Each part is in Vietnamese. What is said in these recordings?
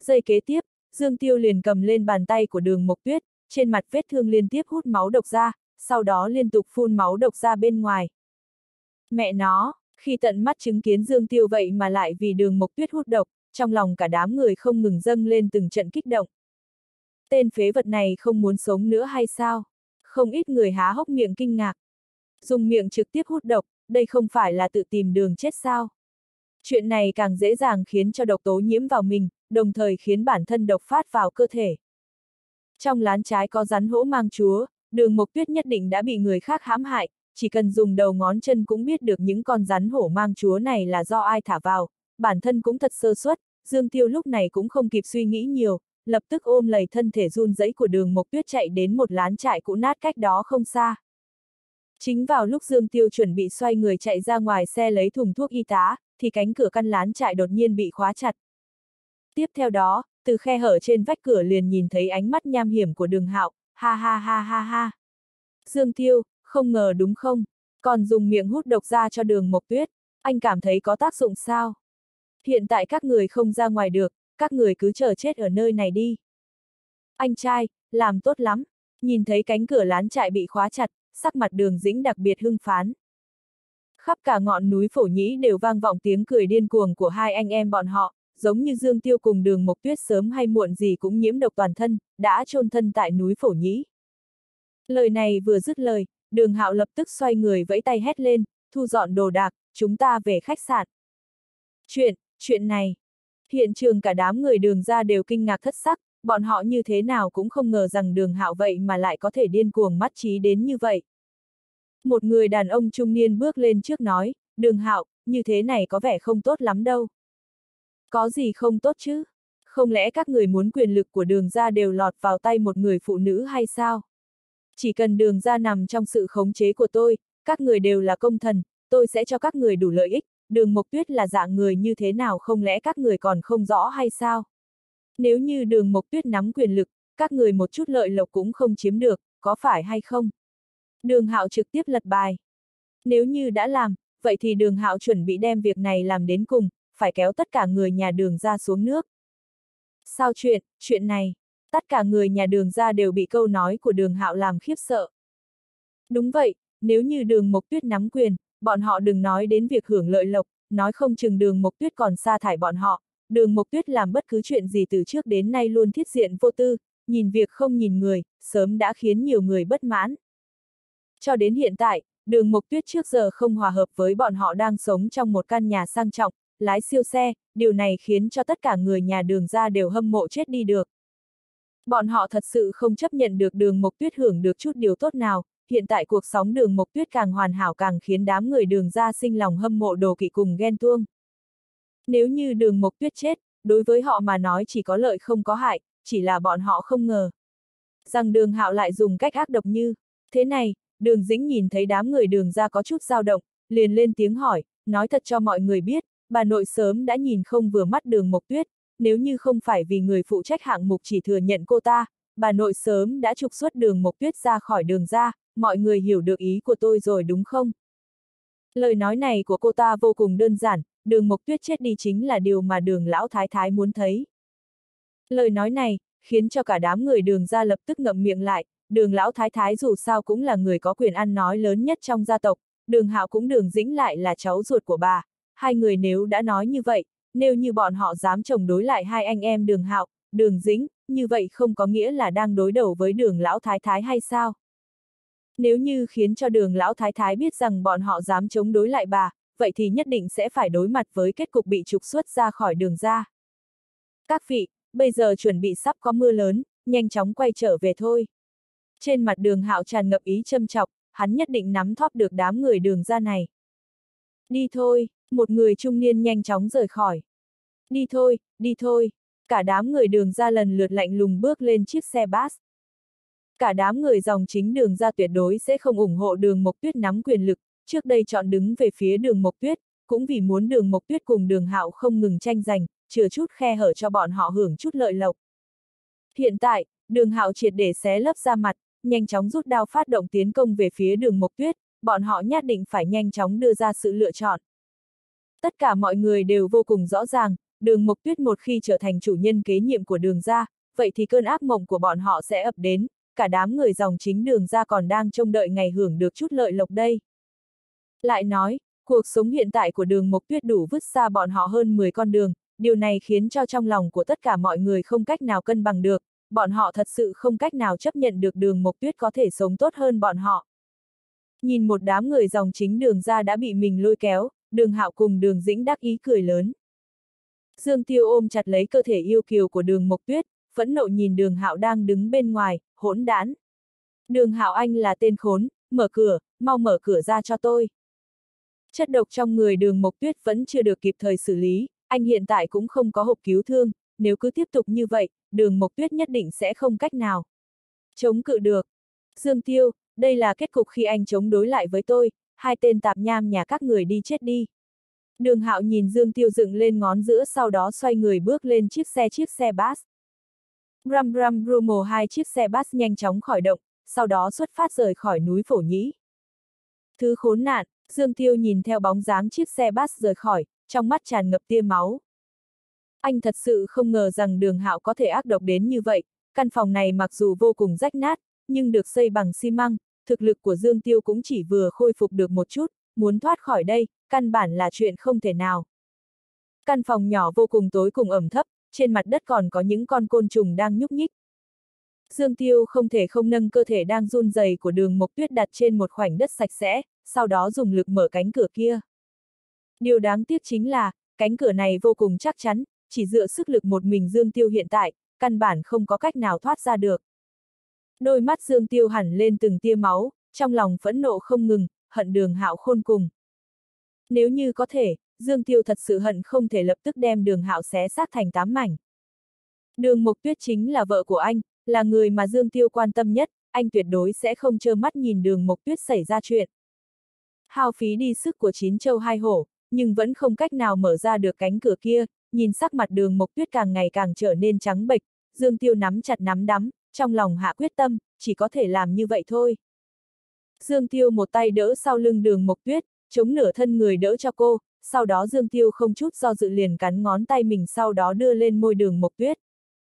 Giây kế tiếp, Dương Tiêu liền cầm lên bàn tay của Đường Mộc Tuyết, trên mặt vết thương liên tiếp hút máu độc ra, sau đó liên tục phun máu độc ra bên ngoài. Mẹ nó, khi tận mắt chứng kiến Dương Tiêu vậy mà lại vì Đường Mộc Tuyết hút độc, trong lòng cả đám người không ngừng dâng lên từng trận kích động. Tên phế vật này không muốn sống nữa hay sao? Không ít người há hốc miệng kinh ngạc. Dùng miệng trực tiếp hút độc, đây không phải là tự tìm đường chết sao? Chuyện này càng dễ dàng khiến cho độc tố nhiễm vào mình, đồng thời khiến bản thân độc phát vào cơ thể. Trong lán trái có rắn hổ mang chúa, Đường Mộc Tuyết nhất định đã bị người khác hãm hại, chỉ cần dùng đầu ngón chân cũng biết được những con rắn hổ mang chúa này là do ai thả vào, bản thân cũng thật sơ suất. Dương Tiêu lúc này cũng không kịp suy nghĩ nhiều, lập tức ôm lấy thân thể run rẩy của Đường Mộc Tuyết chạy đến một lán trại cũ nát cách đó không xa. Chính vào lúc Dương Tiêu chuẩn bị xoay người chạy ra ngoài xe lấy thùng thuốc y tá, thì cánh cửa căn lán trại đột nhiên bị khóa chặt. Tiếp theo đó, từ khe hở trên vách cửa liền nhìn thấy ánh mắt nham hiểm của Đường Hạo, ha ha ha ha ha. Dương Tiêu, không ngờ đúng không? Còn dùng miệng hút độc ra cho Đường Mộc Tuyết, anh cảm thấy có tác dụng sao? Hiện tại các người không ra ngoài được, các người cứ chờ chết ở nơi này đi. Anh trai, làm tốt lắm. Nhìn thấy cánh cửa lán trại bị khóa chặt, sắc mặt Đường Dĩnh đặc biệt hưng phấn. Khắp cả ngọn núi Phổ Nhĩ đều vang vọng tiếng cười điên cuồng của hai anh em bọn họ, giống như Dương Tiêu cùng Đường Mộc Tuyết sớm hay muộn gì cũng nhiễm độc toàn thân, đã chôn thân tại núi Phổ Nhĩ. Lời này vừa dứt lời, Đường Hạo lập tức xoay người vẫy tay hét lên, thu dọn đồ đạc, chúng ta về khách sạn. Chuyện này. Hiện trường cả đám người Đường ra đều kinh ngạc thất sắc, bọn họ như thế nào cũng không ngờ rằng Đường Hạo vậy mà lại có thể điên cuồng mắt trí đến như vậy. Một người đàn ông trung niên bước lên trước nói, Đường Hạo, như thế này có vẻ không tốt lắm đâu. Có gì không tốt chứ? Không lẽ các người muốn quyền lực của Đường ra đều lọt vào tay một người phụ nữ hay sao? Chỉ cần Đường ra nằm trong sự khống chế của tôi, các người đều là công thần, tôi sẽ cho các người đủ lợi ích. Đường Mộc Tuyết là dạng người như thế nào không lẽ các người còn không rõ hay sao? Nếu như Đường Mộc Tuyết nắm quyền lực, các người một chút lợi lộc cũng không chiếm được, có phải hay không? Đường Hạo trực tiếp lật bài. Nếu như đã làm, vậy thì Đường Hạo chuẩn bị đem việc này làm đến cùng, phải kéo tất cả người nhà Đường ra xuống nước. Sao chuyện này, tất cả người nhà Đường ra đều bị câu nói của Đường Hạo làm khiếp sợ. Đúng vậy, nếu như Đường Mộc Tuyết nắm quyền, bọn họ đừng nói đến việc hưởng lợi lộc, nói không chừng Đường Mộc Tuyết còn sa thải bọn họ. Đường Mộc Tuyết làm bất cứ chuyện gì từ trước đến nay luôn thiết diện vô tư, nhìn việc không nhìn người, sớm đã khiến nhiều người bất mãn. Cho đến hiện tại, Đường Mộc Tuyết trước giờ không hòa hợp với bọn họ đang sống trong một căn nhà sang trọng, lái siêu xe, điều này khiến cho tất cả người nhà Đường ra đều hâm mộ chết đi được. Bọn họ thật sự không chấp nhận được Đường Mộc Tuyết hưởng được chút điều tốt nào, hiện tại cuộc sống Đường Mộc Tuyết càng hoàn hảo càng khiến đám người Đường ra sinh lòng hâm mộ đố kỵ cùng ghen tuông. Nếu như Đường Mộc Tuyết chết, đối với họ mà nói chỉ có lợi không có hại, chỉ là bọn họ không ngờ rằng Đường Hạo lại dùng cách ác độc như thế này. Đường Dĩnh nhìn thấy đám người Đường ra có chút dao động, liền lên tiếng hỏi, nói thật cho mọi người biết, bà nội sớm đã nhìn không vừa mắt Đường Mộc Tuyết, nếu như không phải vì người phụ trách hạng mục chỉ thừa nhận cô ta, bà nội sớm đã trục xuất Đường Mộc Tuyết ra khỏi Đường ra, mọi người hiểu được ý của tôi rồi đúng không? Lời nói này của cô ta vô cùng đơn giản, Đường Mộc Tuyết chết đi chính là điều mà Đường lão thái thái muốn thấy. Lời nói này, khiến cho cả đám người Đường ra lập tức ngậm miệng lại, Đường lão thái thái dù sao cũng là người có quyền ăn nói lớn nhất trong gia tộc, Đường Hạo cũng Đường Dĩnh lại là cháu ruột của bà, hai người nếu đã nói như vậy, nếu như bọn họ dám chống đối lại hai anh em Đường Hạo, Đường Dĩnh, như vậy không có nghĩa là đang đối đầu với Đường lão thái thái hay sao? Nếu như khiến cho Đường lão thái thái biết rằng bọn họ dám chống đối lại bà, vậy thì nhất định sẽ phải đối mặt với kết cục bị trục xuất ra khỏi Đường ra. Các vị, bây giờ chuẩn bị sắp có mưa lớn, nhanh chóng quay trở về thôi. Trên mặt Đường Hạo tràn ngập ý châm chọc, hắn nhất định nắm thóp được đám người Đường ra này. Đi thôi, một người trung niên nhanh chóng rời khỏi. Đi thôi, cả đám người Đường ra lần lượt lạnh lùng bước lên chiếc xe bus. Cả đám người dòng chính Đường ra tuyệt đối sẽ không ủng hộ Đường Mộc Tuyết nắm quyền lực, trước đây chọn đứng về phía Đường Mộc Tuyết, cũng vì muốn Đường Mộc Tuyết cùng Đường Hạo không ngừng tranh giành, chừa chút khe hở cho bọn họ hưởng chút lợi lộc. Hiện tại, Đường Hạo triệt để xé lấp ra mặt, nhanh chóng rút đao phát động tiến công về phía Đường Mộc Tuyết, bọn họ nhất định phải nhanh chóng đưa ra sự lựa chọn. Tất cả mọi người đều vô cùng rõ ràng, Đường Mộc Tuyết một khi trở thành chủ nhân kế nhiệm của Đường gia, vậy thì cơn ác mộng của bọn họ sẽ ập đến, cả đám người dòng chính Đường gia còn đang trông đợi ngày hưởng được chút lợi lộc đây. Lại nói, cuộc sống hiện tại của Đường Mộc Tuyết đủ vứt xa bọn họ hơn 10 con đường, điều này khiến cho trong lòng của tất cả mọi người không cách nào cân bằng được, bọn họ thật sự không cách nào chấp nhận được Đường Mộc Tuyết có thể sống tốt hơn bọn họ. Nhìn một đám người dòng chính Đường gia đã bị mình lôi kéo, Đường Hạo cùng Đường Dĩnh đắc ý cười lớn. Dương Tiêu ôm chặt lấy cơ thể yêu kiều của Đường Mộc Tuyết, phẫn nộ nhìn Đường Hạo đang đứng bên ngoài, hỗn đản. Đường Hạo anh là tên khốn, mở cửa, mau mở cửa ra cho tôi. Chất độc trong người Đường Mộc Tuyết vẫn chưa được kịp thời xử lý, anh hiện tại cũng không có hộp cứu thương, nếu cứ tiếp tục như vậy, Đường Mộc Tuyết nhất định sẽ không cách nào chống cự được. Dương Tiêu, đây là kết cục khi anh chống đối lại với tôi, hai tên tạp nham nhà các người đi chết đi. Đường Hạo nhìn Dương Tiêu dựng lên ngón giữa, sau đó xoay người bước lên chiếc xe bus. Ram ram rumo, hai chiếc xe bus nhanh chóng khởi động, sau đó xuất phát rời khỏi núi Phổ Nhĩ. Thứ khốn nạn, Dương Tiêu nhìn theo bóng dáng chiếc xe bus rời khỏi, trong mắt tràn ngập tia máu. Anh thật sự không ngờ rằng Đường Hạo có thể ác độc đến như vậy, căn phòng này mặc dù vô cùng rách nát, nhưng được xây bằng xi măng, thực lực của Dương Tiêu cũng chỉ vừa khôi phục được một chút, muốn thoát khỏi đây, căn bản là chuyện không thể nào. Căn phòng nhỏ vô cùng tối cùng ẩm thấp, trên mặt đất còn có những con côn trùng đang nhúc nhích. Dương Tiêu không thể không nâng cơ thể đang run rẩy của Đường Mộc Tuyết đặt trên một khoảnh đất sạch sẽ, sau đó dùng lực mở cánh cửa kia. Điều đáng tiếc chính là, cánh cửa này vô cùng chắc chắn, chỉ dựa sức lực một mình Dương Tiêu hiện tại, căn bản không có cách nào thoát ra được. Đôi mắt Dương Tiêu hẳn lên từng tia máu, trong lòng phẫn nộ không ngừng, hận Đường Hạo khôn cùng. Nếu như có thể, Dương Tiêu thật sự hận không thể lập tức đem Đường Hạo xé xác thành 8 mảnh. Đường Mộc Tuyết chính là vợ của anh, là người mà Dương Tiêu quan tâm nhất, anh tuyệt đối sẽ không trơ mắt nhìn Đường Mộc Tuyết xảy ra chuyện. Hao phí đi sức của 9 châu 2 hổ, nhưng vẫn không cách nào mở ra được cánh cửa kia, nhìn sắc mặt Đường Mộc Tuyết càng ngày càng trở nên trắng bệch, Dương Tiêu nắm chặt nắm đấm, trong lòng hạ quyết tâm, chỉ có thể làm như vậy thôi. Dương Tiêu một tay đỡ sau lưng Đường Mộc Tuyết, chống nửa thân người đỡ cho cô, sau đó Dương Tiêu không chút do dự liền cắn ngón tay mình, sau đó đưa lên môi Đường Mộc Tuyết.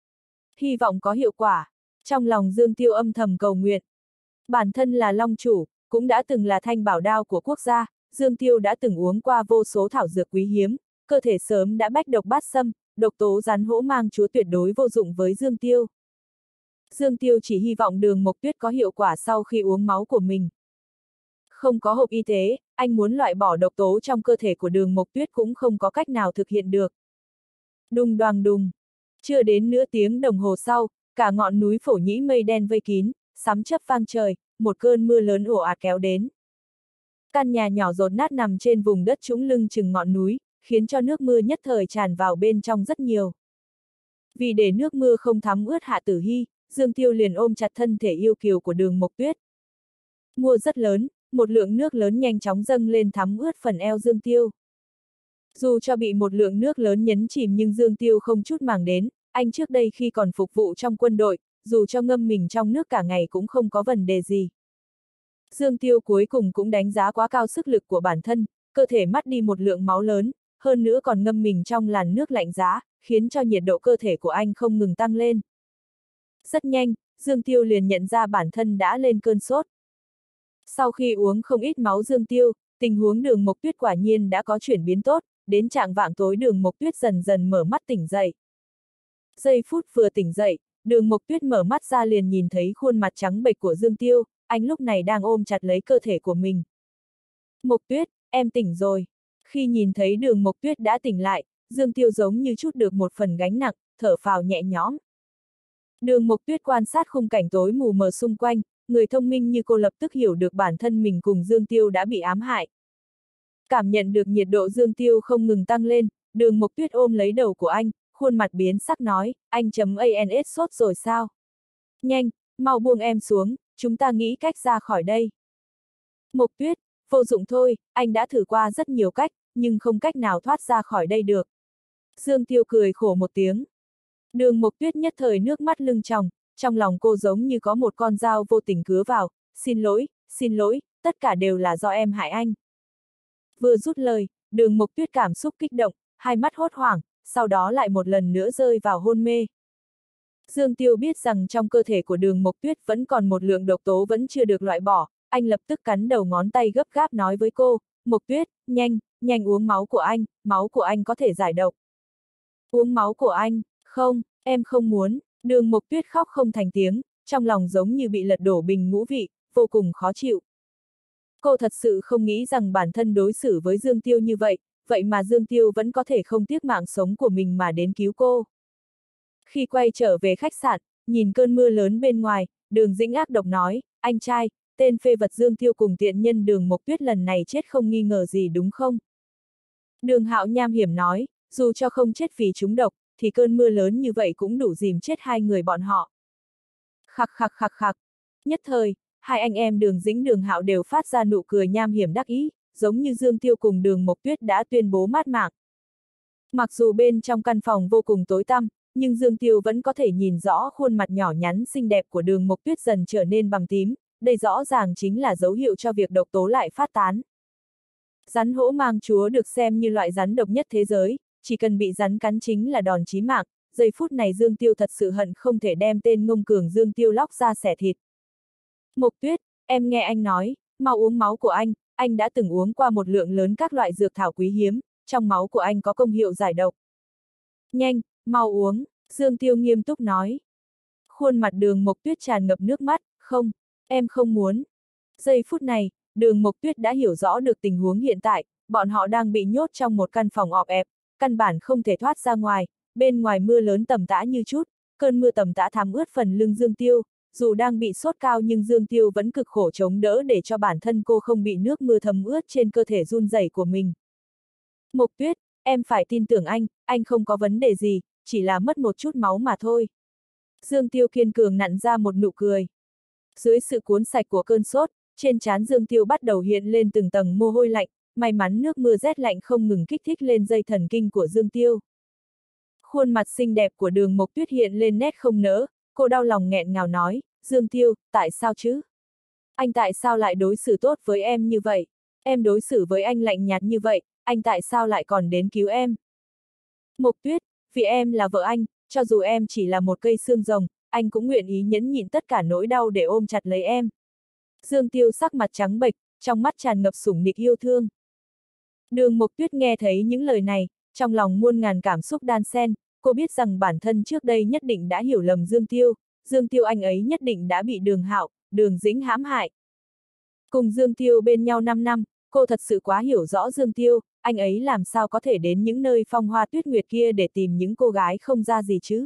Hy vọng có hiệu quả. Trong lòng Dương Tiêu âm thầm cầu nguyện. Bản thân là long chủ, cũng đã từng là thanh bảo đao của quốc gia, Dương Tiêu đã từng uống qua vô số thảo dược quý hiếm, cơ thể sớm đã bách độc bát xâm, độc tố rắn hổ mang chúa tuyệt đối vô dụng với Dương Tiêu. Dương Tiêu chỉ hy vọng Đường Mộc Tuyết có hiệu quả sau khi uống máu của mình. Không có hộp y tế, anh muốn loại bỏ độc tố trong cơ thể của Đường Mộc Tuyết cũng không có cách nào thực hiện được. Đùng đoàng đùng. Chưa đến nửa tiếng đồng hồ sau, cả ngọn núi Phổ Nhĩ mây đen vây kín, sấm chớp vang trời, một cơn mưa lớn ồ ạt kéo đến. Căn nhà nhỏ dột nát nằm trên vùng đất trũng lưng chừng ngọn núi, khiến cho nước mưa nhất thời tràn vào bên trong rất nhiều. Vì để nước mưa không thấm ướt Hạ Tử Hy, Dương Tiêu liền ôm chặt thân thể yêu kiều của Đường Mộc Tuyết. Mưa rất lớn, một lượng nước lớn nhanh chóng dâng lên thấm ướt phần eo Dương Tiêu. Dù cho bị một lượng nước lớn nhấn chìm nhưng Dương Tiêu không chút màng đến, anh trước đây khi còn phục vụ trong quân đội, dù cho ngâm mình trong nước cả ngày cũng không có vấn đề gì. Dương Tiêu cuối cùng cũng đánh giá quá cao sức lực của bản thân, cơ thể mất đi một lượng máu lớn, hơn nữa còn ngâm mình trong làn nước lạnh giá, khiến cho nhiệt độ cơ thể của anh không ngừng tăng lên. Rất nhanh, Dương Tiêu liền nhận ra bản thân đã lên cơn sốt. Sau khi uống không ít máu Dương Tiêu, tình huống Đường Mộc Tuyết quả nhiên đã có chuyển biến tốt, đến trạng vạng tối Đường Mộc Tuyết dần dần mở mắt tỉnh dậy. Giây phút vừa tỉnh dậy, Đường Mộc Tuyết mở mắt ra liền nhìn thấy khuôn mặt trắng bệch của Dương Tiêu, anh lúc này đang ôm chặt lấy cơ thể của mình. Mộc Tuyết, em tỉnh rồi. Khi nhìn thấy Đường Mộc Tuyết đã tỉnh lại, Dương Tiêu giống như trút được một phần gánh nặng, thở phào nhẹ nhõm. Đường Mộc Tuyết quan sát khung cảnh tối mù mờ xung quanh, người thông minh như cô lập tức hiểu được bản thân mình cùng Dương Tiêu đã bị ám hại. Cảm nhận được nhiệt độ Dương Tiêu không ngừng tăng lên, Đường Mộc Tuyết ôm lấy đầu của anh, khuôn mặt biến sắc nói, anh chấm ANS sốt rồi sao? Nhanh, mau buông em xuống, chúng ta nghĩ cách ra khỏi đây. Mộc Tuyết, vô dụng thôi, anh đã thử qua rất nhiều cách, nhưng không cách nào thoát ra khỏi đây được. Dương Tiêu cười khổ một tiếng. Đường Mộc Tuyết nhất thời nước mắt lưng tròng, trong lòng cô giống như có một con dao vô tình cứa vào, xin lỗi, tất cả đều là do em hại anh. Vừa rút lời, Đường Mộc Tuyết cảm xúc kích động, hai mắt hốt hoảng, sau đó lại một lần nữa rơi vào hôn mê. Dương Tiêu biết rằng trong cơ thể của Đường Mộc Tuyết vẫn còn một lượng độc tố vẫn chưa được loại bỏ, anh lập tức cắn đầu ngón tay gấp gáp nói với cô, Mộc Tuyết, nhanh, nhanh uống máu của anh có thể giải độc. Uống máu của anh, không, em không muốn, Đường Mộc Tuyết khóc không thành tiếng, trong lòng giống như bị lật đổ bình ngũ vị, vô cùng khó chịu. Cô thật sự không nghĩ rằng bản thân đối xử với Dương Tiêu như vậy, vậy mà Dương Tiêu vẫn có thể không tiếc mạng sống của mình mà đến cứu cô. Khi quay trở về khách sạn, nhìn cơn mưa lớn bên ngoài, Đường Dĩnh ác độc nói, anh trai, tên phê vật Dương Tiêu cùng tiện nhân Đường Mộc Tuyết lần này chết không nghi ngờ gì đúng không? Đường Hạo nham hiểm nói, dù cho không chết vì trúng độc, thì cơn mưa lớn như vậy cũng đủ dìm chết hai người bọn họ. Khặc khặc khặc khặc. Nhất thời, hai anh em Đường Dĩnh Đường Hạo đều phát ra nụ cười nham hiểm đắc ý, giống như Dương Tiêu cùng Đường Mộc Tuyết đã tuyên bố mát mạng. Mặc dù bên trong căn phòng vô cùng tối tăm, nhưng Dương Tiêu vẫn có thể nhìn rõ khuôn mặt nhỏ nhắn xinh đẹp của Đường Mộc Tuyết dần trở nên bầm tím, đây rõ ràng chính là dấu hiệu cho việc độc tố lại phát tán. Rắn hổ mang chúa được xem như loại rắn độc nhất thế giới, chỉ cần bị rắn cắn chính là đòn chí mạng, giây phút này Dương Tiêu thật sự hận không thể đem tên ngông cường Dương Tiêu lóc ra xẻ thịt. Mộc Tuyết, em nghe anh nói, mau uống máu của anh đã từng uống qua một lượng lớn các loại dược thảo quý hiếm, trong máu của anh có công hiệu giải độc. Nhanh, mau uống, Dương Tiêu nghiêm túc nói. Khuôn mặt Đường Mộc Tuyết tràn ngập nước mắt, không, em không muốn. Giây phút này, Đường Mộc Tuyết đã hiểu rõ được tình huống hiện tại, bọn họ đang bị nhốt trong một căn phòng ọp ẹp, căn bản không thể thoát ra ngoài, bên ngoài mưa lớn tầm tã như chút, cơn mưa tầm tã thấm ướt phần lưng Dương Tiêu, dù đang bị sốt cao nhưng Dương Tiêu vẫn cực khổ chống đỡ để cho bản thân cô không bị nước mưa thấm ướt trên cơ thể run rẩy của mình. Mộc Tuyết, em phải tin tưởng anh không có vấn đề gì, chỉ là mất một chút máu mà thôi. Dương Tiêu kiên cường nặn ra một nụ cười. Dưới sự cuốn sạch của cơn sốt, trên trán Dương Tiêu bắt đầu hiện lên từng tầng mồ hôi lạnh, may mắn nước mưa rét lạnh không ngừng kích thích lên dây thần kinh của Dương Tiêu. Khuôn mặt xinh đẹp của Đường Mộc Tuyết hiện lên nét không nỡ, cô đau lòng nghẹn ngào nói, Dương Tiêu, tại sao chứ? Anh tại sao lại đối xử tốt với em như vậy? Em đối xử với anh lạnh nhạt như vậy, anh tại sao lại còn đến cứu em? Mộc Tuyết, vì em là vợ anh, cho dù em chỉ là một cây xương rồng, anh cũng nguyện ý nhẫn nhịn tất cả nỗi đau để ôm chặt lấy em. Dương Tiêu sắc mặt trắng bệch, trong mắt tràn ngập sủng nịch yêu thương. Đường Mộc Tuyết nghe thấy những lời này, trong lòng muôn ngàn cảm xúc đan xen, cô biết rằng bản thân trước đây nhất định đã hiểu lầm Dương Tiêu anh ấy nhất định đã bị Đường Hạo, Đường Dĩnh hãm hại. Cùng Dương Tiêu bên nhau 5 năm, cô thật sự quá hiểu rõ Dương Tiêu, anh ấy làm sao có thể đến những nơi phong hoa tuyết nguyệt kia để tìm những cô gái không ra gì chứ.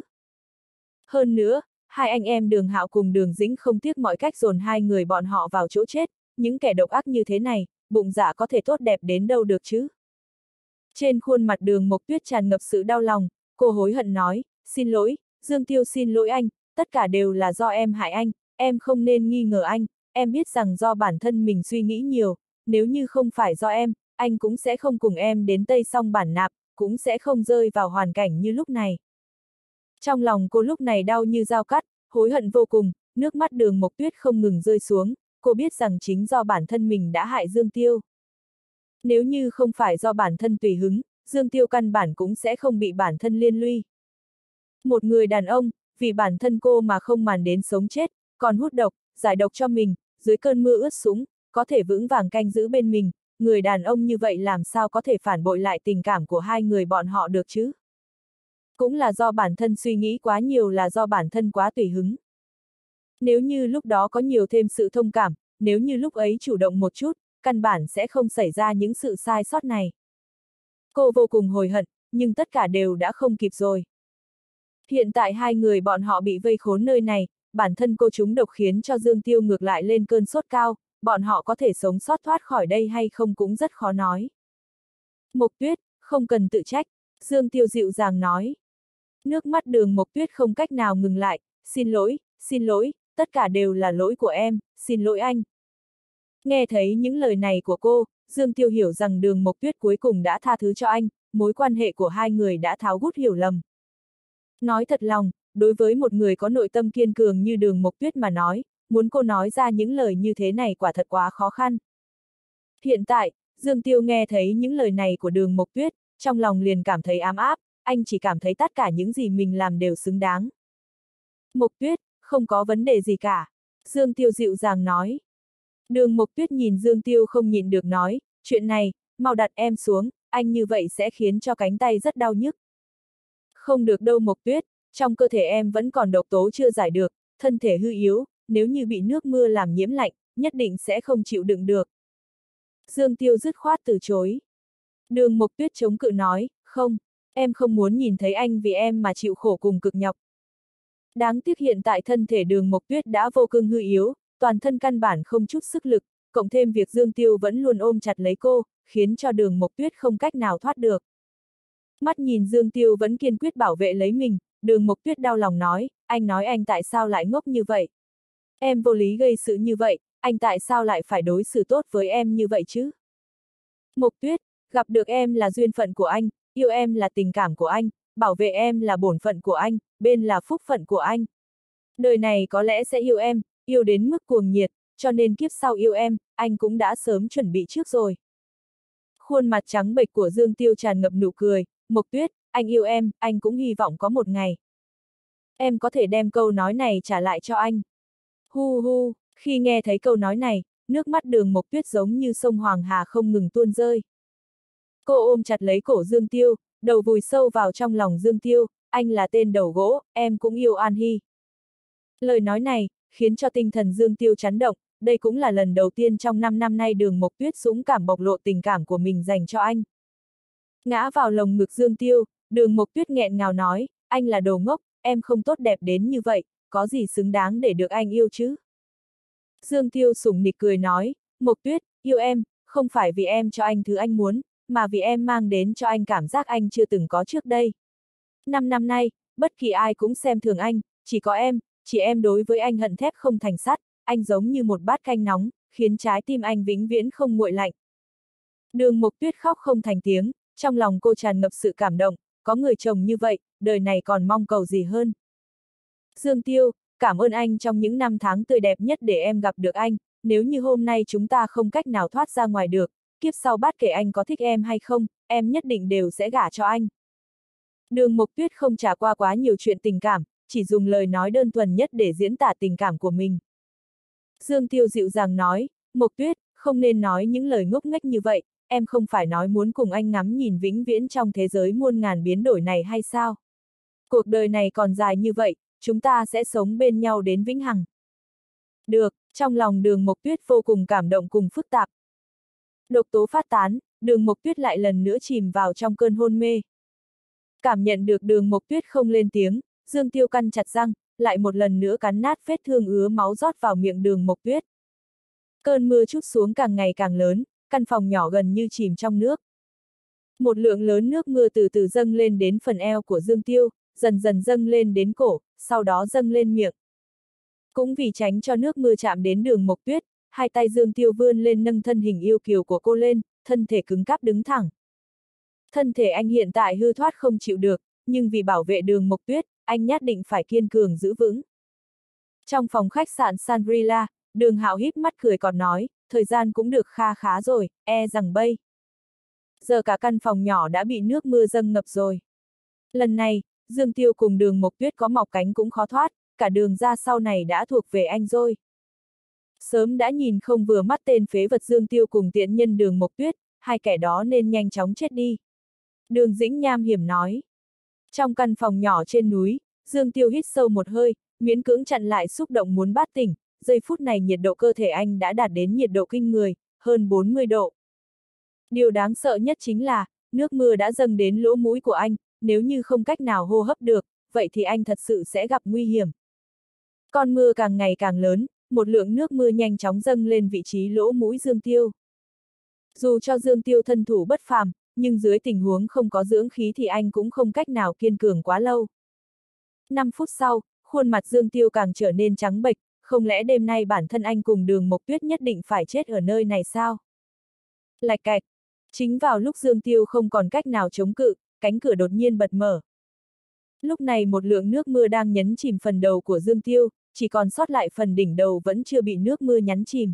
Hơn nữa, hai anh em Đường Hạo cùng Đường Dĩnh không tiếc mọi cách dồn hai người bọn họ vào chỗ chết, những kẻ độc ác như thế này, bụng dạ có thể tốt đẹp đến đâu được chứ. Trên khuôn mặt Đường Mộc Tuyết tràn ngập sự đau lòng, cô hối hận nói, xin lỗi, Dương Tiêu xin lỗi anh, tất cả đều là do em hại anh, em không nên nghi ngờ anh, em biết rằng do bản thân mình suy nghĩ nhiều, nếu như không phải do em, anh cũng sẽ không cùng em đến Tây Song Bản Nạp, cũng sẽ không rơi vào hoàn cảnh như lúc này. Trong lòng cô lúc này đau như dao cắt, hối hận vô cùng, nước mắt Đường Mộc Tuyết không ngừng rơi xuống, cô biết rằng chính do bản thân mình đã hại Dương Tiêu. Nếu như không phải do bản thân tùy hứng, Dương Tiêu căn bản cũng sẽ không bị bản thân liên lụy. Một người đàn ông, vì bản thân cô mà không màng đến sống chết, còn hút độc, giải độc cho mình, dưới cơn mưa ướt sũng, có thể vững vàng canh giữ bên mình, người đàn ông như vậy làm sao có thể phản bội lại tình cảm của hai người bọn họ được chứ? Cũng là do bản thân suy nghĩ quá nhiều, là do bản thân quá tùy hứng. Nếu như lúc đó có nhiều thêm sự thông cảm, nếu như lúc ấy chủ động một chút, căn bản sẽ không xảy ra những sự sai sót này. Cô vô cùng hối hận, nhưng tất cả đều đã không kịp rồi. Hiện tại hai người bọn họ bị vây khốn nơi này, bản thân cô trúng độc khiến cho Dương Tiêu ngược lại lên cơn sốt cao, bọn họ có thể sống sót thoát khỏi đây hay không cũng rất khó nói. Mộc Tuyết, không cần tự trách, Dương Tiêu dịu dàng nói. Nước mắt Đường Mộc Tuyết không cách nào ngừng lại, xin lỗi, tất cả đều là lỗi của em, xin lỗi anh. Nghe thấy những lời này của cô, Dương Tiêu hiểu rằng Đường Mộc Tuyết cuối cùng đã tha thứ cho anh, mối quan hệ của hai người đã tháo gút hiểu lầm. Nói thật lòng, đối với một người có nội tâm kiên cường như Đường Mộc Tuyết mà nói, muốn cô nói ra những lời như thế này quả thật quá khó khăn. Hiện tại, Dương Tiêu nghe thấy những lời này của Đường Mộc Tuyết, trong lòng liền cảm thấy ấm áp, anh chỉ cảm thấy tất cả những gì mình làm đều xứng đáng. Mộc Tuyết, không có vấn đề gì cả. Dương Tiêu dịu dàng nói. Đường Mộc Tuyết nhìn Dương Tiêu không nhịn được nói, chuyện này, mau đặt em xuống, anh như vậy sẽ khiến cho cánh tay rất đau nhức. Không được đâu Mộc Tuyết, trong cơ thể em vẫn còn độc tố chưa giải được, thân thể hư yếu, nếu như bị nước mưa làm nhiễm lạnh, nhất định sẽ không chịu đựng được. Dương Tiêu dứt khoát từ chối. Đường Mộc Tuyết chống cự nói, không, em không muốn nhìn thấy anh vì em mà chịu khổ cùng cực nhọc. Đáng tiếc hiện tại thân thể Đường Mộc Tuyết đã vô cùng hư yếu, toàn thân căn bản không chút sức lực, cộng thêm việc Dương Tiêu vẫn luôn ôm chặt lấy cô, khiến cho Đường Mộc Tuyết không cách nào thoát được. Mắt nhìn Dương Tiêu vẫn kiên quyết bảo vệ lấy mình, Đường Mộc Tuyết đau lòng nói anh tại sao lại ngốc như vậy? Em vô lý gây sự như vậy, anh tại sao lại phải đối xử tốt với em như vậy chứ? Mộc Tuyết, gặp được em là duyên phận của anh, yêu em là tình cảm của anh, bảo vệ em là bổn phận của anh, bên là phúc phận của anh. Đời này có lẽ sẽ yêu em, yêu đến mức cuồng nhiệt, cho nên kiếp sau yêu em, anh cũng đã sớm chuẩn bị trước rồi. Khuôn mặt trắng bệch của Dương Tiêu tràn ngập nụ cười, Mộc Tuyết, anh yêu em, anh cũng hy vọng có một ngày. Em có thể đem câu nói này trả lại cho anh. Hu hu, khi nghe thấy câu nói này, nước mắt Đường Mộc Tuyết giống như sông Hoàng Hà không ngừng tuôn rơi. Cô ôm chặt lấy cổ Dương Tiêu, đầu vùi sâu vào trong lòng Dương Tiêu, anh là tên đầu gỗ, em cũng yêu An Hy. Lời nói này, khiến cho tinh thần Dương Tiêu chấn động, đây cũng là lần đầu tiên trong 5 năm nay Đường Mộc Tuyết dũng cảm bộc lộ tình cảm của mình dành cho anh. Ngã vào lồng ngực Dương Tiêu, Đường Mộc Tuyết nghẹn ngào nói, anh là đồ ngốc, em không tốt đẹp đến như vậy, có gì xứng đáng để được anh yêu chứ? Dương Tiêu sủng nịch cười nói, Mộc Tuyết, yêu em, không phải vì em cho anh thứ anh muốn, mà vì em mang đến cho anh cảm giác anh chưa từng có trước đây. 5 năm nay, bất kỳ ai cũng xem thường anh, chỉ em đối với anh hận thép không thành sắt, anh giống như một bát canh nóng, khiến trái tim anh vĩnh viễn không nguội lạnh. Đường Mộc Tuyết khóc không thành tiếng, trong lòng cô tràn ngập sự cảm động, có người chồng như vậy, đời này còn mong cầu gì hơn. Dương Tiêu, cảm ơn anh trong những năm tháng tươi đẹp nhất để em gặp được anh, nếu như hôm nay chúng ta không cách nào thoát ra ngoài được, kiếp sau bất kể anh có thích em hay không, em nhất định đều sẽ gả cho anh. Đường Mộc Tuyết không trải qua quá nhiều chuyện tình cảm, chỉ dùng lời nói đơn thuần nhất để diễn tả tình cảm của mình. Dương Tiêu dịu dàng nói, Mộc Tuyết, không nên nói những lời ngốc nghếch như vậy, em không phải nói muốn cùng anh ngắm nhìn vĩnh viễn trong thế giới muôn ngàn biến đổi này hay sao? Cuộc đời này còn dài như vậy, chúng ta sẽ sống bên nhau đến vĩnh hằng. Được, trong lòng Đường Mộc Tuyết vô cùng cảm động cùng phức tạp. Độc tố phát tán, Đường Mộc Tuyết lại lần nữa chìm vào trong cơn hôn mê. Cảm nhận được Đường Mộc Tuyết không lên tiếng, Dương Tiêu căn chặt răng, lại một lần nữa cắn nát vết thương ứa máu rót vào miệng Đường Mộc Tuyết. Cơn mưa trút xuống càng ngày càng lớn, căn phòng nhỏ gần như chìm trong nước. Một lượng lớn nước mưa từ từ dâng lên đến phần eo của Dương Tiêu, dần dần dâng lên đến cổ, sau đó dâng lên miệng. Cũng vì tránh cho nước mưa chạm đến Đường Mộc Tuyết, hai tay Dương Tiêu vươn lên nâng thân hình yêu kiều của cô lên, thân thể cứng cáp đứng thẳng. Thân thể anh hiện tại hư thoát không chịu được, nhưng vì bảo vệ Đường Mộc Tuyết, anh nhất định phải kiên cường giữ vững. Trong phòng khách sạn Shangri-La, Đường Hạo híp mắt cười còn nói, thời gian cũng được kha khá rồi, e rằng bây giờ cả căn phòng nhỏ đã bị nước mưa dâng ngập rồi. Lần này, Dương Tiêu cùng Đường Mộc Tuyết có mọc cánh cũng khó thoát, cả đường ra sau này đã thuộc về anh rồi. Sớm đã nhìn không vừa mắt tên phế vật Dương Tiêu cùng tiện nhân Đường Mộc Tuyết, hai kẻ đó nên nhanh chóng chết đi. Đường Dĩnh nham hiểm nói. Trong căn phòng nhỏ trên núi, Dương Tiêu hít sâu một hơi, miễn cưỡng chặn lại xúc động muốn bát tỉnh, giây phút này nhiệt độ cơ thể anh đã đạt đến nhiệt độ kinh người, hơn 40 độ. Điều đáng sợ nhất chính là, nước mưa đã dâng đến lỗ mũi của anh, nếu như không cách nào hô hấp được, vậy thì anh thật sự sẽ gặp nguy hiểm. Con mưa càng ngày càng lớn, một lượng nước mưa nhanh chóng dâng lên vị trí lỗ mũi Dương Tiêu. Dù cho Dương Tiêu thân thủ bất phàm, nhưng dưới tình huống không có dưỡng khí thì anh cũng không cách nào kiên cường quá lâu. 5 phút sau, khuôn mặt Dương Tiêu càng trở nên trắng bệch, không lẽ đêm nay bản thân anh cùng Đường Mộc Tuyết nhất định phải chết ở nơi này sao? Lạch cạch. Chính vào lúc Dương Tiêu không còn cách nào chống cự, cánh cửa đột nhiên bật mở. Lúc này một lượng nước mưa đang nhấn chìm phần đầu của Dương Tiêu, chỉ còn sót lại phần đỉnh đầu vẫn chưa bị nước mưa nhấn chìm.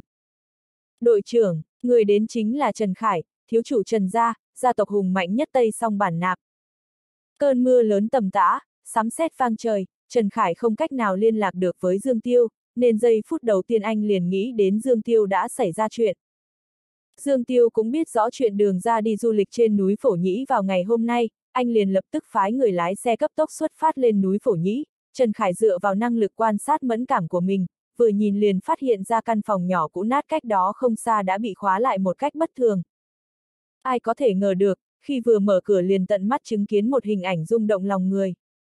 Đội trưởng, người đến chính là Trần Khải, thiếu chủ Trần gia, gia tộc hùng mạnh nhất Tây Song Bản Nạp. Cơn mưa lớn tầm tã, sấm sét vang trời, Trần Khải không cách nào liên lạc được với Dương Tiêu, nên giây phút đầu tiên anh liền nghĩ đến Dương Tiêu đã xảy ra chuyện. Dương Tiêu cũng biết rõ chuyện đường ra đi du lịch trên núi Phổ Nhĩ vào ngày hôm nay, anh liền lập tức phái người lái xe cấp tốc xuất phát lên núi Phổ Nhĩ. Trần Khải dựa vào năng lực quan sát mẫn cảm của mình, vừa nhìn liền phát hiện ra căn phòng nhỏ cũ nát cách đó không xa đã bị khóa lại một cách bất thường. Ai có thể ngờ được, khi vừa mở cửa liền tận mắt chứng kiến một hình ảnh rung động lòng người.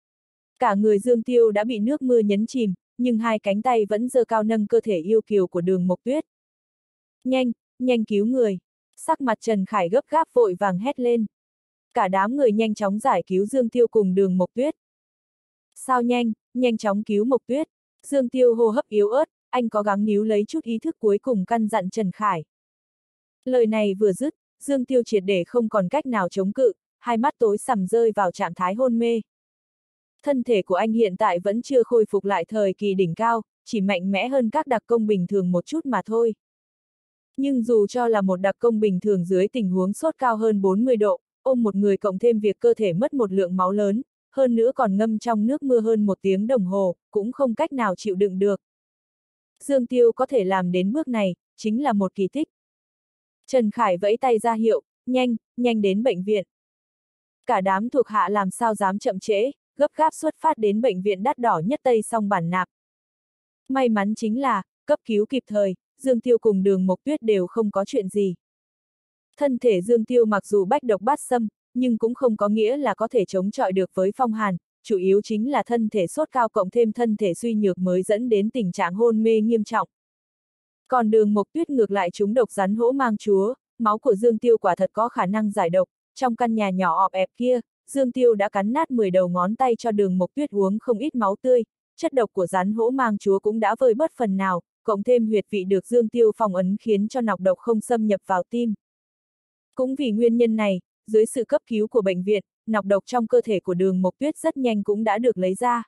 Cả người Dương Tiêu đã bị nước mưa nhấn chìm, nhưng hai cánh tay vẫn giơ cao nâng cơ thể yêu kiều của Đường Mộc Tuyết. Nhanh, nhanh cứu người! Sắc mặt Trần Khải gấp gáp vội vàng hét lên. Cả đám người nhanh chóng giải cứu Dương Tiêu cùng Đường Mộc Tuyết. Sao nhanh, nhanh chóng cứu Mộc Tuyết! Dương Tiêu hô hấp yếu ớt, anh có gắng níu lấy chút ý thức cuối cùng căn dặn Trần Khải. Lời này vừa dứt, Dương Tiêu triệt để không còn cách nào chống cự, hai mắt tối sầm rơi vào trạng thái hôn mê. Thân thể của anh hiện tại vẫn chưa khôi phục lại thời kỳ đỉnh cao, chỉ mạnh mẽ hơn các đặc công bình thường một chút mà thôi. Nhưng dù cho là một đặc công bình thường dưới tình huống sốt cao hơn 40 độ, ôm một người cộng thêm việc cơ thể mất một lượng máu lớn, hơn nữa còn ngâm trong nước mưa hơn 1 tiếng đồng hồ, cũng không cách nào chịu đựng được. Dương Tiêu có thể làm đến bước này, chính là một kỳ tích. Trần Khải vẫy tay ra hiệu, nhanh, nhanh đến bệnh viện. Cả đám thuộc hạ làm sao dám chậm trễ, gấp gáp xuất phát đến bệnh viện đắt đỏ nhất Tây Song Bản Nạp. May mắn chính là, cấp cứu kịp thời, Dương Tiêu cùng Đường Mộc Tuyết đều không có chuyện gì. Thân thể Dương Tiêu mặc dù bách độc bát xâm, nhưng cũng không có nghĩa là có thể chống chọi được với phong hàn, chủ yếu chính là thân thể sốt cao cộng thêm thân thể suy nhược mới dẫn đến tình trạng hôn mê nghiêm trọng. Còn Đường Mộc Tuyết ngược lại trúng độc rắn hổ mang chúa, máu của Dương Tiêu quả thật có khả năng giải độc, trong căn nhà nhỏ ọp ẹp kia, Dương Tiêu đã cắn nát 10 đầu ngón tay cho Đường Mộc Tuyết uống không ít máu tươi, chất độc của rắn hổ mang chúa cũng đã vơi bớt phần nào, cộng thêm huyệt vị được Dương Tiêu phong ấn khiến cho nọc độc không xâm nhập vào tim. Cũng vì nguyên nhân này, dưới sự cấp cứu của bệnh viện, nọc độc trong cơ thể của Đường Mộc Tuyết rất nhanh cũng đã được lấy ra.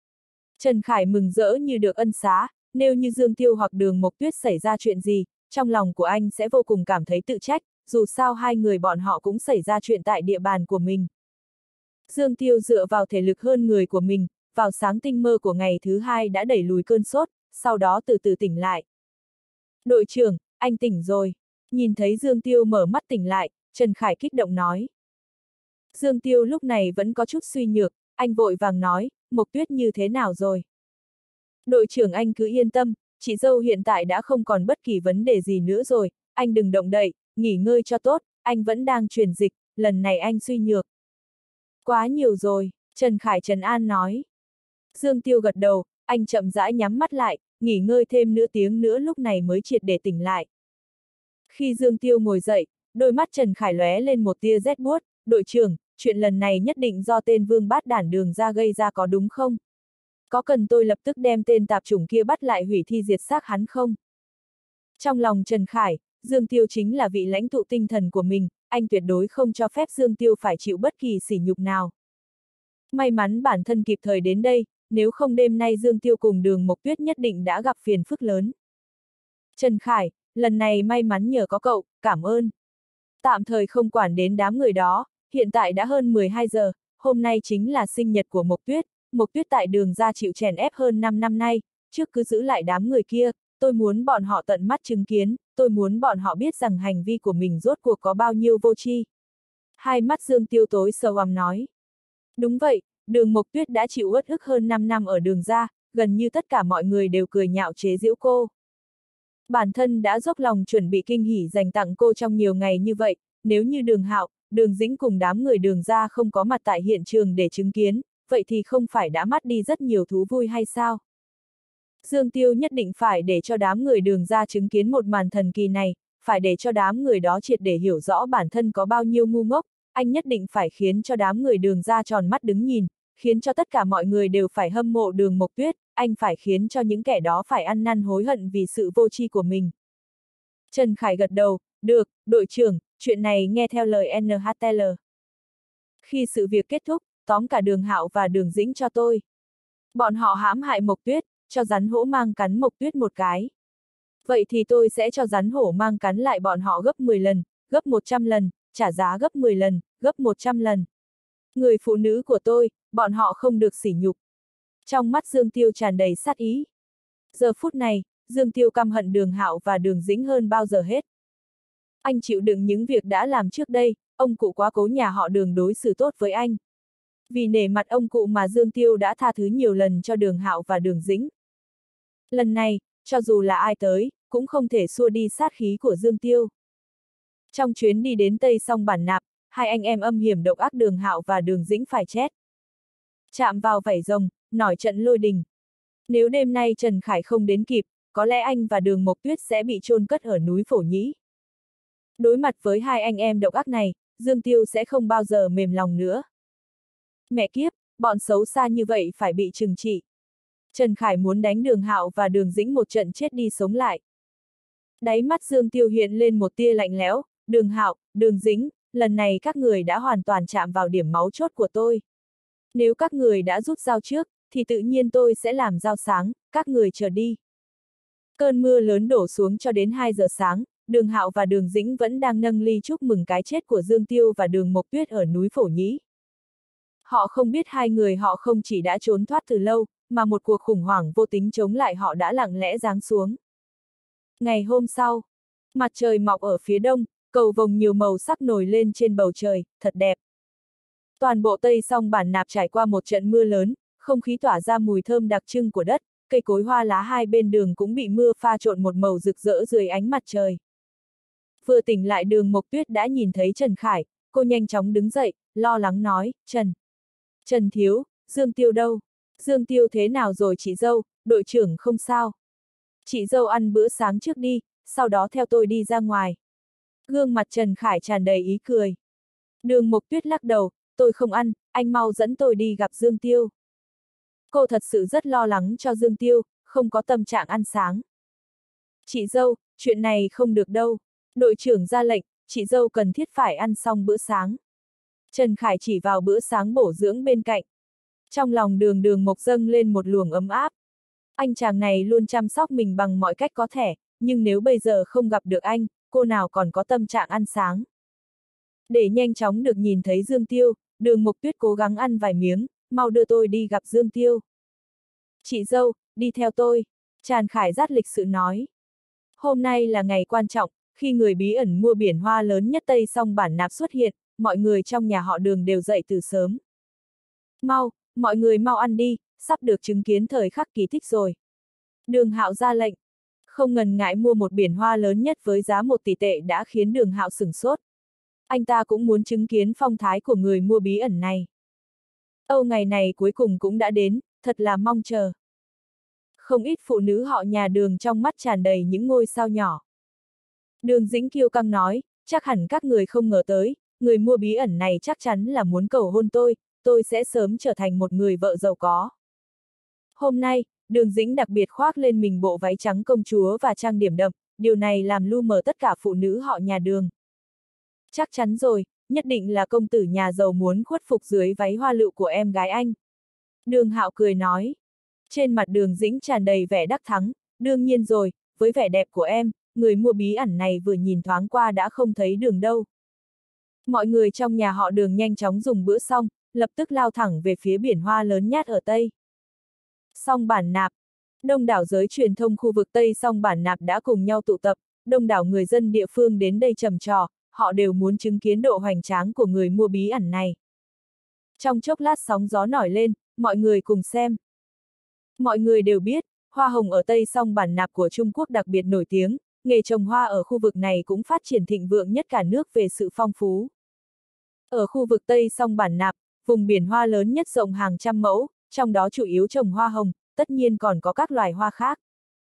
Trần Khải mừng rỡ như được ân xá, nếu như Dương Tiêu hoặc Đường Mộc Tuyết xảy ra chuyện gì, trong lòng của anh sẽ vô cùng cảm thấy tự trách, dù sao hai người bọn họ cũng xảy ra chuyện tại địa bàn của mình. Dương Tiêu dựa vào thể lực hơn người của mình, vào sáng tinh mơ của ngày thứ hai đã đẩy lùi cơn sốt, sau đó từ từ tỉnh lại. Đội trưởng, anh tỉnh rồi. Nhìn thấy Dương Tiêu mở mắt tỉnh lại, Trần Khải kích động nói. Dương Tiêu lúc này vẫn có chút suy nhược, anh vội vàng nói, Mộc Tuyết như thế nào rồi? Đội trưởng anh cứ yên tâm, chị dâu hiện tại đã không còn bất kỳ vấn đề gì nữa rồi, anh đừng động đậy, nghỉ ngơi cho tốt, anh vẫn đang truyền dịch, lần này anh suy nhược. Quá nhiều rồi, Trần Khải trấn an nói. Dương Tiêu gật đầu, anh chậm rãi nhắm mắt lại, nghỉ ngơi thêm nửa tiếng nữa lúc này mới triệt để tỉnh lại. Khi Dương Tiêu ngồi dậy, đôi mắt Trần Khải lóe lên một tia rét buốt, đội trưởng, chuyện lần này nhất định do tên vương bát đản Đường ra gây ra có đúng không? Có cần tôi lập tức đem tên tạp chủng kia bắt lại hủy thi diệt xác hắn không? Trong lòng Trần Khải, Dương Tiêu chính là vị lãnh tụ tinh thần của mình, anh tuyệt đối không cho phép Dương Tiêu phải chịu bất kỳ sỉ nhục nào. May mắn bản thân kịp thời đến đây, nếu không đêm nay Dương Tiêu cùng Đường Mộc Tuyết nhất định đã gặp phiền phức lớn. Trần Khải, lần này may mắn nhờ có cậu, cảm ơn. Tạm thời không quản đến đám người đó, hiện tại đã hơn 12 giờ, hôm nay chính là sinh nhật của Mộc Tuyết. Mộc Tuyết tại Đường ra chịu chèn ép hơn 5 năm nay, trước cứ giữ lại đám người kia, tôi muốn bọn họ tận mắt chứng kiến, tôi muốn bọn họ biết rằng hành vi của mình rốt cuộc có bao nhiêu vô tri. Hai mắt Dương Tiêu tối sâu ằm nói. Đúng vậy, Đường Mộc Tuyết đã chịu uất ức hơn 5 năm ở Đường ra, gần như tất cả mọi người đều cười nhạo chế giễu cô. Bản thân đã dốc lòng chuẩn bị kinh hỉ dành tặng cô trong nhiều ngày như vậy, nếu như Đường Hạo, Đường Dĩnh cùng đám người Đường ra không có mặt tại hiện trường để chứng kiến, vậy thì không phải đã mất đi rất nhiều thú vui hay sao? Dương Tiêu nhất định phải để cho đám người Đường ra chứng kiến một màn thần kỳ này, phải để cho đám người đó triệt để hiểu rõ bản thân có bao nhiêu ngu ngốc, anh nhất định phải khiến cho đám người Đường ra tròn mắt đứng nhìn, khiến cho tất cả mọi người đều phải hâm mộ Đường Mộc Tuyết, anh phải khiến cho những kẻ đó phải ăn năn hối hận vì sự vô tri của mình. Trần Khải gật đầu, được, đội trưởng, chuyện này nghe theo lời NHTL. Khi sự việc kết thúc, tóm cả Đường Hạo và Đường Dĩnh cho tôi. Bọn họ hãm hại Mộc Tuyết, cho rắn hổ mang cắn Mộc Tuyết một cái. Vậy thì tôi sẽ cho rắn hổ mang cắn lại bọn họ gấp 10 lần, gấp 100 lần, trả giá gấp 10 lần, gấp 100 lần. Người phụ nữ của tôi, bọn họ không được sỉ nhục. Trong mắt Dương Tiêu tràn đầy sát ý. Giờ phút này, Dương Tiêu căm hận Đường Hạo và Đường Dĩnh hơn bao giờ hết. Anh chịu đựng những việc đã làm trước đây, ông cụ quá cố nhà họ Đường đối xử tốt với anh. Vì nể mặt ông cụ mà Dương Tiêu đã tha thứ nhiều lần cho Đường Hạo và Đường Dĩnh. Lần này, cho dù là ai tới, cũng không thể xua đi sát khí của Dương Tiêu. Trong chuyến đi đến Tây Song Bản Nạp, hai anh em âm hiểm độc ác Đường Hạo và Đường Dĩnh phải chết. Chạm vào vảy rồng, nổi trận lôi đình. Nếu đêm nay Trần Khải không đến kịp, có lẽ anh và Đường Mộc Tuyết sẽ bị chôn cất ở núi Phổ Nhĩ. Đối mặt với hai anh em độc ác này, Dương Tiêu sẽ không bao giờ mềm lòng nữa. Mẹ kiếp, bọn xấu xa như vậy phải bị trừng trị. Trần Khải muốn đánh Đường Hạo và Đường Dĩnh một trận chết đi sống lại. Đáy mắt Dương Tiêu hiện lên một tia lạnh lẽo, Đường Hạo, Đường Dĩnh, lần này các người đã hoàn toàn chạm vào điểm máu chốt của tôi. Nếu các người đã rút dao trước, thì tự nhiên tôi sẽ làm dao sáng, các người chờ đi. Cơn mưa lớn đổ xuống cho đến 2 giờ sáng, Đường Hạo và Đường Dĩnh vẫn đang nâng ly chúc mừng cái chết của Dương Tiêu và Đường Mộc Tuyết ở núi Phổ Nhĩ. Họ không biết hai người họ không chỉ đã trốn thoát từ lâu, mà một cuộc khủng hoảng vô tính chống lại họ đã lặng lẽ giáng xuống. Ngày hôm sau, mặt trời mọc ở phía đông, cầu vồng nhiều màu sắc nổi lên trên bầu trời, thật đẹp. Toàn bộ Tây Song Bản Nạp trải qua một trận mưa lớn, không khí tỏa ra mùi thơm đặc trưng của đất, cây cối hoa lá hai bên đường cũng bị mưa pha trộn một màu rực rỡ dưới ánh mặt trời. Vừa tỉnh lại Đường Mộc Tuyết đã nhìn thấy Trần Khải, cô nhanh chóng đứng dậy, lo lắng nói, Trần thiếu, Dương Tiêu đâu? Dương Tiêu thế nào rồi chị dâu, đội trưởng không sao. Chị dâu ăn bữa sáng trước đi, sau đó theo tôi đi ra ngoài. Gương mặt Trần Khải tràn đầy ý cười. Đường Mộc Tuyết lắc đầu, tôi không ăn, anh mau dẫn tôi đi gặp Dương Tiêu. Cô thật sự rất lo lắng cho Dương Tiêu, không có tâm trạng ăn sáng. Chị dâu, chuyện này không được đâu. Đội trưởng ra lệnh, chị dâu cần thiết phải ăn xong bữa sáng. Trần Khải chỉ vào bữa sáng bổ dưỡng bên cạnh. Trong lòng Đường Mộc dâng lên một luồng ấm áp. Anh chàng này luôn chăm sóc mình bằng mọi cách có thể, nhưng nếu bây giờ không gặp được anh, cô nào còn có tâm trạng ăn sáng. Để nhanh chóng được nhìn thấy Dương Tiêu, Đường Mộc Tuyết cố gắng ăn vài miếng, mau đưa tôi đi gặp Dương Tiêu. Chị dâu, đi theo tôi, Trần Khải rất lịch sự nói. Hôm nay là ngày quan trọng, khi người bí ẩn mua biển hoa lớn nhất Tây Song Bản Nạp xuất hiện, mọi người trong nhà họ Đường đều dậy từ sớm. Mau, mọi người mau ăn đi, sắp được chứng kiến thời khắc kỳ tích rồi. Đường Hạo ra lệnh. Không ngần ngại mua một biển hoa lớn nhất với giá 1 tỷ tệ đã khiến Đường Hạo sửng sốt. Anh ta cũng muốn chứng kiến phong thái của người mua bí ẩn này. Ngày này cuối cùng cũng đã đến, thật là mong chờ. Không ít phụ nữ họ nhà Đường trong mắt tràn đầy những ngôi sao nhỏ. Đường Dĩnh kiêu căng nói, chắc hẳn các người không ngờ tới, người mua bí ẩn này chắc chắn là muốn cầu hôn tôi sẽ sớm trở thành một người vợ giàu có. Hôm nay, Đường Dĩnh đặc biệt khoác lên mình bộ váy trắng công chúa và trang điểm đậm, điều này làm lu mờ tất cả phụ nữ họ nhà Đường. Chắc chắn rồi, nhất định là công tử nhà giàu muốn khuất phục dưới váy hoa lựu của em gái anh. Đường Hạo cười nói. Trên mặt Đường Dĩnh tràn đầy vẻ đắc thắng, đương nhiên rồi, với vẻ đẹp của em, người mua bí ẩn này vừa nhìn thoáng qua đã không thấy Đường đâu. Mọi người trong nhà họ Đường nhanh chóng dùng bữa xong, lập tức lao thẳng về phía biển hoa lớn nhất ở Tây Song Bản Nạp. Đông đảo giới truyền thông khu vực Tây Song Bản Nạp đã cùng nhau tụ tập, đông đảo người dân địa phương đến đây trầm trò, họ đều muốn chứng kiến độ hoành tráng của người mua bí ẩn này. Trong chốc lát sóng gió nổi lên, mọi người cùng xem. Mọi người đều biết, hoa hồng ở Tây Song Bản Nạp của Trung Quốc đặc biệt nổi tiếng, nghề trồng hoa ở khu vực này cũng phát triển thịnh vượng nhất cả nước về sự phong phú. Ở khu vực Tây Song Bản Nạp, vùng biển hoa lớn nhất rộng hàng trăm mẫu, trong đó chủ yếu trồng hoa hồng, tất nhiên còn có các loài hoa khác.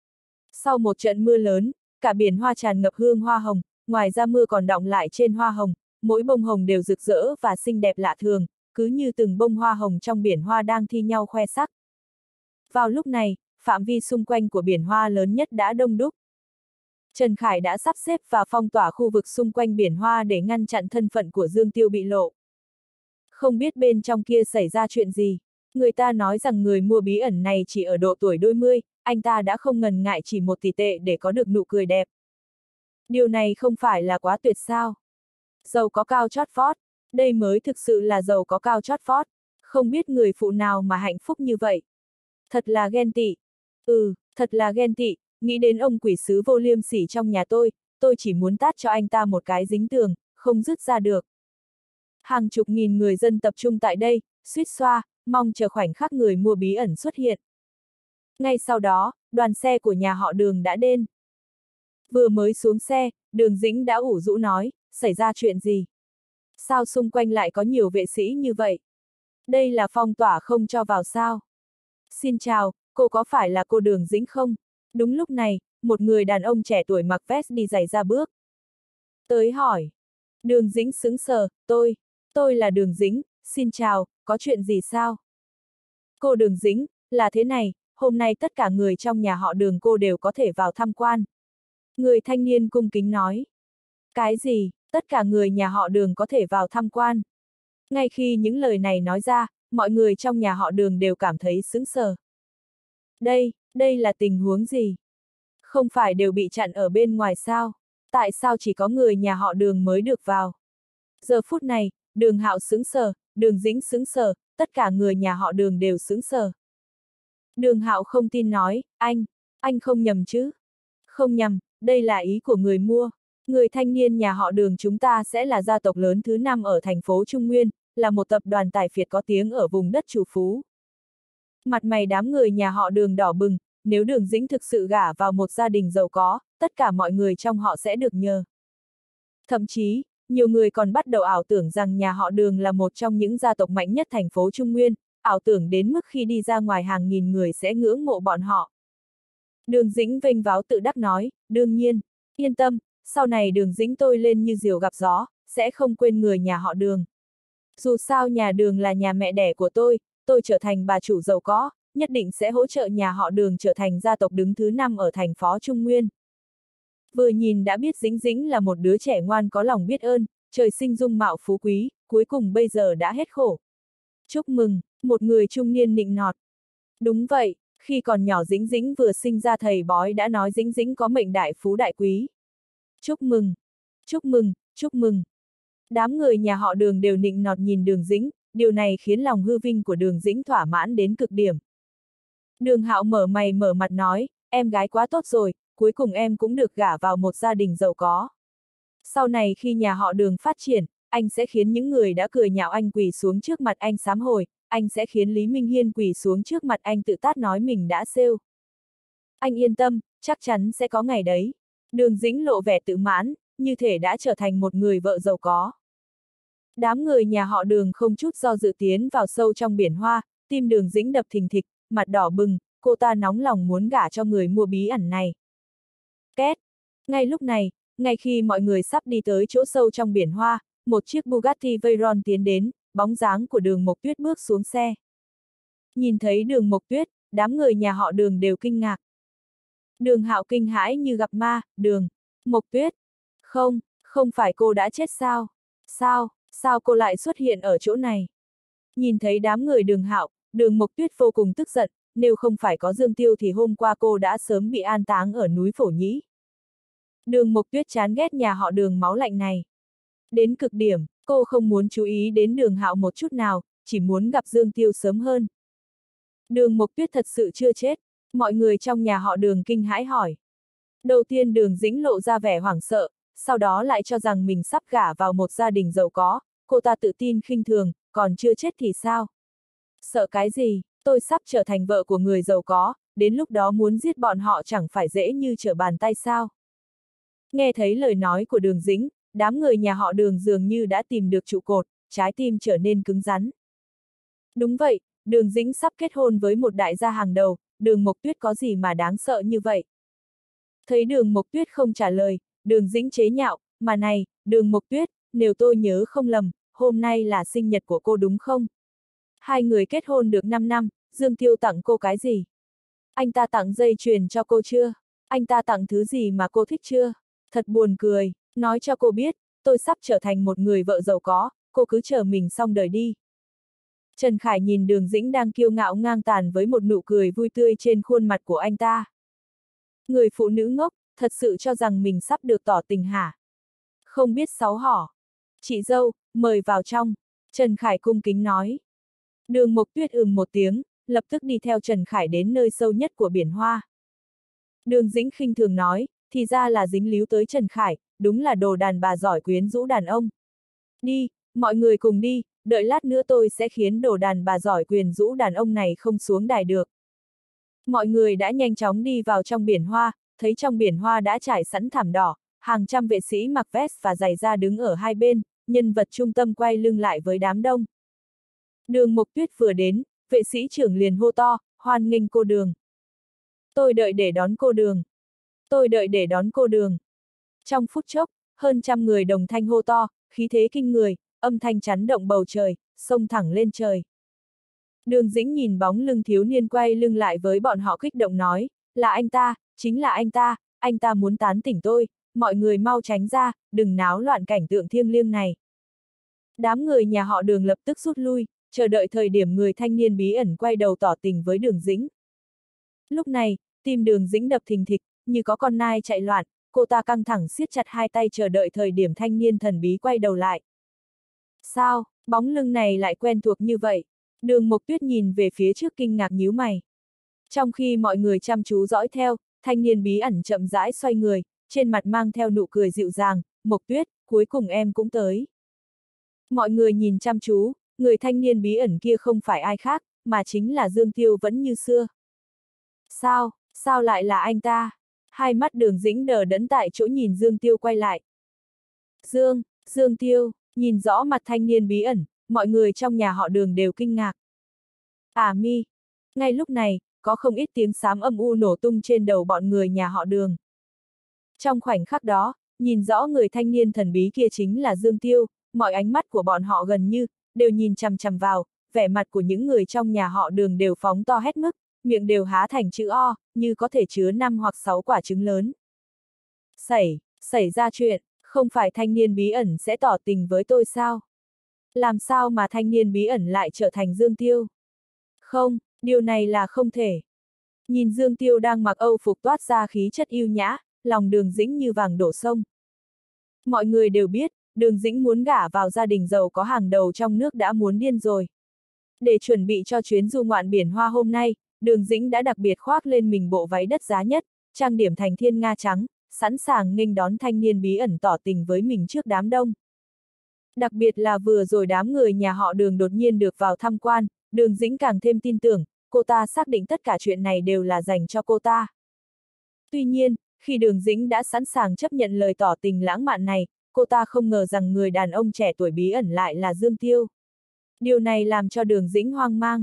Sau một trận mưa lớn, cả biển hoa tràn ngập hương hoa hồng, ngoài ra mưa còn đọng lại trên hoa hồng, mỗi bông hồng đều rực rỡ và xinh đẹp lạ thường, cứ như từng bông hoa hồng trong biển hoa đang thi nhau khoe sắc. Vào lúc này, phạm vi xung quanh của biển hoa lớn nhất đã đông đúc. Trần Khải đã sắp xếp và phong tỏa khu vực xung quanh biển hoa để ngăn chặn thân phận của Dương Tiêu bị lộ. Không biết bên trong kia xảy ra chuyện gì, người ta nói rằng người mua bí ẩn này chỉ ở độ tuổi đôi mươi, anh ta đã không ngần ngại chỉ 1 tỷ tệ để có được nụ cười đẹp. Điều này không phải là quá tuyệt sao? Giàu có cao chót vót, Đây mới thực sự là giàu có cao chót vót, không biết người phụ nào mà hạnh phúc như vậy. Thật là ghen tị. Thật là ghen tị, nghĩ đến ông quỷ sứ vô liêm sỉ trong nhà tôi chỉ muốn tát cho anh ta một cái dính tường, không dứt ra được. Hàng chục nghìn người dân tập trung tại đây, suýt xoa, mong chờ khoảnh khắc người mua bí ẩn xuất hiện. Ngay sau đó, đoàn xe của nhà họ Đường đã đến. Vừa mới xuống xe, Đường Dĩnh đã ủ rũ nói, xảy ra chuyện gì? Sao xung quanh lại có nhiều vệ sĩ như vậy? Đây là phong tỏa không cho vào sao? Xin chào, cô có phải là cô Đường Dĩnh không? Đúng lúc này, một người đàn ông trẻ tuổi mặc vest đi giày ra bước tới hỏi. Đường Dĩnh sững sờ, tôi là Đường Dĩnh, xin chào, có chuyện gì sao? Cô Đường Dĩnh, là thế này, hôm nay tất cả người trong nhà họ Đường cô đều có thể vào tham quan. Người thanh niên cung kính nói. Cái gì, tất cả người nhà họ Đường có thể vào tham quan? Ngay khi những lời này nói ra, mọi người trong nhà họ Đường đều cảm thấy sững sờ. Đây là tình huống gì? Không phải đều bị chặn ở bên ngoài sao? Tại sao chỉ có người nhà họ Đường mới được vào? Giờ phút này, Đường Hạo sững sờ, Đường Dĩnh sững sờ, tất cả người nhà họ Đường đều sững sờ. Đường Hạo không tin nói, anh không nhầm chứ? Không nhầm, đây là ý của người mua. Người thanh niên nhà họ Đường chúng ta sẽ là gia tộc lớn thứ 5 ở thành phố Trung Nguyên, là một tập đoàn tài phiệt có tiếng ở vùng đất trù phú. Mặt mày đám người nhà họ Đường đỏ bừng, nếu Đường Dĩnh thực sự gả vào một gia đình giàu có, tất cả mọi người trong họ sẽ được nhờ. Thậm chí, nhiều người còn bắt đầu ảo tưởng rằng nhà họ Đường là một trong những gia tộc mạnh nhất thành phố Trung Nguyên, ảo tưởng đến mức khi đi ra ngoài hàng nghìn người sẽ ngưỡng mộ bọn họ. Đường Dĩnh vênh váo tự đắc nói, đương nhiên, yên tâm, sau này Đường Dĩnh tôi lên như diều gặp gió, sẽ không quên người nhà họ Đường. Dù sao nhà Đường là nhà mẹ đẻ của tôi trở thành bà chủ giàu có, nhất định sẽ hỗ trợ nhà họ Đường trở thành gia tộc đứng thứ 5 ở thành phố Trung Nguyên. Vừa nhìn đã biết Dĩnh Dĩnh là một đứa trẻ ngoan có lòng biết ơn, trời sinh dung mạo phú quý, cuối cùng bây giờ đã hết khổ. Chúc mừng, một người trung niên nịnh nọt. Đúng vậy, khi còn nhỏ Dĩnh Dĩnh vừa sinh ra thầy bói đã nói Dĩnh Dĩnh có mệnh đại phú đại quý. Chúc mừng, chúc mừng, chúc mừng. Đám người nhà họ Đường đều nịnh nọt nhìn Đường Dĩnh, điều này khiến lòng hư vinh của Đường Dĩnh thỏa mãn đến cực điểm. Đường Hạo mở mày mở mặt nói, em gái quá tốt rồi, cuối cùng em cũng được gả vào một gia đình giàu có. Sau này khi nhà họ Đường phát triển, anh sẽ khiến những người đã cười nhạo anh quỳ xuống trước mặt anh sám hối, anh sẽ khiến Lý Minh Hiên quỳ xuống trước mặt anh tự tát nói mình đã sale. Anh yên tâm, chắc chắn sẽ có ngày đấy. Đường Dĩnh lộ vẻ tự mãn, như thể đã trở thành một người vợ giàu có. Đám người nhà họ Đường không chút do dự tiến vào sâu trong biển hoa, tim Đường Dĩnh đập thình thịch, mặt đỏ bừng, cô ta nóng lòng muốn gả cho người mua bí ẩn này. Két! Ngay lúc này, ngay khi mọi người sắp đi tới chỗ sâu trong biển hoa, một chiếc Bugatti Veyron tiến đến, bóng dáng của Đường Mộc Tuyết bước xuống xe. Nhìn thấy Đường Mộc Tuyết, đám người nhà họ Đường đều kinh ngạc. Đường Hạo kinh hãi như gặp ma, Đường Mộc Tuyết. Không phải cô đã chết sao? Sao cô lại xuất hiện ở chỗ này? Nhìn thấy đám người Đường Hạo, Đường Mộc Tuyết vô cùng tức giận, nếu không phải có Dương Tiêu thì hôm qua cô đã sớm bị an táng ở núi Phổ Nhĩ. Đường Mộc Tuyết chán ghét nhà họ Đường máu lạnh này. Đến cực điểm, cô không muốn chú ý đến Đường Hạo một chút nào, chỉ muốn gặp Dương Tiêu sớm hơn. Đường Mộc Tuyết thật sự chưa chết, mọi người trong nhà họ Đường kinh hãi hỏi. Đầu tiên Đường Dĩnh lộ ra vẻ hoảng sợ, sau đó lại cho rằng mình sắp gả vào một gia đình giàu có, cô ta tự tin khinh thường, còn chưa chết thì sao? Sợ cái gì, tôi sắp trở thành vợ của người giàu có, đến lúc đó muốn giết bọn họ chẳng phải dễ như trở bàn tay sao? Nghe thấy lời nói của Đường Dĩnh, đám người nhà họ Đường dường như đã tìm được trụ cột, trái tim trở nên cứng rắn. Đúng vậy, Đường Dĩnh sắp kết hôn với một đại gia hàng đầu, Đường Mộc Tuyết có gì mà đáng sợ như vậy? Thấy Đường Mộc Tuyết không trả lời, Đường Dĩnh chế nhạo, mà này, Đường Mộc Tuyết, nếu tôi nhớ không lầm, hôm nay là sinh nhật của cô đúng không? Hai người kết hôn được 5 năm, Dương Tiêu tặng cô cái gì? Anh ta tặng dây chuyền cho cô chưa? Anh ta tặng thứ gì mà cô thích chưa? Thật buồn cười, nói cho cô biết, tôi sắp trở thành một người vợ giàu có, cô cứ chờ mình xong đời đi. Trần Khải nhìn Đường Dĩnh đang kiêu ngạo ngang tàn với một nụ cười vui tươi trên khuôn mặt của anh ta. Người phụ nữ ngốc, thật sự cho rằng mình sắp được tỏ tình hả? Không biết xấu hổ. Chị dâu, mời vào trong, Trần Khải cung kính nói. Đường Mộc Tuyết một tiếng, lập tức đi theo Trần Khải đến nơi sâu nhất của biển hoa. Đường Dĩnh khinh thường nói, thì ra là dính líu tới Trần Khải, đúng là đồ đàn bà giỏi quyến rũ đàn ông. Đi, mọi người cùng đi, đợi lát nữa tôi sẽ khiến đồ đàn bà giỏi quyến rũ đàn ông này không xuống đài được. Mọi người đã nhanh chóng đi vào trong biển hoa, thấy trong biển hoa đã trải sẵn thảm đỏ, hàng trăm vệ sĩ mặc vest và giày da đứng ở hai bên, nhân vật trung tâm quay lưng lại với đám đông. Đường Mộc Tuyết vừa đến, vệ sĩ trưởng liền hô to, hoan nghênh cô Đường. Tôi đợi để đón cô Đường. Tôi đợi để đón cô Đường. Trong phút chốc, hơn trăm người đồng thanh hô to, khí thế kinh người, âm thanh chấn động bầu trời, xông thẳng lên trời. Đường Dĩnh nhìn bóng lưng thiếu niên quay lưng lại với bọn họ kích động nói, là anh ta, chính là anh ta muốn tán tỉnh tôi, mọi người mau tránh ra, đừng náo loạn cảnh tượng thiêng liêng này. Đám người nhà họ Đường lập tức rút lui, chờ đợi thời điểm người thanh niên bí ẩn quay đầu tỏ tình với Đường Dĩnh. Lúc này, tim Đường Dĩnh đập thình thịch, như có con nai chạy loạn, cô ta căng thẳng siết chặt hai tay chờ đợi thời điểm thanh niên thần bí quay đầu lại. Sao, bóng lưng này lại quen thuộc như vậy? Đường Mộc Tuyết nhìn về phía trước kinh ngạc nhíu mày. Trong khi mọi người chăm chú dõi theo, thanh niên bí ẩn chậm rãi xoay người, trên mặt mang theo nụ cười dịu dàng, Mộc Tuyết, cuối cùng em cũng tới. Mọi người nhìn chăm chú, người thanh niên bí ẩn kia không phải ai khác, mà chính là Dương Tiêu vẫn như xưa. Sao lại là anh ta? Hai mắt Đường Dĩnh đờ đẫn tại chỗ nhìn Dương Tiêu quay lại. Dương Tiêu, nhìn rõ mặt thanh niên bí ẩn, mọi người trong nhà họ Đường đều kinh ngạc. Mi! Ngay lúc này, có không ít tiếng xám âm u nổ tung trên đầu bọn người nhà họ Đường. Trong khoảnh khắc đó, nhìn rõ người thanh niên thần bí kia chính là Dương Tiêu, mọi ánh mắt của bọn họ gần như đều nhìn chằm chằm vào, vẻ mặt của những người trong nhà họ Đường đều phóng to hết mức, miệng đều há thành chữ O, như có thể chứa 5 hoặc 6 quả trứng lớn. Xảy ra chuyện, không phải thanh niên bí ẩn sẽ tỏ tình với tôi sao? Làm sao mà thanh niên bí ẩn lại trở thành Dương Tiêu? Không, điều này là không thể. Nhìn Dương Tiêu đang mặc âu phục toát ra khí chất yêu nhã, lòng Đường Dĩnh như vàng đổ sông. Mọi người đều biết, Đường Dĩnh muốn gả vào gia đình giàu có hàng đầu trong nước đã muốn điên rồi. Để chuẩn bị cho chuyến du ngoạn biển hoa hôm nay, Đường Dĩnh đã đặc biệt khoác lên mình bộ váy đất giá nhất, trang điểm thành thiên nga trắng, sẵn sàng nghênh đón thanh niên bí ẩn tỏ tình với mình trước đám đông. Đặc biệt là vừa rồi đám người nhà họ Đường đột nhiên được vào tham quan, Đường Dĩnh càng thêm tin tưởng, cô ta xác định tất cả chuyện này đều là dành cho cô ta. Tuy nhiên, khi Đường Dĩnh đã sẵn sàng chấp nhận lời tỏ tình lãng mạn này, cô ta không ngờ rằng người đàn ông trẻ tuổi bí ẩn lại là Dương Tiêu. Điều này làm cho Đường Dĩnh hoang mang.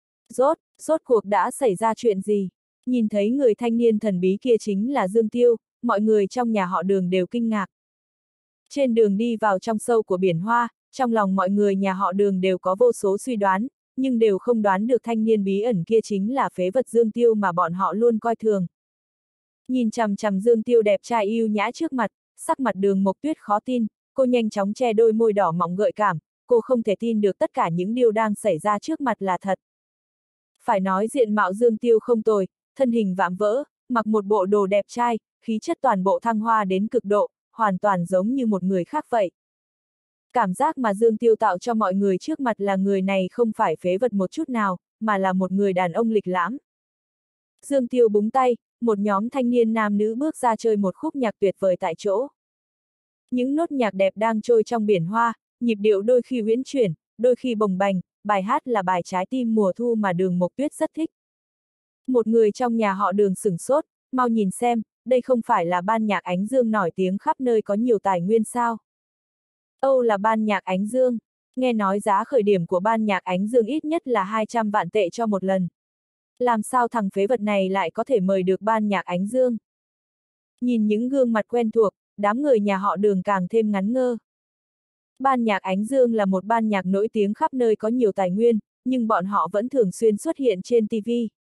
Rốt cuộc đã xảy ra chuyện gì? Nhìn thấy người thanh niên thần bí kia chính là Dương Tiêu, mọi người trong nhà họ Đường đều kinh ngạc. Trên đường đi vào trong sâu của biển hoa, trong lòng mọi người nhà họ Đường đều có vô số suy đoán, nhưng đều không đoán được thanh niên bí ẩn kia chính là phế vật Dương Tiêu mà bọn họ luôn coi thường. Nhìn chằm chằm Dương Tiêu đẹp trai yêu nhã trước mặt, sắc mặt Đường Mộc Tuyết khó tin, cô nhanh chóng che đôi môi đỏ mọng gợi cảm, cô không thể tin được tất cả những điều đang xảy ra trước mặt là thật. Phải nói diện mạo Dương Tiêu không tồi, thân hình vạm vỡ, mặc một bộ đồ đẹp trai, khí chất toàn bộ thăng hoa đến cực độ, hoàn toàn giống như một người khác vậy. Cảm giác mà Dương Tiêu tạo cho mọi người trước mặt là người này không phải phế vật một chút nào, mà là một người đàn ông lịch lãm. Dương Tiêu búng tay, một nhóm thanh niên nam nữ bước ra chơi một khúc nhạc tuyệt vời tại chỗ. Những nốt nhạc đẹp đang trôi trong biển hoa, nhịp điệu đôi khi uyển chuyển, đôi khi bồng bềnh, bài hát là bài Trái tim mùa thu mà Đường Mộc Tuyết rất thích. Một người trong nhà họ Đường sửng sốt, mau nhìn xem, đây không phải là ban nhạc Ánh Dương nổi tiếng khắp nơi có nhiều tài nguyên sao? Âu là ban nhạc Ánh Dương, nghe nói giá khởi điểm của ban nhạc Ánh Dương ít nhất là 200 vạn tệ cho một lần. Làm sao thằng phế vật này lại có thể mời được ban nhạc Ánh Dương? Nhìn những gương mặt quen thuộc, đám người nhà họ Đường càng thêm ngắn ngơ. Ban nhạc Ánh Dương là một ban nhạc nổi tiếng khắp nơi có nhiều tài nguyên, nhưng bọn họ vẫn thường xuyên xuất hiện trên TV.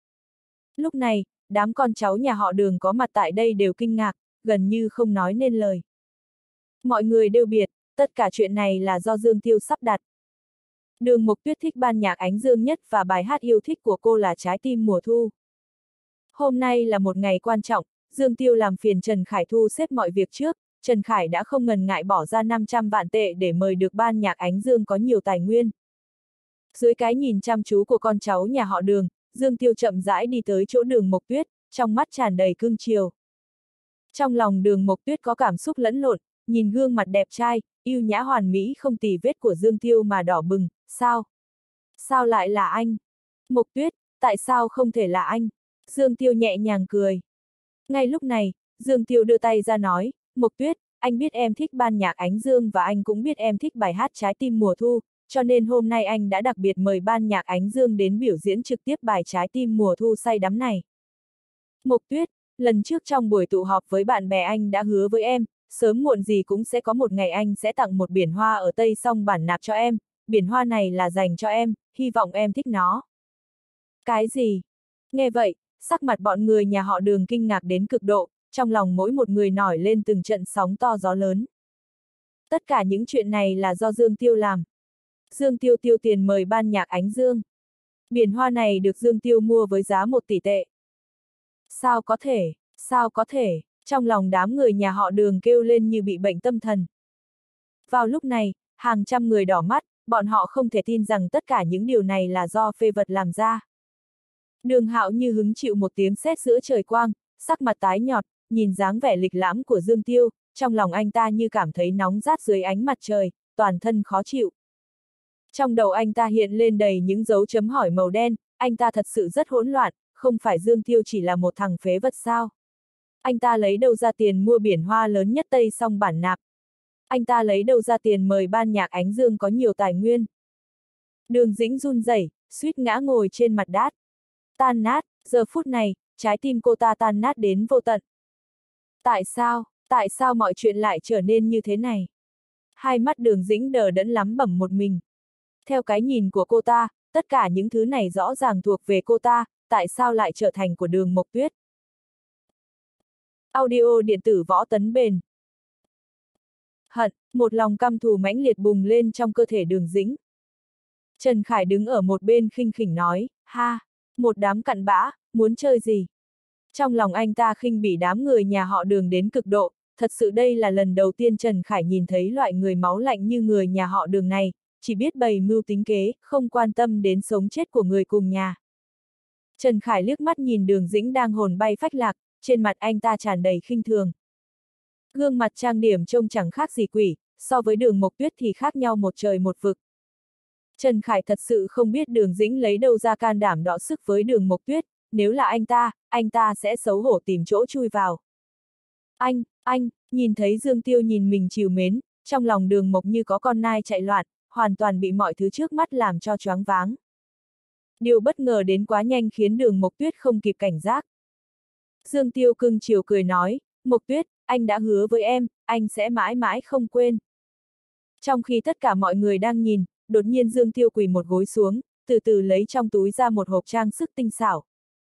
Lúc này, đám con cháu nhà họ Đường có mặt tại đây đều kinh ngạc, gần như không nói nên lời. Mọi người đều biết, tất cả chuyện này là do Dương Tiêu sắp đặt. Đường Mộc Tuyết thích ban nhạc Ánh Dương nhất và bài hát yêu thích của cô là Trái tim mùa thu. Hôm nay là một ngày quan trọng, Dương Tiêu làm phiền Trần Khải thu xếp mọi việc trước, Trần Khải đã không ngần ngại bỏ ra 500 vạn tệ để mời được ban nhạc Ánh Dương có nhiều tài nguyên. Dưới cái nhìn chăm chú của con cháu nhà họ Đường, Dương Tiêu chậm rãi đi tới chỗ Đường Mộc Tuyết, trong mắt tràn đầy cương chiều. Trong lòng Đường Mộc Tuyết có cảm xúc lẫn lộn, nhìn gương mặt đẹp trai, yêu nhã hoàn mỹ không tì vết của Dương Tiêu mà đỏ bừng, sao? Sao lại là anh? Mộc Tuyết, tại sao không thể là anh? Dương Tiêu nhẹ nhàng cười. Ngay lúc này, Dương Tiêu đưa tay ra nói, Mộc Tuyết, anh biết em thích ban nhạc Ánh Dương và anh cũng biết em thích bài hát Trái tim mùa thu, cho nên hôm nay anh đã đặc biệt mời ban nhạc Ánh Dương đến biểu diễn trực tiếp bài Trái tim mùa thu say đắm này. Mộc Tuyết, lần trước trong buổi tụ họp với bạn bè anh đã hứa với em, sớm muộn gì cũng sẽ có một ngày anh sẽ tặng một biển hoa ở Tây Song Bản Nạp cho em, biển hoa này là dành cho em, hy vọng em thích nó. Cái gì? Nghe vậy, sắc mặt bọn người nhà họ Đường kinh ngạc đến cực độ, trong lòng mỗi một người nổi lên từng trận sóng to gió lớn. Tất cả những chuyện này là do Dương Tiêu làm. Dương Tiêu tiêu tiền mời ban nhạc Ánh Dương. Biển hoa này được Dương Tiêu mua với giá 1 tỷ tệ. Sao có thể, sao có thể, trong lòng đám người nhà họ Đường kêu lên như bị bệnh tâm thần. Vào lúc này, hàng trăm người đỏ mắt, bọn họ không thể tin rằng tất cả những điều này là do phê vật làm ra. Đường Hạo như hứng chịu một tiếng sét giữa trời quang, sắc mặt tái nhợt, nhìn dáng vẻ lịch lãm của Dương Tiêu, trong lòng anh ta như cảm thấy nóng rát dưới ánh mặt trời, toàn thân khó chịu. Trong đầu anh ta hiện lên đầy những dấu chấm hỏi màu đen, anh ta thật sự rất hỗn loạn, không phải Dương Tiêu chỉ là một thằng phế vật sao? Anh ta lấy đâu ra tiền mua biển hoa lớn nhất Tây Song Bản Nạp? Anh ta lấy đâu ra tiền mời ban nhạc Ánh Dương có nhiều tài nguyên? Đường Dĩnh run rẩy, suýt ngã ngồi trên mặt đát. Tan nát, giờ phút này, trái tim cô ta tan nát đến vô tận. Tại sao mọi chuyện lại trở nên như thế này? Hai mắt Đường Dĩnh đờ đẫn lắm bẩm một mình. Theo cái nhìn của cô ta, tất cả những thứ này rõ ràng thuộc về cô ta, tại sao lại trở thành của Đường Mộc Tuyết? Audio điện tử Võ Tấn Bền. Hận, một lòng căm thù mãnh liệt bùng lên trong cơ thể Đường Dĩnh. Trần Khải đứng ở một bên khinh khỉnh nói, ha, một đám cặn bã, muốn chơi gì? Trong lòng anh ta khinh bỉ đám người nhà họ Đường đến cực độ, thật sự đây là lần đầu tiên Trần Khải nhìn thấy loại người máu lạnh như người nhà họ Đường này, chỉ biết bày mưu tính kế, không quan tâm đến sống chết của người cùng nhà. Trần Khải liếc mắt nhìn Đường Dĩnh đang hồn bay phách lạc, trên mặt anh ta tràn đầy khinh thường. Gương mặt trang điểm trông chẳng khác gì quỷ, so với Đường Mộc Tuyết thì khác nhau một trời một vực. Trần Khải thật sự không biết Đường Dĩnh lấy đâu ra can đảm đọ sức với Đường Mộc Tuyết, nếu là anh ta sẽ xấu hổ tìm chỗ chui vào. Anh, nhìn thấy Dương Tiêu nhìn mình trìu mến, trong lòng Đường Mộc như có con nai chạy loạn, hoàn toàn bị mọi thứ trước mắt làm cho choáng váng. Điều bất ngờ đến quá nhanh khiến Đường Mộc Tuyết không kịp cảnh giác. Dương Tiêu cưng chiều cười nói, Mộc Tuyết, anh đã hứa với em, anh sẽ mãi mãi không quên. Trong khi tất cả mọi người đang nhìn, đột nhiên Dương Tiêu quỳ một gối xuống, từ từ lấy trong túi ra một hộp trang sức tinh xảo.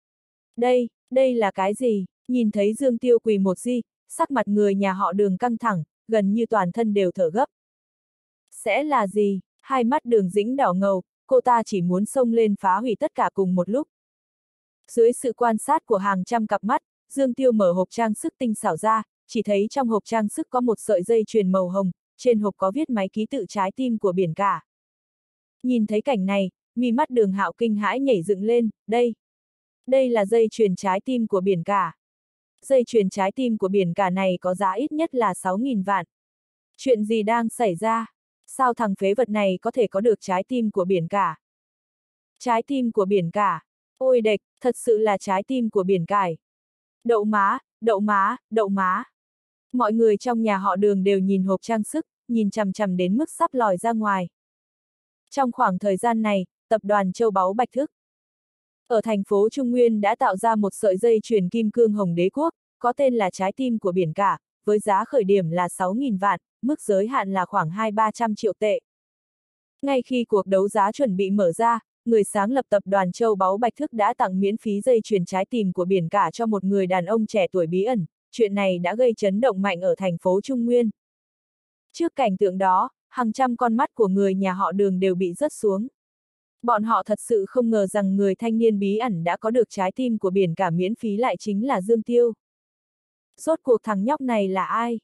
Đây là cái gì? Nhìn thấy Dương Tiêu quỳ một giây, sắc mặt người nhà họ Đường căng thẳng, gần như toàn thân đều thở gấp. Sẽ là gì? Hai mắt Đường Dĩnh đỏ ngầu, cô ta chỉ muốn xông lên phá hủy tất cả cùng một lúc. Dưới sự quan sát của hàng trăm cặp mắt, Dương Tiêu mở hộp trang sức tinh xảo ra, chỉ thấy trong hộp trang sức có một sợi dây chuyền màu hồng, trên hộp có viết máy ký tự Trái tim của biển cả. Nhìn thấy cảnh này, mi mắt Đường Hạo kinh hãi nhảy dựng lên, đây là dây chuyền trái tim của biển cả. Dây chuyền trái tim của biển cả này có giá ít nhất là 6.000 vạn. Chuyện gì đang xảy ra? Sao thằng phế vật này có thể có được trái tim của biển cả? Trái tim của biển cả. Ôi đệch, thật sự là trái tim của biển cải. Đậu má, đậu má, đậu má. Mọi người trong nhà họ Đường đều nhìn hộp trang sức, nhìn chằm chằm đến mức sắp lòi ra ngoài. Trong khoảng thời gian này, tập đoàn Châu Báu Bạch Thức ở thành phố Trung Nguyên đã tạo ra một sợi dây chuyền kim cương hồng đế quốc, có tên là Trái tim của biển cả, với giá khởi điểm là 6.000 vạn, mức giới hạn là khoảng 200-300 triệu tệ. Ngay khi cuộc đấu giá chuẩn bị mở ra, người sáng lập tập đoàn Châu Báu Bạch Thức đã tặng miễn phí dây chuyền trái tim của biển cả cho một người đàn ông trẻ tuổi bí ẩn, chuyện này đã gây chấn động mạnh ở thành phố Trung Nguyên. Trước cảnh tượng đó, hàng trăm con mắt của người nhà họ Đường đều bị rớt xuống. Bọn họ thật sự không ngờ rằng người thanh niên bí ẩn đã có được trái tim của biển cả miễn phí lại chính là Dương Tiêu. Rốt cuộc thằng nhóc này là ai?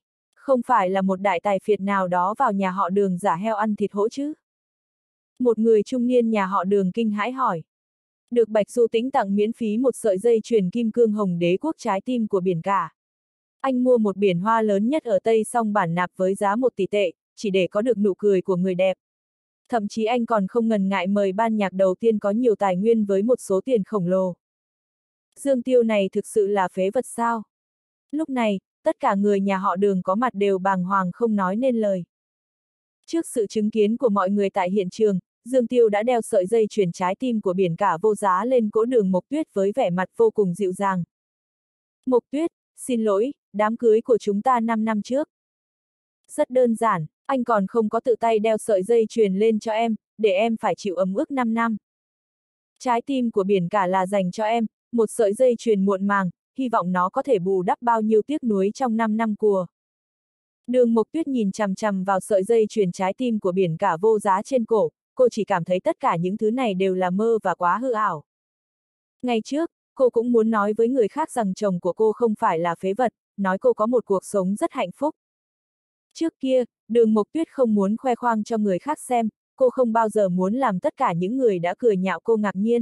Không phải là một đại tài phiệt nào đó vào nhà họ Đường giả heo ăn thịt hổ chứ? Một người trung niên nhà họ Đường kinh hãi hỏi. Được Bạch Du Tĩnh tặng miễn phí một sợi dây chuyền kim cương hồng đế quốc trái tim của biển cả. Anh mua một biển hoa lớn nhất ở Tây Song Bản Nạp với giá 1 tỷ tệ, chỉ để có được nụ cười của người đẹp. Thậm chí anh còn không ngần ngại mời ban nhạc đầu tiên có nhiều tài nguyên với một số tiền khổng lồ. Dương Tiêu này thực sự là phế vật sao? Lúc này, tất cả người nhà họ Đường có mặt đều bàng hoàng không nói nên lời. Trước sự chứng kiến của mọi người tại hiện trường, Dương Tiêu đã đeo sợi dây chuyền trái tim của biển cả vô giá lên cỗ Đường Mộc Tuyết với vẻ mặt vô cùng dịu dàng. Mộc Tuyết, xin lỗi, đám cưới của chúng ta 5 năm trước. Rất đơn giản, anh còn không có tự tay đeo sợi dây chuyền lên cho em, để em phải chịu ấm ức 5 năm. Trái tim của biển cả là dành cho em, một sợi dây chuyền muộn màng, hy vọng nó có thể bù đắp bao nhiêu tiếc nuối trong 5 năm của. Đường Mộc Tuyết nhìn chằm chằm vào sợi dây chuyền trái tim của biển cả vô giá trên cổ, cô chỉ cảm thấy tất cả những thứ này đều là mơ và quá hư ảo. Ngày trước, cô cũng muốn nói với người khác rằng chồng của cô không phải là phế vật, nói cô có một cuộc sống rất hạnh phúc. Trước kia, Đường Mộc Tuyết không muốn khoe khoang cho người khác xem, cô không bao giờ muốn làm tất cả những người đã cười nhạo cô ngạc nhiên.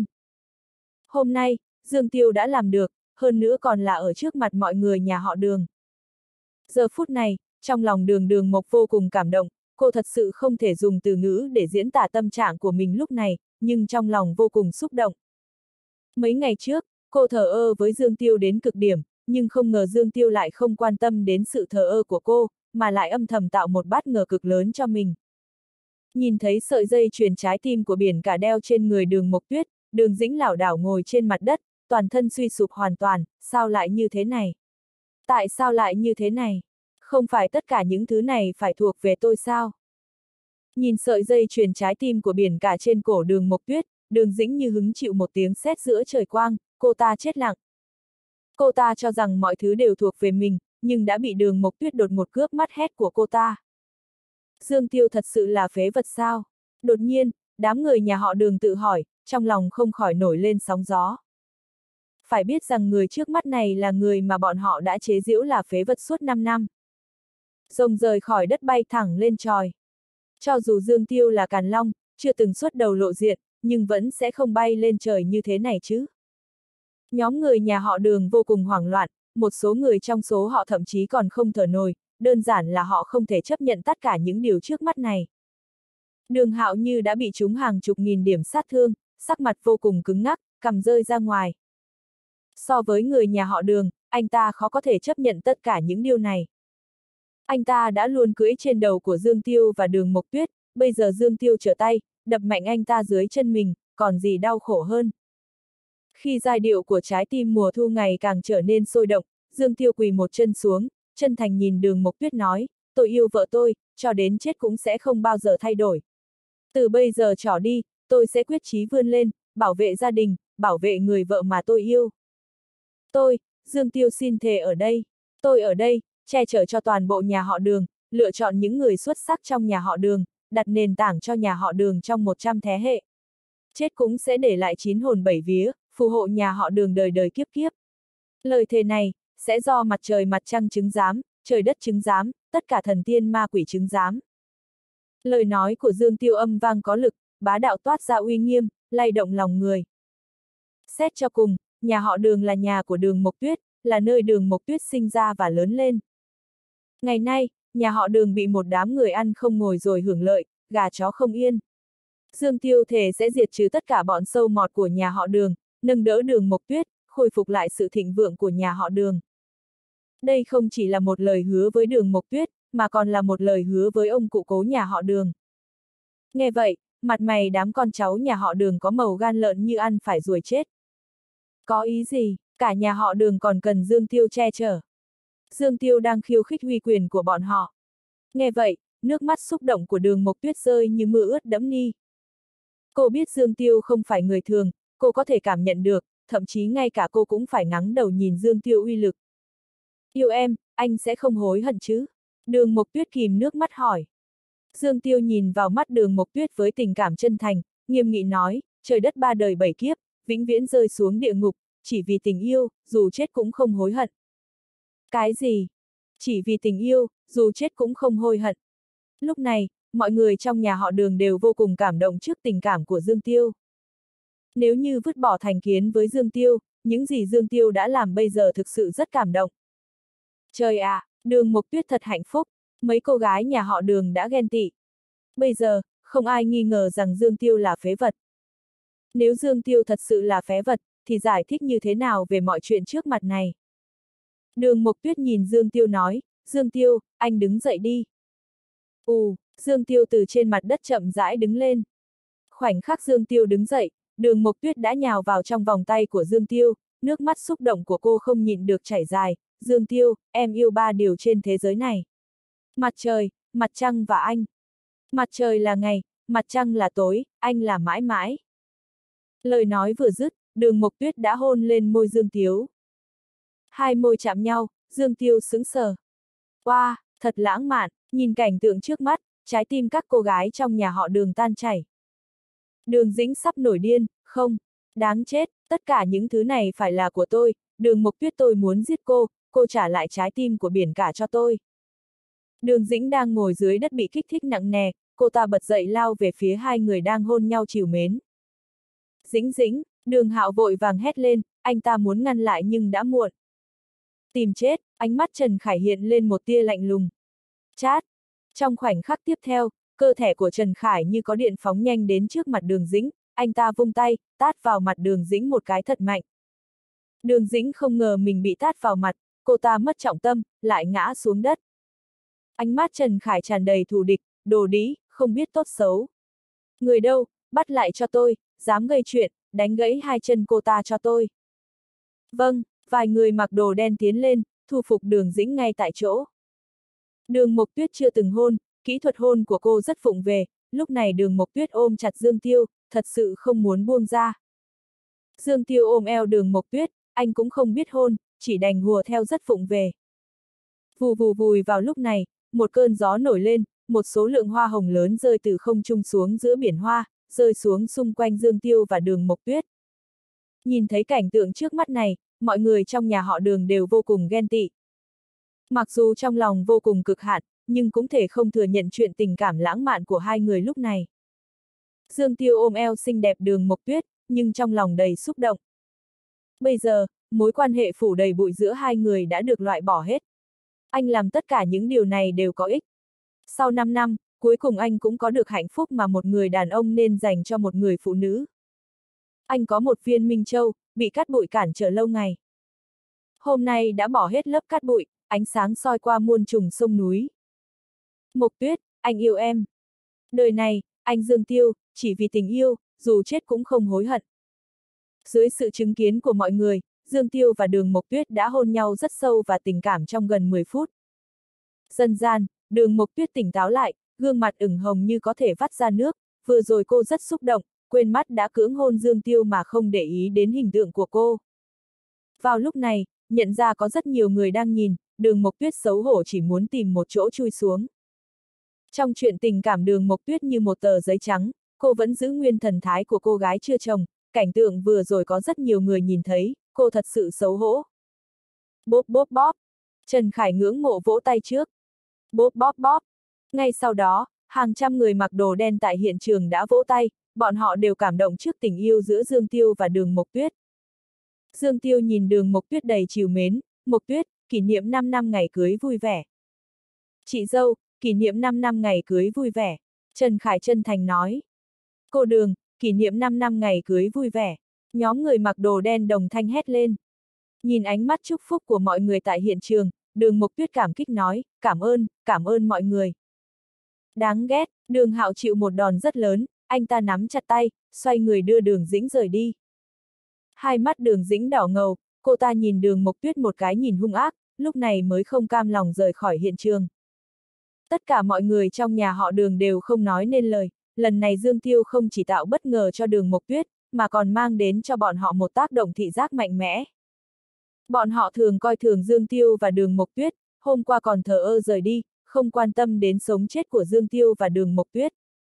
Hôm nay, Dương Tiêu đã làm được, hơn nữa còn là ở trước mặt mọi người nhà họ Đường. Giờ phút này, trong lòng Đường Mộc vô cùng cảm động, cô thật sự không thể dùng từ ngữ để diễn tả tâm trạng của mình lúc này, nhưng trong lòng vô cùng xúc động. Mấy ngày trước, cô thờ ơ với Dương Tiêu đến cực điểm, nhưng không ngờ Dương Tiêu lại không quan tâm đến sự thờ ơ của cô, mà lại âm thầm tạo một bất ngờ cực lớn cho mình. Nhìn thấy sợi dây chuyền trái tim của biển cả đeo trên người Đường Mộc Tuyết, Đường Dĩnh lảo đảo ngồi trên mặt đất, toàn thân suy sụp hoàn toàn, sao lại như thế này? Tại sao lại như thế này? Không phải tất cả những thứ này phải thuộc về tôi sao? Nhìn sợi dây chuyền trái tim của biển cả trên cổ Đường Mộc Tuyết, Đường Dĩnh như hứng chịu một tiếng sét giữa trời quang, cô ta chết lặng. Cô ta cho rằng mọi thứ đều thuộc về mình, nhưng đã bị Đường Mộc Tuyết đột ngột cướp mất hết của cô ta. Dương Tiêu thật sự là phế vật sao? Đột nhiên, đám người nhà họ Đường tự hỏi, trong lòng không khỏi nổi lên sóng gió. Phải biết rằng người trước mắt này là người mà bọn họ đã chế giễu là phế vật suốt 5 năm. Rồng rời khỏi đất bay thẳng lên trời. Cho dù Dương Tiêu là Càn Long, chưa từng xuất đầu lộ diện, nhưng vẫn sẽ không bay lên trời như thế này chứ. Nhóm người nhà họ Đường vô cùng hoảng loạn, một số người trong số họ thậm chí còn không thở nổi, đơn giản là họ không thể chấp nhận tất cả những điều trước mắt này. Đường Hạo như đã bị trúng hàng chục nghìn điểm sát thương, sắc mặt vô cùng cứng ngắc, cằm rơi ra ngoài. So với người nhà họ Đường, anh ta khó có thể chấp nhận tất cả những điều này. Anh ta đã luôn cưỡi trên đầu của Dương Tiêu và Đường Mộc Tuyết, bây giờ Dương Tiêu trở tay, đập mạnh anh ta dưới chân mình, còn gì đau khổ hơn. Khi giai điệu của trái tim mùa thu ngày càng trở nên sôi động, Dương Tiêu quỳ một chân xuống, chân thành nhìn Đường Mộc Tuyết nói, tôi yêu vợ tôi, cho đến chết cũng sẽ không bao giờ thay đổi. Từ bây giờ trở đi, tôi sẽ quyết chí vươn lên, bảo vệ gia đình, bảo vệ người vợ mà tôi yêu. Tôi, Dương Tiêu xin thề ở đây, tôi ở đây, che chở cho toàn bộ nhà họ Đường, lựa chọn những người xuất sắc trong nhà họ Đường, đặt nền tảng cho nhà họ Đường trong 100 thế hệ. Chết cũng sẽ để lại 9 hồn 7 vía, phù hộ nhà họ Đường đời đời kiếp kiếp. Lời thề này, sẽ do mặt trời mặt trăng chứng giám, trời đất chứng giám, tất cả thần tiên ma quỷ chứng giám. Lời nói của Dương Tiêu âm vang có lực, bá đạo toát ra uy nghiêm, lay động lòng người. Xét cho cùng, nhà họ Đường là nhà của Đường Mộc Tuyết, là nơi Đường Mộc Tuyết sinh ra và lớn lên. Ngày nay, nhà họ Đường bị một đám người ăn không ngồi rồi hưởng lợi, gà chó không yên. Dương Tiêu thề sẽ diệt trừ tất cả bọn sâu mọt của nhà họ Đường, nâng đỡ Đường Mộc Tuyết, khôi phục lại sự thịnh vượng của nhà họ Đường. Đây không chỉ là một lời hứa với Đường Mộc Tuyết, mà còn là một lời hứa với ông cụ cố nhà họ Đường. Nghe vậy, mặt mày đám con cháu nhà họ Đường có màu gan lợn như ăn phải ruồi chết. Có ý gì, cả nhà họ Đường còn cần Dương Tiêu che chở. Dương Tiêu đang khiêu khích uy quyền của bọn họ. Nghe vậy, nước mắt xúc động của Đường Mộc Tuyết rơi như mưa ướt đẫm ni. Cô biết Dương Tiêu không phải người thường, cô có thể cảm nhận được, thậm chí ngay cả cô cũng phải ngắng đầu nhìn Dương Tiêu uy lực. Yêu em, anh sẽ không hối hận chứ? Đường Mộc Tuyết kìm nước mắt hỏi. Dương Tiêu nhìn vào mắt Đường Mộc Tuyết với tình cảm chân thành, nghiêm nghị nói, trời đất 3 đời 7 kiếp, vĩnh viễn rơi xuống địa ngục, chỉ vì tình yêu, dù chết cũng không hối hận. Cái gì? Chỉ vì tình yêu, dù chết cũng không hối hận. Lúc này, mọi người trong nhà họ Đường đều vô cùng cảm động trước tình cảm của Dương Tiêu. Nếu như vứt bỏ thành kiến với Dương Tiêu, những gì Dương Tiêu đã làm bây giờ thực sự rất cảm động. Trời ạ, Đường Mộc Tuyết thật hạnh phúc, mấy cô gái nhà họ Đường đã ghen tị. Bây giờ, không ai nghi ngờ rằng Dương Tiêu là phế vật. Nếu Dương Tiêu thật sự là phế vật, thì giải thích như thế nào về mọi chuyện trước mặt này? Đường Mộc Tuyết nhìn Dương Tiêu nói, Dương Tiêu, anh đứng dậy đi. Dương Tiêu từ trên mặt đất chậm rãi đứng lên. Khoảnh khắc Dương Tiêu đứng dậy, Đường Mộc Tuyết đã nhào vào trong vòng tay của Dương Tiêu, nước mắt xúc động của cô không nhịn được chảy dài. Dương Tiêu, em yêu ba điều trên thế giới này. Mặt trời, mặt trăng và anh. Mặt trời là ngày, mặt trăng là tối, anh là mãi mãi. Lời nói vừa dứt, Đường Mộc Tuyết đã hôn lên môi Dương Tiêu. Hai môi chạm nhau, Dương Tiêu sững sờ. Wow, thật lãng mạn, nhìn cảnh tượng trước mắt, trái tim các cô gái trong nhà họ Đường tan chảy. Đường Dĩnh sắp nổi điên, không, đáng chết, tất cả những thứ này phải là của tôi, Đường Mộc Tuyết tôi muốn giết cô trả lại trái tim của biển cả cho tôi. Đường Dĩnh đang ngồi dưới đất bị kích thích nặng nề, cô ta bật dậy lao về phía hai người đang hôn nhau trìu mến. Dĩnh Dĩnh, Đường Hạo vội vàng hét lên, anh ta muốn ngăn lại nhưng đã muộn. Tìm chết, ánh mắt Trần Khải hiện lên một tia lạnh lùng. Chát! Trong khoảnh khắc tiếp theo, cơ thể của Trần Khải như có điện phóng nhanh đến trước mặt Đường Dĩnh, anh ta vung tay, tát vào mặt Đường Dĩnh một cái thật mạnh. Đường Dĩnh không ngờ mình bị tát vào mặt, cô ta mất trọng tâm, lại ngã xuống đất. Ánh mắt Trần Khải tràn đầy thù địch, đồ đĩ, không biết tốt xấu. Người đâu, bắt lại cho tôi, dám gây chuyện, đánh gãy hai chân cô ta cho tôi. Vâng, vài người mặc đồ đen tiến lên, thu phục Đường Dĩnh ngay tại chỗ. Đường Mộc Tuyết chưa từng hôn, kỹ thuật hôn của cô rất vụng về, lúc này Đường Mộc Tuyết ôm chặt Dương Tiêu, thật sự không muốn buông ra. Dương Tiêu ôm eo Đường Mộc Tuyết, anh cũng không biết hôn, chỉ đành hùa theo rất vụng về. Vù vù vùi vào lúc này, một cơn gió nổi lên, một số lượng hoa hồng lớn rơi từ không trung xuống giữa biển hoa, rơi xuống xung quanh Dương Tiêu và Đường Mộc Tuyết. Nhìn thấy cảnh tượng trước mắt này, mọi người trong nhà họ Đường đều vô cùng ghen tị. Mặc dù trong lòng vô cùng cực hạn, nhưng cũng thể không thừa nhận chuyện tình cảm lãng mạn của hai người lúc này. Dương Tiêu ôm eo xinh đẹp Đường Mộc Tuyết, nhưng trong lòng đầy xúc động. Bây giờ, mối quan hệ phủ đầy bụi giữa hai người đã được loại bỏ hết. Anh làm tất cả những điều này đều có ích. Sau 5 năm, cuối cùng anh cũng có được hạnh phúc mà một người đàn ông nên dành cho một người phụ nữ. Anh có một viên minh châu, bị cát bụi cản trở lâu ngày. Hôm nay đã bỏ hết lớp cát bụi, ánh sáng soi qua muôn trùng sông núi. Mộc Tuyết, anh yêu em. Đời này, anh Dương Tiêu, chỉ vì tình yêu, dù chết cũng không hối hận. Dưới sự chứng kiến của mọi người, Dương Tiêu và Đường Mộc Tuyết đã hôn nhau rất sâu và tình cảm trong gần 10 phút. Dần dần, Đường Mộc Tuyết tỉnh táo lại, gương mặt ửng hồng như có thể vắt ra nước, vừa rồi cô rất xúc động, quên mất đã cưỡng hôn Dương Tiêu mà không để ý đến hình tượng của cô. Vào lúc này, nhận ra có rất nhiều người đang nhìn, Đường Mộc Tuyết xấu hổ chỉ muốn tìm một chỗ chui xuống. Trong chuyện tình cảm Đường Mộc Tuyết như một tờ giấy trắng, cô vẫn giữ nguyên thần thái của cô gái chưa chồng, cảnh tượng vừa rồi có rất nhiều người nhìn thấy, cô thật sự xấu hổ. Bốp bốp bóp. Trần Khải ngưỡng mộ vỗ tay trước. Bốp bóp bóp. Ngay sau đó, hàng trăm người mặc đồ đen tại hiện trường đã vỗ tay, bọn họ đều cảm động trước tình yêu giữa Dương Tiêu và Đường Mộc Tuyết. Dương Tiêu nhìn Đường Mộc Tuyết đầy trìu mến, Mộc Tuyết, kỷ niệm 5 năm ngày cưới vui vẻ. Chị dâu, kỷ niệm 5 năm ngày cưới vui vẻ. Trần Khải chân thành nói. Cô Đường, kỷ niệm 5 năm ngày cưới vui vẻ. Nhóm người mặc đồ đen đồng thanh hét lên. Nhìn ánh mắt chúc phúc của mọi người tại hiện trường, Đường Mộc Tuyết cảm kích nói, cảm ơn mọi người. Đáng ghét, Đường Hạo chịu một đòn rất lớn, anh ta nắm chặt tay, xoay người đưa Đường Dĩnh rời đi. Hai mắt Đường Dĩnh đỏ ngầu, cô ta nhìn Đường Mộc Tuyết một cái nhìn hung ác, lúc này mới không cam lòng rời khỏi hiện trường. Tất cả mọi người trong nhà họ Đường đều không nói nên lời, lần này Dương Tiêu không chỉ tạo bất ngờ cho Đường Mộc Tuyết, mà còn mang đến cho bọn họ một tác động thị giác mạnh mẽ. Bọn họ thường coi thường Dương Tiêu và Đường Mộc Tuyết, hôm qua còn thờ ơ rời đi, không quan tâm đến sống chết của Dương Tiêu và Đường Mộc Tuyết.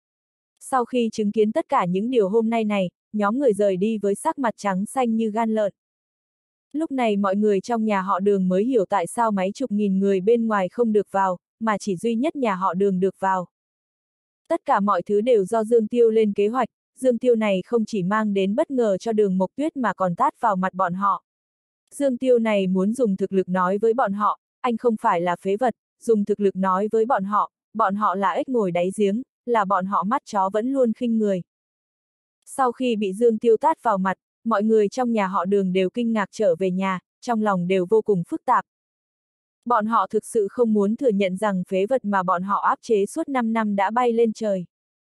Sau khi chứng kiến tất cả những điều hôm nay này, nhóm người rời đi với sắc mặt trắng xanh như gan lợn. Lúc này mọi người trong nhà họ Đường mới hiểu tại sao mấy chục nghìn người bên ngoài không được vào, mà chỉ duy nhất nhà họ Đường được vào. Tất cả mọi thứ đều do Dương Tiêu lên kế hoạch, Dương Tiêu này không chỉ mang đến bất ngờ cho Đường Mộc Tuyết mà còn tát vào mặt bọn họ. Dương Tiêu này muốn dùng thực lực nói với bọn họ, anh không phải là phế vật, dùng thực lực nói với bọn họ là ếch ngồi đáy giếng, là bọn họ mắt chó vẫn luôn khinh người. Sau khi bị Dương Tiêu tát vào mặt, mọi người trong nhà họ Đường đều kinh ngạc trở về nhà, trong lòng đều vô cùng phức tạp. Bọn họ thực sự không muốn thừa nhận rằng phế vật mà bọn họ áp chế suốt 5 năm đã bay lên trời.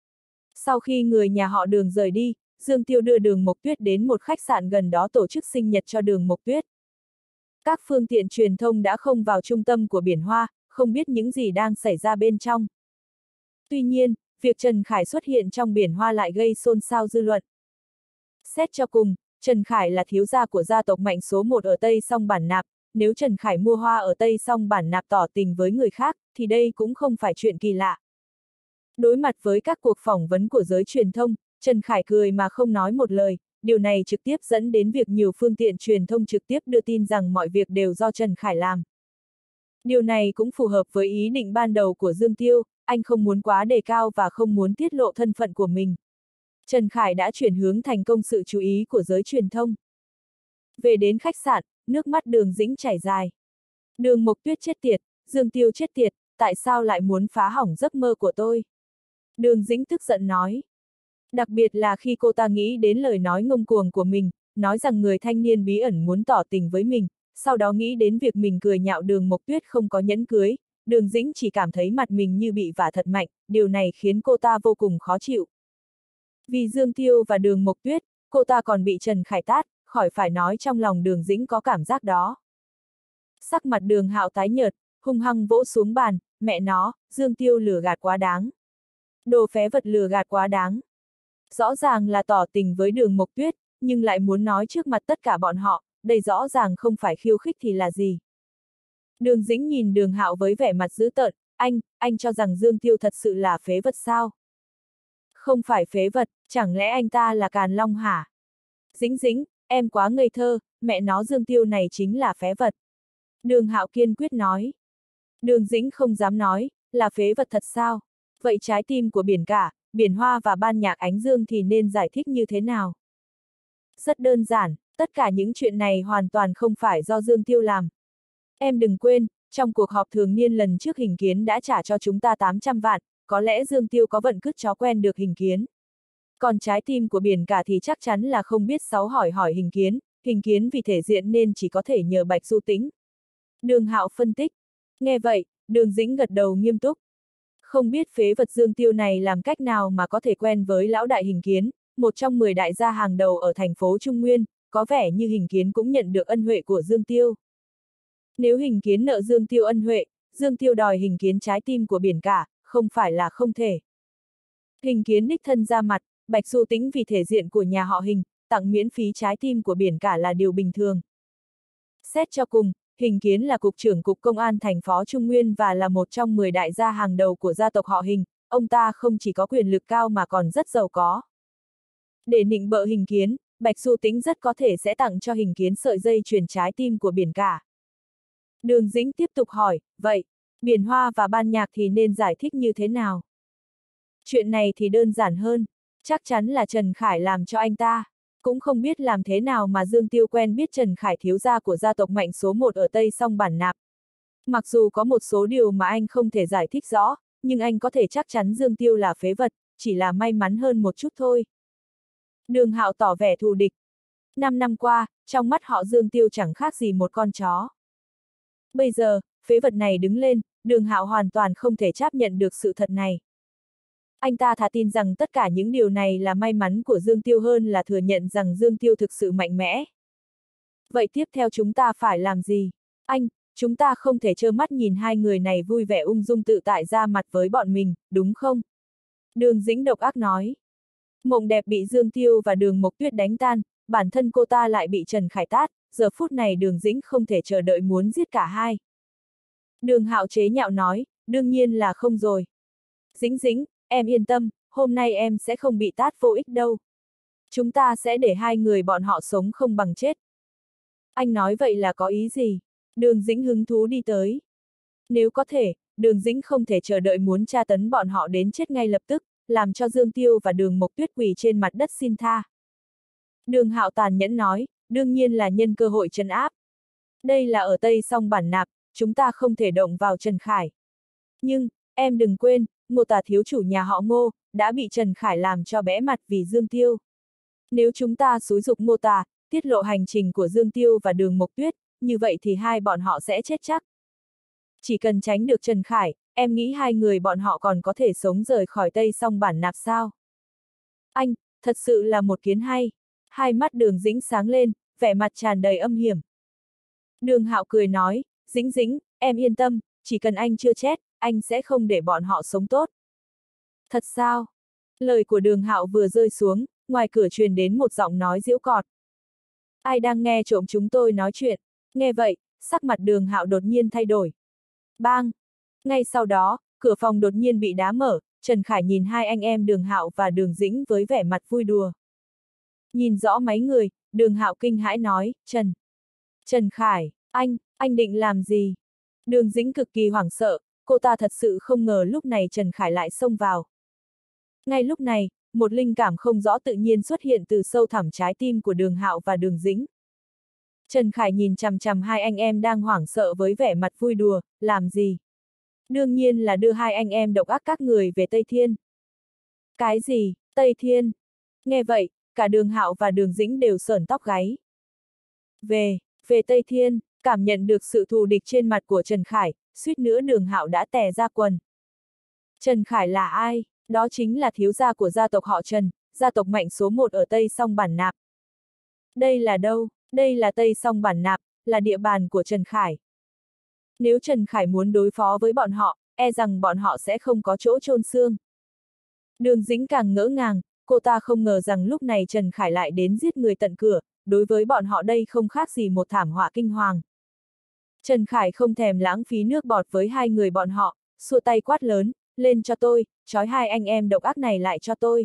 Sau khi người nhà họ Đường rời đi, Dương Tiêu đưa Đường Mộc Tuyết đến một khách sạn gần đó tổ chức sinh nhật cho Đường Mộc Tuyết. Các phương tiện truyền thông đã không vào trung tâm của Biển Hoa, không biết những gì đang xảy ra bên trong. Tuy nhiên, việc Trần Khải xuất hiện trong Biển Hoa lại gây xôn xao dư luận. Xét cho cùng, Trần Khải là thiếu gia của gia tộc mạnh số 1 ở Tây Song Bản Nạp, nếu Trần Khải mua hoa ở Tây Song Bản Nạp tỏ tình với người khác, thì đây cũng không phải chuyện kỳ lạ. Đối mặt với các cuộc phỏng vấn của giới truyền thông, Trần Khải cười mà không nói một lời, điều này trực tiếp dẫn đến việc nhiều phương tiện truyền thông trực tiếp đưa tin rằng mọi việc đều do Trần Khải làm. Điều này cũng phù hợp với ý định ban đầu của Dương Tiêu, anh không muốn quá đề cao và không muốn tiết lộ thân phận của mình. Trần Khải đã chuyển hướng thành công sự chú ý của giới truyền thông. Về đến khách sạn, nước mắt Đường Dĩnh chảy dài. Đường Mộc Tuyết chết tiệt, Dương Tiêu chết tiệt, tại sao lại muốn phá hỏng giấc mơ của tôi? Đường Dĩnh tức giận nói. Đặc biệt là khi cô ta nghĩ đến lời nói ngông cuồng của mình, nói rằng người thanh niên bí ẩn muốn tỏ tình với mình, sau đó nghĩ đến việc mình cười nhạo Đường Mộc Tuyết không có nhẫn cưới, Đường Dĩnh chỉ cảm thấy mặt mình như bị vả thật mạnh, điều này khiến cô ta vô cùng khó chịu. Vì Dương Tiêu và Đường Mộc Tuyết, cô ta còn bị Trần Khải tát, khỏi phải nói trong lòng Đường Dĩnh có cảm giác đó. Sắc mặt Đường Hạo tái nhợt, hung hăng vỗ xuống bàn, mẹ nó, Dương Tiêu lừa gạt quá đáng. Đồ phế vật lừa gạt quá đáng. Rõ ràng là tỏ tình với Đường Mộc Tuyết, nhưng lại muốn nói trước mặt tất cả bọn họ, đây rõ ràng không phải khiêu khích thì là gì. Đường Dĩnh nhìn Đường Hạo với vẻ mặt dữ tợn, anh cho rằng Dương Tiêu thật sự là phế vật sao? Không phải phế vật, chẳng lẽ anh ta là Càn Long hả? Dĩnh Dĩnh, em quá ngây thơ, mẹ nó Dương Tiêu này chính là phế vật. Đường Hạo kiên quyết nói. Đường Dĩnh không dám nói, là phế vật thật sao? Vậy trái tim của Biển Cả, Biển Hoa và ban nhạc Ánh Dương thì nên giải thích như thế nào? Rất đơn giản, tất cả những chuyện này hoàn toàn không phải do Dương Tiêu làm. Em đừng quên, trong cuộc họp thường niên lần trước Hình Kiến đã trả cho chúng ta 800 vạn, có lẽ Dương Tiêu có vận cứt chó quen được Hình Kiến. Còn trái tim của Biển Cả thì chắc chắn là không biết hỏi Hình Kiến vì thể diện nên chỉ có thể nhờ Bạch Du Tĩnh. Đường Hạo phân tích. Nghe vậy, Đường Dĩnh gật đầu nghiêm túc. Không biết phế vật Dương Tiêu này làm cách nào mà có thể quen với lão đại Hình Kiến, một trong 10 đại gia hàng đầu ở thành phố Trung Nguyên, có vẻ như Hình Kiến cũng nhận được ân huệ của Dương Tiêu. Nếu Hình Kiến nợ Dương Tiêu ân huệ, Dương Tiêu đòi Hình Kiến trái tim của Biển Cả, không phải là không thể. Hình Kiến đích thân ra mặt, Bạch Du Tĩnh vì thể diện của nhà họ Hình, tặng miễn phí trái tim của Biển Cả là điều bình thường. Xét cho cùng, Hình Kiến là cục trưởng cục công an thành phố Trung Nguyên và là một trong 10 đại gia hàng đầu của gia tộc họ Hình, ông ta không chỉ có quyền lực cao mà còn rất giàu có. Để nịnh bợ Hình Kiến, Bạch Du Tĩnh rất có thể sẽ tặng cho Hình Kiến sợi dây chuyền trái tim của Biển Cả. Đường Dĩnh tiếp tục hỏi, vậy, Biển Hoa và ban nhạc thì nên giải thích như thế nào? Chuyện này thì đơn giản hơn, chắc chắn là Trần Khải làm cho anh ta. Cũng không biết làm thế nào mà Dương Tiêu quen biết Trần Khải thiếu gia của gia tộc mạnh số 1 ở Tây Song Bản Nạp. Mặc dù có một số điều mà anh không thể giải thích rõ, nhưng anh có thể chắc chắn Dương Tiêu là phế vật, chỉ là may mắn hơn một chút thôi. Đường Hạo tỏ vẻ thù địch. 5 năm qua, trong mắt họ Dương Tiêu chẳng khác gì một con chó. Bây giờ, phế vật này đứng lên, Đường Hạo hoàn toàn không thể chấp nhận được sự thật này. Anh ta thà tin rằng tất cả những điều này là may mắn của Dương Tiêu hơn là thừa nhận rằng Dương Tiêu thực sự mạnh mẽ. Vậy tiếp theo chúng ta phải làm gì? Chúng ta không thể trơ mắt nhìn hai người này vui vẻ ung dung tự tại ra mặt với bọn mình, đúng không? Đường Dĩnh độc ác nói. Mộng đẹp bị Dương Tiêu và Đường Mộc Tuyết đánh tan, bản thân cô ta lại bị Trần Khải tát, giờ phút này Đường Dĩnh không thể chờ đợi muốn giết cả hai. Đường Hạo chế nhạo nói, đương nhiên là không rồi. Dĩnh, em yên tâm, hôm nay em sẽ không bị tát vô ích đâu. Chúng ta sẽ để hai người bọn họ sống không bằng chết. Anh nói vậy là có ý gì? Đường Dĩnh hứng thú đi tới. Nếu có thể, Đường Dĩnh không thể chờ đợi muốn tra tấn bọn họ đến chết ngay lập tức, làm cho Dương Tiêu và Đường Mộc Tuyết quỳ trên mặt đất xin tha. Đường Hạo tàn nhẫn nói, đương nhiên là nhân cơ hội trấn áp. Đây là ở Tây Song Bản Nạp, chúng ta không thể động vào Trần Khải. Nhưng, em đừng quên, Ngô Tả thiếu chủ nhà họ Ngô, đã bị Trần Khải làm cho bẽ mặt vì Dương Tiêu. Nếu chúng ta xúi giục Ngô Tả, tiết lộ hành trình của Dương Tiêu và Đường Mộc Tuyết, như vậy thì hai bọn họ sẽ chết chắc. Chỉ cần tránh được Trần Khải, em nghĩ hai người bọn họ còn có thể sống rời khỏi Tây Song Bản Nạp sao? Anh, thật sự là một kiến hay. Hai mắt Đường Dĩnh sáng lên, vẻ mặt tràn đầy âm hiểm. Đường Hạo cười nói, Dĩnh Dĩnh, em yên tâm, chỉ cần anh chưa chết, anh sẽ không để bọn họ sống tốt. Thật sao? Lời của Đường Hạo vừa rơi xuống, ngoài cửa truyền đến một giọng nói giễu cợt. Ai đang nghe trộm chúng tôi nói chuyện? Nghe vậy, sắc mặt Đường Hạo đột nhiên thay đổi. Bang! Ngay sau đó, cửa phòng đột nhiên bị đá mở, Trần Khải nhìn hai anh em Đường Hạo và Đường Dĩnh với vẻ mặt vui đùa. Nhìn rõ mấy người, Đường Hạo kinh hãi nói, Trần Khải, anh định làm gì? Đường Dĩnh cực kỳ hoảng sợ, cô ta thật sự không ngờ lúc này Trần Khải lại xông vào. Ngay lúc này, một linh cảm không rõ tự nhiên xuất hiện từ sâu thẳm trái tim của Đường Hạo và Đường Dĩnh. Trần Khải nhìn chằm chằm hai anh em đang hoảng sợ với vẻ mặt vui đùa, làm gì? Đương nhiên là đưa hai anh em độc ác các người về Tây Thiên. Cái gì, Tây Thiên? Nghe vậy, cả Đường Hạo và Đường Dĩnh đều sởn tóc gáy. Về Tây Thiên, cảm nhận được sự thù địch trên mặt của Trần Khải, suýt nữa Đường Hạo đã tè ra quần. Trần Khải là ai? Đó chính là thiếu gia của gia tộc họ Trần, gia tộc mạnh số 1 ở Tây Song Bản Nạp. Đây là đâu? Đây là Tây Song Bản Nạp, là địa bàn của Trần Khải. Nếu Trần Khải muốn đối phó với bọn họ, e rằng bọn họ sẽ không có chỗ chôn xương. Đường Dĩnh càng ngỡ ngàng, cô ta không ngờ rằng lúc này Trần Khải lại đến giết người tận cửa, đối với bọn họ đây không khác gì một thảm họa kinh hoàng. Trần Khải không thèm lãng phí nước bọt với hai người bọn họ, xua tay quát lớn, lên cho tôi, trói hai anh em độc ác này lại cho tôi.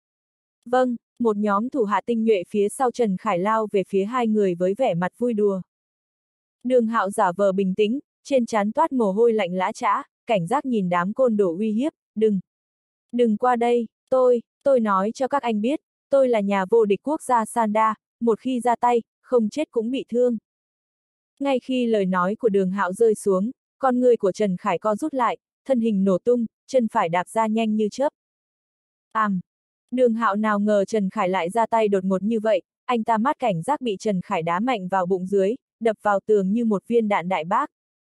Vâng, một nhóm thủ hạ tinh nhuệ phía sau Trần Khải lao về phía hai người với vẻ mặt vui đùa. Đường Hạo giả vờ bình tĩnh, trên trán toát mồ hôi lạnh lã chã, cảnh giác nhìn đám côn đồ uy hiếp, đừng qua đây, tôi nói cho các anh biết, tôi là nhà vô địch quốc gia Sanda, một khi ra tay, không chết cũng bị thương. Ngay khi lời nói của Đường Hạo rơi xuống, con người của Trần Khải co rút lại, thân hình nổ tung, chân phải đạp ra nhanh như chớp. Đường Hạo nào ngờ Trần Khải lại ra tay đột ngột như vậy, anh ta mắt cảnh giác bị Trần Khải đá mạnh vào bụng dưới, đập vào tường như một viên đạn đại bác.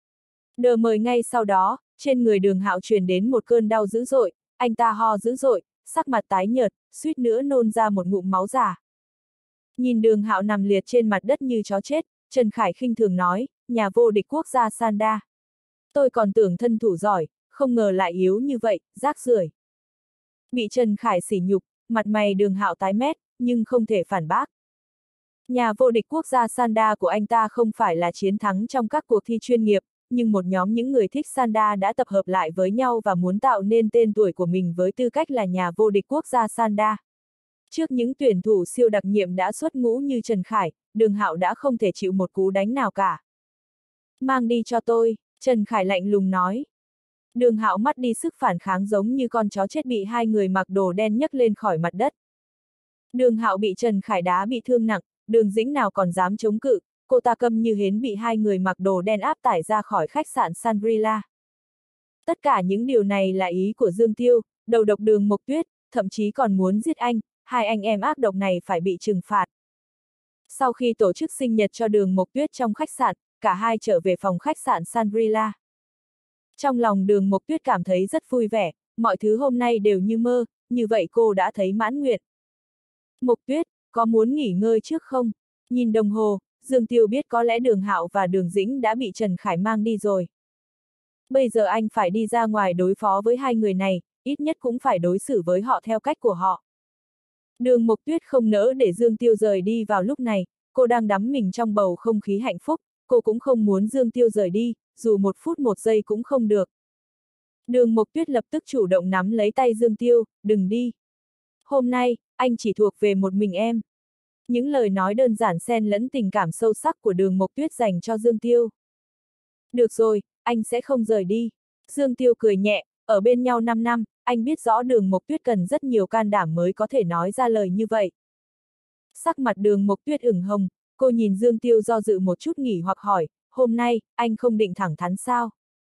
Đờ mời ngay sau đó, trên người Đường Hạo truyền đến một cơn đau dữ dội, anh ta ho dữ dội, sắc mặt tái nhợt, suýt nữa nôn ra một ngụm máu giả. Nhìn Đường Hạo nằm liệt trên mặt đất như chó chết, Trần Khải khinh thường nói, nhà vô địch quốc gia Sanda. Tôi còn tưởng thân thủ giỏi, không ngờ lại yếu như vậy, rác rưởi. Bị Trần Khải sỉ nhục, mặt mày Đường Hạo tái mét, nhưng không thể phản bác. Nhà vô địch quốc gia Sanda của anh ta không phải là chiến thắng trong các cuộc thi chuyên nghiệp, nhưng một nhóm những người thích Sanda đã tập hợp lại với nhau và muốn tạo nên tên tuổi của mình với tư cách là nhà vô địch quốc gia Sanda. Trước những tuyển thủ siêu đặc nhiệm đã xuất ngũ như Trần Khải, Đường Hạo đã không thể chịu một cú đánh nào cả. Mang đi cho tôi, Trần Khải lạnh lùng nói. Đường Hạo mất đi sức phản kháng giống như con chó chết bị hai người mặc đồ đen nhấc lên khỏi mặt đất. Đường Hạo bị Trần Khải đá bị thương nặng, Đường Dĩnh nào còn dám chống cự, cô ta câm như hến bị hai người mặc đồ đen áp tải ra khỏi khách sạn Shangri-La. Tất cả những điều này là ý của Dương Tiêu, đầu độc Đường Mộc Tuyết, thậm chí còn muốn giết anh, hai anh em ác độc này phải bị trừng phạt. Sau khi tổ chức sinh nhật cho Đường Mộc Tuyết trong khách sạn, cả hai trở về phòng khách sạn Shangri-La. Trong lòng Đường Mộc Tuyết cảm thấy rất vui vẻ, mọi thứ hôm nay đều như mơ, như vậy cô đã thấy mãn nguyện. Mộc Tuyết, có muốn nghỉ ngơi trước không? Nhìn đồng hồ, Dương Tiêu biết có lẽ Đường Hạo và Đường Dĩnh đã bị Trần Khải mang đi rồi. Bây giờ anh phải đi ra ngoài đối phó với hai người này, ít nhất cũng phải đối xử với họ theo cách của họ. Đường Mộc Tuyết không nỡ để Dương Tiêu rời đi vào lúc này, cô đang đắm mình trong bầu không khí hạnh phúc, cô cũng không muốn Dương Tiêu rời đi, dù một phút một giây cũng không được. Đường Mộc Tuyết lập tức chủ động nắm lấy tay Dương Tiêu, đừng đi. Hôm nay, anh chỉ thuộc về một mình em. Những lời nói đơn giản xen lẫn tình cảm sâu sắc của Đường Mộc Tuyết dành cho Dương Tiêu. Được rồi, anh sẽ không rời đi. Dương Tiêu cười nhẹ, ở bên nhau 5 năm, anh biết rõ Đường Mộc Tuyết cần rất nhiều can đảm mới có thể nói ra lời như vậy. Sắc mặt Đường Mộc Tuyết ửng hồng, cô nhìn Dương Tiêu do dự một chút nghỉ hoặc hỏi, hôm nay, anh không định thẳng thắn sao?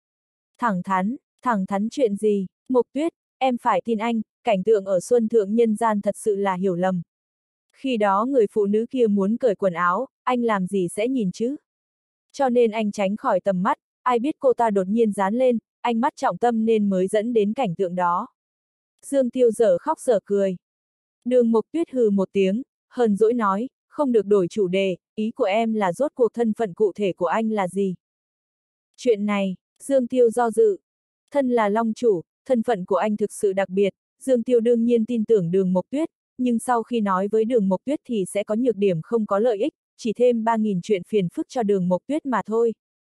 Thẳng thắn chuyện gì? Mộc Tuyết, em phải tin anh, cảnh tượng ở Xuân Thượng Nhân Gian thật sự là hiểu lầm. Khi đó người phụ nữ kia muốn cởi quần áo, anh làm gì sẽ nhìn chứ? Cho nên anh tránh khỏi tầm mắt, ai biết cô ta đột nhiên dán lên, anh mắt trọng tâm nên mới dẫn đến cảnh tượng đó. Dương Tiêu dở khóc dở cười. Đường Mộc Tuyết hừ một tiếng, hờn dỗi nói, không được đổi chủ đề, ý của em là rốt cuộc thân phận cụ thể của anh là gì? Chuyện này, Dương Tiêu do dự. Thân là Long chủ, thân phận của anh thực sự đặc biệt, Dương Tiêu đương nhiên tin tưởng Đường Mộc Tuyết, nhưng sau khi nói với Đường Mộc Tuyết thì sẽ có nhược điểm không có lợi ích, chỉ thêm 3.000 chuyện phiền phức cho Đường Mộc Tuyết mà thôi.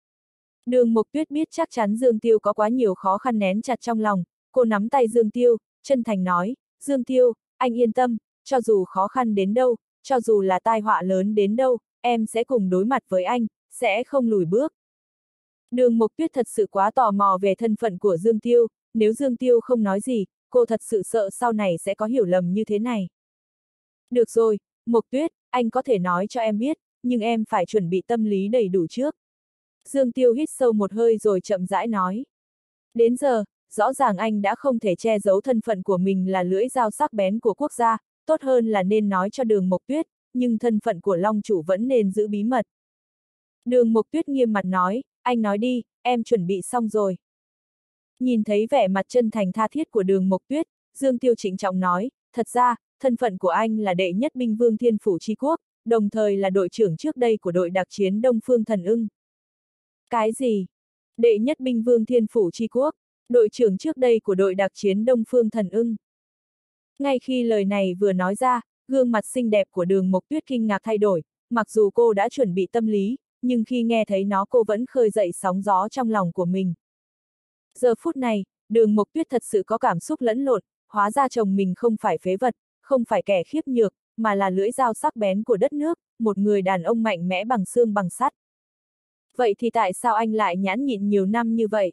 Đường Mộc Tuyết biết chắc chắn Dương Tiêu có quá nhiều khó khăn nén chặt trong lòng, cô nắm tay Dương Tiêu, chân thành nói, Dương Tiêu, anh yên tâm, cho dù khó khăn đến đâu, cho dù là tai họa lớn đến đâu, em sẽ cùng đối mặt với anh, sẽ không lùi bước. Đường Mộc Tuyết thật sự quá tò mò về thân phận của Dương Tiêu, nếu Dương Tiêu không nói gì, cô thật sự sợ sau này sẽ có hiểu lầm như thế này. Được rồi, Mộc Tuyết, anh có thể nói cho em biết, nhưng em phải chuẩn bị tâm lý đầy đủ trước. Dương Tiêu hít sâu một hơi rồi chậm rãi nói. Đến giờ, rõ ràng anh đã không thể che giấu thân phận của mình là lưỡi dao sắc bén của quốc gia, tốt hơn là nên nói cho Đường Mộc Tuyết, nhưng thân phận của Long chủ vẫn nên giữ bí mật. Đường Mộc Tuyết nghiêm mặt nói, anh nói đi, em chuẩn bị xong rồi. Nhìn thấy vẻ mặt chân thành tha thiết của Đường Mộc Tuyết, Dương Tiêu trịnh trọng nói, thật ra, thân phận của anh là đệ nhất binh vương Thiên Phủ Chi Quốc, đồng thời là đội trưởng trước đây của đội đặc chiến Đông Phương Thần Ưng. Cái gì? Đệ nhất binh vương Thiên Phủ Chi Quốc, đội trưởng trước đây của đội đặc chiến Đông Phương Thần Ưng. Ngay khi lời này vừa nói ra, gương mặt xinh đẹp của Đường Mộc Tuyết kinh ngạc thay đổi, mặc dù cô đã chuẩn bị tâm lý, nhưng khi nghe thấy nó cô vẫn khơi dậy sóng gió trong lòng của mình. Giờ phút này, Đường Mộc Tuyết thật sự có cảm xúc lẫn lộn, hóa ra chồng mình không phải phế vật, không phải kẻ khiếp nhược, mà là lưỡi dao sắc bén của đất nước, một người đàn ông mạnh mẽ bằng xương bằng sắt. Vậy thì tại sao anh lại nhẫn nhịn nhiều năm như vậy?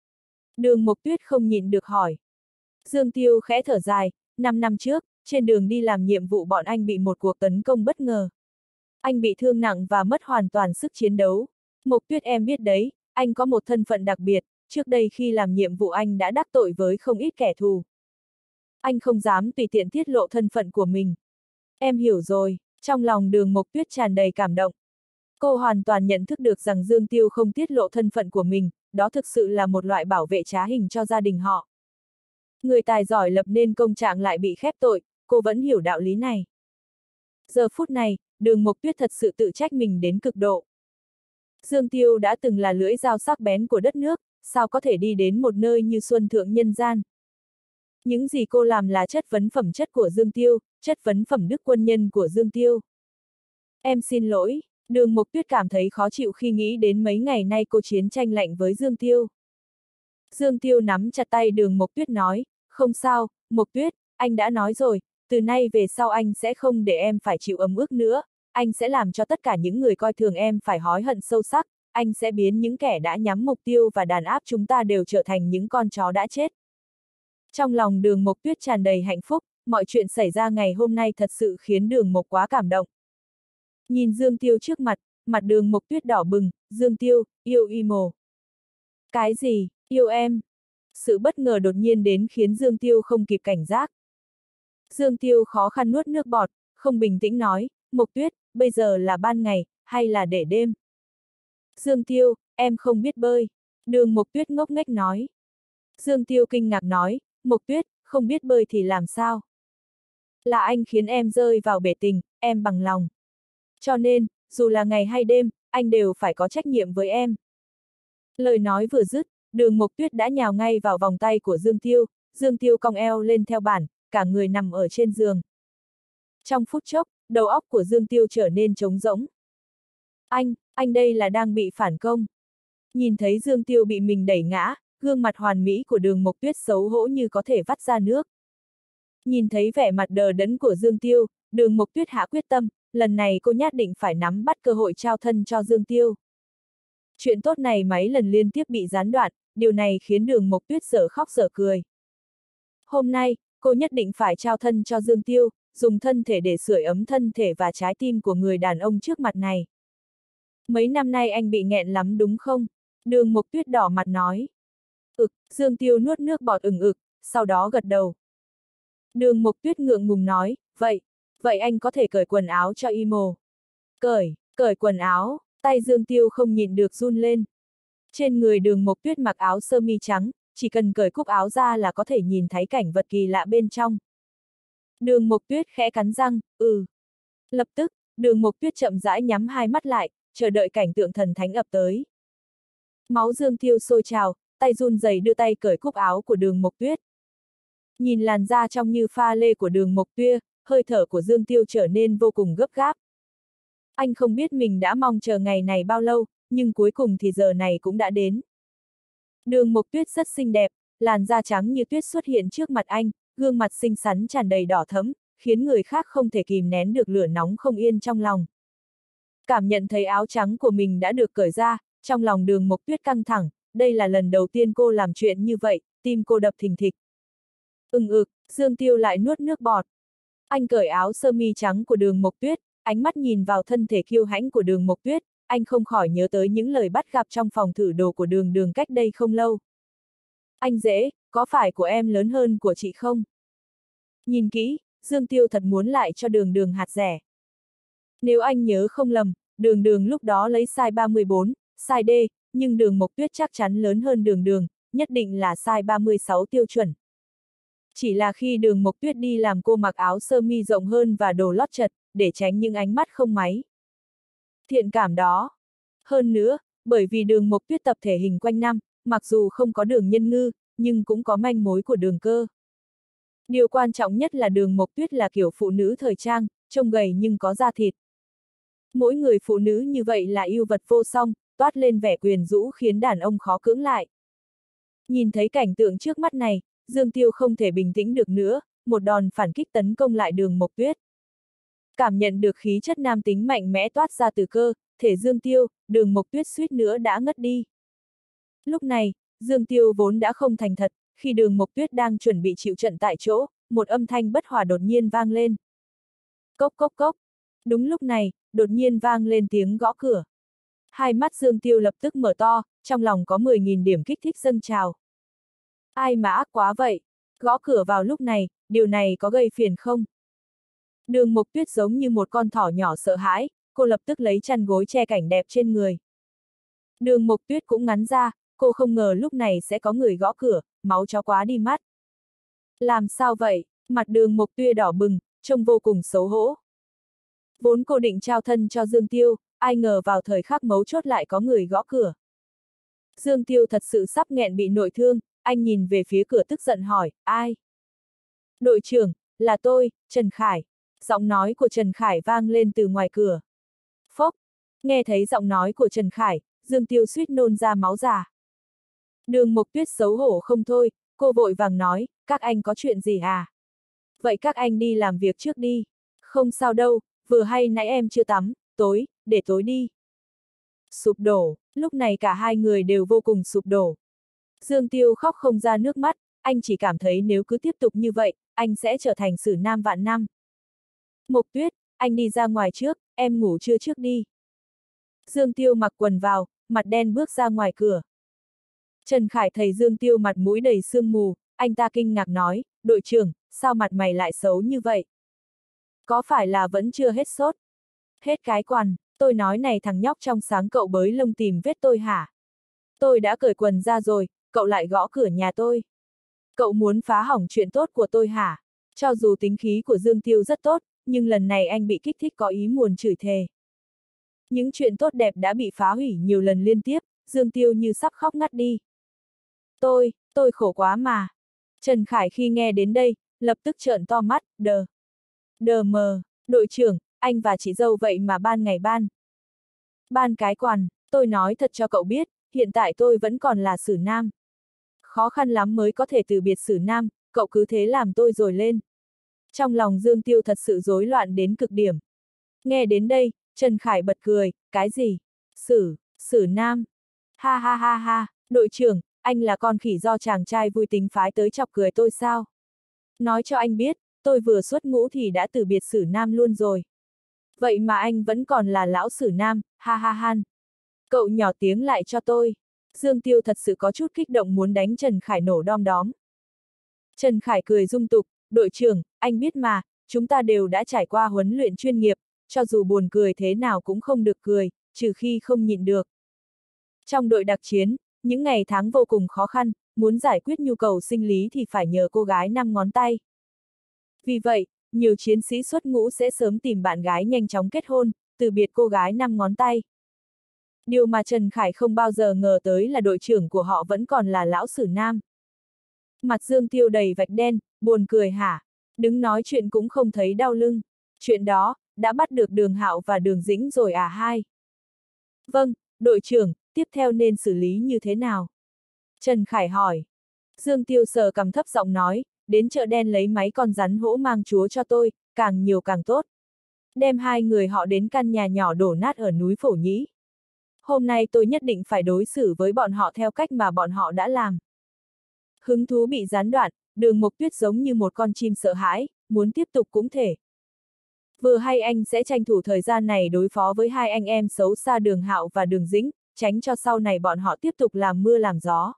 Đường Mộc Tuyết không nhịn được hỏi. Dương Tiêu khẽ thở dài, 5 năm trước, trên đường đi làm nhiệm vụ bọn anh bị một cuộc tấn công bất ngờ. Anh bị thương nặng và mất hoàn toàn sức chiến đấu. Mộc Tuyết em biết đấy, anh có một thân phận đặc biệt, trước đây khi làm nhiệm vụ anh đã đắc tội với không ít kẻ thù. Anh không dám tùy tiện tiết lộ thân phận của mình. Em hiểu rồi, trong lòng Đường Mộc Tuyết tràn đầy cảm động. Cô hoàn toàn nhận thức được rằng Dương Tiêu không tiết lộ thân phận của mình, đó thực sự là một loại bảo vệ trá hình cho gia đình họ. Người tài giỏi lập nên công trạng lại bị khép tội, cô vẫn hiểu đạo lý này. Giờ phút này, Đường Mộc Tuyết thật sự tự trách mình đến cực độ. Dương Tiêu đã từng là lưỡi dao sắc bén của đất nước, sao có thể đi đến một nơi như Xuân Thượng Nhân Gian. Những gì cô làm là chất vấn phẩm chất của Dương Tiêu, chất vấn phẩm đức quân nhân của Dương Tiêu. Em xin lỗi, Đường Mộc Tuyết cảm thấy khó chịu khi nghĩ đến mấy ngày nay cô chiến tranh lạnh với Dương Tiêu. Dương Tiêu nắm chặt tay Đường Mộc Tuyết nói, không sao, Mộc Tuyết, anh đã nói rồi, từ nay về sau anh sẽ không để em phải chịu ấm ức nữa, anh sẽ làm cho tất cả những người coi thường em phải hối hận sâu sắc, anh sẽ biến những kẻ đã nhắm mục tiêu và đàn áp chúng ta đều trở thành những con chó đã chết. Trong lòng Đường Mộc Tuyết tràn đầy hạnh phúc, mọi chuyện xảy ra ngày hôm nay thật sự khiến Đường Mộc quá cảm động. Nhìn Dương Tiêu trước mặt, mặt Đường Mộc Tuyết đỏ bừng, Dương Tiêu, yêu imo. Cái gì, yêu em? Sự bất ngờ đột nhiên đến khiến Dương Tiêu không kịp cảnh giác. Dương Tiêu khó khăn nuốt nước bọt, không bình tĩnh nói, Mộc Tuyết, bây giờ là ban ngày, hay là để đêm? Dương Tiêu, em không biết bơi. Đường Mộc Tuyết ngốc nghếch nói. Dương Tiêu kinh ngạc nói, Mộc Tuyết, không biết bơi thì làm sao? Là anh khiến em rơi vào bể tình, em bằng lòng. Cho nên, dù là ngày hay đêm, anh đều phải có trách nhiệm với em. Lời nói vừa dứt, Đường Mộc Tuyết đã nhào ngay vào vòng tay của Dương Tiêu cong eo lên theo bản, cả người nằm ở trên giường. Trong phút chốc, đầu óc của Dương Tiêu trở nên trống rỗng. Anh đây là đang bị phản công. Nhìn thấy Dương Tiêu bị mình đẩy ngã, gương mặt hoàn mỹ của Đường Mộc Tuyết xấu hổ như có thể vắt ra nước. Nhìn thấy vẻ mặt đờ đẫn của Dương Tiêu, Đường Mộc Tuyết hạ quyết tâm, lần này cô nhất định phải nắm bắt cơ hội trao thân cho Dương Tiêu. Chuyện tốt này mấy lần liên tiếp bị gián đoạn, điều này khiến Đường Mộc Tuyết dở khóc dở cười. Hôm nay, cô nhất định phải trao thân cho Dương Tiêu, dùng thân thể để sưởi ấm thân thể và trái tim của người đàn ông trước mặt này. Mấy năm nay anh bị nghẹn lắm đúng không? Đường Mộc Tuyết đỏ mặt nói. Dương Tiêu nuốt nước bọt sau đó gật đầu. Đường Mộc Tuyết ngượng ngùng nói, vậy anh có thể cởi quần áo cho Imo. Cởi quần áo, tay Dương Tiêu không nhịn được run lên. Trên người Đường Mộc Tuyết mặc áo sơ mi trắng, chỉ cần cởi cúc áo ra là có thể nhìn thấy cảnh vật kỳ lạ bên trong. Đường Mộc Tuyết khẽ cắn răng, Lập tức, Đường Mộc Tuyết chậm rãi nhắm hai mắt lại, chờ đợi cảnh tượng thần thánh ập tới. Máu Dương Tiêu sôi trào, tay run rẩy đưa tay cởi cúc áo của Đường Mộc Tuyết. Nhìn làn da trong như pha lê của Đường Mộc Tuyết, hơi thở của Dương Tiêu trở nên vô cùng gấp gáp. Anh không biết mình đã mong chờ ngày này bao lâu, nhưng cuối cùng thì giờ này cũng đã đến. Đường Mộc Tuyết rất xinh đẹp, làn da trắng như tuyết xuất hiện trước mặt anh, gương mặt xinh xắn tràn đầy đỏ thẫm, khiến người khác không thể kìm nén được lửa nóng không yên trong lòng. Cảm nhận thấy áo trắng của mình đã được cởi ra, trong lòng Đường Mộc Tuyết căng thẳng, đây là lần đầu tiên cô làm chuyện như vậy, tim cô đập thình thịch. Dương Tiêu lại nuốt nước bọt. Anh cởi áo sơ mi trắng của Đường Mộc Tuyết, ánh mắt nhìn vào thân thể kiêu hãnh của Đường Mộc Tuyết, anh không khỏi nhớ tới những lời bắt gặp trong phòng thử đồ của Đường cách đây không lâu. Anh dễ, có phải của em lớn hơn của chị không? Nhìn kỹ, Dương Tiêu thật muốn lại cho Đường hạt rẻ. Nếu anh nhớ không lầm, Đường lúc đó lấy size 34, size D, nhưng Đường Mộc Tuyết chắc chắn lớn hơn Đường, nhất định là size 36 tiêu chuẩn. Chỉ là khi Đường Mộc Tuyết đi làm cô mặc áo sơ mi rộng hơn và đồ lót chật, để tránh những ánh mắt không máy. Thiện cảm đó. Hơn nữa, bởi vì Đường Mộc Tuyết tập thể hình quanh năm, mặc dù không có Đường Nhân Ngư, nhưng cũng có manh mối của Đường Cơ. Điều quan trọng nhất là Đường Mộc Tuyết là kiểu phụ nữ thời trang, trông gầy nhưng có da thịt. Mỗi người phụ nữ như vậy là yêu vật vô song, toát lên vẻ quyến rũ khiến đàn ông khó cưỡng lại. Nhìn thấy cảnh tượng trước mắt này, Dương Tiêu không thể bình tĩnh được nữa, một đòn phản kích tấn công lại Đường Mộc Tuyết. Cảm nhận được khí chất nam tính mạnh mẽ toát ra từ cơ thể Dương Tiêu, Đường Mộc Tuyết suýt nữa đã ngất đi. Lúc này, Dương Tiêu vốn đã không thành thật, khi Đường Mộc Tuyết đang chuẩn bị chịu trận tại chỗ, một âm thanh bất hòa đột nhiên vang lên. Cốc cốc cốc. Đúng lúc này, đột nhiên vang lên tiếng gõ cửa. Hai mắt Dương Tiêu lập tức mở to, trong lòng có 10.000 điểm kích thích dâng trào. Ai mà ác quá vậy? Gõ cửa vào lúc này, điều này có gây phiền không? Đường Mộc Tuyết giống như một con thỏ nhỏ sợ hãi, cô lập tức lấy chăn gối che cảnh đẹp trên người. Đường Mộc Tuyết cũng ngắn ra, cô không ngờ lúc này sẽ có người gõ cửa, máu chó quá đi mắt. Làm sao vậy? Mặt Đường Mộc Tuyết đỏ bừng, trông vô cùng xấu hổ. Vốn cô định trao thân cho Dương Tiêu, ai ngờ vào thời khắc mấu chốt lại có người gõ cửa. Dương Tiêu thật sự sắp nghẹn bị nội thương, anh nhìn về phía cửa tức giận hỏi, ai? Đội trưởng, là tôi, Trần Khải. Giọng nói của Trần Khải vang lên từ ngoài cửa. Phốc, nghe thấy giọng nói của Trần Khải, Dương Tiêu suýt nôn ra máu già. Đường Mộc Tuyết xấu hổ không thôi, cô vội vàng nói, các anh có chuyện gì à? Vậy các anh đi làm việc trước đi. Không sao đâu, vừa hay nãy em chưa tắm, để tối đi. Sụp đổ, lúc này cả hai người đều vô cùng sụp đổ. Dương Tiêu khóc không ra nước mắt, anh chỉ cảm thấy nếu cứ tiếp tục như vậy, anh sẽ trở thành sử nam vạn năm. Mộc Tuyết, anh đi ra ngoài trước, em ngủ trưa trước đi. Dương Tiêu mặc quần vào, mặt đen bước ra ngoài cửa. Trần Khải thấy Dương Tiêu mặt mũi đầy sương mù, anh ta kinh ngạc nói, đội trưởng, sao mặt mày lại xấu như vậy? Có phải là vẫn chưa hết sốt? Hết cái quằn, tôi nói này thằng nhóc trong sáng cậu bới lông tìm vết tôi hả? Tôi đã cởi quần ra rồi, cậu lại gõ cửa nhà tôi. Cậu muốn phá hỏng chuyện tốt của tôi hả? Cho dù tính khí của Dương Tiêu rất tốt, nhưng lần này anh bị kích thích có ý muốn chửi thề. Những chuyện tốt đẹp đã bị phá hủy nhiều lần liên tiếp, Dương Tiêu như sắp khóc ngắt đi. Tôi khổ quá mà. Trần Khải khi nghe đến đây, lập tức trợn to mắt, đờ mờ, đội trưởng, anh và chị dâu vậy mà ban ngày ban cái quằn, tôi nói thật cho cậu biết, hiện tại tôi vẫn còn là sử nam. Khó khăn lắm mới có thể từ biệt sử nam, cậu cứ thế làm tôi rồi lên. Trong lòng Dương Tiêu thật sự rối loạn đến cực điểm. Nghe đến đây, Trần Khải bật cười, cái gì? Sử Nam. Ha ha ha ha, đội trưởng, anh là con khỉ do chàng trai vui tính phái tới chọc cười tôi sao? Nói cho anh biết, tôi vừa xuất ngũ thì đã từ biệt Sử Nam luôn rồi. Vậy mà anh vẫn còn là lão Sử Nam, ha ha han. Cậu nhỏ tiếng lại cho tôi. Dương Tiêu thật sự có chút kích động muốn đánh Trần Khải nổ đom đóm. Trần Khải cười dung tục, đội trưởng, anh biết mà, chúng ta đều đã trải qua huấn luyện chuyên nghiệp, cho dù buồn cười thế nào cũng không được cười, trừ khi không nhịn được. Trong đội đặc chiến, những ngày tháng vô cùng khó khăn, muốn giải quyết nhu cầu sinh lý thì phải nhờ cô gái 5 ngón tay. Vì vậy, nhiều chiến sĩ xuất ngũ sẽ sớm tìm bạn gái nhanh chóng kết hôn, từ biệt cô gái 5 ngón tay. Điều mà Trần Khải không bao giờ ngờ tới là đội trưởng của họ vẫn còn là lão Sử Nam. Mặt Dương Tiêu đầy vạch đen, buồn cười hả? Đứng nói chuyện cũng không thấy đau lưng. Chuyện đó, đã bắt được Đường Hạo và Đường Dĩnh rồi à hai? Vâng, đội trưởng, tiếp theo nên xử lý như thế nào? Trần Khải hỏi. Dương Tiêu sờ cằm thấp giọng nói, đến chợ đen lấy mấy con rắn hổ mang chúa cho tôi, càng nhiều càng tốt. Đem hai người họ đến căn nhà nhỏ đổ nát ở núi Phổ Nhĩ. Hôm nay tôi nhất định phải đối xử với bọn họ theo cách mà bọn họ đã làm. Hứng thú bị gián đoạn, Đường Mộc Tuyết giống như một con chim sợ hãi, muốn tiếp tục cũng thể. Vừa hay anh sẽ tranh thủ thời gian này đối phó với hai anh em xấu xa Đường Hạo và Đường Dĩnh, tránh cho sau này bọn họ tiếp tục làm mưa làm gió.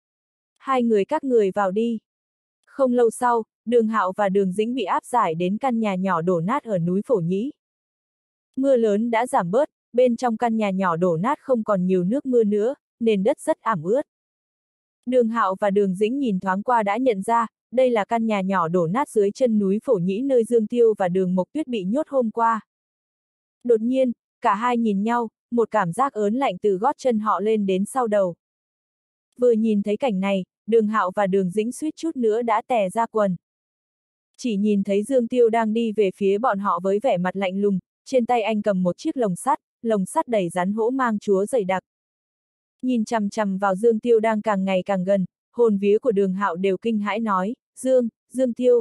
Hai người các người vào đi. Không lâu sau, Đường Hạo và Đường Dĩnh bị áp giải đến căn nhà nhỏ đổ nát ở núi Phổ Nhĩ. Mưa lớn đã giảm bớt, bên trong căn nhà nhỏ đổ nát không còn nhiều nước mưa nữa, nền đất rất ẩm ướt. Đường Hạo và Đường Dĩnh nhìn thoáng qua đã nhận ra, đây là căn nhà nhỏ đổ nát dưới chân núi Phổ Nhĩ nơi Dương Tiêu và Đường Mộc Tuyết bị nhốt hôm qua. Đột nhiên, cả hai nhìn nhau, một cảm giác ớn lạnh từ gót chân họ lên đến sau đầu. Vừa nhìn thấy cảnh này, Đường Hạo và Đường Dĩnh suýt chút nữa đã tè ra quần. Chỉ nhìn thấy Dương Tiêu đang đi về phía bọn họ với vẻ mặt lạnh lùng, trên tay anh cầm một chiếc lồng sắt đầy rắn hổ mang chúa dày đặc. Nhìn chằm chằm vào Dương Tiêu đang càng ngày càng gần, hồn vía của Đường Hạo đều kinh hãi nói, Dương Tiêu,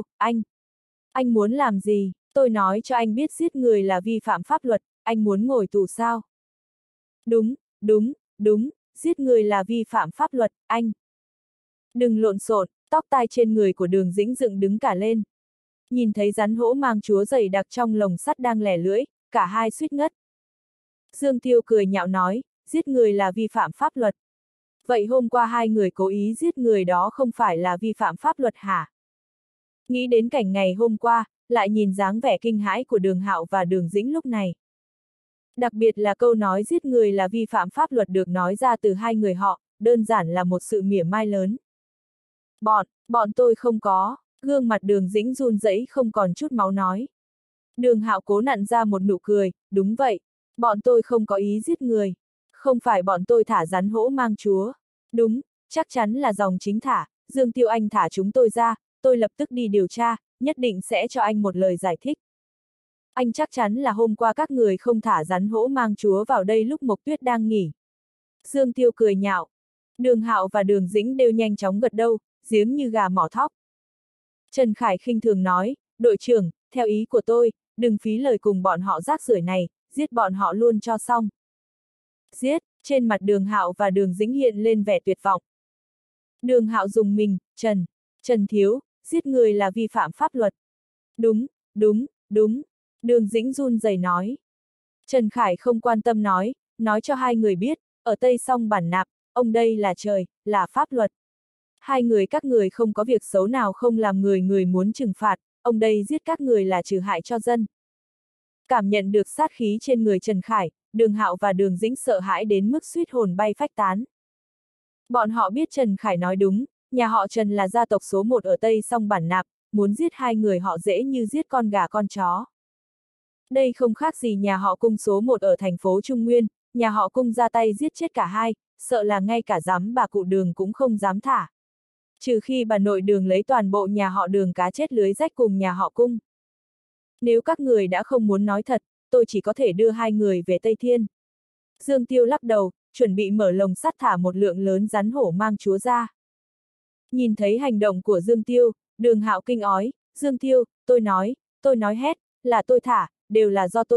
anh muốn làm gì? Tôi nói cho anh biết giết người là vi phạm pháp luật, anh muốn ngồi tù sao? Đúng, giết người là vi phạm pháp luật, anh. Đừng lộn xộn, tóc tai trên người của Đường Dĩnh dựng đứng cả lên. Nhìn thấy rắn hổ mang chúa dày đặc trong lồng sắt đang lẻ lưỡi, cả hai suýt ngất. Dương Tiêu cười nhạo nói, giết người là vi phạm pháp luật. Vậy hôm qua hai người cố ý giết người đó không phải là vi phạm pháp luật hả? Nghĩ đến cảnh ngày hôm qua, lại nhìn dáng vẻ kinh hãi của Đường Hạo và Đường Dĩnh lúc này. Đặc biệt là câu nói giết người là vi phạm pháp luật được nói ra từ hai người họ, đơn giản là một sự mỉa mai lớn. Bọn tôi không có, gương mặt Đường Dĩnh run rẩy không còn chút máu nói. Đường Hạo cố nặn ra một nụ cười, đúng vậy, bọn tôi không có ý giết người. Không phải bọn tôi thả rắn hổ mang chúa. Đúng, chắc chắn là dòng chính thả, Dương Tiêu anh thả chúng tôi ra, tôi lập tức đi điều tra, nhất định sẽ cho anh một lời giải thích. Anh chắc chắn là hôm qua các người không thả rắn hổ mang chúa vào đây lúc Mộc Tuyết đang nghỉ. Dương Tiêu cười nhạo. Đường Hạo và Đường Dĩnh đều nhanh chóng gật đầu, giếng như gà mỏ thóc. Trần Khải khinh thường nói, đội trưởng, theo ý của tôi, đừng phí lời cùng bọn họ rác rưởi này, giết bọn họ luôn cho xong. Giết, trên mặt Đường Hạo và Đường Dĩnh hiện lên vẻ tuyệt vọng. Đường Hạo dùng mình, Trần thiếu, giết người là vi phạm pháp luật. Đúng, Đường Dĩnh run rẩy nói. Trần Khải không quan tâm nói cho hai người biết, ở Tây Song Bản Nạp, ông đây là trời, là pháp luật. Hai người các người không có việc xấu nào không làm người muốn trừng phạt, ông đây giết các người là trừ hại cho dân. Cảm nhận được sát khí trên người Trần Khải, Đường Hạo và Đường Dĩnh sợ hãi đến mức suýt hồn bay phách tán. Bọn họ biết Trần Khải nói đúng, nhà họ Trần là gia tộc số 1 ở Tây Song Bản Nạp, muốn giết hai người họ dễ như giết con gà con chó. Đây không khác gì nhà họ Cung số 1 ở thành phố Trung Nguyên, nhà họ Cung ra tay giết chết cả hai, sợ là ngay cả dám bà cụ Đường cũng không dám thả. Trừ khi bà nội Đường lấy toàn bộ nhà họ Đường cá chết lưới rách cùng nhà họ Cung. Nếu các người đã không muốn nói thật, tôi chỉ có thể đưa hai người về Tây Thiên. Dương Tiêu lắc đầu, chuẩn bị mở lồng sắt thả một lượng lớn rắn hổ mang chúa ra. Nhìn thấy hành động của Dương Tiêu, Đường Hạo kinh ói, Dương Tiêu, tôi nói hét, là tôi thả, đều là do tôi thả,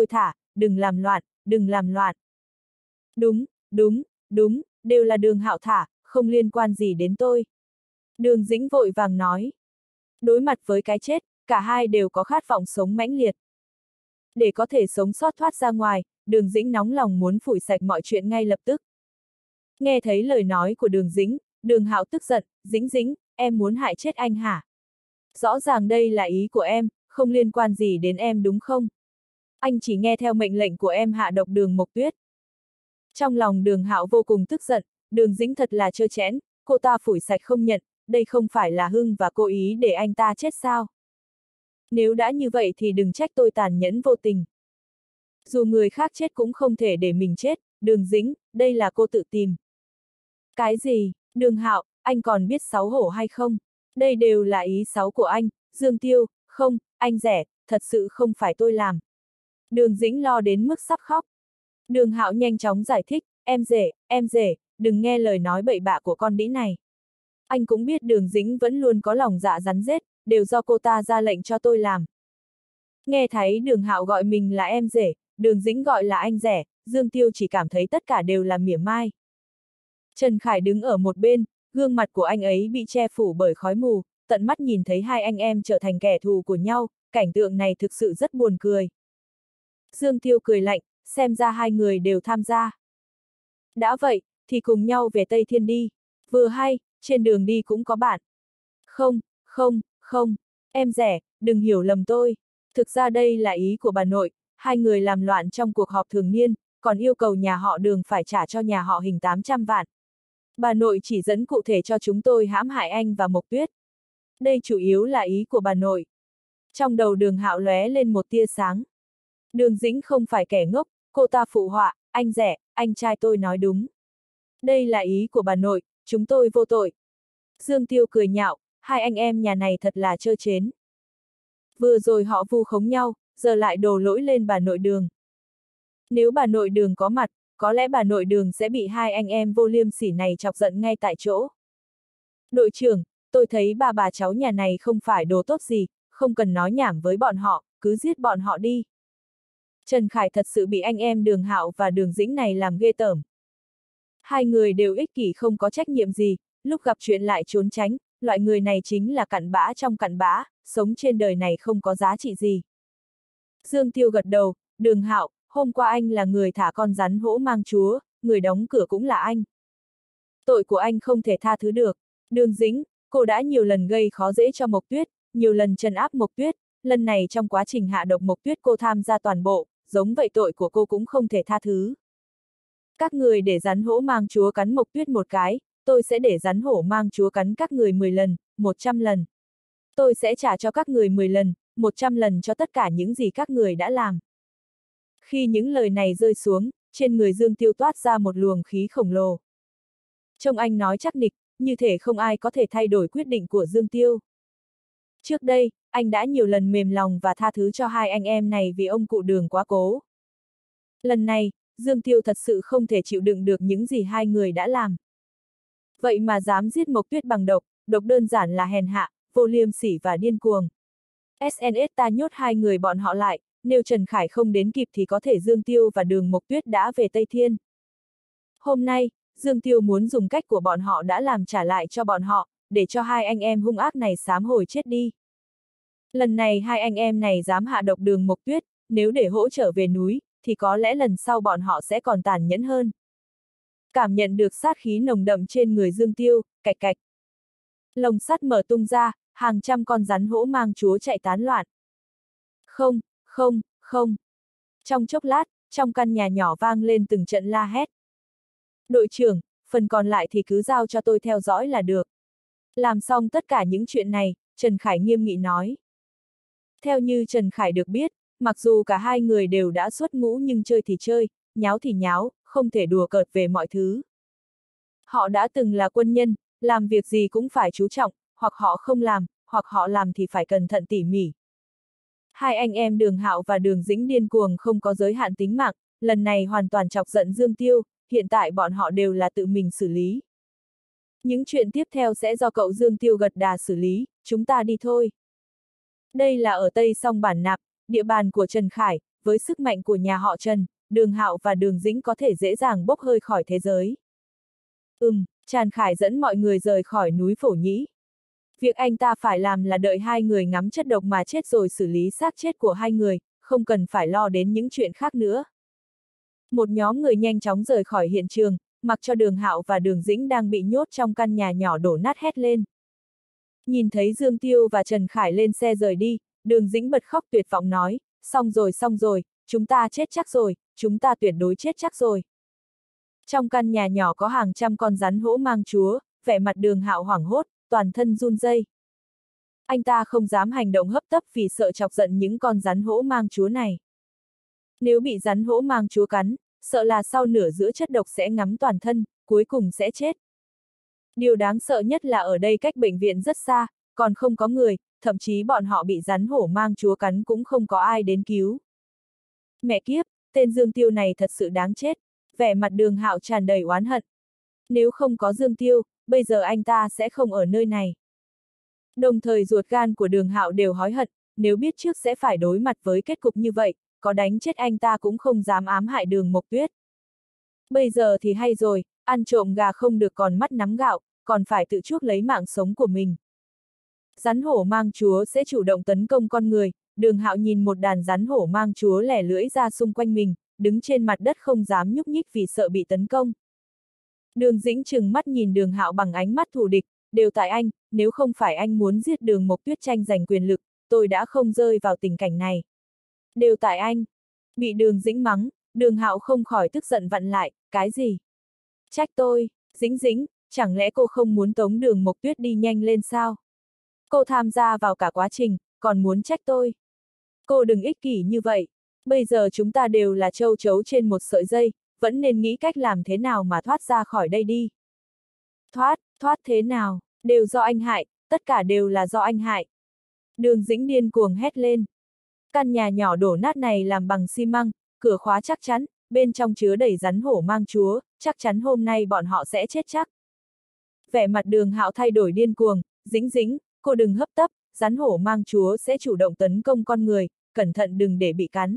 đừng làm loạn, đừng làm loạn. Đúng, đúng, đúng, đều là Đường Hạo thả, không liên quan gì đến tôi. Đường Dĩnh vội vàng nói. Đối mặt với cái chết, cả hai đều có khát vọng sống mãnh liệt. Để có thể sống sót thoát ra ngoài, Đường Dĩnh nóng lòng muốn phủi sạch mọi chuyện ngay lập tức. Nghe thấy lời nói của Đường Dĩnh, Đường Hạo tức giận, Dĩnh Dĩnh, em muốn hại chết anh hả? Rõ ràng đây là ý của em, không liên quan gì đến em đúng không? Anh chỉ nghe theo mệnh lệnh của em hạ độc Đường Mộc Tuyết. Trong lòng Đường Hạo vô cùng tức giận, Đường Dĩnh thật là trơ trẽn, cô ta phủi sạch không nhận, đây không phải là hưng và cố ý để anh ta chết sao? Nếu đã như vậy thì đừng trách tôi tàn nhẫn vô tình. Dù người khác chết cũng không thể để mình chết, Đường Dĩnh, đây là cô tự tìm. Cái gì, Đường Hạo, anh còn biết xấu hổ hay không? Đây đều là ý xấu của anh, Dương Tiêu, không, anh rẻ, thật sự không phải tôi làm. Đường Dĩnh lo đến mức sắp khóc. Đường Hạo nhanh chóng giải thích, em rể, đừng nghe lời nói bậy bạ của con đĩ này. Anh cũng biết Đường Dĩnh vẫn luôn có lòng dạ rắn rết, đều do cô ta ra lệnh cho tôi làm. Nghe thấy Đường Hạo gọi mình là em rể, Đường Dĩnh gọi là anh rẻ, Dương Tiêu chỉ cảm thấy tất cả đều là mỉa mai. Trần Khải đứng ở một bên, gương mặt của anh ấy bị che phủ bởi khói mù, tận mắt nhìn thấy hai anh em trở thành kẻ thù của nhau, cảnh tượng này thực sự rất buồn cười. Dương Tiêu cười lạnh, xem ra hai người đều tham gia. Đã vậy, thì cùng nhau về Tây Thiên đi. Vừa hay, trên đường đi cũng có bạn. Không, em rẻ, đừng hiểu lầm tôi. Thực ra đây là ý của bà nội, hai người làm loạn trong cuộc họp thường niên, còn yêu cầu nhà họ Đường phải trả cho nhà họ Hình 800 vạn. Bà nội chỉ dẫn cụ thể cho chúng tôi hãm hại anh và Mộc Tuyết. Đây chủ yếu là ý của bà nội. Trong đầu Đường Hạo lóe lên một tia sáng. Đường Dĩnh không phải kẻ ngốc, cô ta phụ họa, anh rẻ, anh trai tôi nói đúng. Đây là ý của bà nội, chúng tôi vô tội. Dương Tiêu cười nhạo, hai anh em nhà này thật là trơ trến. Vừa rồi họ vu khống nhau, giờ lại đổ lỗi lên bà nội Đường. Nếu bà nội Đường có mặt, có lẽ bà nội Đường sẽ bị hai anh em vô liêm sỉ này chọc giận ngay tại chỗ. Đội trưởng, tôi thấy bà cháu nhà này không phải đồ tốt gì, không cần nói nhảm với bọn họ, cứ giết bọn họ đi. Trần Khải thật sự bị anh em Đường Hạo và Đường Dĩnh này làm ghê tởm. Hai người đều ích kỷ không có trách nhiệm gì, lúc gặp chuyện lại trốn tránh, loại người này chính là cặn bã trong cặn bã, sống trên đời này không có giá trị gì. Dương Tiêu gật đầu, Đường Hạo, hôm qua anh là người thả con rắn hổ mang chúa, người đóng cửa cũng là anh. Tội của anh không thể tha thứ được. Đường Dĩnh, cô đã nhiều lần gây khó dễ cho Mộc Tuyết, nhiều lần trấn áp Mộc Tuyết, lần này trong quá trình hạ độc Mộc Tuyết cô tham gia toàn bộ, giống vậy tội của cô cũng không thể tha thứ. Các người để rắn hổ mang chúa cắn Mộc Tuyết một cái, tôi sẽ để rắn hổ mang chúa cắn các người 10 lần, 100 lần. Tôi sẽ trả cho các người 10 lần, 100 lần cho tất cả những gì các người đã làm. Khi những lời này rơi xuống, trên người Dương Tiêu toát ra một luồng khí khổng lồ. Trông anh nói chắc nịch, như thể không ai có thể thay đổi quyết định của Dương Tiêu. Trước đây, anh đã nhiều lần mềm lòng và tha thứ cho hai anh em này vì ông cụ Đường quá cố. Lần này, Dương Tiêu thật sự không thể chịu đựng được những gì hai người đã làm. Vậy mà dám giết Mộc Tuyết bằng độc, độc đơn giản là hèn hạ, vô liêm sỉ và điên cuồng. SNS ta nhốt hai người bọn họ lại, nếu Trần Khải không đến kịp thì có thể Dương Tiêu và Đường Mộc Tuyết đã về Tây Thiên. Hôm nay, Dương Tiêu muốn dùng cách của bọn họ đã làm trả lại cho bọn họ, để cho hai anh em hung ác này sám hồi chết đi. Lần này hai anh em này dám hạ độc Đường Mộc Tuyết, nếu để hỗ trở về núi, thì có lẽ lần sau bọn họ sẽ còn tàn nhẫn hơn. Cảm nhận được sát khí nồng đậm trên người Dương Tiêu, cạch cạch. Lồng sắt mở tung ra, hàng trăm con rắn hổ mang chúa chạy tán loạn. Không. Trong chốc lát, trong căn nhà nhỏ vang lên từng trận la hét. Đội trưởng, phần còn lại thì cứ giao cho tôi theo dõi là được. Làm xong tất cả những chuyện này, Trần Khải nghiêm nghị nói. Theo như Trần Khải được biết, mặc dù cả hai người đều đã xuất ngũ nhưng chơi thì chơi, nháo thì nháo, không thể đùa cợt về mọi thứ. Họ đã từng là quân nhân, làm việc gì cũng phải chú trọng, hoặc họ không làm, hoặc họ làm thì phải cẩn thận tỉ mỉ. Hai anh em Đường Hạo và Đường Dĩnh điên cuồng không có giới hạn tính mạng, lần này hoàn toàn chọc giận Dương Tiêu, hiện tại bọn họ đều là tự mình xử lý. Những chuyện tiếp theo sẽ do cậu Dương Tiêu gật đà xử lý, chúng ta đi thôi. Đây là ở Tây Song Bản Nạp, địa bàn của Trần Khải, với sức mạnh của nhà họ Trần, Đường Hạo và Đường Dĩnh có thể dễ dàng bốc hơi khỏi thế giới. Tràn Khải dẫn mọi người rời khỏi núi Phổ Nhĩ. Việc anh ta phải làm là đợi hai người ngắm chất độc mà chết rồi xử lý xác chết của hai người, không cần phải lo đến những chuyện khác nữa. Một nhóm người nhanh chóng rời khỏi hiện trường, mặc cho Đường Hạo và Đường Dĩnh đang bị nhốt trong căn nhà nhỏ đổ nát hét lên. Nhìn thấy Dương Tiêu và Trần Khải lên xe rời đi, Đường Dĩnh bật khóc tuyệt vọng nói, xong rồi, chúng ta chết chắc rồi, chúng ta tuyệt đối chết chắc rồi. Trong căn nhà nhỏ có hàng trăm con rắn hổ mang chúa, vẻ mặt Đường Hạo hoảng hốt, toàn thân run rẩy. Anh ta không dám hành động hấp tấp vì sợ chọc giận những con rắn hổ mang chúa này. Nếu bị rắn hổ mang chúa cắn, sợ là sau nửa giữa chất độc sẽ ngắm toàn thân, cuối cùng sẽ chết. Điều đáng sợ nhất là ở đây cách bệnh viện rất xa, còn không có người, thậm chí bọn họ bị rắn hổ mang chúa cắn cũng không có ai đến cứu. Mẹ kiếp, tên Dương Tiêu này thật sự đáng chết, vẻ mặt Đường Hạo tràn đầy oán hận. Nếu không có Dương Tiêu, bây giờ anh ta sẽ không ở nơi này. Đồng thời ruột gan của Đường Hạo đều hối hận, nếu biết trước sẽ phải đối mặt với kết cục như vậy, có đánh chết anh ta cũng không dám ám hại Đường Mộc Tuyết. Bây giờ thì hay rồi, ăn trộm gà không được còn mắt nắm gạo, còn phải tự chuốc lấy mạng sống của mình. Rắn hổ mang chúa sẽ chủ động tấn công con người, Đường Hạo nhìn một đàn rắn hổ mang chúa lẻ lưỡi ra xung quanh mình, đứng trên mặt đất không dám nhúc nhích vì sợ bị tấn công. Đường Dĩnh trừng mắt nhìn Đường Hạo bằng ánh mắt thù địch, đều tại anh, nếu không phải anh muốn giết Đường Mộc Tuyết tranh giành quyền lực, tôi đã không rơi vào tình cảnh này. Đều tại anh. Bị Đường Dĩnh mắng, Đường Hạo không khỏi tức giận vặn lại, cái gì? Trách tôi, Dĩnh, chẳng lẽ cô không muốn tống Đường Mộc Tuyết đi nhanh lên sao? Cô tham gia vào cả quá trình, còn muốn trách tôi. Cô đừng ích kỷ như vậy, bây giờ chúng ta đều là châu chấu trên một sợi dây, vẫn nên nghĩ cách làm thế nào mà thoát ra khỏi đây đi. Thoát thế nào, đều do anh hại, tất cả đều là do anh hại. Đường Dĩnh điên cuồng hét lên. Căn nhà nhỏ đổ nát này làm bằng xi măng, cửa khóa chắc chắn, bên trong chứa đầy rắn hổ mang chúa, chắc chắn hôm nay bọn họ sẽ chết chắc. Vẻ mặt Đường Hạo thay đổi điên cuồng, Dĩnh, cô đừng hấp tấp, rắn hổ mang chúa sẽ chủ động tấn công con người, cẩn thận đừng để bị cắn.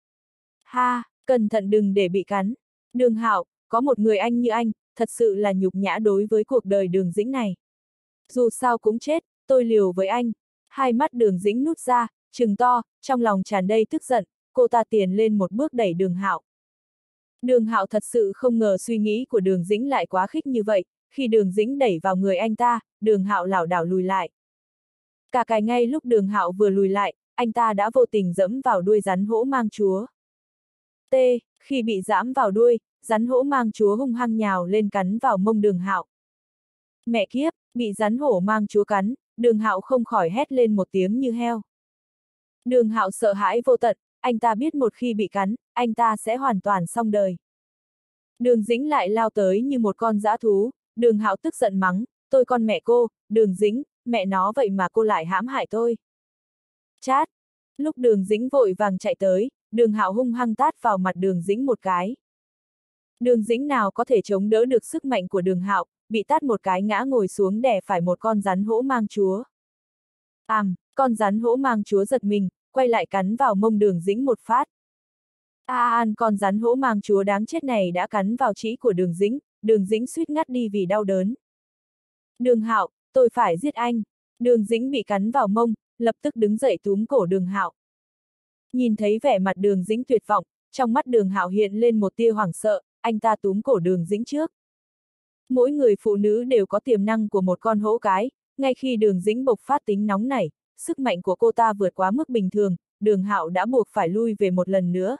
Ha, cẩn thận đừng để bị cắn. Đường Hạo, có một người anh như anh, thật sự là nhục nhã đối với cuộc đời Đường Dĩnh này. Dù sao cũng chết, tôi liều với anh. Hai mắt Đường Dĩnh nút ra, trừng to, trong lòng tràn đầy tức giận, cô ta tiến lên một bước đẩy Đường Hạo. Đường Hạo thật sự không ngờ suy nghĩ của Đường Dĩnh lại quá khích như vậy, khi Đường Dĩnh đẩy vào người anh ta, Đường Hạo lảo đảo lùi lại. Cả cái ngay lúc Đường Hạo vừa lùi lại, anh ta đã vô tình dẫm vào đuôi rắn hổ mang chúa. Khi bị dẫm vào đuôi, rắn hổ mang chúa hung hăng nhào lên cắn vào mông Đường Hạo. Mẹ kiếp, bị rắn hổ mang chúa cắn, Đường Hạo không khỏi hét lên một tiếng như heo. Đường Hạo sợ hãi vô tận, anh ta biết một khi bị cắn, anh ta sẽ hoàn toàn xong đời. Đường Dĩnh lại lao tới như một con dã thú, Đường Hạo tức giận mắng, tôi con mẹ cô, Đường Dĩnh, mẹ nó vậy mà cô lại hãm hại tôi. Chát! Lúc Đường Dĩnh vội vàng chạy tới, Đường Hạo hung hăng tát vào mặt Đường Dĩnh một cái. Đường Dĩnh nào có thể chống đỡ được sức mạnh của Đường Hạo, bị tát một cái ngã ngồi xuống đè phải một con rắn hổ mang chúa. Con rắn hổ mang chúa giật mình, quay lại cắn vào mông Đường Dĩnh một phát. Con rắn hổ mang chúa đáng chết này đã cắn vào trĩ của Đường Dĩnh suýt ngắt đi vì đau đớn. Đường Hạo, tôi phải giết anh. Đường Dĩnh bị cắn vào mông, lập tức đứng dậy túm cổ Đường Hạo. Nhìn thấy vẻ mặt Đường Dĩnh tuyệt vọng, trong mắt Đường Hạo hiện lên một tia hoảng sợ, anh ta túm cổ Đường Dĩnh trước. Mỗi người phụ nữ đều có tiềm năng của một con hổ cái, ngay khi Đường Dĩnh bộc phát tính nóng nảy, sức mạnh của cô ta vượt quá mức bình thường, Đường Hạo đã buộc phải lui về một lần nữa.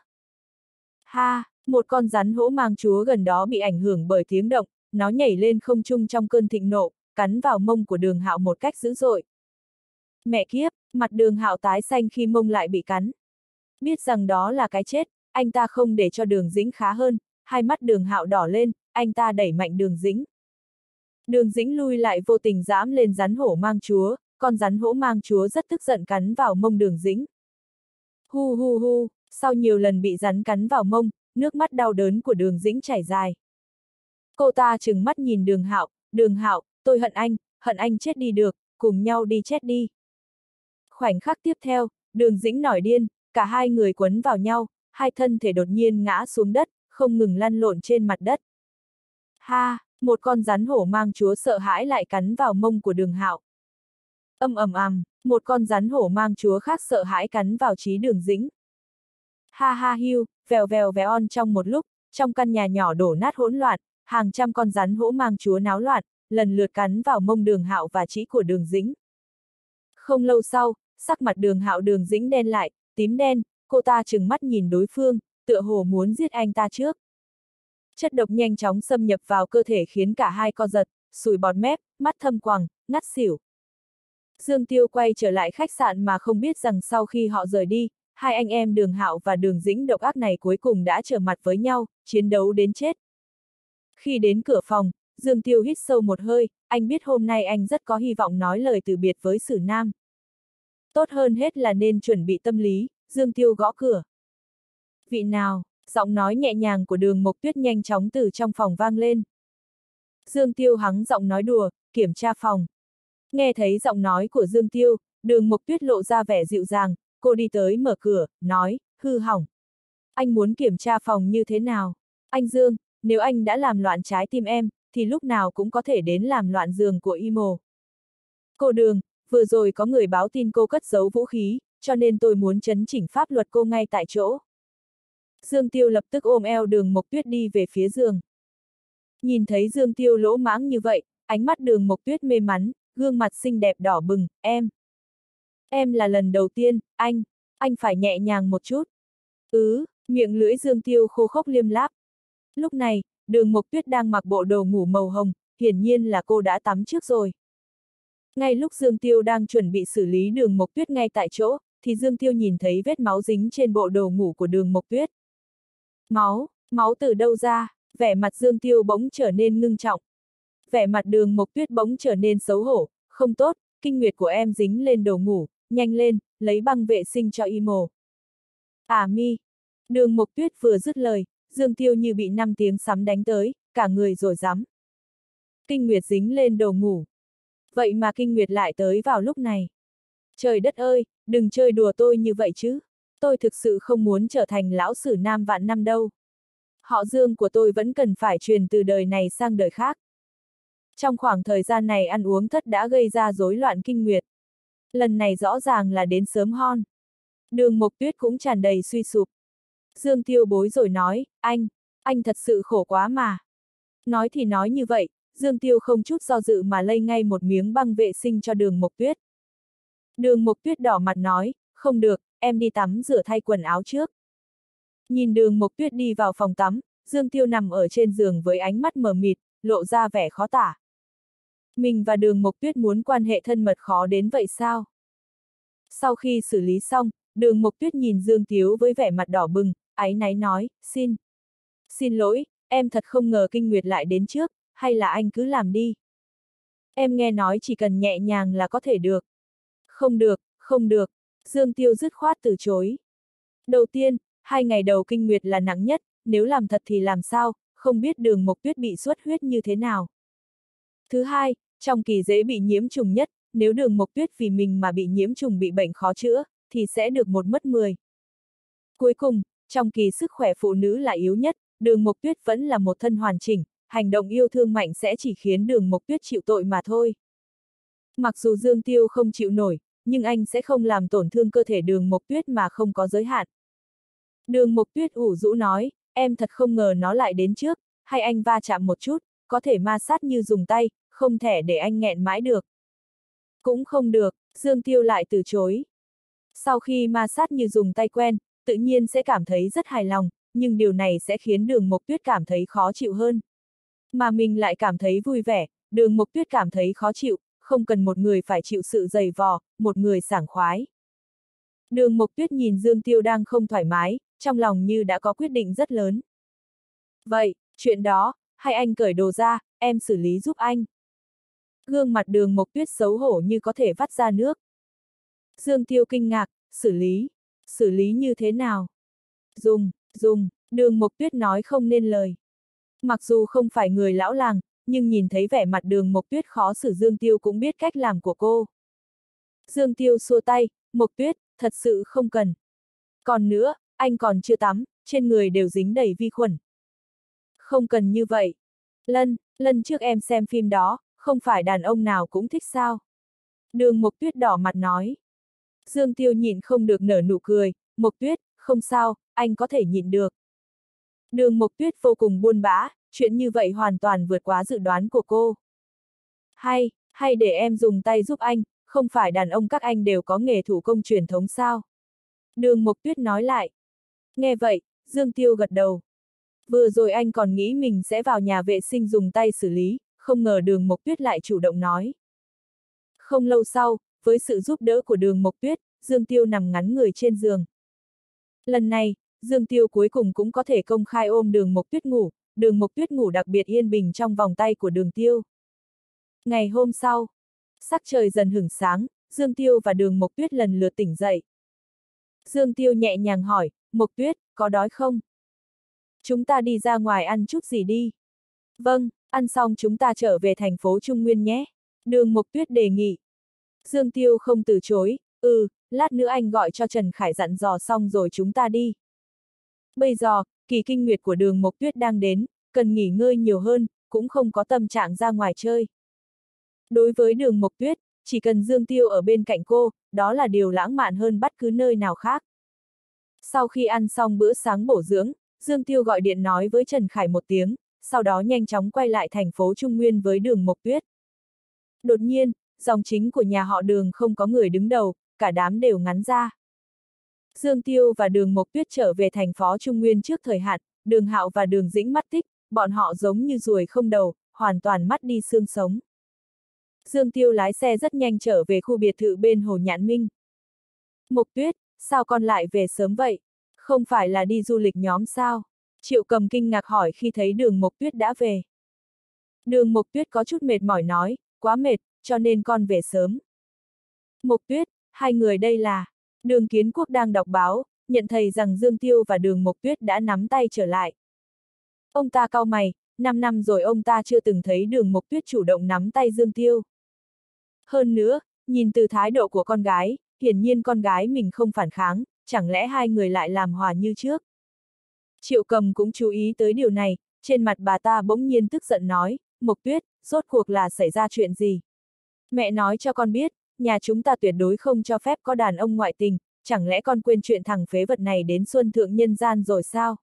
Một con rắn hổ mang chúa gần đó bị ảnh hưởng bởi tiếng động, nó nhảy lên không trung trong cơn thịnh nộ, cắn vào mông của Đường Hạo một cách dữ dội. Mẹ kiếp, mặt Đường Hạo tái xanh khi mông lại bị cắn. Biết rằng đó là cái chết, anh ta không để cho Đường Dĩnh khá hơn, hai mắt Đường Hạo đỏ lên, anh ta đẩy mạnh Đường Dĩnh. Đường Dĩnh lui lại vô tình giẫm lên rắn hổ mang chúa, con rắn hổ mang chúa rất tức giận cắn vào mông Đường Dĩnh. Hu, sau nhiều lần bị rắn cắn vào mông, nước mắt đau đớn của Đường Dĩnh chảy dài. Cô ta trừng mắt nhìn Đường Hạo, tôi hận anh chết đi được, cùng nhau đi chết đi. Khoảnh khắc tiếp theo, Đường Dĩnh nổi điên, cả hai người quấn vào nhau, hai thân thể đột nhiên ngã xuống đất, không ngừng lăn lộn trên mặt đất. Ha, một con rắn hổ mang chúa sợ hãi lại cắn vào mông của Đường Hạo. Một con rắn hổ mang chúa khác sợ hãi cắn vào Trí Đường Dĩnh. Ha ha hiu, vèo vèo véo on trong một lúc, trong căn nhà nhỏ đổ nát hỗn loạn, hàng trăm con rắn hổ mang chúa náo loạn, lần lượt cắn vào mông Đường Hạo và Trí của Đường Dĩnh. Không lâu sau, sắc mặt Đường Hạo Đường Dĩnh đen lại, tím đen, cô ta trừng mắt nhìn đối phương, tựa hồ muốn giết anh ta trước. Chất độc nhanh chóng xâm nhập vào cơ thể khiến cả hai co giật, sùi bọt mép, mắt thâm quầng, ngất xỉu. Dương Tiêu quay trở lại khách sạn mà không biết rằng sau khi họ rời đi, hai anh em Đường Hạo và Đường Dĩnh độc ác này cuối cùng đã trở mặt với nhau, chiến đấu đến chết. Khi đến cửa phòng, Dương Tiêu hít sâu một hơi, anh biết hôm nay anh rất có hy vọng nói lời từ biệt với Sử Nam. Tốt hơn hết là nên chuẩn bị tâm lý, Dương Tiêu gõ cửa. Vị nào? Giọng nói nhẹ nhàng của Đường Mộc Tuyết nhanh chóng từ trong phòng vang lên. Dương Tiêu hắng giọng nói đùa, kiểm tra phòng. Nghe thấy giọng nói của Dương Tiêu, Đường Mộc Tuyết lộ ra vẻ dịu dàng, cô đi tới mở cửa, nói, hư hỏng. Anh muốn kiểm tra phòng như thế nào? Anh Dương, nếu anh đã làm loạn trái tim em, thì lúc nào cũng có thể đến làm loạn giường của Imo. Cô Đường, vừa rồi có người báo tin cô cất giấu vũ khí, cho nên tôi muốn chấn chỉnh pháp luật cô ngay tại chỗ. Dương Tiêu lập tức ôm eo Đường Mộc Tuyết đi về phía giường. Nhìn thấy Dương Tiêu lỗ mãng như vậy, ánh mắt Đường Mộc Tuyết mê mắn, gương mặt xinh đẹp đỏ bừng, em là lần đầu tiên, anh phải nhẹ nhàng một chút. Miệng lưỡi Dương Tiêu khô khốc liêm láp. Lúc này, Đường Mộc Tuyết đang mặc bộ đồ ngủ màu hồng, hiển nhiên là cô đã tắm trước rồi. Ngay lúc Dương Tiêu đang chuẩn bị xử lý Đường Mộc Tuyết ngay tại chỗ, thì Dương Tiêu nhìn thấy vết máu dính trên bộ đồ ngủ của Đường Mộc Tuyết. Máu từ đâu ra? Vẻ mặt Dương Tiêu bỗng trở nên ngưng trọng. Vẻ mặt Đường Mộc Tuyết bỗng trở nên xấu hổ, không tốt, kinh nguyệt của em dính lên đồ ngủ, nhanh lên, lấy băng vệ sinh cho Imo. Mi. Đường Mộc Tuyết vừa dứt lời, Dương Tiêu như bị 5 tiếng sấm đánh tới, cả người rồi rắm. Kinh nguyệt dính lên đồ ngủ. Vậy mà kinh nguyệt lại tới vào lúc này. Trời đất ơi, đừng chơi đùa tôi như vậy chứ. Tôi thực sự không muốn trở thành lão sử Nam vạn năm đâu. Họ Dương của tôi vẫn cần phải truyền từ đời này sang đời khác. Trong khoảng thời gian này ăn uống thất đã gây ra rối loạn kinh nguyệt. Lần này rõ ràng là đến sớm hon. Đường Mộc Tuyết cũng tràn đầy suy sụp. Dương Tiêu bối rồi nói, anh thật sự khổ quá mà. Nói thì nói như vậy, Dương Tiêu không chút do dự mà lay ngay một miếng băng vệ sinh cho Đường Mộc Tuyết. Đường Mộc Tuyết đỏ mặt nói, không được, em đi tắm rửa thay quần áo trước. Nhìn Đường Mộc Tuyết đi vào phòng tắm, Dương Tiêu nằm ở trên giường với ánh mắt mờ mịt, lộ ra vẻ khó tả. Mình và Đường Mộc Tuyết muốn quan hệ thân mật khó đến vậy sao? Sau khi xử lý xong, Đường Mộc Tuyết nhìn Dương Tiêu với vẻ mặt đỏ bừng, áy náy nói, Xin lỗi, em thật không ngờ kinh nguyệt lại đến trước, hay là anh cứ làm đi. Em nghe nói chỉ cần nhẹ nhàng là có thể được. Không được, Dương Tiêu dứt khoát từ chối. Đầu tiên, 2 ngày đầu kinh nguyệt là nặng nhất, nếu làm thật thì làm sao, không biết Đường Mộc Tuyết bị xuất huyết như thế nào. Thứ hai, trong kỳ dễ bị nhiễm trùng nhất, nếu Đường Mộc Tuyết vì mình mà bị nhiễm trùng bị bệnh khó chữa, thì sẽ được 1 mất 10. Cuối cùng, trong kỳ sức khỏe phụ nữ là yếu nhất, Đường Mộc Tuyết vẫn là một thân hoàn chỉnh, hành động yêu thương mạnh sẽ chỉ khiến Đường Mộc Tuyết chịu tội mà thôi. Mặc dù Dương Tiêu không chịu nổi, nhưng anh sẽ không làm tổn thương cơ thể Đường Mộc Tuyết mà không có giới hạn. Đường Mộc Tuyết ủ rũ nói, em thật không ngờ nó lại đến trước, hay anh va chạm một chút, có thể ma sát như dùng tay, không thể để anh nghẹn mãi được. Cũng không được, Dương Tiêu lại từ chối. Sau khi ma sát như dùng tay quen, tự nhiên sẽ cảm thấy rất hài lòng, nhưng điều này sẽ khiến Đường Mộc Tuyết cảm thấy khó chịu hơn. Mà mình lại cảm thấy vui vẻ, Đường Mộc Tuyết cảm thấy khó chịu, không cần một người phải chịu sự dày vò, một người sảng khoái. Đường Mộc Tuyết nhìn Dương Tiêu đang không thoải mái, trong lòng như đã có quyết định rất lớn. Vậy, chuyện đó, hay anh cởi đồ ra, em xử lý giúp anh. Gương mặt Đường Mộc Tuyết xấu hổ như có thể vắt ra nước. Dương Tiêu kinh ngạc, xử lý như thế nào? Dùng, Đường Mộc Tuyết nói không nên lời. Mặc dù không phải người lão làng, nhưng nhìn thấy vẻ mặt Đường Mộc Tuyết khó xử Dương Tiêu cũng biết cách làm của cô. Dương Tiêu xua tay, Mộc Tuyết, thật sự không cần. Còn nữa, anh còn chưa tắm, trên người đều dính đầy vi khuẩn. Không cần như vậy. Lần trước em xem phim đó, không phải đàn ông nào cũng thích sao? Đường Mộc Tuyết đỏ mặt nói. Dương Tiêu nhịn không được nở nụ cười, Mộc Tuyết, không sao, anh có thể nhịn được. Đường Mộc Tuyết vô cùng buồn bã, chuyện như vậy hoàn toàn vượt quá dự đoán của cô. Hay để em dùng tay giúp anh, không phải đàn ông các anh đều có nghề thủ công truyền thống sao? Đường Mộc Tuyết nói lại. Nghe vậy, Dương Tiêu gật đầu. Vừa rồi anh còn nghĩ mình sẽ vào nhà vệ sinh dùng tay xử lý, không ngờ Đường Mộc Tuyết lại chủ động nói. Không lâu sau, với sự giúp đỡ của Đường Mộc Tuyết, Dương Tiêu nằm ngắn người trên giường. Lần này, Dương Tiêu cuối cùng cũng có thể công khai ôm Đường Mộc Tuyết ngủ, Đường Mộc Tuyết ngủ đặc biệt yên bình trong vòng tay của Đường Tiêu. Ngày hôm sau, sắc trời dần hửng sáng, Dương Tiêu và Đường Mộc Tuyết lần lượt tỉnh dậy. Dương Tiêu nhẹ nhàng hỏi, Mộc Tuyết, có đói không? Chúng ta đi ra ngoài ăn chút gì đi. Vâng, ăn xong chúng ta trở về thành phố Trung Nguyên nhé. Đường Mộc Tuyết đề nghị. Dương Tiêu không từ chối, lát nữa anh gọi cho Trần Khải dặn dò xong rồi chúng ta đi. Bây giờ, kỳ kinh nguyệt của Đường Mộc Tuyết đang đến, cần nghỉ ngơi nhiều hơn, cũng không có tâm trạng ra ngoài chơi. Đối với Đường Mộc Tuyết, chỉ cần Dương Tiêu ở bên cạnh cô, đó là điều lãng mạn hơn bất cứ nơi nào khác. Sau khi ăn xong bữa sáng bổ dưỡng, Dương Tiêu gọi điện nói với Trần Khải một tiếng, sau đó nhanh chóng quay lại thành phố Trung Nguyên với Đường Mộc Tuyết. Đột nhiên, dòng chính của nhà họ Đường không có người đứng đầu, cả đám đều ngắn ra. Dương Tiêu và Đường Mộc Tuyết trở về thành phố Trung Nguyên trước thời hạn, Đường Hạo và Đường Dĩnh mất tích, bọn họ giống như ruồi không đầu, hoàn toàn mất đi xương sống. Dương Tiêu lái xe rất nhanh trở về khu biệt thự bên Hồ Nhạn Minh. Mộc Tuyết, sao con lại về sớm vậy? Không phải là đi du lịch nhóm sao? Triệu Cầm kinh ngạc hỏi khi thấy Đường Mộc Tuyết đã về. Đường Mộc Tuyết có chút mệt mỏi nói, quá mệt, cho nên con về sớm. Mộc Tuyết, hai người đây là... Đường Kiến Quốc đang đọc báo, nhận thấy rằng Dương Tiêu và Đường Mộc Tuyết đã nắm tay trở lại. Ông ta cau mày, 5 năm rồi ông ta chưa từng thấy Đường Mộc Tuyết chủ động nắm tay Dương Tiêu. Hơn nữa, nhìn từ thái độ của con gái, hiển nhiên con gái mình không phản kháng, chẳng lẽ hai người lại làm hòa như trước. Triệu Cầm cũng chú ý tới điều này, trên mặt bà ta bỗng nhiên tức giận nói, Mộc Tuyết, rốt cuộc là xảy ra chuyện gì? Mẹ nói cho con biết, nhà chúng ta tuyệt đối không cho phép có đàn ông ngoại tình, chẳng lẽ con quên chuyện thằng phế vật này đến xuân thượng nhân gian rồi sao?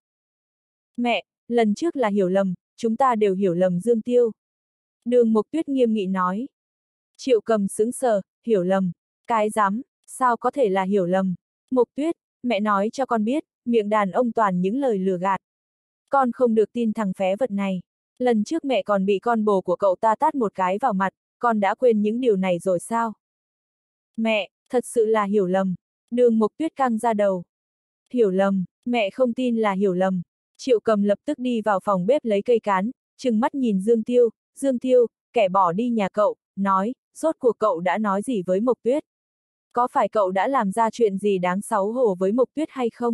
Mẹ, lần trước là hiểu lầm, chúng ta đều hiểu lầm Dương Tiêu. Đường Mộc Tuyết nghiêm nghị nói. Triệu Cầm sững sờ, hiểu lầm, cái dám, sao có thể là hiểu lầm? Mộc Tuyết, mẹ nói cho con biết, miệng đàn ông toàn những lời lừa gạt. Con không được tin thằng phế vật này. Lần trước mẹ còn bị con bồ của cậu ta tát một cái vào mặt, con đã quên những điều này rồi sao? Mẹ, thật sự là hiểu lầm. Đường Mộc Tuyết căng ra đầu. Hiểu lầm, mẹ không tin là hiểu lầm. Triệu Cầm lập tức đi vào phòng bếp lấy cây cán, trừng mắt nhìn Dương Tiêu, Dương Tiêu, kẻ bỏ đi nhà cậu, nói, rốt cuộc cậu đã nói gì với Mộc Tuyết? Có phải cậu đã làm ra chuyện gì đáng xấu hổ với Mộc Tuyết hay không?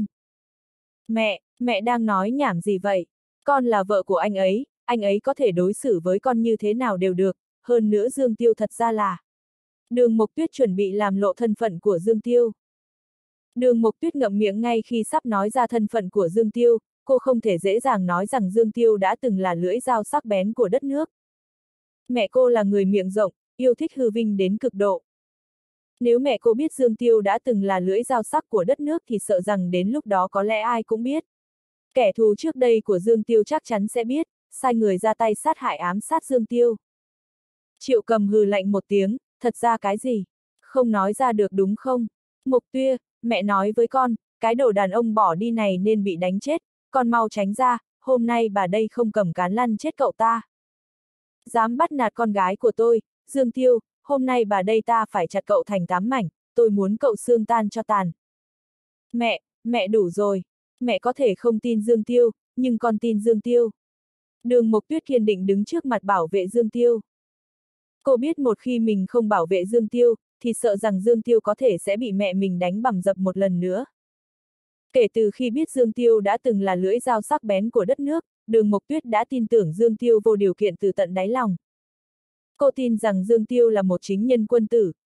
Mẹ đang nói nhảm gì vậy? Con là vợ của anh ấy có thể đối xử với con như thế nào đều được, hơn nữa Dương Tiêu thật ra là... Đường Mộc Tuyết chuẩn bị làm lộ thân phận của Dương Tiêu. Đường Mộc Tuyết ngậm miệng ngay khi sắp nói ra thân phận của Dương Tiêu, cô không thể dễ dàng nói rằng Dương Tiêu đã từng là lưỡi dao sắc bén của đất nước. Mẹ cô là người miệng rộng, yêu thích hư vinh đến cực độ. Nếu mẹ cô biết Dương Tiêu đã từng là lưỡi dao sắc của đất nước thì sợ rằng đến lúc đó có lẽ ai cũng biết. Kẻ thù trước đây của Dương Tiêu chắc chắn sẽ biết, sai người ra tay sát hại ám sát Dương Tiêu. Triệu Cầm hừ lạnh một tiếng, thật ra cái gì? Không nói ra được đúng không? Mộc Tuyết, mẹ nói với con, cái đồ đàn ông bỏ đi này nên bị đánh chết, con mau tránh ra, hôm nay bà đây không cầm cán lăn chết cậu ta. Dám bắt nạt con gái của tôi, Dương Tiêu, hôm nay bà đây ta phải chặt cậu thành 8 mảnh, tôi muốn cậu xương tan cho tàn. Mẹ đủ rồi, mẹ có thể không tin Dương Tiêu, nhưng con tin Dương Tiêu. Đường Mộc Tuyết kiên định đứng trước mặt bảo vệ Dương Tiêu. Cô biết một khi mình không bảo vệ Dương Tiêu, thì sợ rằng Dương Tiêu có thể sẽ bị mẹ mình đánh bầm dập một lần nữa. Kể từ khi biết Dương Tiêu đã từng là lưỡi dao sắc bén của đất nước, Đường Mộc Tuyết đã tin tưởng Dương Tiêu vô điều kiện từ tận đáy lòng. Cô tin rằng Dương Tiêu là một chính nhân quân tử,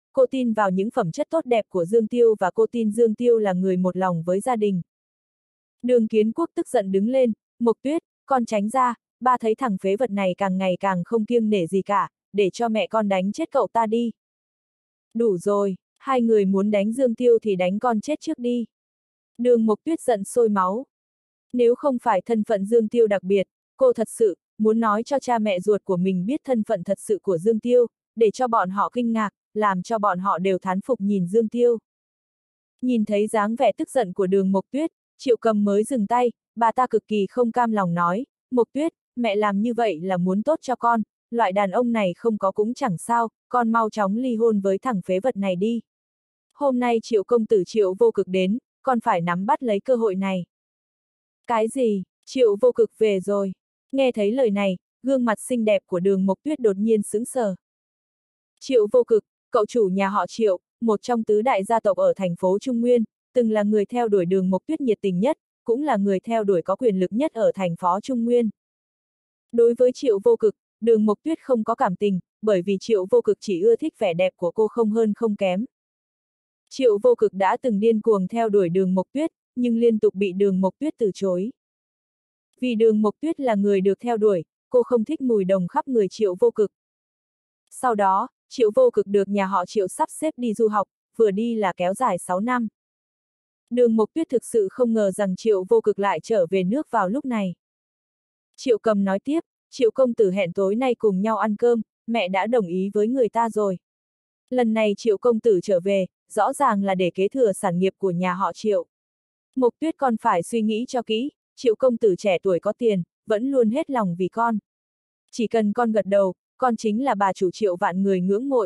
cô tin vào những phẩm chất tốt đẹp của Dương Tiêu và cô tin Dương Tiêu là người một lòng với gia đình. Đường Kiến Quốc tức giận đứng lên, Mộc Tuyết, con tránh ra, ba thấy thằng phế vật này càng ngày càng không kiêng nể gì cả, để cho mẹ con đánh chết cậu ta đi. Đủ rồi, hai người muốn đánh Dương Tiêu thì đánh con chết trước đi. Đường Mộc Tuyết giận sôi máu. Nếu không phải thân phận Dương Tiêu đặc biệt, cô thật sự muốn nói cho cha mẹ ruột của mình biết thân phận thật sự của Dương Tiêu, để cho bọn họ kinh ngạc, làm cho bọn họ đều thán phục nhìn Dương Tiêu. Nhìn thấy dáng vẻ tức giận của Đường Mộc Tuyết, Triệu Cầm mới dừng tay, bà ta cực kỳ không cam lòng nói, Mộc Tuyết, mẹ làm như vậy là muốn tốt cho con, loại đàn ông này không có cũng chẳng sao, con mau chóng ly hôn với thằng phế vật này đi. Hôm nay Triệu công tử Triệu Vô Cực đến, con phải nắm bắt lấy cơ hội này. Cái gì, Triệu Vô Cực về rồi? Nghe thấy lời này, gương mặt xinh đẹp của Đường Mộc Tuyết đột nhiên sững sờ. Triệu Vô Cực, cậu chủ nhà họ Triệu, một trong tứ đại gia tộc ở thành phố Trung Nguyên, từng là người theo đuổi Đường Mộc Tuyết nhiệt tình nhất, cũng là người theo đuổi có quyền lực nhất ở thành phố Trung Nguyên. Đối với Triệu Vô Cực, Đường Mộc Tuyết không có cảm tình, bởi vì Triệu Vô Cực chỉ ưa thích vẻ đẹp của cô không hơn không kém. Triệu Vô Cực đã từng điên cuồng theo đuổi Đường Mộc Tuyết, nhưng liên tục bị Đường Mộc Tuyết từ chối. Vì Đường Mộc Tuyết là người được theo đuổi, cô không thích mùi đồng khắp người Triệu Vô Cực. Sau đó, Triệu Vô Cực được nhà họ Triệu sắp xếp đi du học, vừa đi là kéo dài 6 năm. Đường Mộc Tuyết thực sự không ngờ rằng Triệu Vô Cực lại trở về nước vào lúc này. Triệu Cầm nói tiếp, Triệu công tử hẹn tối nay cùng nhau ăn cơm, mẹ đã đồng ý với người ta rồi. Lần này Triệu công tử trở về, rõ ràng là để kế thừa sản nghiệp của nhà họ Triệu. Mộc Tuyết con phải suy nghĩ cho kỹ, Triệu công tử trẻ tuổi có tiền, vẫn luôn hết lòng vì con. Chỉ cần con gật đầu, con chính là bà chủ Triệu vạn người ngưỡng mộ.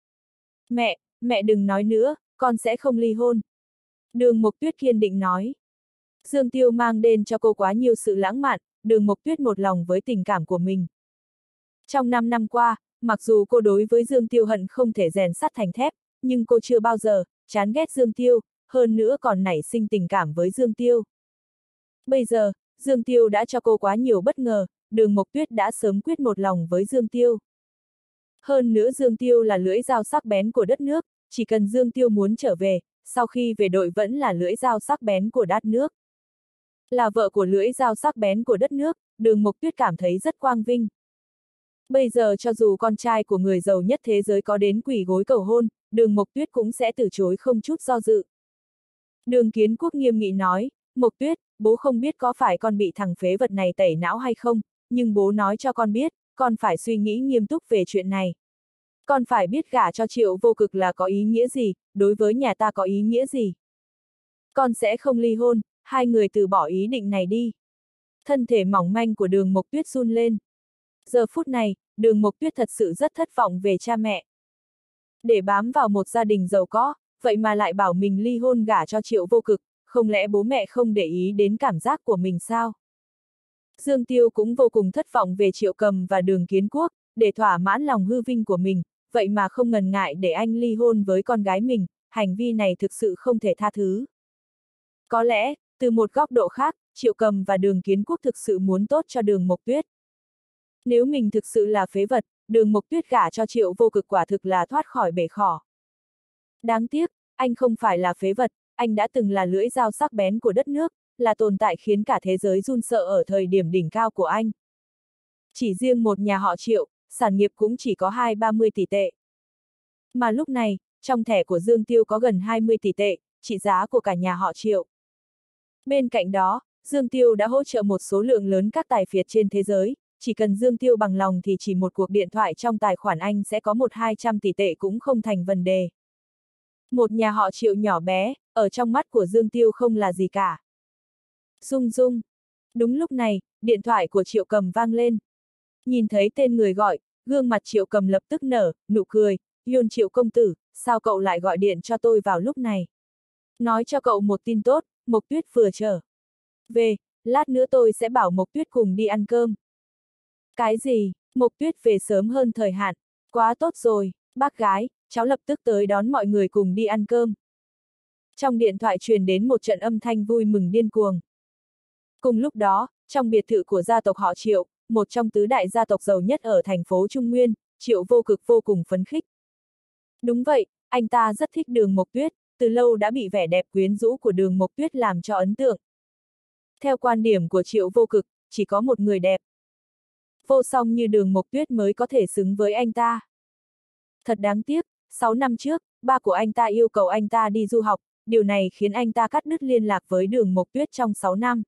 Mẹ đừng nói nữa, con sẽ không ly hôn. Đường Mộc Tuyết kiên định nói. Dương Tiêu mang đến cho cô quá nhiều sự lãng mạn, Đường Mộc Tuyết một lòng với tình cảm của mình. Trong 5 năm qua, mặc dù cô đối với Dương Tiêu hận không thể rèn sắt thành thép, nhưng cô chưa bao giờ chán ghét Dương Tiêu, hơn nữa còn nảy sinh tình cảm với Dương Tiêu. Bây giờ, Dương Tiêu đã cho cô quá nhiều bất ngờ, Đường Mộc Tuyết đã sớm quyết một lòng với Dương Tiêu. Hơn nữa Dương Tiêu là lưỡi dao sắc bén của đất nước, chỉ cần Dương Tiêu muốn trở về, sau khi về đội vẫn là lưỡi dao sắc bén của đất nước. Là vợ của lưỡi dao sắc bén của đất nước, Đường Mộc Tuyết cảm thấy rất quang vinh. Bây giờ cho dù con trai của người giàu nhất thế giới có đến quỳ gối cầu hôn, Đường Mộc Tuyết cũng sẽ từ chối không chút do dự. Đường Kiến Quốc nghiêm nghị nói, Mộc Tuyết, bố không biết có phải con bị thằng phế vật này tẩy não hay không, nhưng bố nói cho con biết, con phải suy nghĩ nghiêm túc về chuyện này. Con phải biết gả cho Triệu Vô Cực là có ý nghĩa gì, đối với nhà ta có ý nghĩa gì. Con sẽ không ly hôn, hai người từ bỏ ý định này đi. Thân thể mỏng manh của Đường Mộc Tuyết run lên. Giờ phút này, Đường Mộc Tuyết thật sự rất thất vọng về cha mẹ. Để bám vào một gia đình giàu có, vậy mà lại bảo mình ly hôn gả cho Triệu Vô Cực, không lẽ bố mẹ không để ý đến cảm giác của mình sao? Dương Tiêu cũng vô cùng thất vọng về Triệu Cầm và Đường Kiến Quốc, để thỏa mãn lòng hư vinh của mình, vậy mà không ngần ngại để anh ly hôn với con gái mình, hành vi này thực sự không thể tha thứ. Có lẽ, từ một góc độ khác, Triệu Cầm và Đường Kiến Quốc thực sự muốn tốt cho Đường Mộc Tuyết. Nếu mình thực sự là phế vật, Đường Mộc Tuyết gả cho Triệu Vô Cực quả thực là thoát khỏi bể khổ. Đáng tiếc, anh không phải là phế vật, anh đã từng là lưỡi dao sắc bén của đất nước, là tồn tại khiến cả thế giới run sợ ở thời điểm đỉnh cao của anh. Chỉ riêng một nhà họ Triệu, sản nghiệp cũng chỉ có 20-30 tỷ tệ. Mà lúc này, trong thẻ của Dương Tiêu có gần 20 tỷ tệ, trị giá của cả nhà họ Triệu. Bên cạnh đó, Dương Tiêu đã hỗ trợ một số lượng lớn các tài phiệt trên thế giới, chỉ cần Dương Tiêu bằng lòng thì chỉ một cuộc điện thoại trong tài khoản anh sẽ có 100-200 tỷ tệ cũng không thành vấn đề. Một nhà họ Triệu nhỏ bé, ở trong mắt của Dương Tiêu không là gì cả. Rung rung. Đúng lúc này, điện thoại của Triệu Cầm vang lên. Nhìn thấy tên người gọi, gương mặt Triệu Cầm lập tức nở, nụ cười, Yôn Triệu công tử, sao cậu lại gọi điện cho tôi vào lúc này? Nói cho cậu một tin tốt, Mộc Tuyết vừa trở về, lát nữa tôi sẽ bảo Mộc Tuyết cùng đi ăn cơm. Cái gì, Mộc Tuyết về sớm hơn thời hạn, quá tốt rồi, bác gái, cháu lập tức tới đón mọi người cùng đi ăn cơm. Trong điện thoại truyền đến một trận âm thanh vui mừng điên cuồng. Cùng lúc đó, trong biệt thự của gia tộc họ Triệu, một trong tứ đại gia tộc giàu nhất ở thành phố Trung Nguyên, Triệu Vô Cực vô cùng phấn khích. Đúng vậy, anh ta rất thích Đường Mộc Tuyết, từ lâu đã bị vẻ đẹp quyến rũ của Đường Mộc Tuyết làm cho ấn tượng. Theo quan điểm của Triệu Vô Cực, chỉ có một người đẹp vô song như Đường Mộc Tuyết mới có thể xứng với anh ta. Thật đáng tiếc, 6 năm trước, ba của anh ta yêu cầu anh ta đi du học, điều này khiến anh ta cắt đứt liên lạc với Đường Mộc Tuyết trong 6 năm.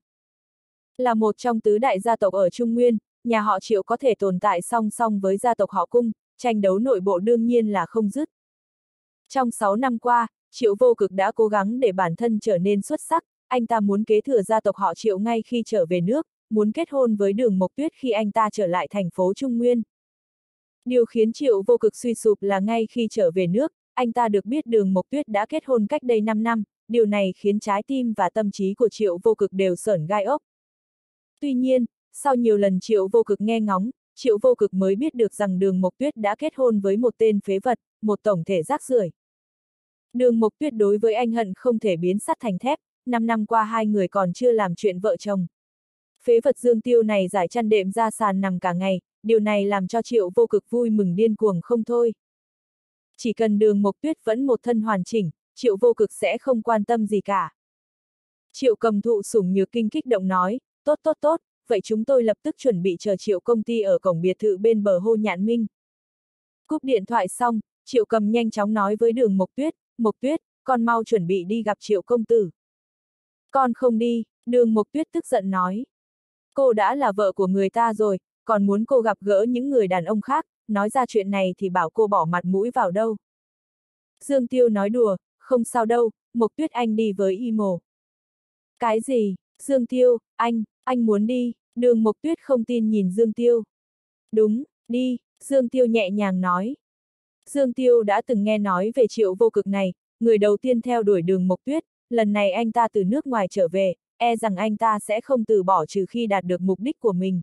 Là một trong tứ đại gia tộc ở Trung Nguyên, nhà họ Triệu có thể tồn tại song song với gia tộc họ Cung, tranh đấu nội bộ đương nhiên là không dứt. Trong 6 năm qua, Triệu Vô Cực đã cố gắng để bản thân trở nên xuất sắc, anh ta muốn kế thừa gia tộc họ Triệu ngay khi trở về nước, muốn kết hôn với Đường Mộc Tuyết khi anh ta trở lại thành phố Trung Nguyên. Điều khiến Triệu Vô Cực suy sụp là ngay khi trở về nước, anh ta được biết Đường Mộc Tuyết đã kết hôn cách đây 5 năm, điều này khiến trái tim và tâm trí của Triệu Vô Cực đều sởn gai ốc. Tuy nhiên, sau nhiều lần Triệu Vô Cực nghe ngóng, Triệu Vô Cực mới biết được rằng Đường Mộc Tuyết đã kết hôn với một tên phế vật, một tổng thể rác rưởi. Đường Mộc Tuyết đối với anh hận không thể biến sắt thành thép, 5 năm qua hai người còn chưa làm chuyện vợ chồng. Phế vật Dương Tiêu này giải chăn đệm ra sàn nằm cả ngày, điều này làm cho Triệu Vô Cực vui mừng điên cuồng không thôi. Chỉ cần Đường Mộc Tuyết vẫn một thân hoàn chỉnh, Triệu Vô Cực sẽ không quan tâm gì cả. Triệu Cầm thụ sủng nhược kinh kích động nói, tốt, vậy chúng tôi lập tức chuẩn bị chờ Triệu công ty ở cổng biệt thự bên bờ Hồ Nhạn Minh. Cúp điện thoại xong, Triệu Cầm nhanh chóng nói với Đường Mộc Tuyết, con mau chuẩn bị đi gặp Triệu công tử. Con không đi, Đường Mộc Tuyết tức giận nói. Cô đã là vợ của người ta rồi, còn muốn cô gặp gỡ những người đàn ông khác, nói ra chuyện này thì bảo cô bỏ mặt mũi vào đâu. Dương Tiêu nói đùa, không sao đâu, Mộc Tuyết anh đi với Imo. Cái gì, Dương Tiêu, anh muốn đi, Đường Mộc Tuyết không tin nhìn Dương Tiêu. Đúng, đi, Dương Tiêu nhẹ nhàng nói. Dương Tiêu đã từng nghe nói về Triệu Vô Cực này, người đầu tiên theo đuổi Đường Mộc Tuyết, lần này anh ta từ nước ngoài trở về, e rằng anh ta sẽ không từ bỏ trừ khi đạt được mục đích của mình.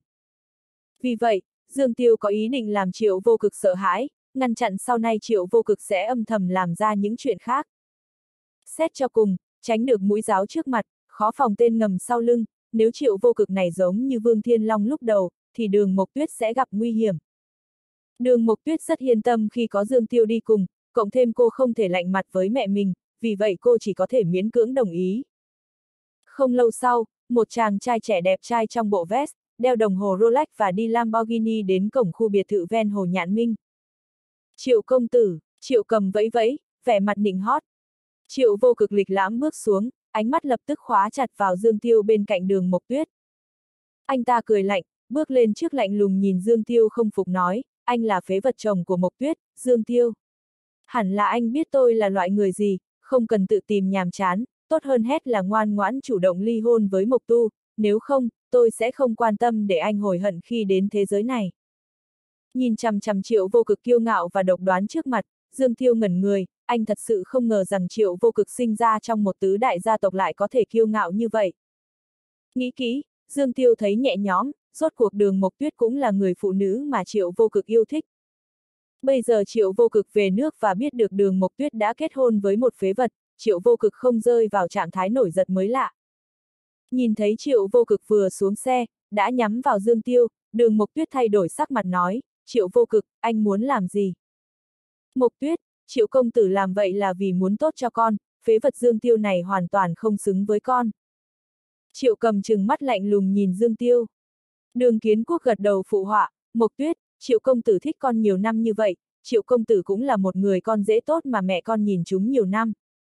Vì vậy, Dương Tiêu có ý định làm Triệu Vô Cực sợ hãi, ngăn chặn sau này Triệu Vô Cực sẽ âm thầm làm ra những chuyện khác. Xét cho cùng, tránh được mũi giáo trước mặt, khó phòng tên ngầm sau lưng, nếu Triệu Vô Cực này giống như Vương Thiên Long lúc đầu, thì Đường Mộc Tuyết sẽ gặp nguy hiểm. Đường Mộc Tuyết rất yên tâm khi có Dương Tiêu đi cùng, cộng thêm cô không thể lạnh mặt với mẹ mình, vì vậy cô chỉ có thể miễn cưỡng đồng ý. Không lâu sau, một chàng trai trẻ đẹp trai trong bộ vest, đeo đồng hồ Rolex và đi Lamborghini đến cổng khu biệt thự ven Hồ Nhạn Minh. Triệu công tử, Triệu Cầm vẫy vẫy, vẻ mặt nịnh hót. Triệu Vô Cực lịch lãm bước xuống, ánh mắt lập tức khóa chặt vào Dương Tiêu bên cạnh Đường Mộc Tuyết. Anh ta cười lạnh, bước lên trước lạnh lùng nhìn Dương Tiêu không phục nói, anh là phế vật chồng của Mộc Tuyết, Dương Tiêu. Hẳn là anh biết tôi là loại người gì, không cần tự tìm nhàm chán, tốt hơn hết là ngoan ngoãn chủ động ly hôn với Mộc Tu, nếu không, tôi sẽ không quan tâm để anh hối hận khi đến thế giới này. Nhìn chằm chằm Triệu Vô Cực kiêu ngạo và độc đoán trước mặt, Dương Tiêu ngẩn người, anh thật sự không ngờ rằng Triệu Vô Cực sinh ra trong một tứ đại gia tộc lại có thể kiêu ngạo như vậy. Nghĩ kỹ, Dương Tiêu thấy nhẹ nhõm, rốt cuộc Đường Mộc Tuyết cũng là người phụ nữ mà Triệu Vô Cực yêu thích. Bây giờ Triệu Vô Cực về nước và biết được Đường Mộc Tuyết đã kết hôn với một phế vật, Triệu Vô Cực không rơi vào trạng thái nổi giận mới lạ. Nhìn thấy Triệu Vô Cực vừa xuống xe, đã nhắm vào Dương Tiêu, Đường Mộc Tuyết thay đổi sắc mặt nói, Triệu Vô Cực, anh muốn làm gì? Mộc Tuyết, Triệu công tử làm vậy là vì muốn tốt cho con, phế vật Dương Tiêu này hoàn toàn không xứng với con. Triệu Cầm trừng mắt lạnh lùng nhìn Dương Tiêu. Đường Kiến Quốc gật đầu phụ họa, Mộc Tuyết, Triệu công tử thích con nhiều năm như vậy, Triệu công tử cũng là một người con dễ tốt mà mẹ con nhìn chúng nhiều năm.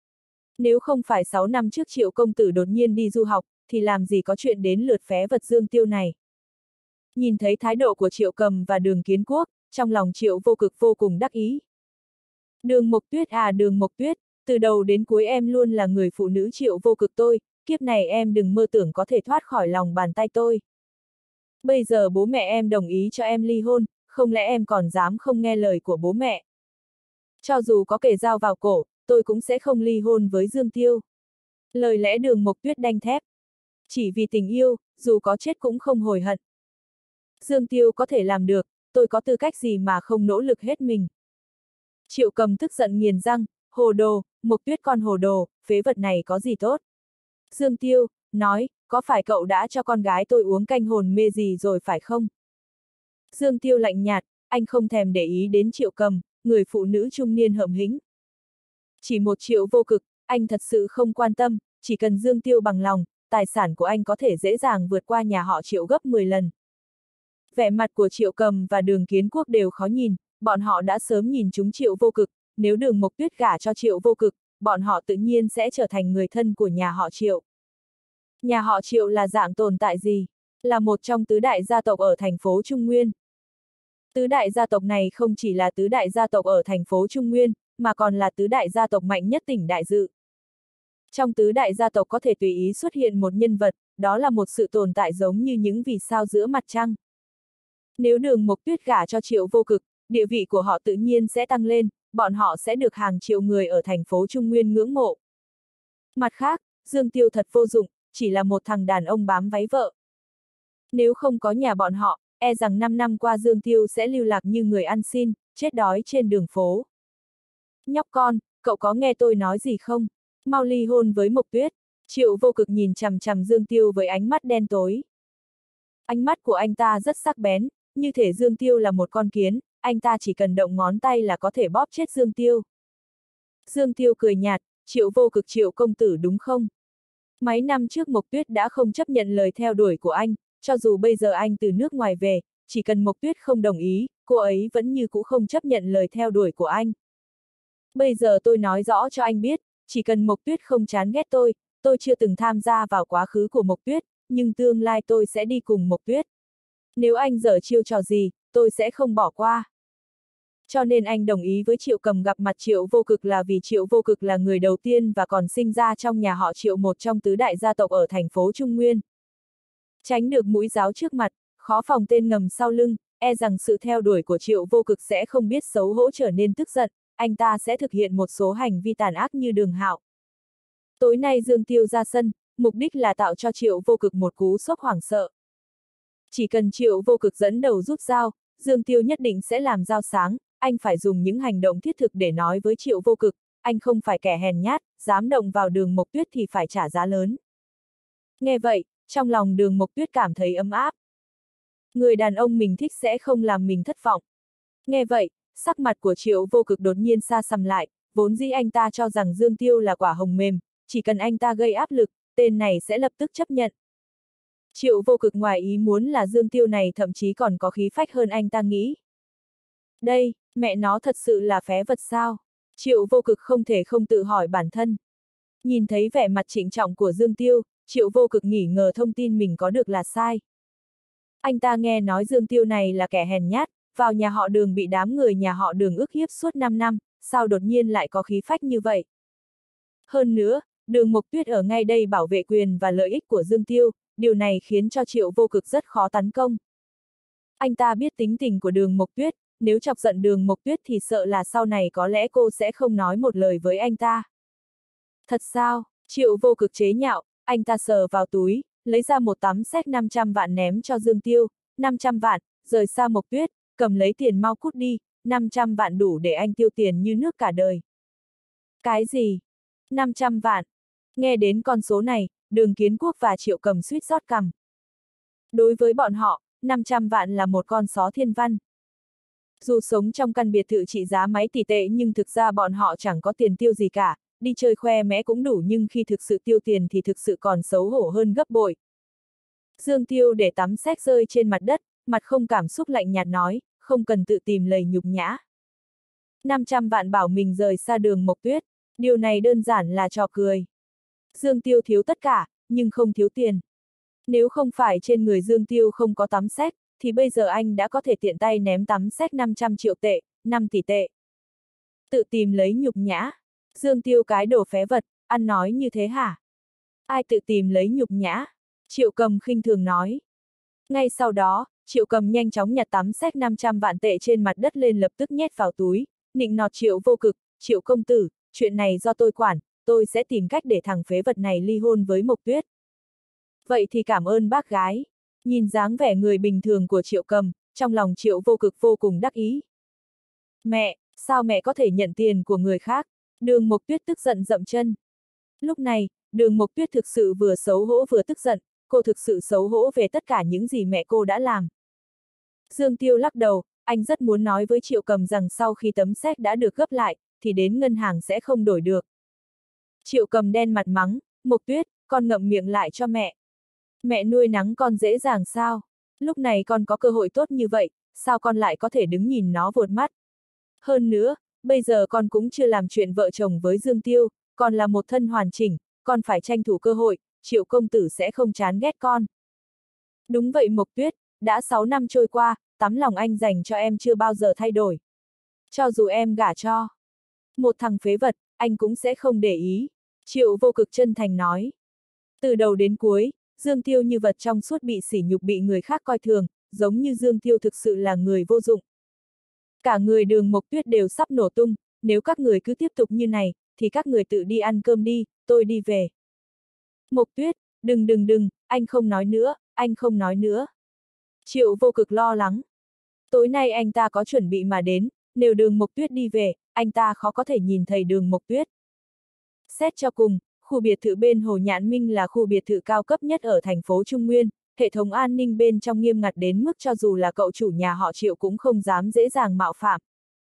Nếu không phải 6 năm trước Triệu công tử đột nhiên đi du học, thì làm gì có chuyện đến lượt phế vật Dương Tiêu này. Nhìn thấy thái độ của Triệu Cầm và Đường Kiến Quốc, trong lòng Triệu Vô Cực vô cùng đắc ý. Đường Mộc Tuyết à, Đường Mộc Tuyết, từ đầu đến cuối em luôn là người phụ nữ Triệu Vô Cực tôi, kiếp này em đừng mơ tưởng có thể thoát khỏi lòng bàn tay tôi. Bây giờ bố mẹ em đồng ý cho em ly hôn, không lẽ em còn dám không nghe lời của bố mẹ? Cho dù có kề dao vào cổ, tôi cũng sẽ không ly hôn với Dương Tiêu. Lời lẽ Đường Mộc Tuyết đanh thép. Chỉ vì tình yêu, dù có chết cũng không hối hận. Dương Tiêu có thể làm được, tôi có tư cách gì mà không nỗ lực hết mình. Triệu Cầm tức giận nghiền răng, hồ đồ, Mộc Tuyết con hồ đồ, phế vật này có gì tốt. Dương Tiêu, nói, có phải cậu đã cho con gái tôi uống canh hồn mê gì rồi phải không? Dương Tiêu lạnh nhạt, anh không thèm để ý đến Triệu Cầm, người phụ nữ trung niên hợm hĩnh. Chỉ 1 triệu vô cực, anh thật sự không quan tâm, chỉ cần Dương Tiêu bằng lòng, tài sản của anh có thể dễ dàng vượt qua nhà họ Triệu gấp 10 lần. Vẻ mặt của Triệu Cầm và Đường Kiến Quốc đều khó nhìn, bọn họ đã sớm nhìn trúng Triệu vô cực, nếu Đường Mộc Tuyết gả cho Triệu vô cực, bọn họ tự nhiên sẽ trở thành người thân của nhà họ Triệu. Nhà họ Triệu là dạng tồn tại gì? Là một trong tứ đại gia tộc ở thành phố Trung Nguyên. Tứ đại gia tộc này không chỉ là tứ đại gia tộc ở thành phố Trung Nguyên, mà còn là tứ đại gia tộc mạnh nhất tỉnh Đại Dự. Trong tứ đại gia tộc có thể tùy ý xuất hiện một nhân vật, đó là một sự tồn tại giống như những vì sao giữa mặt trăng. Nếu Đường Mộc Tuyết gả cho Triệu vô cực, địa vị của họ tự nhiên sẽ tăng lên, bọn họ sẽ được hàng triệu người ở thành phố Trung Nguyên ngưỡng mộ. Mặt khác, Dương Tiêu thật vô dụng, chỉ là một thằng đàn ông bám váy vợ. Nếu không có nhà bọn họ, e rằng 5 năm qua Dương Tiêu sẽ lưu lạc như người ăn xin, chết đói trên đường phố. Nhóc con, cậu có nghe tôi nói gì không? Mau ly hôn với Mộc Tuyết. Triệu vô cực nhìn chằm chằm Dương Tiêu với ánh mắt đen tối. Ánh mắt của anh ta rất sắc bén, như thể Dương Tiêu là một con kiến, anh ta chỉ cần động ngón tay là có thể bóp chết Dương Tiêu. Dương Tiêu cười nhạt, Triệu vô cực Triệu công tử đúng không? Mấy năm trước Mộc Tuyết đã không chấp nhận lời theo đuổi của anh, cho dù bây giờ anh từ nước ngoài về, chỉ cần Mộc Tuyết không đồng ý, cô ấy vẫn như cũ không chấp nhận lời theo đuổi của anh. Bây giờ tôi nói rõ cho anh biết, chỉ cần Mộc Tuyết không chán ghét tôi chưa từng tham gia vào quá khứ của Mộc Tuyết, nhưng tương lai tôi sẽ đi cùng Mộc Tuyết. Nếu anh giở chiêu trò gì, tôi sẽ không bỏ qua. Cho nên anh đồng ý với Triệu Cầm gặp mặt Triệu vô cực là vì Triệu vô cực là người đầu tiên và còn sinh ra trong nhà họ Triệu, một trong tứ đại gia tộc ở thành phố Trung Nguyên. Tránh được mũi giáo trước mặt, khó phòng tên ngầm sau lưng, e rằng sự theo đuổi của Triệu vô cực sẽ không biết xấu hổ trở nên tức giận, anh ta sẽ thực hiện một số hành vi tàn ác như Đường Hạo. Tối nay Dương Tiêu ra sân, mục đích là tạo cho Triệu vô cực một cú sốc hoảng sợ. Chỉ cần Triệu vô cực dẫn đầu rút dao, Dương Tiêu nhất định sẽ làm dao sáng, anh phải dùng những hành động thiết thực để nói với Triệu vô cực, anh không phải kẻ hèn nhát, dám động vào Đường Mộc Tuyết thì phải trả giá lớn. Nghe vậy, trong lòng Đường Mộc Tuyết cảm thấy ấm áp. Người đàn ông mình thích sẽ không làm mình thất vọng. Nghe vậy, sắc mặt của Triệu vô cực đột nhiên xa sầm lại, vốn dĩ anh ta cho rằng Dương Tiêu là quả hồng mềm, chỉ cần anh ta gây áp lực, tên này sẽ lập tức chấp nhận. Triệu vô cực ngoài ý muốn là Dương Tiêu này thậm chí còn có khí phách hơn anh ta nghĩ. Đây, mẹ nó thật sự là phế vật sao? Triệu vô cực không thể không tự hỏi bản thân. Nhìn thấy vẻ mặt trịnh trọng của Dương Tiêu, Triệu vô cực nghi ngờ thông tin mình có được là sai. Anh ta nghe nói Dương Tiêu này là kẻ hèn nhát, vào nhà họ Đường bị đám người nhà họ Đường ức hiếp suốt 5 năm, sao đột nhiên lại có khí phách như vậy? Hơn nữa, Đường Mộc Tuyết ở ngay đây bảo vệ quyền và lợi ích của Dương Tiêu, điều này khiến cho Triệu vô cực rất khó tấn công. Anh ta biết tính tình của Đường Mộc Tuyết, nếu chọc giận Đường Mộc Tuyết thì sợ là sau này có lẽ cô sẽ không nói một lời với anh ta. Thật sao? Triệu vô cực chế nhạo, anh ta sờ vào túi, lấy ra một tấm séc 500 vạn ném cho Dương Tiêu, 500 vạn, rời xa Mộc Tuyết, cầm lấy tiền mau cút đi, 500 vạn đủ để anh tiêu tiền như nước cả đời. Cái gì? 500 vạn? Nghe đến con số này, Đường Kiến Quốc và Triệu Cầm suýt rót cằm. Đối với bọn họ, 500 vạn là một con số thiên văn. Dù sống trong căn biệt thự trị giá mấy tỷ tệ nhưng thực ra bọn họ chẳng có tiền tiêu gì cả, đi chơi khoe mẽ cũng đủ nhưng khi thực sự tiêu tiền thì thực sự còn xấu hổ hơn gấp bội. Dương Tiêu để tấm séc rơi trên mặt đất, mặt không cảm xúc lạnh nhạt nói, không cần tự tìm lời nhục nhã. 500 vạn bảo mình rời xa Đường Mộc Tuyết, điều này đơn giản là trò cười. Dương Tiêu thiếu tất cả, nhưng không thiếu tiền. Nếu không phải trên người Dương Tiêu không có tấm séc, thì bây giờ anh đã có thể tiện tay ném tấm séc 500 triệu tệ, 5 tỷ tệ. Tự tìm lấy nhục nhã. Dương Tiêu cái đồ phế vật, ăn nói như thế hả? Ai tự tìm lấy nhục nhã? Triệu Cầm khinh thường nói. Ngay sau đó, Triệu Cầm nhanh chóng nhặt tấm séc 500 vạn tệ trên mặt đất lên lập tức nhét vào túi, nịnh nọt Triệu vô cực, Triệu công tử, chuyện này do tôi quản, tôi sẽ tìm cách để thằng phế vật này ly hôn với Mộc Tuyết. Vậy thì cảm ơn bác gái. Nhìn dáng vẻ người bình thường của Triệu Cầm, trong lòng Triệu vô cực vô cùng đắc ý. Mẹ, sao mẹ có thể nhận tiền của người khác? Đường Mộc Tuyết tức giận dậm chân. Lúc này, Đường Mộc Tuyết thực sự vừa xấu hổ vừa tức giận, cô thực sự xấu hổ về tất cả những gì mẹ cô đã làm. Dương Tiêu lắc đầu, anh rất muốn nói với Triệu Cầm rằng sau khi tấm séc đã được gấp lại, thì đến ngân hàng sẽ không đổi được. Triệu Cầm đen mặt mắng, Mộc Tuyết, con ngậm miệng lại cho mẹ. Mẹ nuôi nắng con dễ dàng sao? Lúc này con có cơ hội tốt như vậy, sao con lại có thể đứng nhìn nó vuột mắt? Hơn nữa, bây giờ con cũng chưa làm chuyện vợ chồng với Dương Tiêu, còn là một thân hoàn chỉnh, con phải tranh thủ cơ hội, Triệu công tử sẽ không chán ghét con. Đúng vậy Mộc Tuyết, đã 6 năm trôi qua, tấm lòng anh dành cho em chưa bao giờ thay đổi. Cho dù em gả cho một thằng phế vật, anh cũng sẽ không để ý. Triệu Vô Cực chân thành nói. Từ đầu đến cuối, Dương Tiêu như vật trong suốt bị sỉ nhục bị người khác coi thường, giống như Dương Tiêu thực sự là người vô dụng. Cả người Đường Mộc Tuyết đều sắp nổ tung, nếu các người cứ tiếp tục như này, thì các người tự đi ăn cơm đi, tôi đi về. Mộc Tuyết, đừng, anh không nói nữa, anh không nói nữa. Triệu Vô Cực lo lắng. Tối nay anh ta có chuẩn bị mà đến, nếu Đường Mộc Tuyết đi về, anh ta khó có thể nhìn thấy Đường Mộc Tuyết. Xét cho cùng, khu biệt thự bên Hồ Nhãn Minh là khu biệt thự cao cấp nhất ở thành phố Trung Nguyên, hệ thống an ninh bên trong nghiêm ngặt đến mức cho dù là cậu chủ nhà họ Triệu cũng không dám dễ dàng mạo phạm.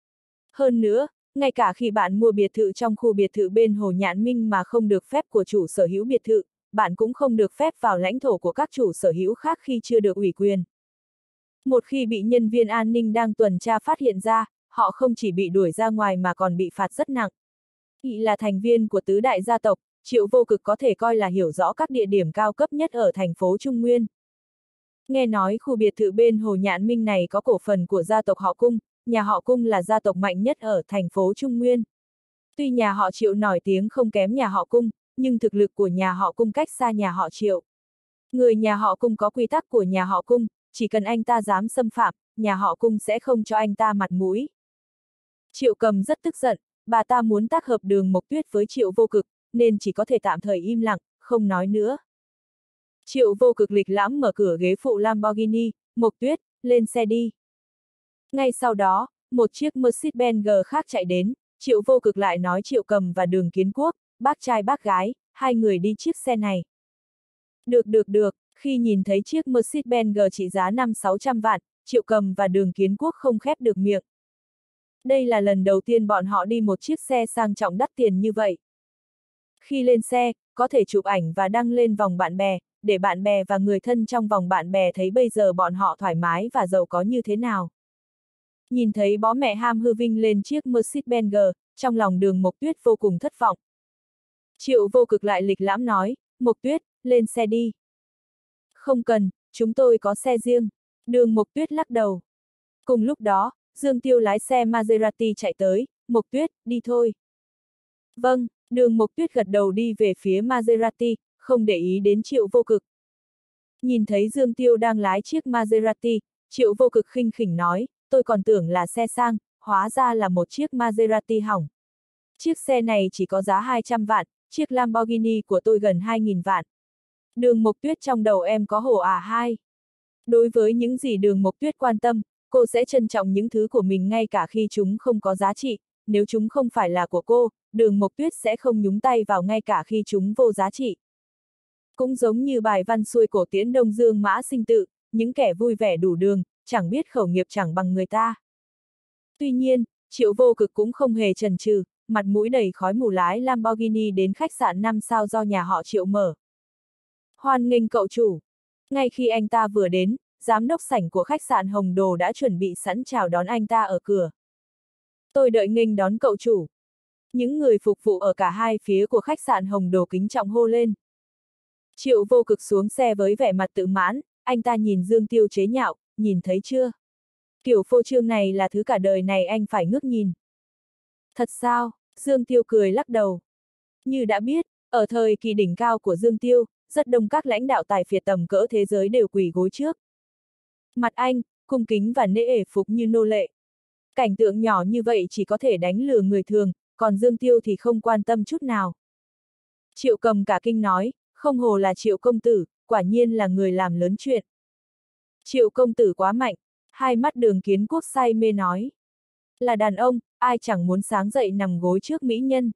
Hơn nữa, ngay cả khi bạn mua biệt thự trong khu biệt thự bên Hồ Nhãn Minh mà không được phép của chủ sở hữu biệt thự, bạn cũng không được phép vào lãnh thổ của các chủ sở hữu khác khi chưa được ủy quyền. Một khi bị nhân viên an ninh đang tuần tra phát hiện ra, họ không chỉ bị đuổi ra ngoài mà còn bị phạt rất nặng. Ý là thành viên của tứ đại gia tộc, Triệu Vô Cực có thể coi là hiểu rõ các địa điểm cao cấp nhất ở thành phố Trung Nguyên. Nghe nói khu biệt thự bên Hồ Nhãn Minh này có cổ phần của gia tộc họ Cung, nhà họ Cung là gia tộc mạnh nhất ở thành phố Trung Nguyên. Tuy nhà họ Triệu nổi tiếng không kém nhà họ Cung, nhưng thực lực của nhà họ Cung cách xa nhà họ Triệu. Người nhà họ Cung có quy tắc của nhà họ Cung, chỉ cần anh ta dám xâm phạm, nhà họ Cung sẽ không cho anh ta mặt mũi. Triệu Cầm rất tức giận, bà ta muốn tác hợp Đường Mộc Tuyết với Triệu Vô Cực, nên chỉ có thể tạm thời im lặng, không nói nữa. Triệu Vô Cực lịch lãm mở cửa ghế phụ Lamborghini, Mộc Tuyết, lên xe đi. Ngay sau đó, một chiếc Mercedes-Benz khác chạy đến, Triệu Vô Cực lại nói Triệu Cầm và Đường Kiến Quốc, bác trai bác gái, hai người đi chiếc xe này. Được, khi nhìn thấy chiếc Mercedes-Benz trị giá 500-600 vạn, Triệu Cầm và Đường Kiến Quốc không khép được miệng. Đây là lần đầu tiên bọn họ đi một chiếc xe sang trọng đắt tiền như vậy. Khi lên xe, có thể chụp ảnh và đăng lên vòng bạn bè, để bạn bè và người thân trong vòng bạn bè thấy bây giờ bọn họ thoải mái và giàu có như thế nào. Nhìn thấy bố mẹ ham hư vinh lên chiếc Mercedes-Benz, trong lòng Đường Mộc Tuyết vô cùng thất vọng. Triệu Vô Cực lại lịch lãm nói, Mộc Tuyết, lên xe đi. Không cần, chúng tôi có xe riêng. Đường Mộc Tuyết lắc đầu. Cùng lúc đó, Dương Tiêu lái xe Maserati chạy tới, Mộc Tuyết, đi thôi. Vâng, Đường Mộc Tuyết gật đầu đi về phía Maserati, không để ý đến Triệu Vô Cực. Nhìn thấy Dương Tiêu đang lái chiếc Maserati, Triệu Vô Cực khinh khỉnh nói, tôi còn tưởng là xe sang, hóa ra là một chiếc Maserati hỏng. Chiếc xe này chỉ có giá 200 vạn, chiếc Lamborghini của tôi gần 2.000 vạn. Đường Mộc Tuyết trong đầu em có hổ à hai. Đối với những gì Đường Mộc Tuyết quan tâm, cô sẽ trân trọng những thứ của mình ngay cả khi chúng không có giá trị, nếu chúng không phải là của cô, Đường Mộc Tuyết sẽ không nhúng tay vào ngay cả khi chúng vô giá trị. Cũng giống như bài văn xuôi cổ tiễn Đông Dương Mã Sinh Tự, những kẻ vui vẻ đủ đường, chẳng biết khẩu nghiệp chẳng bằng người ta. Tuy nhiên, Triệu Vô Cực cũng không hề chần chừ, mặt mũi đầy khói mù lái Lamborghini đến khách sạn 5 sao do nhà họ Triệu mở. Hoan nghênh cậu chủ. Ngay khi anh ta vừa đến, giám đốc sảnh của khách sạn Hồng Đồ đã chuẩn bị sẵn chào đón anh ta ở cửa. Tôi đợi nghênh đón cậu chủ. Những người phục vụ ở cả hai phía của khách sạn Hồng Đồ kính trọng hô lên. Triệu Vô Cực xuống xe với vẻ mặt tự mãn, anh ta nhìn Dương Tiêu chế nhạo, nhìn thấy chưa? Kiểu phô trương này là thứ cả đời này anh phải ngước nhìn. Thật sao? Dương Tiêu cười lắc đầu. Như đã biết, ở thời kỳ đỉnh cao của Dương Tiêu, rất đông các lãnh đạo tài phiệt tầm cỡ thế giới đều quỳ gối trước mặt anh, cung kính và nể ể phục như nô lệ. Cảnh tượng nhỏ như vậy chỉ có thể đánh lừa người thường, còn Dương Tiêu thì không quan tâm chút nào. Triệu Cầm cả kinh nói, không hồ là Triệu công tử, quả nhiên là người làm lớn chuyện. Triệu công tử quá mạnh, hai mắt Đường Kiến Quốc say mê nói. Là đàn ông, ai chẳng muốn sáng dậy nằm gối trước mỹ nhân.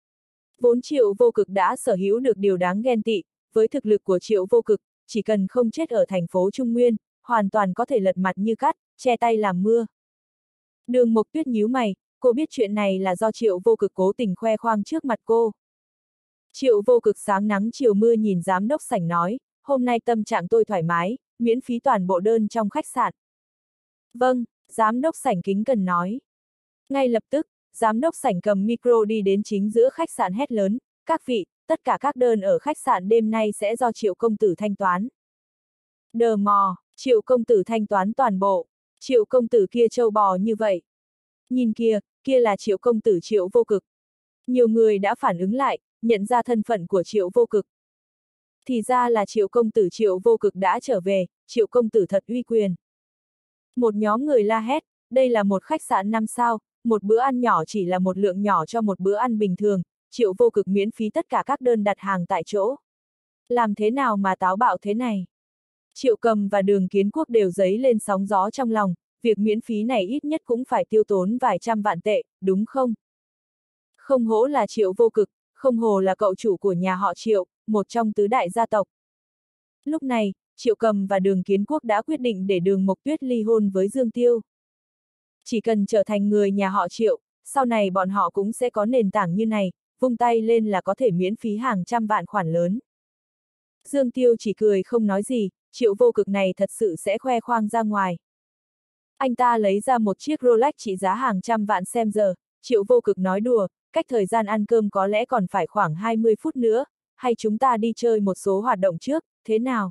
Vốn Triệu Vô Cực đã sở hữu được điều đáng ghen tị, với thực lực của Triệu Vô Cực, chỉ cần không chết ở thành phố Trung Nguyên, hoàn toàn có thể lật mặt như cát, che tay làm mưa. Đường Mộc Tuyết nhíu mày, cô biết chuyện này là do Triệu Vô Cực cố tình khoe khoang trước mặt cô. Triệu Vô Cực sáng nắng chiều mưa nhìn giám đốc sảnh nói, hôm nay tâm trạng tôi thoải mái, miễn phí toàn bộ đơn trong khách sạn. Vâng, giám đốc sảnh kính cần nói. Ngay lập tức, giám đốc sảnh cầm micro đi đến chính giữa khách sạn hét lớn, các vị, tất cả các đơn ở khách sạn đêm nay sẽ do Triệu công tử thanh toán. Đờ mò, Triệu công tử thanh toán toàn bộ, Triệu công tử kia trâu bò như vậy. Nhìn kia, kia là Triệu công tử Triệu Vô Cực. Nhiều người đã phản ứng lại, nhận ra thân phận của Triệu Vô Cực. Thì ra là Triệu công tử Triệu Vô Cực đã trở về, Triệu công tử thật uy quyền. Một nhóm người la hét, đây là một khách sạn 5 sao, một bữa ăn nhỏ chỉ là một lượng nhỏ cho một bữa ăn bình thường, Triệu Vô Cực miễn phí tất cả các đơn đặt hàng tại chỗ. Làm thế nào mà táo bạo thế này? Triệu Cầm và Đường Kiến Quốc đều dấy lên sóng gió trong lòng, việc miễn phí này ít nhất cũng phải tiêu tốn vài trăm vạn tệ, đúng không? Không hổ là Triệu Vô Cực, không hồ là cậu chủ của nhà họ Triệu, một trong tứ đại gia tộc. Lúc này, Triệu Cầm và Đường Kiến Quốc đã quyết định để Đường Mộc Tuyết ly hôn với Dương Tiêu. Chỉ cần trở thành người nhà họ Triệu, sau này bọn họ cũng sẽ có nền tảng như này, vung tay lên là có thể miễn phí hàng trăm vạn khoản lớn. Dương Tiêu chỉ cười không nói gì, Triệu Vô Cực này thật sự sẽ khoe khoang ra ngoài. Anh ta lấy ra một chiếc Rolex trị giá hàng trăm vạn xem giờ, Triệu Vô Cực nói đùa, cách thời gian ăn cơm có lẽ còn phải khoảng 20 phút nữa, hay chúng ta đi chơi một số hoạt động trước, thế nào?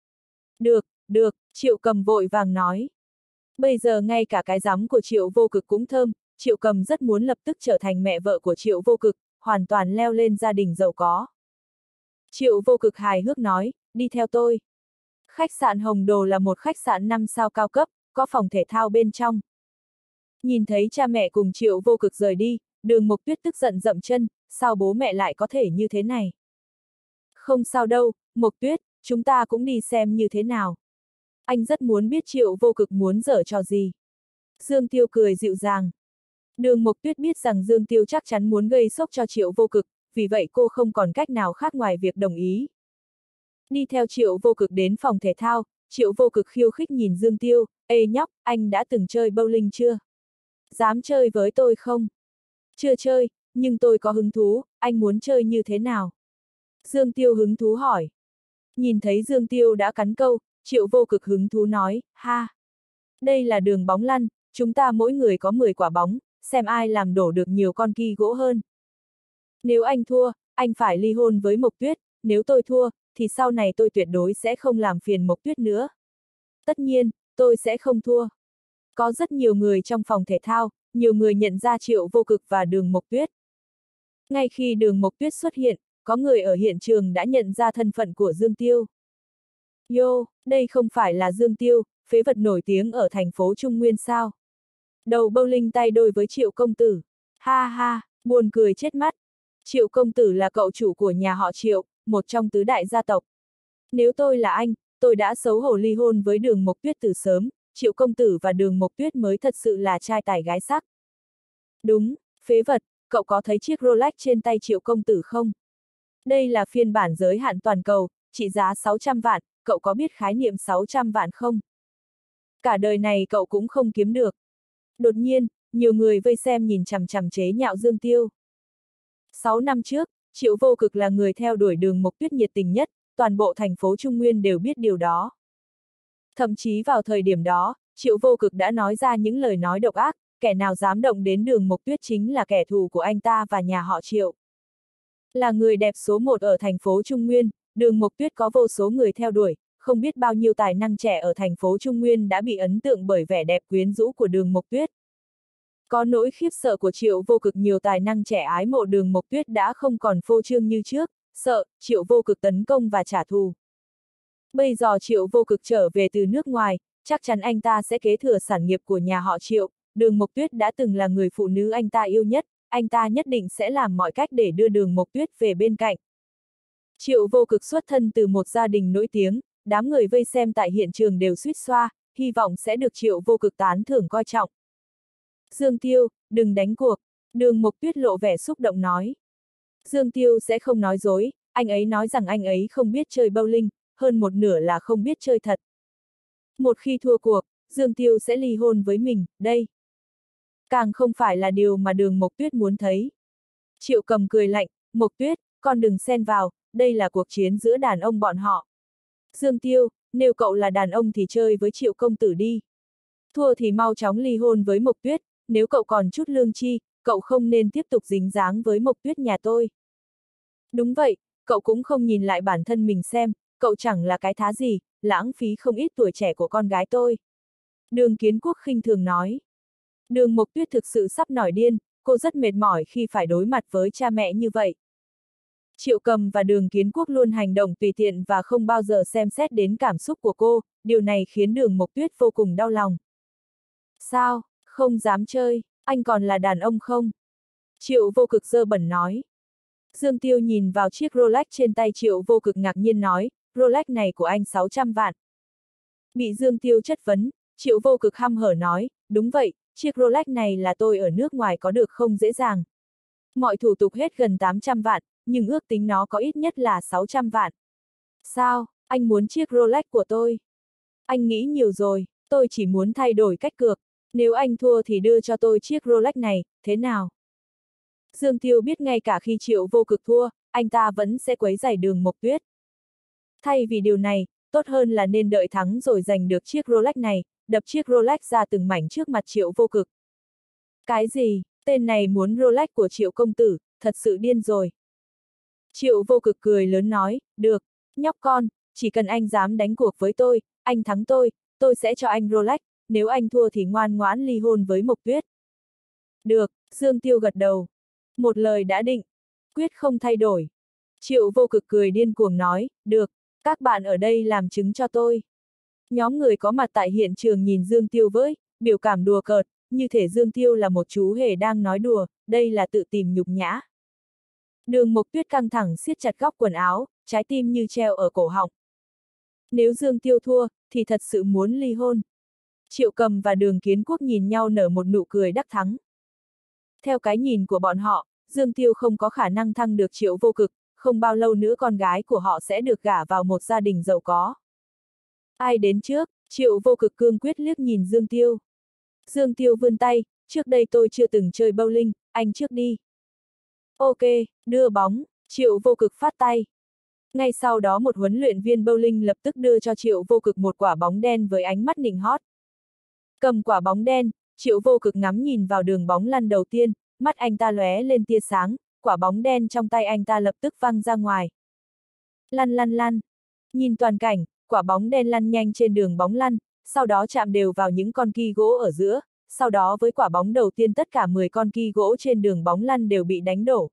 Được, Triệu Cầm vội vàng nói. Bây giờ ngay cả cái rắm của Triệu Vô Cực cũng thơm, Triệu Cầm rất muốn lập tức trở thành mẹ vợ của Triệu Vô Cực, hoàn toàn leo lên gia đình giàu có. Triệu Vô Cực hài hước nói, đi theo tôi. Khách sạn Hồng Đồ là một khách sạn 5 sao cao cấp, có phòng thể thao bên trong. Nhìn thấy cha mẹ cùng Triệu Vô Cực rời đi, Đường Mộc Tuyết tức giận dậm chân, sao bố mẹ lại có thể như thế này? Không sao đâu, Mộc Tuyết, chúng ta cũng đi xem như thế nào. Anh rất muốn biết Triệu Vô Cực muốn giở trò gì. Dương Tiêu cười dịu dàng. Đường Mộc Tuyết biết rằng Dương Tiêu chắc chắn muốn gây sốc cho Triệu Vô Cực, vì vậy cô không còn cách nào khác ngoài việc đồng ý. Đi theo Triệu Vô Cực đến phòng thể thao, Triệu Vô Cực khiêu khích nhìn Dương Tiêu, ê nhóc, anh đã từng chơi bowling chưa? Dám chơi với tôi không? Chưa chơi, nhưng tôi có hứng thú, anh muốn chơi như thế nào? Dương Tiêu hứng thú hỏi. Nhìn thấy Dương Tiêu đã cắn câu, Triệu Vô Cực hứng thú nói, ha! Đây là đường bóng lăn, chúng ta mỗi người có 10 quả bóng, xem ai làm đổ được nhiều con ki gỗ hơn. Nếu anh thua, anh phải ly hôn với Mộc Tuyết, nếu tôi thua, thì sau này tôi tuyệt đối sẽ không làm phiền Mộc Tuyết nữa. Tất nhiên, tôi sẽ không thua. Có rất nhiều người trong phòng thể thao, nhiều người nhận ra Triệu Vô Cực và Đường Mộc Tuyết. Ngay khi Đường Mộc Tuyết xuất hiện, có người ở hiện trường đã nhận ra thân phận của Dương Tiêu. Yo, đây không phải là Dương Tiêu, phế vật nổi tiếng ở thành phố Trung Nguyên sao? Đầu bowling tay đôi với Triệu công tử. Ha ha, buồn cười chết mắt. Triệu công tử là cậu chủ của nhà họ Triệu, một trong tứ đại gia tộc. Nếu tôi là anh, tôi đã xấu hổ ly hôn với Đường Mộc Tuyết từ sớm, Triệu công tử và Đường Mộc Tuyết mới thật sự là trai tài gái sắc. Đúng, phế vật, cậu có thấy chiếc Rolex trên tay Triệu công tử không? Đây là phiên bản giới hạn toàn cầu, trị giá 600 vạn, cậu có biết khái niệm 600 vạn không? Cả đời này cậu cũng không kiếm được. Đột nhiên, nhiều người vây xem nhìn chằm chằm chế nhạo Dương Tiêu. 6 năm trước, Triệu Vô Cực là người theo đuổi Đường Mộc Tuyết nhiệt tình nhất, toàn bộ thành phố Trung Nguyên đều biết điều đó. Thậm chí vào thời điểm đó, Triệu Vô Cực đã nói ra những lời nói độc ác, kẻ nào dám động đến Đường Mộc Tuyết chính là kẻ thù của anh ta và nhà họ Triệu. Là người đẹp số 1 ở thành phố Trung Nguyên, Đường Mộc Tuyết có vô số người theo đuổi, không biết bao nhiêu tài năng trẻ ở thành phố Trung Nguyên đã bị ấn tượng bởi vẻ đẹp quyến rũ của Đường Mộc Tuyết. Có nỗi khiếp sợ của Triệu Vô Cực, nhiều tài năng trẻ ái mộ Đường Mộc Tuyết đã không còn phô trương như trước, sợ Triệu Vô Cực tấn công và trả thù. Bây giờ Triệu Vô Cực trở về từ nước ngoài, chắc chắn anh ta sẽ kế thừa sản nghiệp của nhà họ Triệu, Đường Mộc Tuyết đã từng là người phụ nữ anh ta yêu nhất, anh ta nhất định sẽ làm mọi cách để đưa Đường Mộc Tuyết về bên cạnh. Triệu Vô Cực xuất thân từ một gia đình nổi tiếng, đám người vây xem tại hiện trường đều suýt xoa, hy vọng sẽ được Triệu Vô Cực tán thưởng coi trọng. Dương Tiêu, đừng đánh cuộc, Đường Mộc Tuyết lộ vẻ xúc động nói. Dương Tiêu sẽ không nói dối, anh ấy nói rằng anh ấy không biết chơi bowling, hơn một nửa là không biết chơi thật. Một khi thua cuộc, Dương Tiêu sẽ ly hôn với mình, đây. Càng không phải là điều mà Đường Mộc Tuyết muốn thấy. Triệu Cầm cười lạnh, Mộc Tuyết, con đừng xen vào, đây là cuộc chiến giữa đàn ông bọn họ. Dương Tiêu, nếu cậu là đàn ông thì chơi với Triệu công tử đi. Thua thì mau chóng ly hôn với Mộc Tuyết, nếu cậu còn chút lương tri, cậu không nên tiếp tục dính dáng với Mộc Tuyết nhà tôi. Đúng vậy, cậu cũng không nhìn lại bản thân mình xem, cậu chẳng là cái thá gì, lãng phí không ít tuổi trẻ của con gái tôi. Đường Kiến Quốc khinh thường nói. Đường Mộc Tuyết thực sự sắp nổi điên, cô rất mệt mỏi khi phải đối mặt với cha mẹ như vậy. Triệu Cầm và Đường Kiến Quốc luôn hành động tùy tiện và không bao giờ xem xét đến cảm xúc của cô, điều này khiến Đường Mộc Tuyết vô cùng đau lòng. Sao, không dám chơi, anh còn là đàn ông không? Triệu Vô Cực dơ bẩn nói. Dương Tiêu nhìn vào chiếc Rolex trên tay Triệu Vô Cực ngạc nhiên nói, Rolex này của anh 600 vạn. Bị Dương Tiêu chất vấn, Triệu Vô Cực hăm hở nói, đúng vậy, chiếc Rolex này là tôi ở nước ngoài có được không dễ dàng. Mọi thủ tục hết gần 800 vạn, nhưng ước tính nó có ít nhất là 600 vạn. Sao, anh muốn chiếc Rolex của tôi? Anh nghĩ nhiều rồi, tôi chỉ muốn thay đổi cách cược. Nếu anh thua thì đưa cho tôi chiếc Rolex này, thế nào? Dương Tiêu biết ngay cả khi Triệu Vô Cực thua, anh ta vẫn sẽ quấy rầy Đường Mộc Tuyết. Thay vì điều này, tốt hơn là nên đợi thắng rồi giành được chiếc Rolex này, đập chiếc Rolex ra từng mảnh trước mặt Triệu Vô Cực. Cái gì, tên này muốn Rolex của Triệu công tử, thật sự điên rồi. Triệu Vô Cực cười lớn nói, được, nhóc con, chỉ cần anh dám đánh cuộc với tôi, anh thắng tôi sẽ cho anh Rolex, nếu anh thua thì ngoan ngoãn ly hôn với Mộc Tuyết. Được, Dương Tiêu gật đầu. Một lời đã định, quyết không thay đổi. Triệu Vô Cực cười điên cuồng nói, được, các bạn ở đây làm chứng cho tôi. Nhóm người có mặt tại hiện trường nhìn Dương Tiêu với, biểu cảm đùa cợt, như thể Dương Tiêu là một chú hề đang nói đùa, đây là tự tìm nhục nhã. Đường Mộc Tuyết căng thẳng siết chặt góc quần áo, trái tim như treo ở cổ họng. Nếu Dương Tiêu thua, thì thật sự muốn ly hôn. Triệu Cầm và Đường Kiến Quốc nhìn nhau nở một nụ cười đắc thắng. Theo cái nhìn của bọn họ, Dương Tiêu không có khả năng thăng được Triệu Vô Cực, không bao lâu nữa con gái của họ sẽ được gả vào một gia đình giàu có. Ai đến trước? Triệu Vô Cực cương quyết liếc nhìn Dương Tiêu. Dương Tiêu vươn tay, trước đây tôi chưa từng chơi bowling, anh trước đi. Ok, đưa bóng, Triệu Vô Cực phát tay. Ngay sau đó một huấn luyện viên bowling lập tức đưa cho Triệu Vô Cực một quả bóng đen với ánh mắt nịnh hót. Cầm quả bóng đen, Triệu Vô Cực ngắm nhìn vào đường bóng lăn đầu tiên, mắt anh ta lóe lên tia sáng, quả bóng đen trong tay anh ta lập tức văng ra ngoài. Lăn lăn lăn. Nhìn toàn cảnh, quả bóng đen lăn nhanh trên đường bóng lăn, sau đó chạm đều vào những con ki gỗ ở giữa, sau đó với quả bóng đầu tiên tất cả 10 con ki gỗ trên đường bóng lăn đều bị đánh đổ.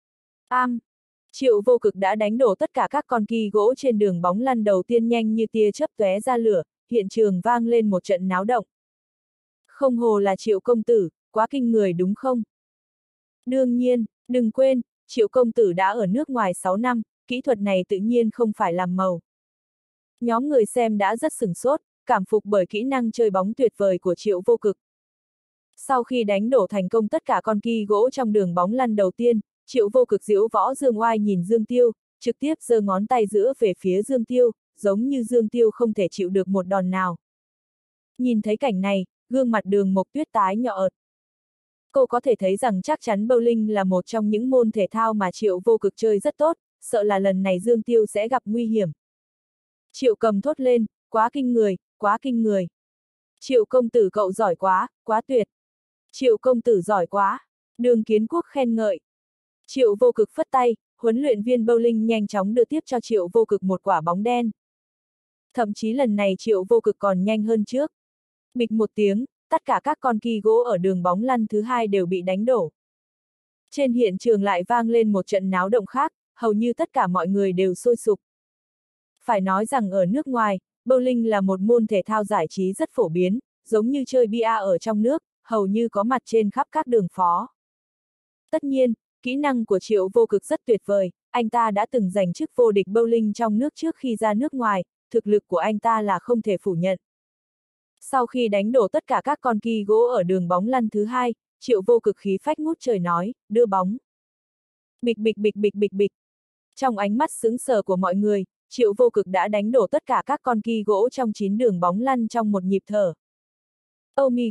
Triệu Vô Cực đã đánh đổ tất cả các con ki gỗ trên đường bóng lăn đầu tiên nhanh như tia chớp tóe ra lửa, hiện trường vang lên một trận náo động. Không hồ là Triệu công tử, quá kinh người đúng không? Đương nhiên, đừng quên, Triệu công tử đã ở nước ngoài 6 năm, kỹ thuật này tự nhiên không phải làm màu. Nhóm người xem đã rất sửng sốt, cảm phục bởi kỹ năng chơi bóng tuyệt vời của Triệu Vô Cực. Sau khi đánh đổ thành công tất cả con ki gỗ trong đường bóng lăn đầu tiên, Triệu Vô Cực diễu võ dương oai nhìn Dương Tiêu, trực tiếp giơ ngón tay giữa về phía Dương Tiêu, giống như Dương Tiêu không thể chịu được một đòn nào. Nhìn thấy cảnh này, gương mặt Đường Mộc Tuyết tái nhợt ợt. Cô có thể thấy rằng chắc chắn bowling là một trong những môn thể thao mà Triệu Vô Cực chơi rất tốt, sợ là lần này Dương Tiêu sẽ gặp nguy hiểm. Triệu Cầm thốt lên, quá kinh người, quá kinh người. Triệu công tử cậu giỏi quá, quá tuyệt. Triệu công tử giỏi quá. Đường Kiến Quốc khen ngợi. Triệu Vô Cực phất tay, huấn luyện viên bowling nhanh chóng đưa tiếp cho Triệu Vô Cực một quả bóng đen. Thậm chí lần này Triệu Vô Cực còn nhanh hơn trước. Bịch một tiếng, tất cả các con ki gỗ ở đường bóng lăn thứ hai đều bị đánh đổ. Trên hiện trường lại vang lên một trận náo động khác, hầu như tất cả mọi người đều sôi sục. Phải nói rằng ở nước ngoài, bowling là một môn thể thao giải trí rất phổ biến, giống như chơi bia ở trong nước, hầu như có mặt trên khắp các đường phố. Tất nhiên, kỹ năng của Triệu Vô Cực rất tuyệt vời, anh ta đã từng giành chức vô địch bowling trong nước trước khi ra nước ngoài, thực lực của anh ta là không thể phủ nhận. Sau khi đánh đổ tất cả các con ki gỗ ở đường bóng lăn thứ hai, Triệu Vô Cực khí phách ngút trời nói, đưa bóng. Bịch bịch bịch bịch bịch bịch. Trong ánh mắt sững sờ của mọi người, Triệu Vô Cực đã đánh đổ tất cả các con ki gỗ trong 9 đường bóng lăn trong một nhịp thở. Oh my god,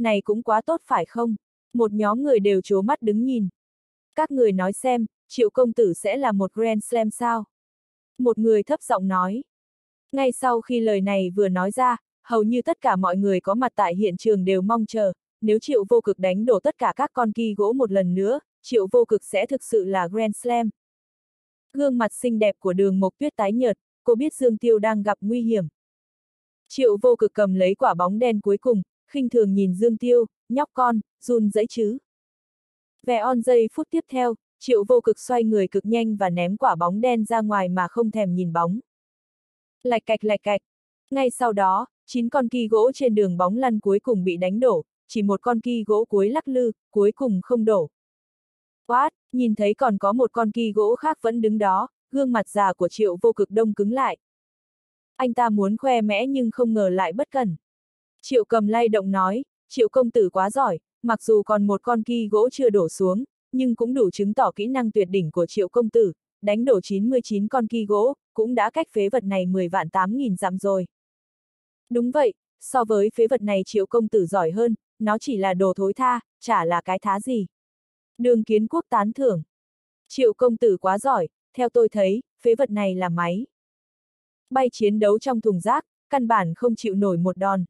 này cũng quá tốt phải không? Một nhóm người đều trố mắt đứng nhìn. Các người nói xem, Triệu công tử sẽ là một Grand Slam sao? Một người thấp giọng nói. Ngay sau khi lời này vừa nói ra, hầu như tất cả mọi người có mặt tại hiện trường đều mong chờ, nếu Triệu Vô Cực đánh đổ tất cả các con ki gỗ một lần nữa, Triệu Vô Cực sẽ thực sự là Grand Slam. Gương mặt xinh đẹp của Đường Mộc Tuyết tái nhợt, cô biết Dương Tiêu đang gặp nguy hiểm. Triệu Vô Cực cầm lấy quả bóng đen cuối cùng, khinh thường nhìn Dương Tiêu, nhóc con, run rẩy chứ. Vài giây phút tiếp theo, Triệu Vô Cực xoay người cực nhanh và ném quả bóng đen ra ngoài mà không thèm nhìn bóng. Lạch cạch. Ngay sau đó, 9 con ki gỗ trên đường bóng lăn cuối cùng bị đánh đổ, chỉ một con ki gỗ cuối lắc lư, cuối cùng không đổ. What, nhìn thấy còn có một con ki gỗ khác vẫn đứng đó, gương mặt già của Triệu Vô Cực đông cứng lại. Anh ta muốn khoe mẽ nhưng không ngờ lại bất cẩn. Triệu Cầm lay động nói, Triệu công tử quá giỏi, mặc dù còn một con ki gỗ chưa đổ xuống, nhưng cũng đủ chứng tỏ kỹ năng tuyệt đỉnh của Triệu công tử, đánh đổ 99 con ki gỗ, cũng đã cách phế vật này 10 vạn 8.000 dặm rồi. Đúng vậy, so với phế vật này Triệu công tử giỏi hơn, nó chỉ là đồ thối tha, chả là cái thá gì. Đường Kiến Quốc tán thưởng. Triệu công tử quá giỏi, theo tôi thấy, phế vật này là máy. Bay chiến đấu trong thùng rác, căn bản không chịu nổi một đòn.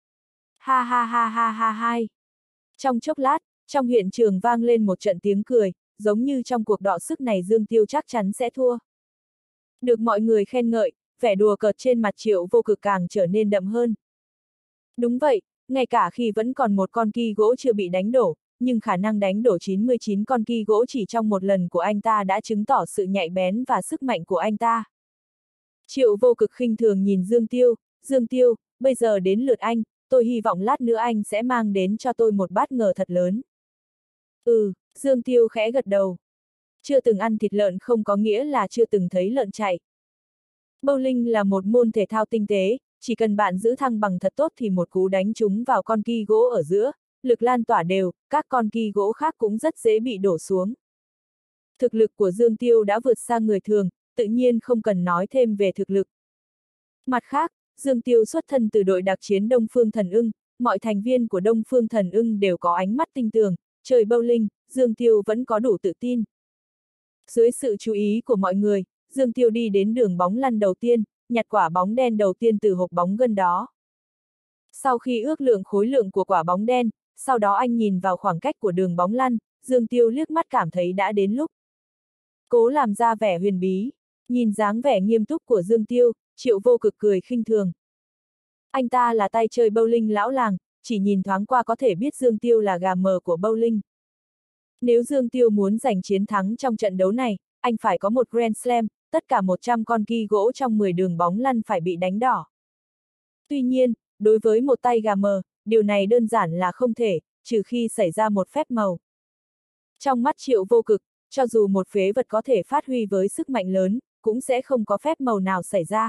Ha. Trong chốc lát, trong hiện trường vang lên một trận tiếng cười, giống như trong cuộc đọ sức này Dương Tiêu chắc chắn sẽ thua. Được mọi người khen ngợi, vẻ đùa cợt trên mặt Triệu Vô Cực càng trở nên đậm hơn. Đúng vậy, ngay cả khi vẫn còn một con ki gỗ chưa bị đánh đổ, nhưng khả năng đánh đổ 99 con ki gỗ chỉ trong một lần của anh ta đã chứng tỏ sự nhạy bén và sức mạnh của anh ta. Triệu Vô Cực khinh thường nhìn Dương Tiêu, bây giờ đến lượt anh, tôi hy vọng lát nữa anh sẽ mang đến cho tôi một bát ngờ thật lớn. Dương Tiêu khẽ gật đầu. Chưa từng ăn thịt lợn không có nghĩa là chưa từng thấy lợn chạy. Bowling là một môn thể thao tinh tế, chỉ cần bạn giữ thăng bằng thật tốt thì một cú đánh trúng vào con ki gỗ ở giữa, lực lan tỏa đều, các con ki gỗ khác cũng rất dễ bị đổ xuống. Thực lực của Dương Tiêu đã vượt xa người thường, tự nhiên không cần nói thêm về thực lực. Mặt khác, Dương Tiêu xuất thân từ đội đặc chiến Đông Phương Thần Ưng, mọi thành viên của Đông Phương Thần Ưng đều có ánh mắt tinh tường, chơi bowling, Dương Tiêu vẫn có đủ tự tin. Dưới sự chú ý của mọi người, Dương Tiêu đi đến đường bóng lăn đầu tiên, nhặt quả bóng đen đầu tiên từ hộp bóng gần đó. Sau khi ước lượng khối lượng của quả bóng đen, sau đó anh nhìn vào khoảng cách của đường bóng lăn, Dương Tiêu liếc mắt cảm thấy đã đến lúc. Cố làm ra vẻ huyền bí, nhìn dáng vẻ nghiêm túc của Dương Tiêu, Triệu Vô Cực cười khinh thường. Anh ta là tay chơi bowling lão làng, chỉ nhìn thoáng qua có thể biết Dương Tiêu là gà mờ của bowling. Nếu Dương Tiêu muốn giành chiến thắng trong trận đấu này, anh phải có một Grand Slam, tất cả 100 con ki gỗ trong 10 đường bóng lăn phải bị đánh đỏ. Tuy nhiên, đối với một tay gà mờ, điều này đơn giản là không thể, trừ khi xảy ra một phép màu. Trong mắt Triệu Vô Cực, cho dù một phế vật có thể phát huy với sức mạnh lớn, cũng sẽ không có phép màu nào xảy ra.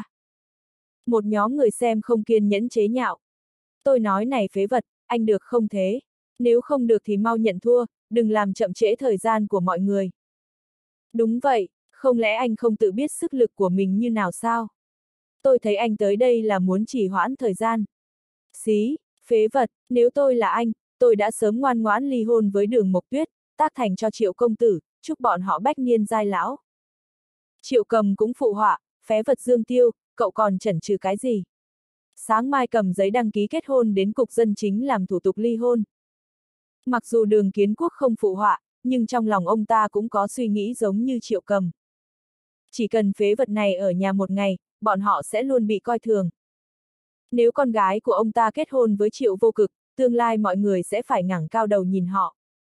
Một nhóm người xem không kiên nhẫn chế nhạo. Tôi nói này phế vật, anh được không thế? Nếu không được thì mau nhận thua, đừng làm chậm trễ thời gian của mọi người. Đúng vậy, không lẽ anh không tự biết sức lực của mình như nào sao? Tôi thấy anh tới đây là muốn trì hoãn thời gian. Xí, phế vật, nếu tôi là anh, tôi đã sớm ngoan ngoãn ly hôn với Đường Mộc Tuyết, tác thành cho Triệu công tử, chúc bọn họ bách niên giai lão. Triệu Cầm cũng phụ họa, phế vật Dương Tiêu, cậu còn chần chừ cái gì? Sáng mai cầm giấy đăng ký kết hôn đến cục dân chính làm thủ tục ly hôn. Mặc dù Đường Kiến Quốc không phụ họa, nhưng trong lòng ông ta cũng có suy nghĩ giống như Triệu Cầm. Chỉ cần phế vật này ở nhà một ngày, bọn họ sẽ luôn bị coi thường. Nếu con gái của ông ta kết hôn với Triệu Vô Cực, tương lai mọi người sẽ phải ngẩng cao đầu nhìn họ.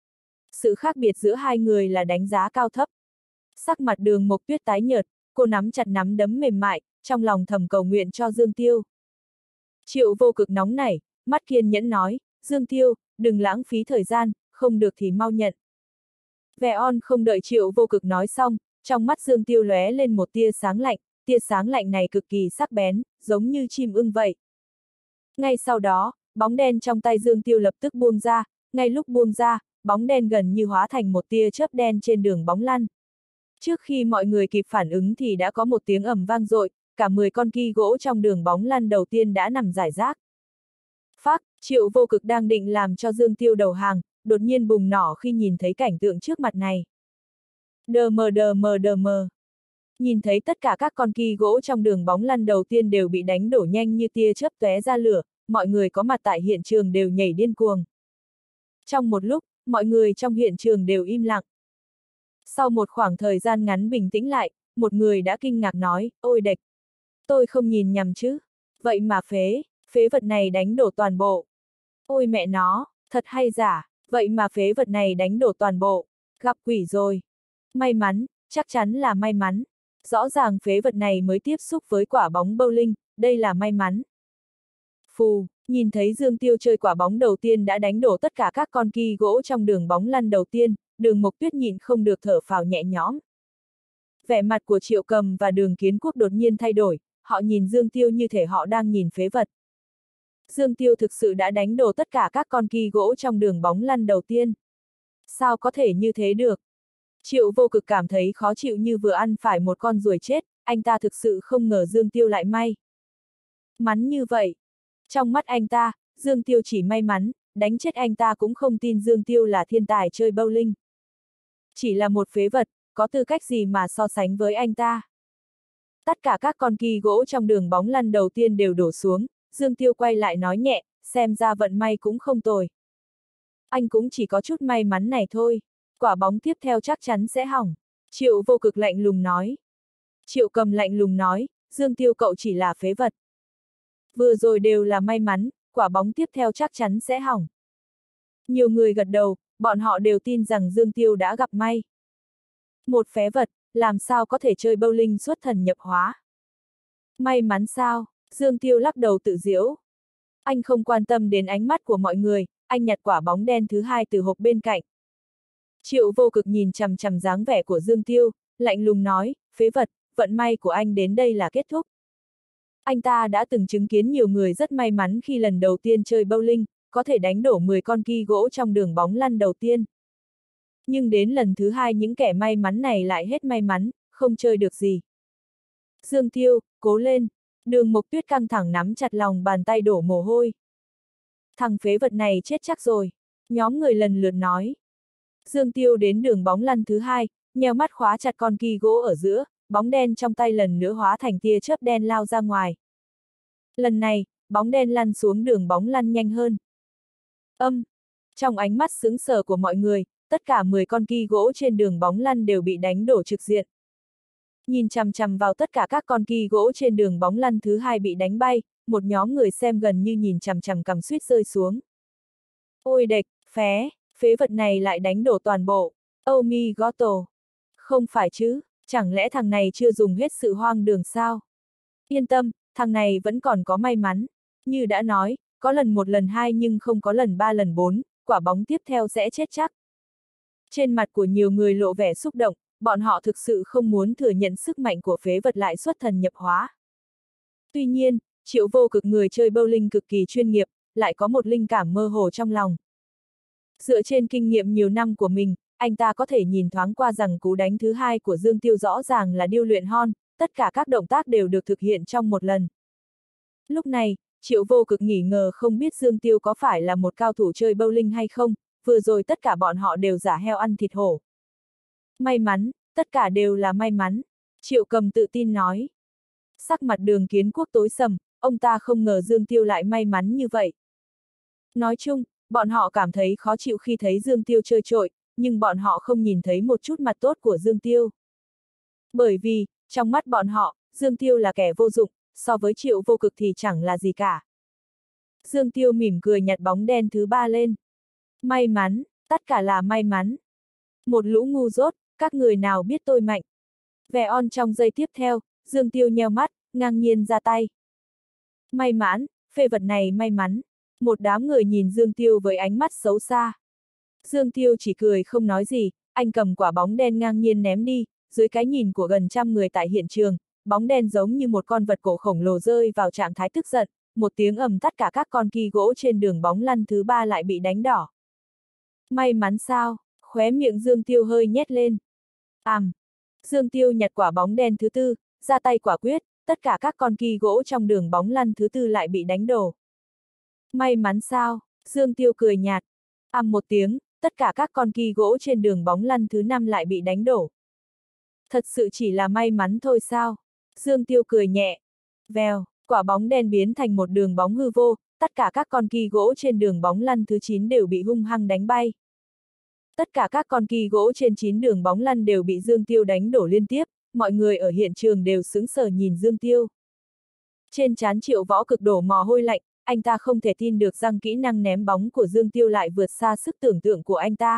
Sự khác biệt giữa hai người là đánh giá cao thấp. Sắc mặt Đường Mộc Tuyết tái nhợt, cô nắm chặt nắm đấm mềm mại, trong lòng thầm cầu nguyện cho Dương Tiêu. Triệu Vô Cực nóng nảy, mắt kiên nhẫn nói, Dương Tiêu, đừng lãng phí thời gian, không được thì mau nhận. Vẻ không đợi Triệu Vô Cực nói xong, trong mắt Dương Tiêu lóe lên một tia sáng lạnh này cực kỳ sắc bén, giống như chim ưng vậy. Ngay sau đó, bóng đen trong tay Dương Tiêu lập tức buông ra, ngay lúc buông ra, bóng đen gần như hóa thành một tia chớp đen trên đường bóng lăn. Trước khi mọi người kịp phản ứng thì đã có một tiếng ầm vang dội, cả 10 con ki gỗ trong đường bóng lăn đầu tiên đã nằm rải rác. Phác, Triệu Vô Cực đang định làm cho Dương Tiêu đầu hàng, đột nhiên bùng nổ khi nhìn thấy cảnh tượng trước mặt này. Đờ mờ đờ mờ đờ mờ. Nhìn thấy tất cả các con ki gỗ trong đường bóng lăn đầu tiên đều bị đánh đổ nhanh như tia chớp tóe ra lửa, mọi người có mặt tại hiện trường đều nhảy điên cuồng. Trong một lúc, mọi người trong hiện trường đều im lặng. Sau một khoảng thời gian ngắn bình tĩnh lại, một người đã kinh ngạc nói, ôi đệch, tôi không nhìn nhầm chứ, vậy mà phế vật này đánh đổ toàn bộ. Ôi mẹ nó, thật hay giả, vậy mà phế vật này đánh đổ toàn bộ, gặp quỷ rồi. May mắn, chắc chắn là may mắn. Rõ ràng phế vật này mới tiếp xúc với quả bóng bowling, đây là may mắn. Phù, nhìn thấy Dương Tiêu chơi quả bóng đầu tiên đã đánh đổ tất cả các con ki gỗ trong đường bóng lăn đầu tiên, Đường Mộc Tuyết nhịn không được thở phào nhẹ nhõm. Vẻ mặt của Triệu Cầm và Đường Kiến Quốc đột nhiên thay đổi, họ nhìn Dương Tiêu như thể họ đang nhìn phế vật. Dương Tiêu thực sự đã đánh đổ tất cả các con ki gỗ trong đường bóng lăn đầu tiên. Sao có thể như thế được? Triệu Vô Cực cảm thấy khó chịu như vừa ăn phải một con ruồi chết, anh ta thực sự không ngờ Dương Tiêu lại may mắn như vậy. Trong mắt anh ta, Dương Tiêu chỉ may mắn, đánh chết anh ta cũng không tin Dương Tiêu là thiên tài chơi bowling. Chỉ là một phế vật, có tư cách gì mà so sánh với anh ta. Tất cả các con ki gỗ trong đường bóng lăn đầu tiên đều đổ xuống, Dương Tiêu quay lại nói nhẹ, xem ra vận may cũng không tồi. Anh cũng chỉ có chút may mắn này thôi, quả bóng tiếp theo chắc chắn sẽ hỏng. Triệu Vô Cực lạnh lùng nói. Triệu Cầm lạnh lùng nói, Dương Tiêu cậu chỉ là phế vật. Vừa rồi đều là may mắn, quả bóng tiếp theo chắc chắn sẽ hỏng. Nhiều người gật đầu, bọn họ đều tin rằng Dương Tiêu đã gặp may. Một phế vật, làm sao có thể chơi bowling xuất thần nhập hóa? May mắn sao? Dương Tiêu lắc đầu tự giễu. Anh không quan tâm đến ánh mắt của mọi người, anh nhặt quả bóng đen thứ hai từ hộp bên cạnh. Triệu Vô Cực nhìn chằm chằm dáng vẻ của Dương Tiêu, lạnh lùng nói, phế vật, vận may của anh đến đây là kết thúc. Anh ta đã từng chứng kiến nhiều người rất may mắn khi lần đầu tiên chơi bowling, có thể đánh đổ 10 con ki gỗ trong đường bóng lăn đầu tiên. Nhưng đến lần thứ hai những kẻ may mắn này lại hết may mắn, không chơi được gì. Dương Tiêu, cố lên. Đường Mộc Tuyết căng thẳng nắm chặt lòng bàn tay đổ mồ hôi. Thằng phế vật này chết chắc rồi. Nhóm người lần lượt nói. Dương Tiêu đến đường bóng lăn thứ hai, nheo mắt khóa chặt con ki gỗ ở giữa, bóng đen trong tay lần nữa hóa thành tia chớp đen lao ra ngoài. Lần này, bóng đen lăn xuống đường bóng lăn nhanh hơn. Trong ánh mắt sững sờ của mọi người, tất cả 10 con ki gỗ trên đường bóng lăn đều bị đánh đổ trực diện. Nhìn chằm chằm vào tất cả các con ki gỗ trên đường bóng lăn thứ hai bị đánh bay, một nhóm người xem gần như nhìn chằm chằm cằm suýt rơi xuống. Ôi đệch, phế vật này lại đánh đổ toàn bộ. Oh my god. Không phải chứ, chẳng lẽ thằng này chưa dùng hết sự hoang đường sao? Yên tâm, thằng này vẫn còn có may mắn. Như đã nói, có lần 1 lần 2 nhưng không có lần 3 lần 4, quả bóng tiếp theo sẽ chết chắc. Trên mặt của nhiều người lộ vẻ xúc động, bọn họ thực sự không muốn thừa nhận sức mạnh của phế vật lại xuất thần nhập hóa. Tuy nhiên, Triệu Vô Cực người chơi bowling cực kỳ chuyên nghiệp, lại có một linh cảm mơ hồ trong lòng. Dựa trên kinh nghiệm nhiều năm của mình, anh ta có thể nhìn thoáng qua rằng cú đánh thứ hai của Dương Tiêu rõ ràng là điêu luyện hon, tất cả các động tác đều được thực hiện trong một lần. Lúc này, Triệu Vô Cực nghi ngờ không biết Dương Tiêu có phải là một cao thủ chơi bowling hay không, vừa rồi tất cả bọn họ đều giả heo ăn thịt hổ. May mắn, tất cả đều là may mắn, Triệu Cầm tự tin nói. Sắc mặt Đường Kiến Quốc tối sầm, ông ta không ngờ Dương Tiêu lại may mắn như vậy. Nói chung, bọn họ cảm thấy khó chịu khi thấy Dương Tiêu chơi trội, nhưng bọn họ không nhìn thấy một chút mặt tốt của Dương Tiêu. Bởi vì, trong mắt bọn họ, Dương Tiêu là kẻ vô dụng, so với Triệu Vô Cực thì chẳng là gì cả. Dương Tiêu mỉm cười nhặt bóng đen thứ 3 lên. May mắn, tất cả là may mắn. Một lũ ngu dốt, các người nào biết tôi mạnh. Vẻ on trong giây tiếp theo, Dương Tiêu nheo mắt, ngang nhiên ra tay. May mắn, phế vật này may mắn. Một đám người nhìn Dương Tiêu với ánh mắt xấu xa. Dương Tiêu chỉ cười không nói gì, anh cầm quả bóng đen ngang nhiên ném đi, dưới cái nhìn của gần trăm người tại hiện trường, bóng đen giống như một con vật cổ khổng lồ rơi vào trạng thái tức giận, một tiếng ầm tất cả các con ki gỗ trên đường bóng lăn thứ 3 lại bị đánh đỏ. May mắn sao? Khóe miệng Dương Tiêu hơi nhét lên. Dương Tiêu nhặt quả bóng đen thứ 4, ra tay quả quyết, tất cả các con ki gỗ trong đường bóng lăn thứ 4 lại bị đánh đổ. May mắn sao? Dương Tiêu cười nhạt. Ầm một tiếng, tất cả các con ki gỗ trên đường bóng lăn thứ 5 lại bị đánh đổ. Thật sự chỉ là may mắn thôi sao? Dương Tiêu cười nhẹ. Vèo, quả bóng đen biến thành một đường bóng hư vô, tất cả các con ki gỗ trên đường bóng lăn thứ 9 đều bị hung hăng đánh bay. Tất cả các con ki gỗ trên 9 đường bóng lăn đều bị Dương Tiêu đánh đổ liên tiếp, mọi người ở hiện trường đều sững sờ nhìn Dương Tiêu. Trên trán Triệu Võ Cực đổ mồ hôi lạnh, anh ta không thể tin được rằng kỹ năng ném bóng của Dương Tiêu lại vượt xa sức tưởng tượng của anh ta.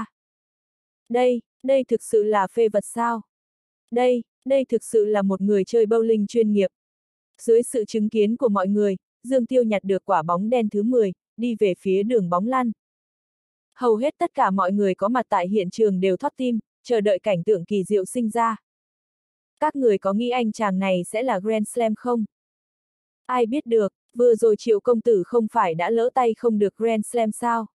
Đây thực sự là phê vật sao? Đây thực sự là một người chơi bowling chuyên nghiệp. Dưới sự chứng kiến của mọi người, Dương Tiêu nhặt được quả bóng đen thứ 10, đi về phía đường bóng lăn. Hầu hết tất cả mọi người có mặt tại hiện trường đều thót tim, chờ đợi cảnh tượng kỳ diệu sinh ra. Các người có nghĩ anh chàng này sẽ là Grand Slam không? Ai biết được, vừa rồi Triệu công tử không phải đã lỡ tay không được Grand Slam sao?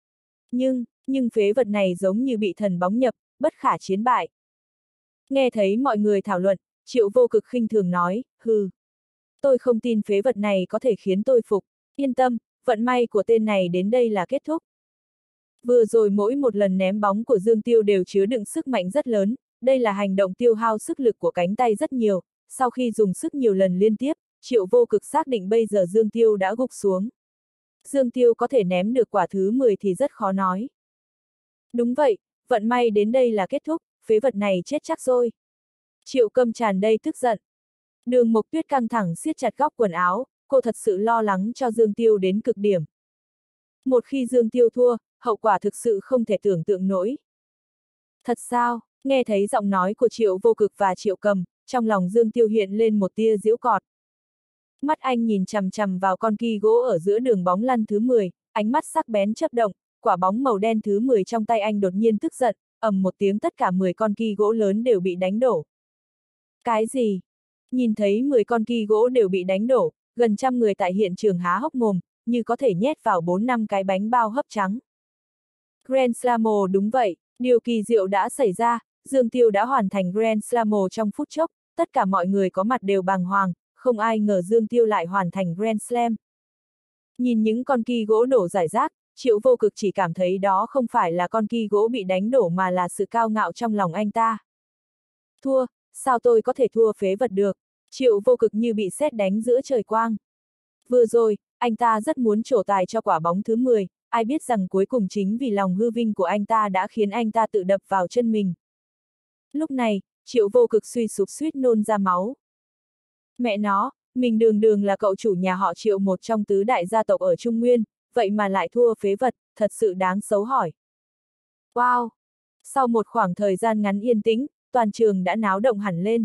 Nhưng phế vật này giống như bị thần bóng nhập, bất khả chiến bại. Nghe thấy mọi người thảo luận, Triệu Vô Cực khinh thường nói, hừ. Tôi không tin phế vật này có thể khiến tôi phục, yên tâm, vận may của tên này đến đây là kết thúc. Vừa rồi mỗi một lần ném bóng của Dương Tiêu đều chứa đựng sức mạnh rất lớn, đây là hành động tiêu hao sức lực của cánh tay rất nhiều, sau khi dùng sức nhiều lần liên tiếp, Triệu Vô Cực xác định bây giờ Dương Tiêu đã gục xuống. Dương Tiêu có thể ném được quả thứ 10 thì rất khó nói. Đúng vậy, vận may đến đây là kết thúc, phế vật này chết chắc rồi. Triệu Câm tràn đầy tức giận. Đường Mộc Tuyết căng thẳng siết chặt góc quần áo, cô thật sự lo lắng cho Dương Tiêu đến cực điểm. Một khi Dương Tiêu thua, hậu quả thực sự không thể tưởng tượng nổi. Thật sao? Nghe thấy giọng nói của Triệu Vô Cực và Triệu Cầm, trong lòng Dương Tiêu hiện lên một tia giễu cọt. Mắt anh nhìn chằm chằm vào con ki gỗ ở giữa đường bóng lăn thứ 10, ánh mắt sắc bén chớp động, quả bóng màu đen thứ 10 trong tay anh đột nhiên tức giận, ầm một tiếng tất cả 10 con ki gỗ lớn đều bị đánh đổ. Cái gì? Nhìn thấy 10 con ki gỗ đều bị đánh đổ, gần trăm người tại hiện trường há hốc mồm, như có thể nhét vào 4-5 cái bánh bao hấp trắng. Grand Slam đúng vậy, điều kỳ diệu đã xảy ra, Dương Tiêu đã hoàn thành Grand Slam trong phút chốc, tất cả mọi người có mặt đều bàng hoàng, không ai ngờ Dương Tiêu lại hoàn thành Grand Slam. Nhìn những con ki gỗ đổ rải rác, Triệu Vô Cực chỉ cảm thấy đó không phải là con ki gỗ bị đánh đổ mà là sự cao ngạo trong lòng anh ta. Thua, sao tôi có thể thua phế vật được? Triệu Vô Cực như bị sét đánh giữa trời quang. Vừa rồi, anh ta rất muốn trổ tài cho quả bóng thứ 10, ai biết rằng cuối cùng chính vì lòng hư vinh của anh ta đã khiến anh ta tự đập vào chân mình. Lúc này, Triệu Vô Cực suy sụp suýt nôn ra máu. Mẹ nó, mình đường đường là cậu chủ nhà họ Triệu, một trong tứ đại gia tộc ở Trung Nguyên, vậy mà lại thua phế vật, thật sự đáng xấu hỏi. Wow! Sau một khoảng thời gian ngắn yên tĩnh, toàn trường đã náo động hẳn lên.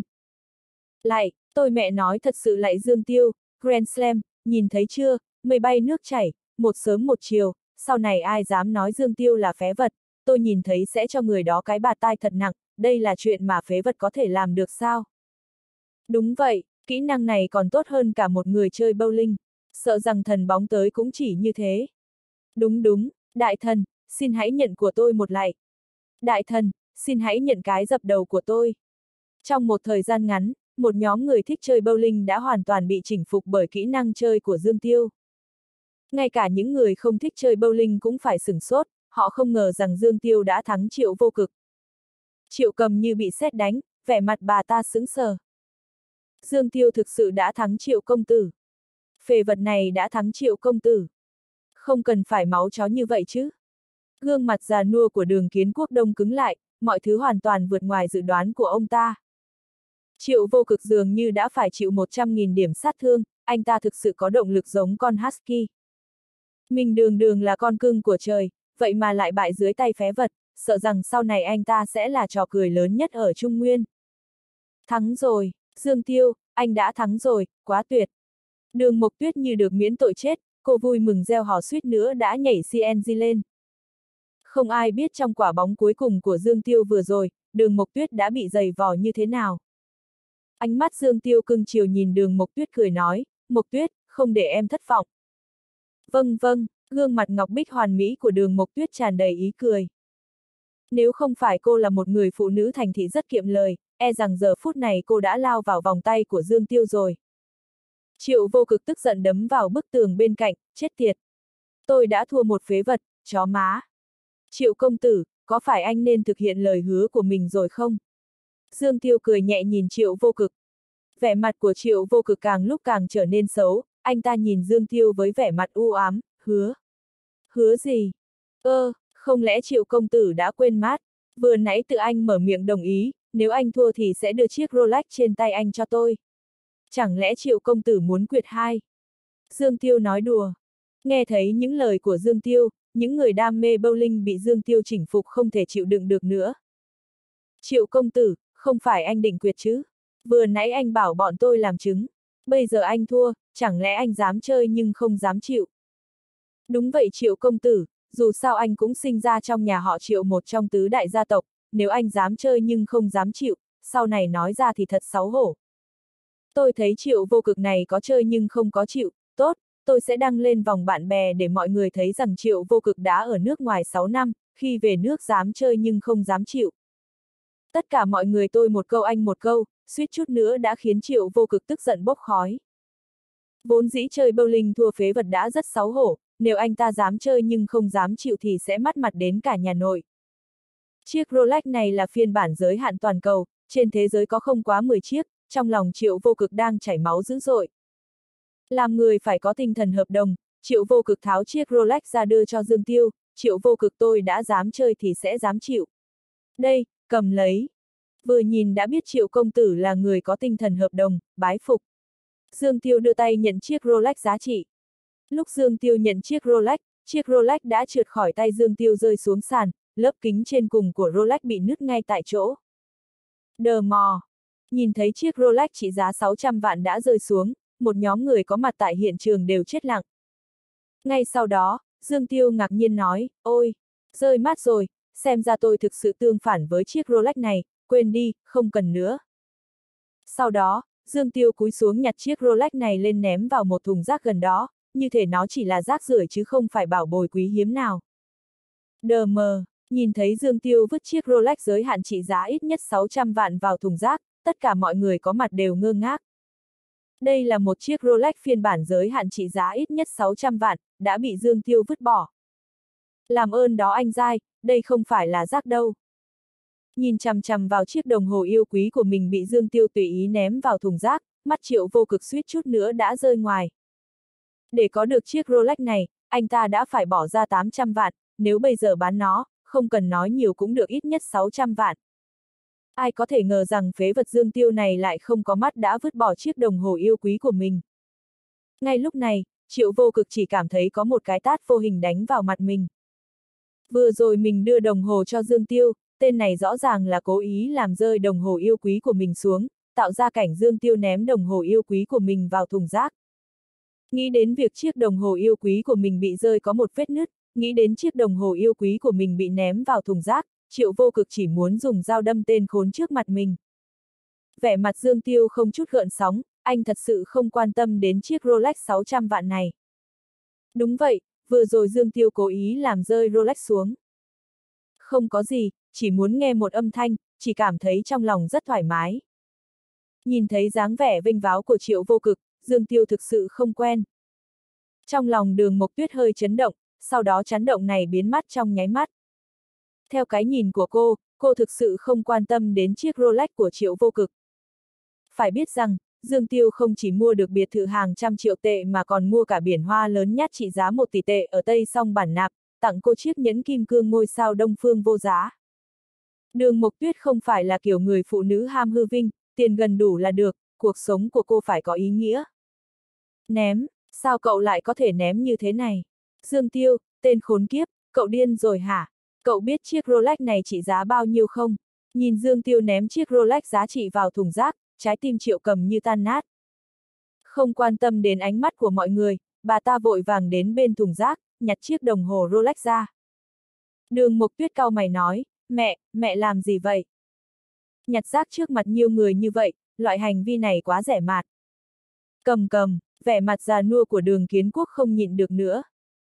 Tôi mẹ nói thật sự lại Dương Tiêu, Grand Slam, nhìn thấy chưa, mây bay nước chảy, một sớm một chiều, sau này ai dám nói Dương Tiêu là phế vật, tôi nhìn thấy sẽ cho người đó cái bạt tai thật nặng, đây là chuyện mà phế vật có thể làm được sao? Đúng vậy, kỹ năng này còn tốt hơn cả một người chơi bowling, sợ rằng thần bóng tới cũng chỉ như thế. Đúng, đại thần, xin hãy nhận của tôi một lạy. Đại thần, xin hãy nhận cái dập đầu của tôi. Trong một thời gian ngắn, một nhóm người thích chơi bowling đã hoàn toàn bị chinh phục bởi kỹ năng chơi của Dương Tiêu. Ngay cả những người không thích chơi bowling cũng phải sửng sốt, họ không ngờ rằng Dương Tiêu đã thắng Triệu Vô Cực. Triệu Cầm như bị sét đánh, vẻ mặt bà ta sững sờ. Dương Tiêu thực sự đã thắng Triệu công tử. Phế vật này đã thắng Triệu công tử. Không cần phải máu chó như vậy chứ. Gương mặt già nua của Đường Kiến Quốc đông cứng lại, mọi thứ hoàn toàn vượt ngoài dự đoán của ông ta. Triệu Vô Cực dường như đã phải chịu 100.000 điểm sát thương, anh ta thực sự có động lực giống con husky. Mình đường đường là con cưng của trời, vậy mà lại bại dưới tay phế vật, sợ rằng sau này anh ta sẽ là trò cười lớn nhất ở Trung Nguyên. Thắng rồi, Dương Tiêu, anh đã thắng rồi, quá tuyệt. Đường Mộc Tuyết như được miễn tội chết, cô vui mừng reo hò suýt nữa đã nhảy CNG lên. Không ai biết trong quả bóng cuối cùng của Dương Tiêu vừa rồi, Đường Mộc Tuyết đã bị giày vò như thế nào. Ánh mắt Dương Tiêu cưng chiều nhìn Đường Mộc Tuyết cười nói, Mộc Tuyết, không để em thất vọng. Vâng, gương mặt ngọc bích hoàn mỹ của Đường Mộc Tuyết tràn đầy ý cười. Nếu không phải cô là một người phụ nữ thành thị rất kiệm lời, e rằng giờ phút này cô đã lao vào vòng tay của Dương Tiêu rồi. Triệu Vô Cực tức giận đấm vào bức tường bên cạnh, chết tiệt. Tôi đã thua một phế vật, chó má. Triệu công tử, có phải anh nên thực hiện lời hứa của mình rồi không? Dương Tiêu cười nhẹ nhìn Triệu Vô Cực. Vẻ mặt của Triệu Vô Cực càng lúc càng trở nên xấu, anh ta nhìn Dương Tiêu với vẻ mặt u ám, hứa. Hứa gì? Không lẽ Triệu công tử đã quên mát? Vừa nãy tự anh mở miệng đồng ý, nếu anh thua thì sẽ đưa chiếc Rolex trên tay anh cho tôi. Chẳng lẽ Triệu công tử muốn quyệt hai? Dương Tiêu nói đùa. Nghe thấy những lời của Dương Tiêu, những người đam mê bowling bị Dương Tiêu chỉnh phục không thể chịu đựng được nữa. Triệu công tử, không phải anh định quyệt chứ? Vừa nãy anh bảo bọn tôi làm chứng. Bây giờ anh thua, chẳng lẽ anh dám chơi nhưng không dám chịu? Đúng vậy Triệu công tử, dù sao anh cũng sinh ra trong nhà họ Triệu, một trong tứ đại gia tộc, nếu anh dám chơi nhưng không dám chịu, sau này nói ra thì thật xấu hổ. Tôi thấy Triệu Vô Cực này có chơi nhưng không có chịu, tốt, tôi sẽ đăng lên vòng bạn bè để mọi người thấy rằng Triệu Vô Cực đã ở nước ngoài 6 năm, khi về nước dám chơi nhưng không dám chịu. Tất cả mọi người tôi một câu anh một câu, suýt chút nữa đã khiến Triệu Vô Cực tức giận bốc khói. Vốn dĩ chơi bowling thua phế vật đã rất xấu hổ, nếu anh ta dám chơi nhưng không dám chịu thì sẽ mất mặt đến cả nhà nội. Chiếc Rolex này là phiên bản giới hạn toàn cầu, trên thế giới có không quá 10 chiếc, trong lòng Triệu Vô Cực đang chảy máu dữ dội. Làm người phải có tinh thần hợp đồng, Triệu Vô Cực tháo chiếc Rolex ra đưa cho Dương Tiêu, Triệu Vô Cực tôi đã dám chơi thì sẽ dám chịu. Đây, cầm lấy. Vừa nhìn đã biết Triệu công tử là người có tinh thần hợp đồng, bái phục. Dương Tiêu đưa tay nhận chiếc Rolex giá trị. Lúc Dương Tiêu nhận chiếc Rolex đã trượt khỏi tay Dương Tiêu rơi xuống sàn, lớp kính trên cùng của Rolex bị nứt ngay tại chỗ. Đờ mò. Nhìn thấy chiếc Rolex trị giá 600 vạn đã rơi xuống, một nhóm người có mặt tại hiện trường đều chết lặng. Ngay sau đó, Dương Tiêu ngạc nhiên nói, ôi, rơi mát rồi, xem ra tôi thực sự tương phản với chiếc Rolex này, quên đi, không cần nữa. Sau đó, Dương Tiêu cúi xuống nhặt chiếc Rolex này lên ném vào một thùng rác gần đó, như thể nó chỉ là rác rưởi chứ không phải bảo bối quý hiếm nào. Đờ mờ, nhìn thấy Dương Tiêu vứt chiếc Rolex giới hạn trị giá ít nhất 600 vạn vào thùng rác, tất cả mọi người có mặt đều ngơ ngác. Đây là một chiếc Rolex phiên bản giới hạn trị giá ít nhất 600 vạn, đã bị Dương Tiêu vứt bỏ. Làm ơn đó anh giai, đây không phải là rác đâu. Nhìn chằm chằm vào chiếc đồng hồ yêu quý của mình bị Dương Tiêu tùy ý ném vào thùng rác, mắt Triệu Vô Cực suýt chút nữa đã rơi ngoài. Để có được chiếc Rolex này, anh ta đã phải bỏ ra 800 vạn, nếu bây giờ bán nó, không cần nói nhiều cũng được ít nhất 600 vạn. Ai có thể ngờ rằng phế vật Dương Tiêu này lại không có mắt đã vứt bỏ chiếc đồng hồ yêu quý của mình. Ngay lúc này, Triệu Vô Cực chỉ cảm thấy có một cái tát vô hình đánh vào mặt mình. Vừa rồi mình đưa đồng hồ cho Dương Tiêu, tên này rõ ràng là cố ý làm rơi đồng hồ yêu quý của mình xuống, tạo ra cảnh Dương Tiêu ném đồng hồ yêu quý của mình vào thùng rác. Nghĩ đến việc chiếc đồng hồ yêu quý của mình bị rơi có một vết nứt, nghĩ đến chiếc đồng hồ yêu quý của mình bị ném vào thùng rác, Triệu Vô Cực chỉ muốn dùng dao đâm tên khốn trước mặt mình. Vẻ mặt Dương Tiêu không chút gợn sóng, anh thật sự không quan tâm đến chiếc Rolex 600 vạn này. Đúng vậy, vừa rồi Dương Tiêu cố ý làm rơi Rolex xuống. Không có gì, chỉ muốn nghe một âm thanh, chỉ cảm thấy trong lòng rất thoải mái. Nhìn thấy dáng vẻ vênh váo của Triệu Vô Cực, Dương Tiêu thực sự không quen. Trong lòng Đường Mộc Tuyết hơi chấn động, sau đó chấn động này biến mất trong nháy mắt. Theo cái nhìn của cô thực sự không quan tâm đến chiếc Rolex của Triệu Vô Cực. Phải biết rằng, Dương Tiêu không chỉ mua được biệt thự hàng trăm triệu tệ mà còn mua cả biển hoa lớn nhát trị giá 1 tỷ tệ ở Tây Song Bản Nạp, tặng cô chiếc nhẫn kim cương ngôi sao Đông Phương vô giá. Đường Mộc Tuyết không phải là kiểu người phụ nữ ham hư vinh, tiền gần đủ là được, cuộc sống của cô phải có ý nghĩa. Ném, sao cậu lại có thể ném như thế này? Dương Tiêu, tên khốn kiếp, cậu điên rồi hả? Cậu biết chiếc Rolex này trị giá bao nhiêu không? Nhìn Dương Tiêu ném chiếc Rolex giá trị vào thùng rác, trái tim Triệu Cầm như tan nát. Không quan tâm đến ánh mắt của mọi người, bà ta vội vàng đến bên thùng rác, nhặt chiếc đồng hồ Rolex ra. Đường Mộc Tuyết cau mày nói, mẹ làm gì vậy? Nhặt rác trước mặt nhiều người như vậy, loại hành vi này quá rẻ mạt. Cầm, vẻ mặt già nua của Đường Kiến Quốc không nhịn được nữa.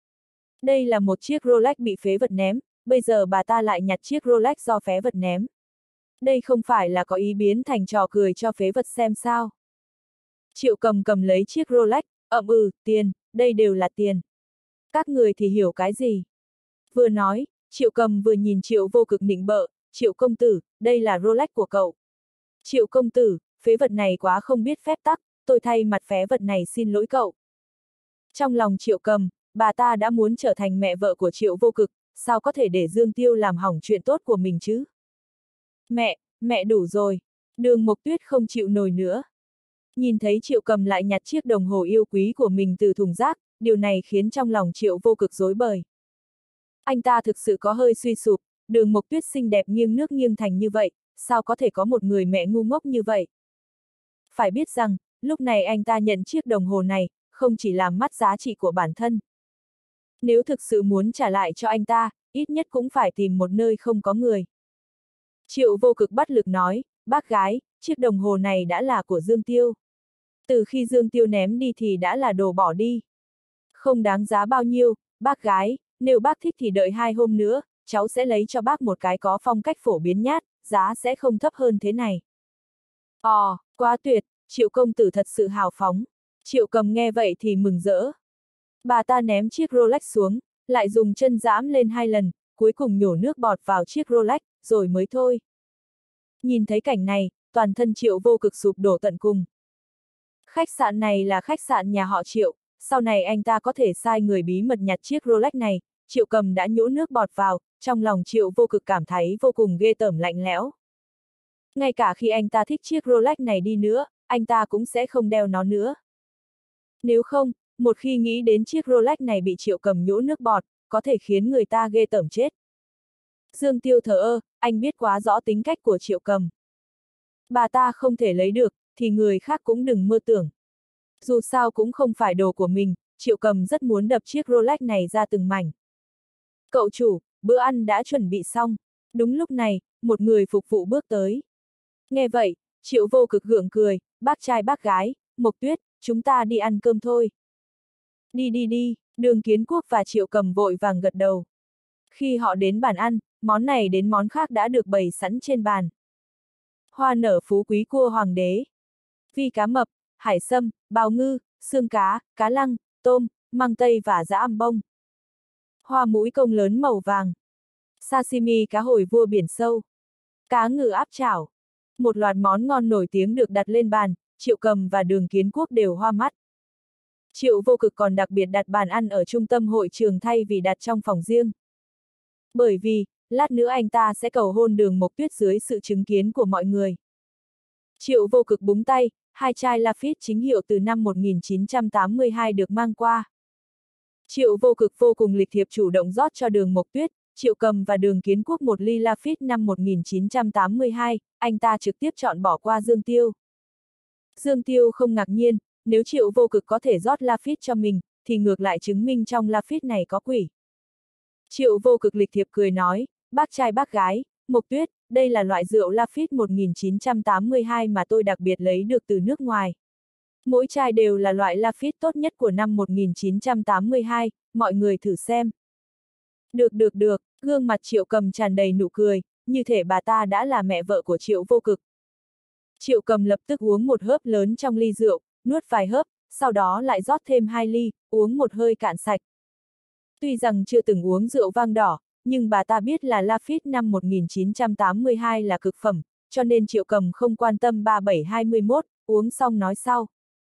Đây là một chiếc Rolex bị phế vật ném, bây giờ bà ta lại nhặt chiếc Rolex do phế vật ném. Đây không phải là có ý biến thành trò cười cho phế vật xem sao? Triệu Cầm lấy chiếc Rolex, tiền, đây đều là tiền. Các người thì hiểu cái gì? Vừa nói, Triệu Cầm vừa nhìn Triệu Vô Cực nịnh bợ, Triệu công tử, đây là Rolex của cậu. Triệu công tử, phế vật này quá không biết phép tắc, tôi thay mặt phế vật này xin lỗi cậu. Trong lòng Triệu Cầm, bà ta đã muốn trở thành mẹ vợ của Triệu Vô Cực, sao có thể để Dương Tiêu làm hỏng chuyện tốt của mình chứ? Mẹ đủ rồi. Đường Mộc Tuyết không chịu nổi nữa. Nhìn thấy Triệu Cầm lại nhặt chiếc đồng hồ yêu quý của mình từ thùng rác, điều này khiến trong lòng Triệu Vô Cực rối bời. Anh ta thực sự có hơi suy sụp, Đường Mộc Tuyết xinh đẹp nghiêng nước nghiêng thành như vậy, sao có thể có một người mẹ ngu ngốc như vậy? Phải biết rằng, lúc này anh ta nhận chiếc đồng hồ này, không chỉ làm mất giá trị của bản thân. Nếu thực sự muốn trả lại cho anh ta, ít nhất cũng phải tìm một nơi không có người. Triệu Vô Cực bất lực nói, bác gái, chiếc đồng hồ này đã là của Dương Tiêu. Từ khi Dương Tiêu ném đi thì đã là đồ bỏ đi. Không đáng giá bao nhiêu, bác gái, nếu bác thích thì đợi 2 hôm nữa, cháu sẽ lấy cho bác một cái có phong cách phổ biến nhát, giá sẽ không thấp hơn thế này. Quá tuyệt, Triệu công tử thật sự hào phóng. Triệu Cầm nghe vậy thì mừng rỡ. Bà ta ném chiếc Rolex xuống, lại dùng chân giẫm lên 2 lần, cuối cùng nhổ nước bọt vào chiếc Rolex, rồi mới thôi. Nhìn thấy cảnh này, toàn thân Triệu Vô Cực sụp đổ tận cùng. Khách sạn này là khách sạn nhà họ Triệu, sau này anh ta có thể sai người bí mật nhặt chiếc Rolex này, Triệu Cầm đã nhổ nước bọt vào, trong lòng Triệu Vô Cực cảm thấy vô cùng ghê tởm lạnh lẽo. Ngay cả khi anh ta thích chiếc Rolex này đi nữa, anh ta cũng sẽ không đeo nó nữa. Nếu không, một khi nghĩ đến chiếc Rolex này bị Triệu Cầm nhổ nước bọt, có thể khiến người ta ghê tởm chết. Dương Tiêu thờ ơ, anh biết quá rõ tính cách của Triệu Cầm. Bà ta không thể lấy được, thì người khác cũng đừng mơ tưởng. Dù sao cũng không phải đồ của mình, Triệu Cầm rất muốn đập chiếc Rolex này ra từng mảnh. Cậu chủ, bữa ăn đã chuẩn bị xong. Đúng lúc này, một người phục vụ bước tới. Nghe vậy, Triệu Vô Cực gượng cười, bác trai bác gái, Mộc Tuyết, chúng ta đi ăn cơm thôi. Đi, Đường Kiến Quốc và Triệu Cầm vội vàng gật đầu. Khi họ đến bàn ăn, món này đến món khác đã được bày sẵn trên bàn. Hoa nở phú quý cua hoàng đế, vi cá mập, hải sâm, bào ngư, xương cá, cá lăng, tôm, măng tây và giã âm bông. Hoa mũi công lớn màu vàng, sashimi cá hồi vua biển sâu, cá ngừ áp chảo. Một loạt món ngon nổi tiếng được đặt lên bàn, Triệu Cầm và Đường Kiến Quốc đều hoa mắt. Triệu Vô Cực còn đặc biệt đặt bàn ăn ở trung tâm hội trường thay vì đặt trong phòng riêng. Bởi vì, lát nữa anh ta sẽ cầu hôn Đường Mộc Tuyết dưới sự chứng kiến của mọi người. Triệu Vô Cực búng tay, 2 chai Lafite chính hiệu từ năm 1982 được mang qua. Triệu Vô Cực vô cùng lịch thiệp chủ động rót cho Đường Mộc Tuyết, Triệu Cầm và Đường Kiến Quốc một ly Lafite năm 1982, anh ta trực tiếp chọn bỏ qua Dương Tiêu. Dương Tiêu không ngạc nhiên, nếu Triệu Vô Cực có thể rót Lafite cho mình, thì ngược lại chứng minh trong Lafite này có quỷ. Triệu Vô Cực lịch thiệp cười nói, bác trai bác gái, Mộc Tuyết, đây là loại rượu Lafite 1982 mà tôi đặc biệt lấy được từ nước ngoài. Mỗi chai đều là loại Lafite tốt nhất của năm 1982, mọi người thử xem. Được, gương mặt Triệu Cầm tràn đầy nụ cười, như thể bà ta đã là mẹ vợ của Triệu Vô Cực. Triệu Cầm lập tức uống một hớp lớn trong ly rượu, nuốt vài hớp, sau đó lại rót thêm 2 ly, uống một hơi cạn sạch. Tuy rằng chưa từng uống rượu vang đỏ, nhưng bà ta biết là Lafite năm 1982 là cực phẩm, cho nên Triệu Cầm không quan tâm 3721, uống xong nói sau.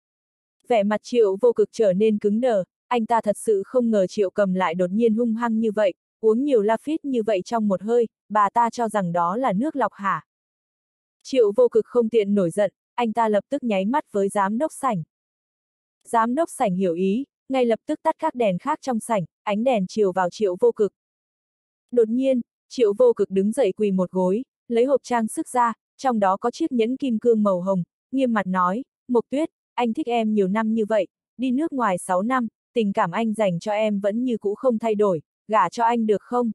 Vẻ mặt Triệu Vô Cực trở nên cứng đờ, anh ta thật sự không ngờ Triệu Cầm lại đột nhiên hung hăng như vậy, uống nhiều Lafite như vậy trong một hơi, bà ta cho rằng đó là nước lọc hả. Triệu Vô Cực không tiện nổi giận, anh ta lập tức nháy mắt với giám đốc sảnh. Giám đốc sảnh hiểu ý, ngay lập tức tắt các đèn khác trong sảnh, ánh đèn chiếu vào Triệu Vô Cực. Đột nhiên, Triệu Vô Cực đứng dậy quỳ một gối, lấy hộp trang sức ra, trong đó có chiếc nhẫn kim cương màu hồng, nghiêm mặt nói, Mộc Tuyết, anh thích em nhiều năm như vậy, đi nước ngoài 6 năm, tình cảm anh dành cho em vẫn như cũ không thay đổi, gả cho anh được không?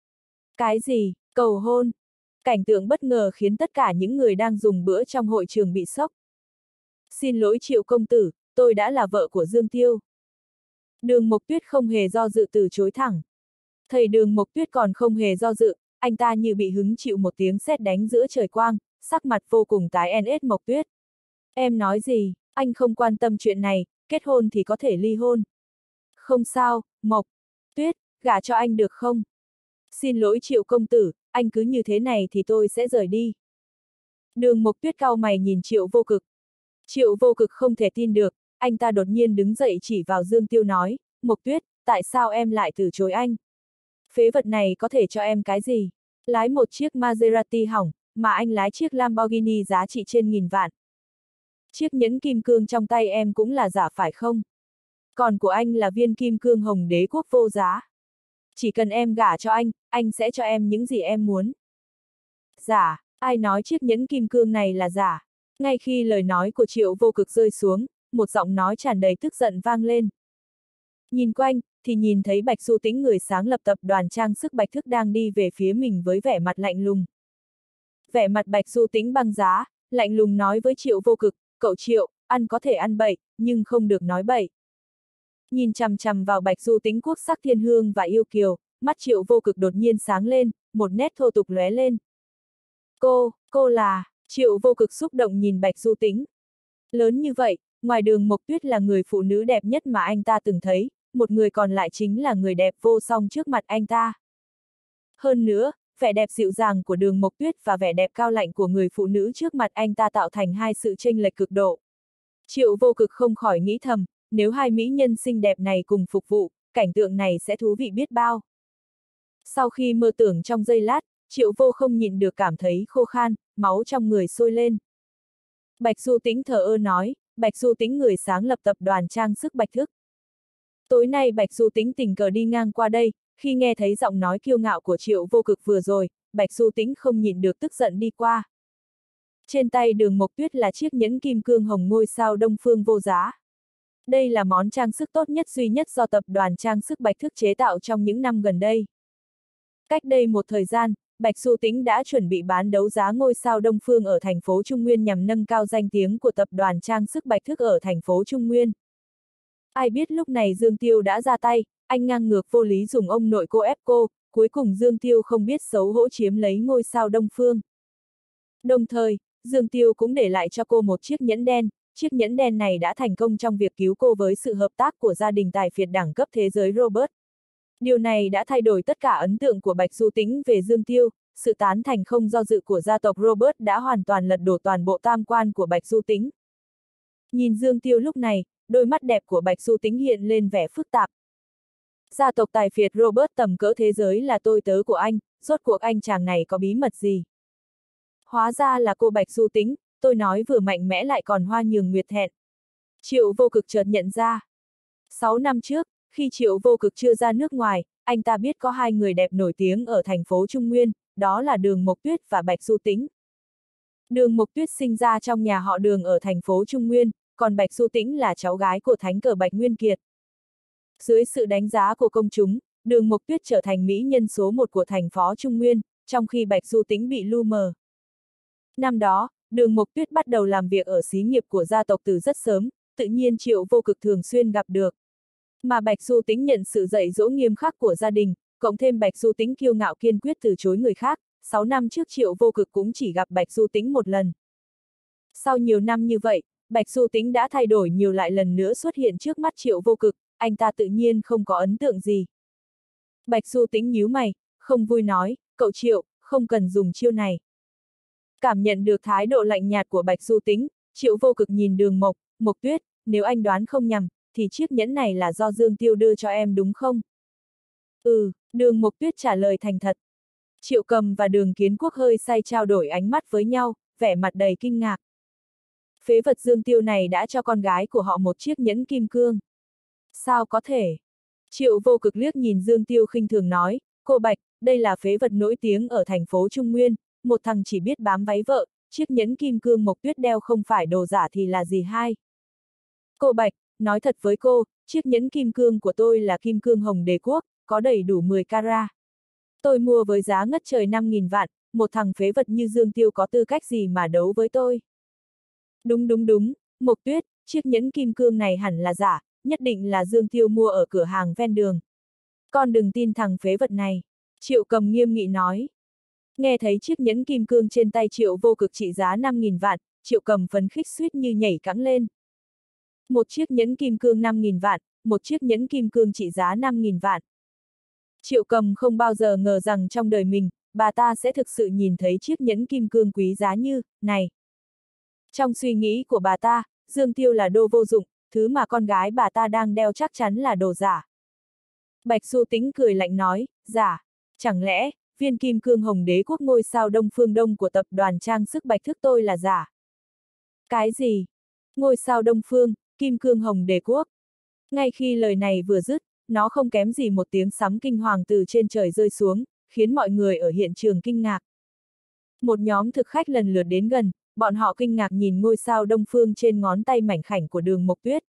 Cái gì, cầu hôn? Cảnh tượng bất ngờ khiến tất cả những người đang dùng bữa trong hội trường bị sốc. Xin lỗi Triệu công tử, tôi đã là vợ của Dương Tiêu. Đường Mộc Tuyết không hề do dự từ chối thẳng. Thầy Đường Mộc Tuyết còn không hề do dự, anh ta như bị hứng chịu một tiếng sét đánh giữa trời quang, sắc mặt vô cùng tái NS Mộc Tuyết. Em nói gì, anh không quan tâm chuyện này, kết hôn thì có thể ly hôn. Không sao, Mộc, Tuyết, gả cho anh được không? Xin lỗi Triệu công tử, anh cứ như thế này thì tôi sẽ rời đi. Đường Mộc Tuyết cau mày nhìn Triệu Vô Cực. Triệu Vô Cực không thể tin được, anh ta đột nhiên đứng dậy chỉ vào Dương Tiêu nói, Mộc Tuyết, tại sao em lại từ chối anh? Phế vật này có thể cho em cái gì? Lái một chiếc Maserati hỏng, mà anh lái chiếc Lamborghini giá trị trên nghìn vạn. Chiếc nhẫn kim cương trong tay em cũng là giả phải không? Còn của anh là viên kim cương hồng đế quốc vô giá. Chỉ cần em gả cho anh sẽ cho em những gì em muốn. Giả, ai nói chiếc nhẫn kim cương này là giả? Ngay khi lời nói của Triệu Vô Cực rơi xuống, một giọng nói tràn đầy tức giận vang lên. Nhìn quanh, thì nhìn thấy Bạch Du Tĩnh người sáng lập tập đoàn trang sức Bạch Thức đang đi về phía mình với vẻ mặt lạnh lùng. Vẻ mặt Bạch Du Tĩnh băng giá, lạnh lùng nói với Triệu Vô Cực, cậu Triệu, ăn có thể ăn bậy, nhưng không được nói bậy. Nhìn chằm chằm vào Bạch Du Tĩnh quốc sắc thiên hương và yêu kiều, mắt Triệu Vô Cực đột nhiên sáng lên, một nét thô tục lóe lên. Cô là, Triệu Vô Cực xúc động nhìn Bạch Du Tĩnh. Lớn như vậy, ngoài Đường Mộc Tuyết là người phụ nữ đẹp nhất mà anh ta từng thấy, một người còn lại chính là người đẹp vô song trước mặt anh ta. Hơn nữa, vẻ đẹp dịu dàng của Đường Mộc Tuyết và vẻ đẹp cao lạnh của người phụ nữ trước mặt anh ta tạo thành hai sự chênh lệch cực độ. Triệu Vô Cực không khỏi nghĩ thầm, nếu hai mỹ nhân xinh đẹp này cùng phục vụ, cảnh tượng này sẽ thú vị biết bao. Sau khi mơ tưởng trong giây lát, Triệu Vô không nhịn được cảm thấy khô khan, máu trong người sôi lên. Bạch Du Tĩnh thờ ơ nói, Bạch Du Tĩnh người sáng lập tập đoàn trang sức Bạch Thức. Tối nay Bạch Du Tĩnh tình cờ đi ngang qua đây, khi nghe thấy giọng nói kiêu ngạo của Triệu Vô Cực vừa rồi, Bạch Du Tĩnh không nhịn được tức giận đi qua. Trên tay Đường Mộc Tuyết là chiếc nhẫn kim cương hồng ngôi sao Đông Phương vô giá. Đây là món trang sức tốt nhất duy nhất do tập đoàn trang sức Bạch Thức chế tạo trong những năm gần đây. Cách đây một thời gian, Bạch Du Tĩnh đã chuẩn bị bán đấu giá ngôi sao Đông Phương ở thành phố Trung Nguyên nhằm nâng cao danh tiếng của tập đoàn trang sức Bạch Thức ở thành phố Trung Nguyên. Ai biết lúc này Dương Tiêu đã ra tay, anh ngang ngược vô lý dùng ông nội cô ép cô, cuối cùng Dương Tiêu không biết xấu hổ chiếm lấy ngôi sao Đông Phương. Đồng thời, Dương Tiêu cũng để lại cho cô một chiếc nhẫn đen, chiếc nhẫn đen này đã thành công trong việc cứu cô với sự hợp tác của gia đình tài phiệt đẳng cấp thế giới Robert. Điều này đã thay đổi tất cả ấn tượng của Bạch Du Tĩnh về Dương Tiêu, sự tán thành không do dự của gia tộc Robert đã hoàn toàn lật đổ toàn bộ tam quan của Bạch Du Tĩnh. Nhìn Dương Tiêu lúc này, đôi mắt đẹp của Bạch Du Tĩnh hiện lên vẻ phức tạp. Gia tộc tài phiệt Robert tầm cỡ thế giới là tôi tớ của anh, rốt cuộc anh chàng này có bí mật gì? Hóa ra là cô Bạch Du Tĩnh, tôi nói vừa mạnh mẽ lại còn hoa nhường nguyệt thẹn. Triệu Vô Cực chợt nhận ra. 6 năm trước, khi Triệu Vô Cực chưa ra nước ngoài, anh ta biết có hai người đẹp nổi tiếng ở thành phố Trung Nguyên, đó là Đường Mộc Tuyết và Bạch Du Tĩnh. Đường Mộc Tuyết sinh ra trong nhà họ Đường ở thành phố Trung Nguyên, còn Bạch Du Tĩnh là cháu gái của thánh cờ Bạch Nguyên Kiệt. Dưới sự đánh giá của công chúng, Đường Mộc Tuyết trở thành mỹ nhân số 1 của thành phố Trung Nguyên, trong khi Bạch Du Tĩnh bị lu mờ. Năm đó, Đường Mộc Tuyết bắt đầu làm việc ở xí nghiệp của gia tộc từ rất sớm, tự nhiên Triệu Vô Cực thường xuyên gặp được. Mà Bạch Du Tĩnh nhận sự dạy dỗ nghiêm khắc của gia đình, cộng thêm Bạch Du Tĩnh kiêu ngạo kiên quyết từ chối người khác, 6 năm trước Triệu Vô Cực cũng chỉ gặp Bạch Du Tĩnh một lần. Sau nhiều năm như vậy, Bạch Du Tĩnh đã thay đổi nhiều lại lần nữa xuất hiện trước mắt Triệu Vô Cực, anh ta tự nhiên không có ấn tượng gì. Bạch Du Tĩnh nhíu mày, không vui nói, cậu Triệu, không cần dùng chiêu này. Cảm nhận được thái độ lạnh nhạt của Bạch Du Tĩnh, Triệu Vô Cực nhìn Đường Mộc Tuyết, nếu anh đoán không nhầm, thì chiếc nhẫn này là do Dương Tiêu đưa cho em đúng không? Ừ, Đường Mộc Tuyết trả lời thành thật. Triệu Cầm và Đường Kiến Quốc hơi say trao đổi ánh mắt với nhau, vẻ mặt đầy kinh ngạc. Phế vật Dương Tiêu này đã cho con gái của họ một chiếc nhẫn kim cương. Sao có thể? Triệu Vô Cực liếc nhìn Dương Tiêu khinh thường nói, cô Bạch, đây là phế vật nổi tiếng ở thành phố Trung Nguyên, một thằng chỉ biết bám váy vợ, chiếc nhẫn kim cương Mộc Tuyết đeo không phải đồ giả thì là gì hay? Cô Bạch, nói thật với cô, chiếc nhẫn kim cương của tôi là kim cương hồng đế quốc, có đầy đủ 10 carat. Tôi mua với giá ngất trời 5.000 vạn, một thằng phế vật như Dương Tiêu có tư cách gì mà đấu với tôi? Đúng, Mộc Tuyết, chiếc nhẫn kim cương này hẳn là giả, nhất định là Dương Tiêu mua ở cửa hàng ven đường. Con đừng tin thằng phế vật này, Triệu Cầm nghiêm nghị nói. Nghe thấy chiếc nhẫn kim cương trên tay Triệu Vô Cực trị giá 5.000 vạn, Triệu Cầm phấn khích suýt như nhảy cẫng lên. Một chiếc nhẫn kim cương 5.000 vạn, một chiếc nhẫn kim cương trị giá 5.000 vạn. Triệu Cầm không bao giờ ngờ rằng trong đời mình, bà ta sẽ thực sự nhìn thấy chiếc nhẫn kim cương quý giá như này. Trong suy nghĩ của bà ta, Dương Tiêu là đồ vô dụng, thứ mà con gái bà ta đang đeo chắc chắn là đồ giả. Bạch Du Tĩnh cười lạnh nói, giả, chẳng lẽ, viên kim cương hồng đế quốc ngôi sao Đông Phương Đông của tập đoàn trang sức Bạch Thức tôi là giả? Cái gì? Ngôi sao Đông Phương, kim cương hồng đế quốc? Ngay khi lời này vừa dứt, nó không kém gì một tiếng sấm kinh hoàng từ trên trời rơi xuống, khiến mọi người ở hiện trường kinh ngạc. Một nhóm thực khách lần lượt đến gần, bọn họ kinh ngạc nhìn ngôi sao Đông Phương trên ngón tay mảnh khảnh của Đường Mộc Tuyết.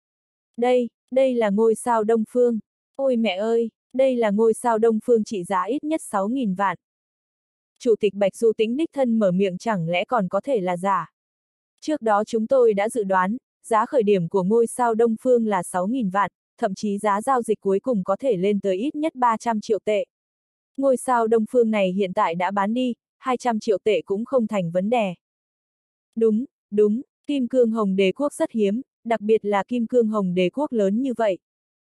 Đây là ngôi sao Đông Phương. Ôi mẹ ơi, đây là ngôi sao Đông Phương trị giá ít nhất 6.000 vạn. Chủ tịch Bạch Du Tĩnh đích thân mở miệng, chẳng lẽ còn có thể là giả? Trước đó chúng tôi đã dự đoán, giá khởi điểm của ngôi sao Đông Phương là 6.000 vạn, thậm chí giá giao dịch cuối cùng có thể lên tới ít nhất 300 triệu tệ. Ngôi sao Đông Phương này hiện tại đã bán đi, 200 triệu tệ cũng không thành vấn đề. Đúng, kim cương hồng đế quốc rất hiếm, đặc biệt là kim cương hồng đế quốc lớn như vậy.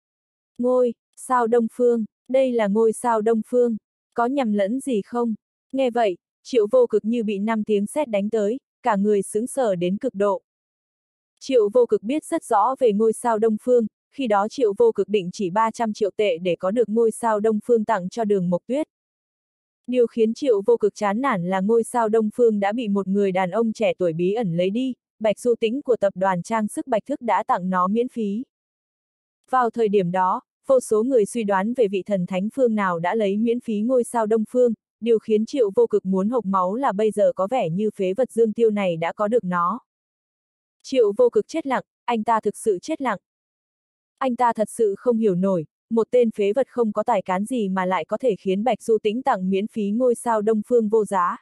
Ngôi sao Đông Phương, đây là ngôi sao Đông Phương, có nhầm lẫn gì không? Nghe vậy, Triệu Vô Cực như bị 5 tiếng sét đánh tới, cả người sững sờ đến cực độ. Triệu Vô Cực biết rất rõ về ngôi sao Đông Phương, khi đó Triệu Vô Cực định chỉ 300 triệu tệ để có được ngôi sao Đông Phương tặng cho Đường Mộc Tuyết. Điều khiến Triệu Vô Cực chán nản là ngôi sao Đông Phương đã bị một người đàn ông trẻ tuổi bí ẩn lấy đi, Bạch Du Tĩnh của tập đoàn trang sức Bạch Thức đã tặng nó miễn phí. Vào thời điểm đó, vô số người suy đoán về vị thần thánh phương nào đã lấy miễn phí ngôi sao Đông Phương, điều khiến Triệu Vô Cực muốn hộc máu là bây giờ có vẻ như phế vật Dương Tiêu này đã có được nó. Triệu Vô Cực chết lặng, anh ta thực sự chết lặng. Anh ta thật sự không hiểu nổi, một tên phế vật không có tài cán gì mà lại có thể khiến Bạch Du Tĩnh tặng miễn phí ngôi sao Đông Phương vô giá.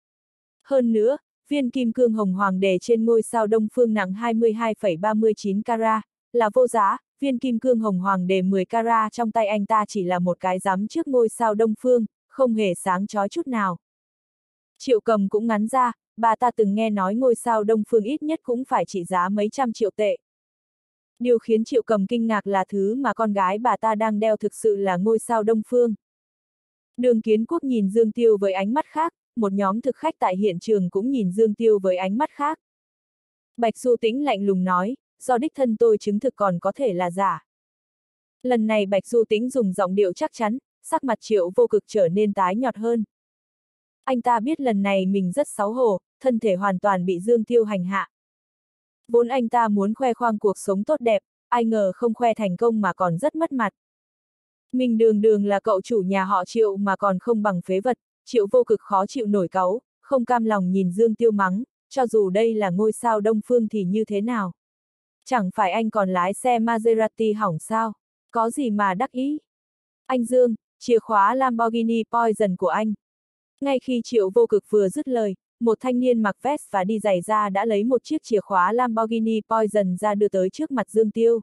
Hơn nữa, viên kim cương hồng hoàng đế trên ngôi sao Đông Phương nặng 22,39 carat, là vô giá, viên kim cương hồng hoàng đế 10 carat trong tay anh ta chỉ là một cái rắm trước ngôi sao Đông Phương, không hề sáng chói chút nào. Triệu Cầm cũng ngắn ra, bà ta từng nghe nói ngôi sao Đông Phương ít nhất cũng phải trị giá mấy trăm triệu tệ. Điều khiến Triệu Cầm kinh ngạc là thứ mà con gái bà ta đang đeo thực sự là ngôi sao Đông Phương. Đường Kiến Quốc nhìn Dương Tiêu với ánh mắt khác, một nhóm thực khách tại hiện trường cũng nhìn Dương Tiêu với ánh mắt khác. Bạch Du Tĩnh lạnh lùng nói, do đích thân tôi chứng thực còn có thể là giả. Lần này Bạch Du Tĩnh dùng giọng điệu chắc chắn, sắc mặt Triệu Vô Cực trở nên tái nhợt hơn. Anh ta biết lần này mình rất xấu hổ, thân thể hoàn toàn bị Dương Tiêu hành hạ. Vốn anh ta muốn khoe khoang cuộc sống tốt đẹp, ai ngờ không khoe thành công mà còn rất mất mặt. Mình đường đường là cậu chủ nhà họ Triệu mà còn không bằng phế vật, Triệu Vô Cực khó chịu nổi cáu, không cam lòng nhìn Dương Tiêu mắng, cho dù đây là ngôi sao Đông Phương thì như thế nào. Chẳng phải anh còn lái xe Maserati hỏng sao, có gì mà đắc ý. Anh Dương, chìa khóa Lamborghini Poison của anh. Ngay khi Triệu Vô Cực vừa dứt lời, một thanh niên mặc vest và đi giày da đã lấy một chiếc chìa khóa Lamborghini Poison ra đưa tới trước mặt Dương Tiêu.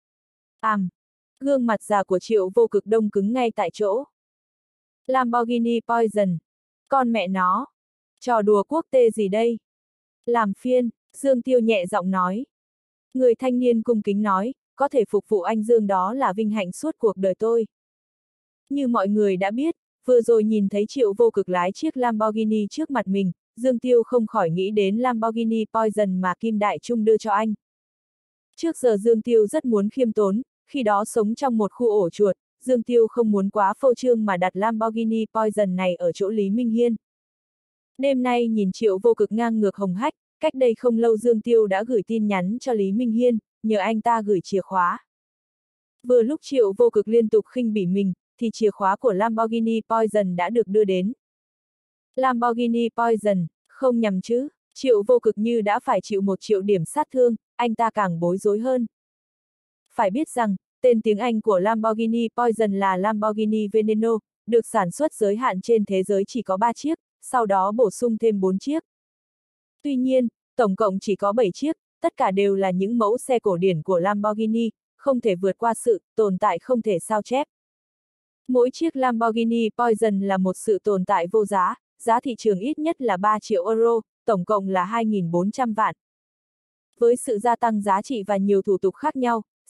Gương mặt già của Triệu Vô Cực đông cứng ngay tại chỗ. Lamborghini Poison. Con mẹ nó. Trò đùa quốc tê gì đây? Làm phiên, Dương Tiêu nhẹ giọng nói. Người thanh niên cung kính nói, có thể phục vụ anh Dương đó là vinh hạnh suốt cuộc đời tôi. Như mọi người đã biết, vừa rồi nhìn thấy Triệu Vô Cực lái chiếc Lamborghini trước mặt mình, Dương Tiêu không khỏi nghĩ đến Lamborghini Poison mà Kim Đại Trung đưa cho anh. Trước giờ Dương Tiêu rất muốn khiêm tốn, khi đó sống trong một khu ổ chuột, Dương Tiêu không muốn quá phô trương mà đặt Lamborghini Poison này ở chỗ Lý Minh Hiên. Đêm nay nhìn Triệu Vô Cực ngang ngược hồng hách, cách đây không lâu Dương Tiêu đã gửi tin nhắn cho Lý Minh Hiên, nhờ anh ta gửi chìa khóa. Vừa lúc Triệu Vô Cực liên tục khinh bỉ mình, thì chìa khóa của Lamborghini Poison đã được đưa đến. Lamborghini Poison, không nhầm chứ, Triệu Vô Cực như đã phải chịu 1 triệu điểm sát thương, anh ta càng bối rối hơn. Phải biết rằng, tên tiếng Anh của Lamborghini Poison là Lamborghini Veneno, được sản xuất giới hạn trên thế giới chỉ có 3 chiếc, sau đó bổ sung thêm 4 chiếc. Tuy nhiên, tổng cộng chỉ có 7 chiếc, tất cả đều là những mẫu xe cổ điển của Lamborghini, không thể vượt qua sự tồn tại không thể sao chép. Mỗi chiếc Lamborghini Poison là một sự tồn tại vô giá, giá thị trường ít nhất là 3 triệu euro, tổng cộng là 2.400 vạn. Với sự gia tăng giá trị và nhiều thủ tục khác nhau,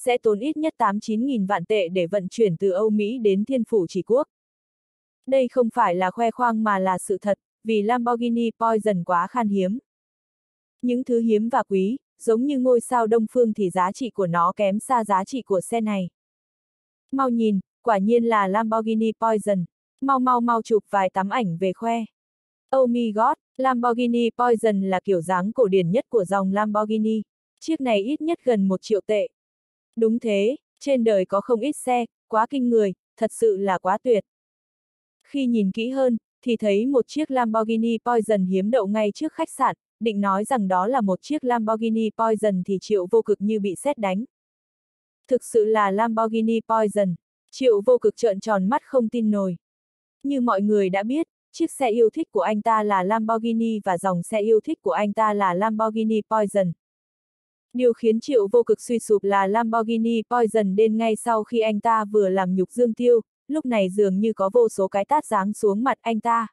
sẽ tốn ít nhất 8-9 nghìn vạn tệ để vận chuyển từ Âu Mỹ đến Thiên Phủ Chỉ Quốc. Đây không phải là khoe khoang mà là sự thật, vì Lamborghini Poison quá khan hiếm. Những thứ hiếm và quý, giống như ngôi sao Đông Phương thì giá trị của nó kém xa giá trị của xe này. Mau nhìn, quả nhiên là Lamborghini Poison. Mau chụp vài tấm ảnh về khoe. Oh my god, Lamborghini Poison là kiểu dáng cổ điển nhất của dòng Lamborghini. Chiếc này ít nhất gần 1 triệu tệ. Đúng thế, trên đời có không ít xe, quá kinh người, thật sự là quá tuyệt. Khi nhìn kỹ hơn, thì thấy một chiếc Lamborghini Poison hiếm đậu ngay trước khách sạn, định nói rằng đó là một chiếc Lamborghini Poison thì Triệu Vô Cực như bị sét đánh. Thực sự là Lamborghini Poison. Triệu Vô Cực trợn tròn mắt không tin nổi. Như mọi người đã biết, chiếc xe yêu thích của anh ta là Lamborghini và dòng xe yêu thích của anh ta là Lamborghini Poison. Điều khiến Triệu Vô Cực suy sụp là Lamborghini Poison đến ngay sau khi anh ta vừa làm nhục Dương Tiêu, lúc này dường như có vô số cái tát giáng xuống mặt anh ta.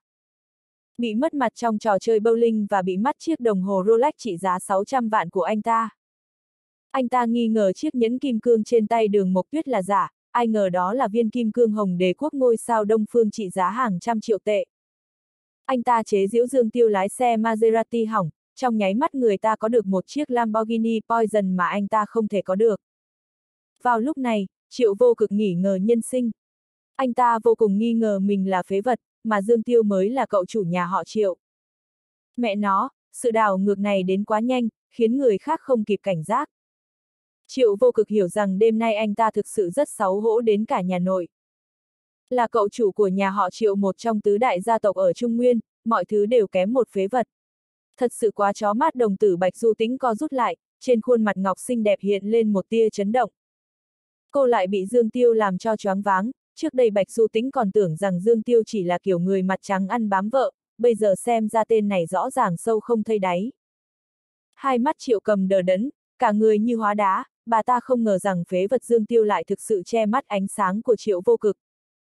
Bị mất mặt trong trò chơi bowling và bị mất chiếc đồng hồ Rolex trị giá 600 vạn của anh ta. Anh ta nghi ngờ chiếc nhẫn kim cương trên tay Đường Mộc Tuyết là giả, ai ngờ đó là viên kim cương hồng đế quốc ngôi sao Đông Phương trị giá hàng trăm triệu tệ. Anh ta chế giễu Dương Tiêu lái xe Maserati hỏng, trong nháy mắt người ta có được một chiếc Lamborghini Poison mà anh ta không thể có được. Vào lúc này, Triệu Vô Cực nghi ngờ nhân sinh. Anh ta vô cùng nghi ngờ mình là phế vật, mà Dương Tiêu mới là cậu chủ nhà họ Triệu. Mẹ nó, sự đảo ngược này đến quá nhanh, khiến người khác không kịp cảnh giác. Triệu Vô Cực hiểu rằng đêm nay anh ta thực sự rất xấu hổ đến cả nhà nội. Là cậu chủ của nhà họ Triệu, một trong tứ đại gia tộc ở Trung Nguyên, mọi thứ đều kém một phế vật. Thật sự quá chó mát. Đồng tử Bạch Du Tĩnh co rút lại, trên khuôn mặt ngọc xinh đẹp hiện lên một tia chấn động. Cô lại bị Dương Tiêu làm cho choáng váng, trước đây Bạch Du Tĩnh còn tưởng rằng Dương Tiêu chỉ là kiểu người mặt trắng ăn bám vợ, bây giờ xem ra tên này rõ ràng sâu không thấy đáy. Hai mắt Triệu Cầm đờ đẫn, cả người như hóa đá, bà ta không ngờ rằng phế vật Dương Tiêu lại thực sự che mắt ánh sáng của Triệu Vô Cực.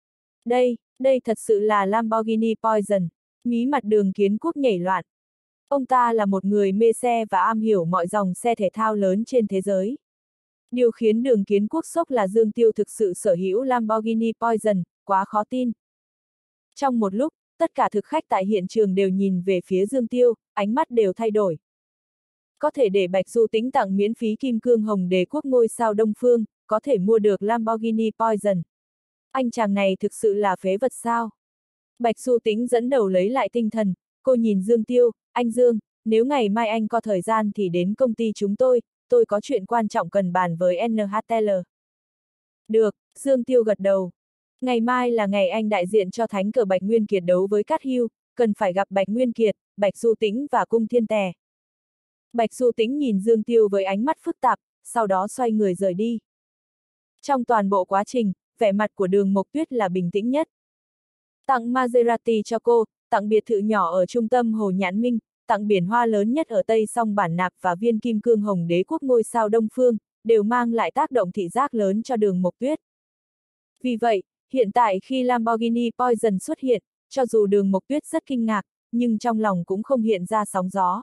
Đây thật sự là Lamborghini Poison. Mí mặt Đường Kiến Quốc nhảy loạn. Ông ta là một người mê xe và am hiểu mọi dòng xe thể thao lớn trên thế giới. Điều khiến Đường Kiến Quốc sốc là Dương Tiêu thực sự sở hữu Lamborghini Poison, quá khó tin. Trong một lúc, tất cả thực khách tại hiện trường đều nhìn về phía Dương Tiêu, ánh mắt đều thay đổi. Có thể để Bạch Du Tĩnh tặng miễn phí kim cương hồng đế quốc ngôi sao Đông Phương, có thể mua được Lamborghini Poison. Anh chàng này thực sự là phế vật sao? Bạch Du Tĩnh dẫn đầu lấy lại tinh thần, cô nhìn Dương Tiêu, anh Dương, nếu ngày mai anh có thời gian thì đến công ty chúng tôi có chuyện quan trọng cần bàn với NHTL. Được, Dương Tiêu gật đầu. Ngày mai là ngày anh đại diện cho thánh cờ Bạch Nguyên Kiệt đấu với Cát Hưu, cần phải gặp Bạch Nguyên Kiệt, Bạch Du Tĩnh và Cung Thiên Tề. Bạch Du Tĩnh nhìn Dương Tiêu với ánh mắt phức tạp, sau đó xoay người rời đi. Trong toàn bộ quá trình, vẻ mặt của Đường Mộc Tuyết là bình tĩnh nhất. Tặng Maserati cho cô, tặng biệt thự nhỏ ở trung tâm Hồ Nhãn Minh, tặng biển hoa lớn nhất ở Tây Song Bản Nạp và viên kim cương hồng đế quốc ngôi sao Đông Phương, đều mang lại tác động thị giác lớn cho Đường Mộc Tuyết. Vì vậy, hiện tại khi Lamborghini Poison xuất hiện, cho dù Đường Mộc Tuyết rất kinh ngạc, nhưng trong lòng cũng không hiện ra sóng gió.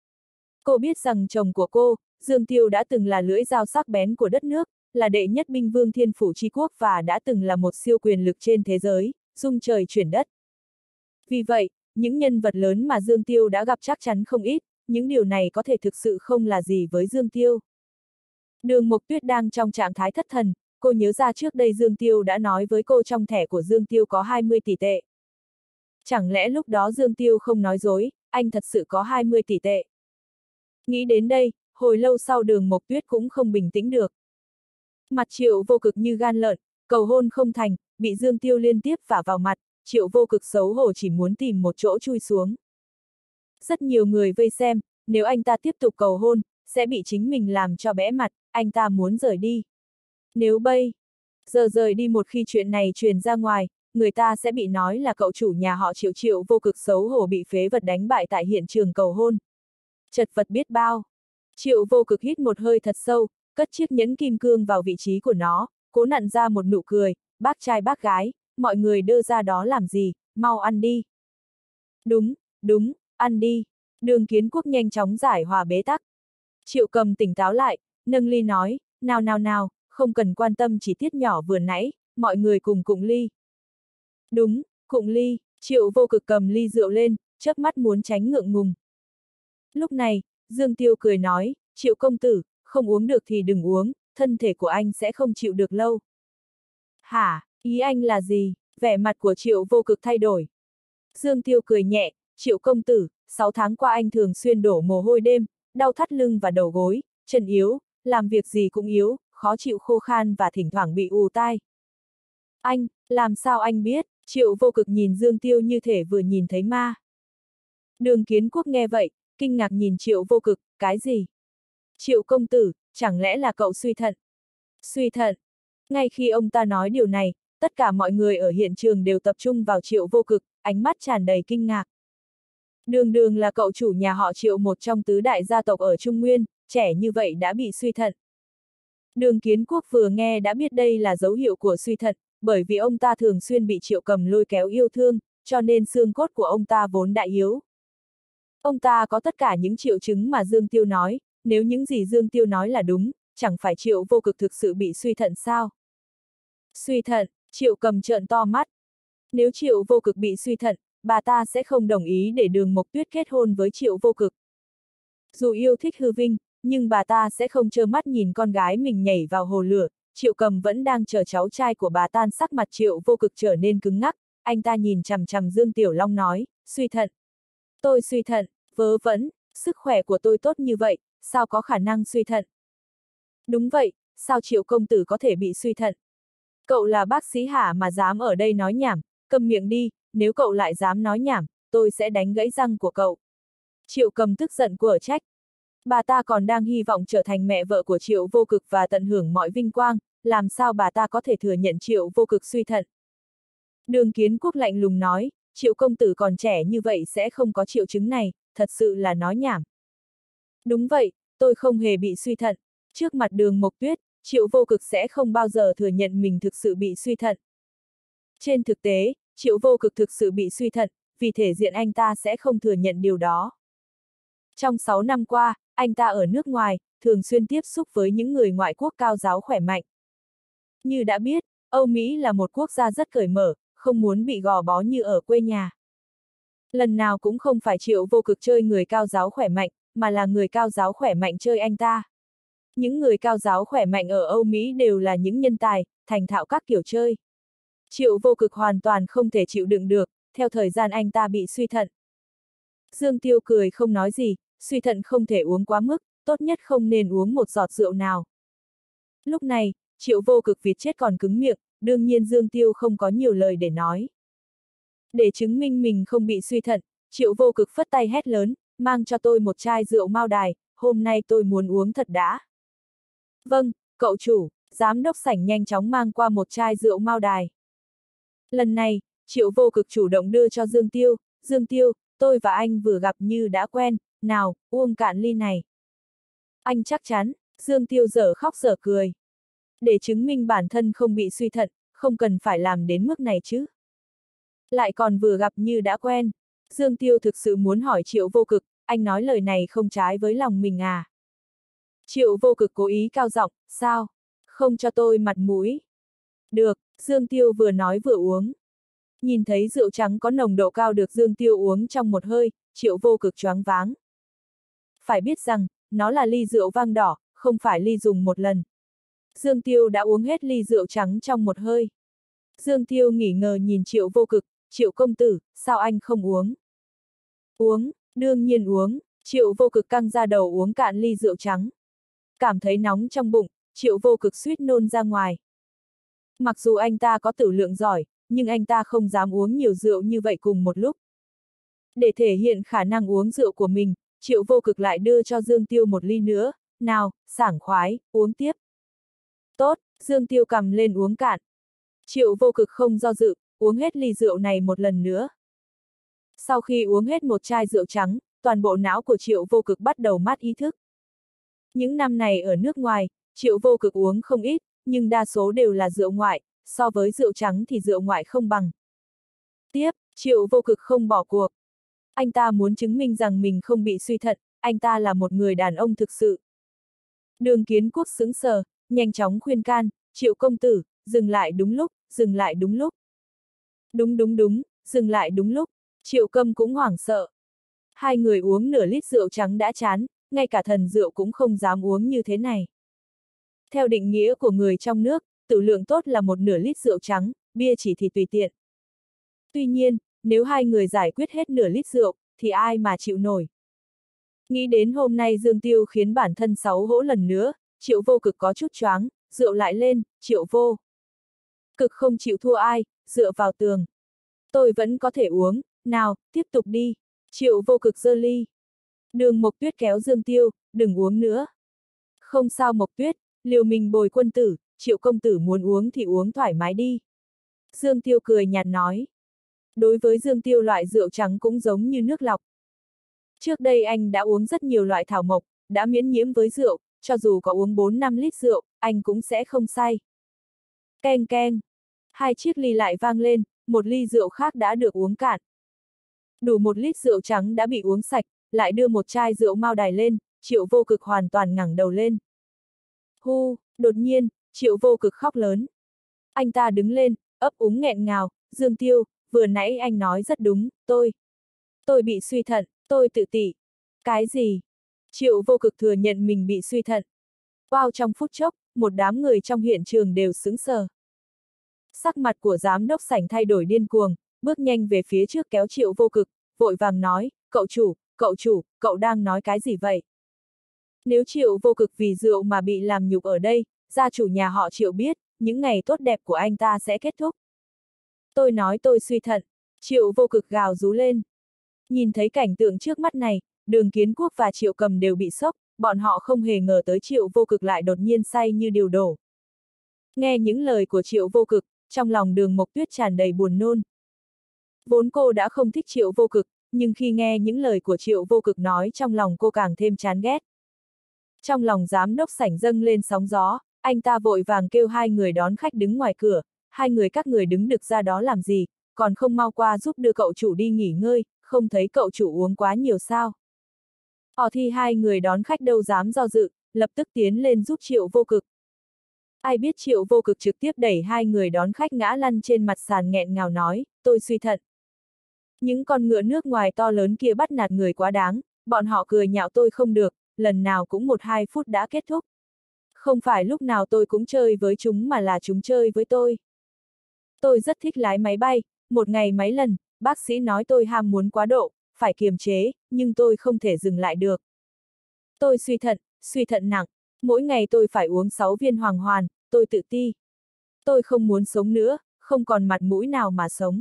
Cô biết rằng chồng của cô, Dương Tiêu đã từng là lưỡi dao sắc bén của đất nước, là đệ nhất binh vương Thiên Phủ Chi Quốc và đã từng là một siêu quyền lực trên thế giới, rung trời chuyển đất. Vì vậy, những nhân vật lớn mà Dương Tiêu đã gặp chắc chắn không ít, những điều này có thể thực sự không là gì với Dương Tiêu. Đường Mộc Tuyết đang trong trạng thái thất thần, cô nhớ ra trước đây Dương Tiêu đã nói với cô trong thẻ của Dương Tiêu có 20 tỷ tệ. Chẳng lẽ lúc đó Dương Tiêu không nói dối, anh thật sự có 20 tỷ tệ. Nghĩ đến đây, hồi lâu sau Đường Mộc Tuyết cũng không bình tĩnh được. Mặt Triệu Vô Cực như gan lợn, cầu hôn không thành, bị Dương Tiêu liên tiếp vả vào mặt, Triệu Vô Cực xấu hổ chỉ muốn tìm một chỗ chui xuống. Rất nhiều người vây xem, nếu anh ta tiếp tục cầu hôn, sẽ bị chính mình làm cho bẽ mặt, anh ta muốn rời đi. Nếu bây giờ rời đi một khi chuyện này truyền ra ngoài, người ta sẽ bị nói là cậu chủ nhà họ Triệu. Triệu Vô Cực xấu hổ bị phế vật đánh bại tại hiện trường cầu hôn. Chật vật biết bao. Triệu Vô Cực hít một hơi thật sâu, cất chiếc nhẫn kim cương vào vị trí của nó, cố nặn ra một nụ cười, bác trai bác gái, mọi người đưa ra đó làm gì, mau ăn đi. Đúng, ăn đi. Đường Kiến Quốc nhanh chóng giải hòa bế tắc. Triệu Cầm tỉnh táo lại, nâng ly nói, nào, không cần quan tâm chi tiết nhỏ vừa nãy, mọi người cùng cụng ly. Đúng, cụng ly, Triệu Vô Cực cầm ly rượu lên, chớp mắt muốn tránh ngượng ngùng. Lúc này, Dương Tiêu cười nói, Triệu công tử, không uống được thì đừng uống, thân thể của anh sẽ không chịu được lâu. Hả, ý anh là gì? Vẻ mặt của Triệu Vô Cực thay đổi. Dương Tiêu cười nhẹ, Triệu công tử, 6 tháng qua anh thường xuyên đổ mồ hôi đêm, đau thắt lưng và đầu gối, chân yếu, làm việc gì cũng yếu, khó chịu khô khan và thỉnh thoảng bị ù tai. Anh, làm sao anh biết? Triệu Vô Cực nhìn Dương Tiêu như thể vừa nhìn thấy ma. Đường Kiến Quốc nghe vậy, kinh ngạc nhìn Triệu Vô Cực, cái gì? Triệu công tử, chẳng lẽ là cậu suy thận? Suy thận. Ngay khi ông ta nói điều này, tất cả mọi người ở hiện trường đều tập trung vào Triệu Vô Cực, ánh mắt tràn đầy kinh ngạc. Đường Đường là cậu chủ nhà họ Triệu, một trong tứ đại gia tộc ở Trung Nguyên, trẻ như vậy đã bị suy thận. Đường Kiến Quốc vừa nghe đã biết đây là dấu hiệu của suy thận, bởi vì ông ta thường xuyên bị Triệu Cầm lôi kéo yêu thương, cho nên xương cốt của ông ta vốn đã yếu. Ông ta có tất cả những triệu chứng mà Dương Tiêu nói, nếu những gì Dương Tiêu nói là đúng, chẳng phải Triệu Vô Cực thực sự bị suy thận sao? Suy thận, Triệu Cầm trợn to mắt. Nếu Triệu Vô Cực bị suy thận, bà ta sẽ không đồng ý để Đường Mộc Tuyết kết hôn với Triệu Vô Cực. Dù yêu thích hư vinh, nhưng bà ta sẽ không trơ mắt nhìn con gái mình nhảy vào hồ lửa. Triệu Cầm vẫn đang chờ cháu trai của bà tan, sắc mặt Triệu Vô Cực trở nên cứng ngắc, anh ta nhìn chằm chằm Dương Tiểu Long nói, suy thận. Tôi suy thận, vớ vẩn, sức khỏe của tôi tốt như vậy, sao có khả năng suy thận? Đúng vậy, sao Triệu công tử có thể bị suy thận? Cậu là bác sĩ hả mà dám ở đây nói nhảm, câm miệng đi, nếu cậu lại dám nói nhảm, tôi sẽ đánh gãy răng của cậu. Triệu Cầm tức giận quở trách. Bà ta còn đang hy vọng trở thành mẹ vợ của Triệu Vô Cực và tận hưởng mọi vinh quang, làm sao bà ta có thể thừa nhận Triệu Vô Cực suy thận? Đường Kiến Quốc lạnh lùng nói, Triệu công tử còn trẻ như vậy sẽ không có triệu chứng này, thật sự là nói nhảm. Đúng vậy, tôi không hề bị suy thận. Trước mặt Đường Mộc Tuyết, Triệu Vô Cực sẽ không bao giờ thừa nhận mình thực sự bị suy thận. Trên thực tế, Triệu Vô Cực thực sự bị suy thận, vì thể diện anh ta sẽ không thừa nhận điều đó. Trong 6 năm qua, anh ta ở nước ngoài, thường xuyên tiếp xúc với những người ngoại quốc cao giáo khỏe mạnh. Như đã biết, Âu Mỹ là một quốc gia rất cởi mở, không muốn bị gò bó như ở quê nhà. Lần nào cũng không phải Triệu Vô Cực chơi người cao giáo khỏe mạnh, mà là người cao giáo khỏe mạnh chơi anh ta. Những người cao giáo khỏe mạnh ở Âu Mỹ đều là những nhân tài, thành thạo các kiểu chơi. Triệu Vô Cực hoàn toàn không thể chịu đựng được, theo thời gian anh ta bị suy thận. Dương Tiêu cười không nói gì, suy thận không thể uống quá mức, tốt nhất không nên uống một giọt rượu nào. Lúc này, Triệu Vô Cực vịt chết còn cứng miệng, đương nhiên Dương Tiêu không có nhiều lời để nói. Để chứng minh mình không bị suy thận, Triệu Vô Cực phất tay hét lớn, mang cho tôi một chai rượu Mao Đài, hôm nay tôi muốn uống thật đã. Vâng, cậu chủ, giám đốc sảnh nhanh chóng mang qua một chai rượu Mao Đài. Lần này, Triệu Vô Cực chủ động đưa cho Dương Tiêu, Dương Tiêu, tôi và anh vừa gặp như đã quen, nào, uống cạn ly này. Anh chắc chắn, Dương Tiêu dở khóc dở cười. Để chứng minh bản thân không bị suy thận, không cần phải làm đến mức này chứ. Lại còn vừa gặp như đã quen. Dương Tiêu thực sự muốn hỏi Triệu Vô Cực, anh nói lời này không trái với lòng mình à? Triệu Vô Cực cố ý cao giọng, sao? Không cho tôi mặt mũi. Được, Dương Tiêu vừa nói vừa uống. Nhìn thấy rượu trắng có nồng độ cao được Dương Tiêu uống trong một hơi, Triệu Vô Cực choáng váng. Phải biết rằng, nó là ly rượu vang đỏ, không phải ly dùng một lần. Dương Tiêu đã uống hết ly rượu trắng trong một hơi. Dương Tiêu nghỉ ngờ nhìn Triệu Vô Cực, Triệu công tử, sao anh không uống? Uống, đương nhiên uống, Triệu Vô Cực căng ra đầu uống cạn ly rượu trắng. Cảm thấy nóng trong bụng, Triệu Vô Cực suýt nôn ra ngoài. Mặc dù anh ta có tửu lượng giỏi, nhưng anh ta không dám uống nhiều rượu như vậy cùng một lúc. Để thể hiện khả năng uống rượu của mình, Triệu Vô Cực lại đưa cho Dương Tiêu một ly nữa, nào, sảng khoái, uống tiếp. Tốt, Dương Tiêu cầm lên uống cạn. Triệu Vô Cực không do dự, uống hết ly rượu này một lần nữa. Sau khi uống hết một chai rượu trắng, toàn bộ não của Triệu Vô Cực bắt đầu mất ý thức. Những năm này ở nước ngoài, Triệu Vô Cực uống không ít, nhưng đa số đều là rượu ngoại, so với rượu trắng thì rượu ngoại không bằng. Tiếp, Triệu Vô Cực không bỏ cuộc. Anh ta muốn chứng minh rằng mình không bị suy thận, anh ta là một người đàn ông thực sự. Đường Kiến Quốc sững sờ, nhanh chóng khuyên can, Triệu công tử, dừng lại đúng lúc, dừng lại đúng lúc. Đúng đúng đúng, dừng lại đúng lúc, Triệu Câm cũng hoảng sợ. Hai người uống nửa lít rượu trắng đã chán, ngay cả thần rượu cũng không dám uống như thế này. Theo định nghĩa của người trong nước, tử lượng tốt là một nửa lít rượu trắng, bia chỉ thì tùy tiện. Tuy nhiên, nếu hai người giải quyết hết nửa lít rượu, thì ai mà chịu nổi. Nghĩ đến hôm nay Dương Tiêu khiến bản thân xấu hổ lần nữa, Triệu Vô Cực có chút choáng, rượu lại lên, Triệu Vô Cực không chịu thua ai, dựa vào tường. Tôi vẫn có thể uống, nào, tiếp tục đi. Triệu Vô Cực giơ ly. Đường Mộc Tuyết kéo Dương Tiêu, đừng uống nữa. Không sao Mộc Tuyết, liều mình bồi quân tử, Triệu công tử muốn uống thì uống thoải mái đi. Dương Tiêu cười nhạt nói. Đối với Dương Tiêu loại rượu trắng cũng giống như nước lọc. Trước đây anh đã uống rất nhiều loại thảo mộc, đã miễn nhiễm với rượu, cho dù có uống 4-5 lít rượu, anh cũng sẽ không say. Keng keng. Hai chiếc ly lại vang lên, một ly rượu khác đã được uống cạn. Đủ 1 lít rượu trắng đã bị uống sạch, lại đưa một chai rượu Mao Đài lên, Triệu Vô Cực hoàn toàn ngẩng đầu lên. Hu, đột nhiên, Triệu Vô Cực khóc lớn. Anh ta đứng lên, ấp úng nghẹn ngào, Dương Tiêu, vừa nãy anh nói rất đúng, tôi bị suy thận, tôi tự tỷ. Cái gì? Triệu Vô Cực thừa nhận mình bị suy thận. Wow, trong phút chốc, một đám người trong hiện trường đều sững sờ. Sắc mặt của giám đốc sảnh thay đổi điên cuồng, bước nhanh về phía trước kéo Triệu Vô Cực, vội vàng nói, cậu chủ, cậu đang nói cái gì vậy? Nếu Triệu Vô Cực vì rượu mà bị làm nhục ở đây, gia chủ nhà họ Triệu biết, những ngày tốt đẹp của anh ta sẽ kết thúc. Tôi nói tôi suy thận, Triệu Vô Cực gào rú lên. Nhìn thấy cảnh tượng trước mắt này, Đường Kiến Quốc và Triệu Cầm đều bị sốc, bọn họ không hề ngờ tới Triệu Vô Cực lại đột nhiên say như điều đổ. Nghe những lời của Triệu Vô Cực, trong lòng Đường Mộc Tuyết tràn đầy buồn nôn. Vốn cô đã không thích Triệu Vô Cực, nhưng khi nghe những lời của Triệu Vô Cực nói trong lòng cô càng thêm chán ghét. Trong lòng giám đốc sảnh dâng lên sóng gió, anh ta vội vàng kêu hai người đón khách đứng ngoài cửa, hai người các người đứng được ra đó làm gì, còn không mau qua giúp đưa cậu chủ đi nghỉ ngơi, không thấy cậu chủ uống quá nhiều sao. Họ thì hai người đón khách đâu dám do dự, lập tức tiến lên giúp Triệu Vô Cực. Ai biết Triệu Vô Cực trực tiếp đẩy hai người đón khách ngã lăn trên mặt sàn nghẹn ngào nói, tôi suy thận. Những con ngựa nước ngoài to lớn kia bắt nạt người quá đáng, bọn họ cười nhạo tôi không được, lần nào cũng 1-2 phút đã kết thúc. Không phải lúc nào tôi cũng chơi với chúng mà là chúng chơi với tôi. Tôi rất thích lái máy bay, một ngày mấy lần, bác sĩ nói tôi ham muốn quá độ, phải kiềm chế, nhưng tôi không thể dừng lại được. Tôi suy thận nặng, mỗi ngày tôi phải uống 6 viên hoàng hoàn, tôi tự ti. Tôi không muốn sống nữa, không còn mặt mũi nào mà sống.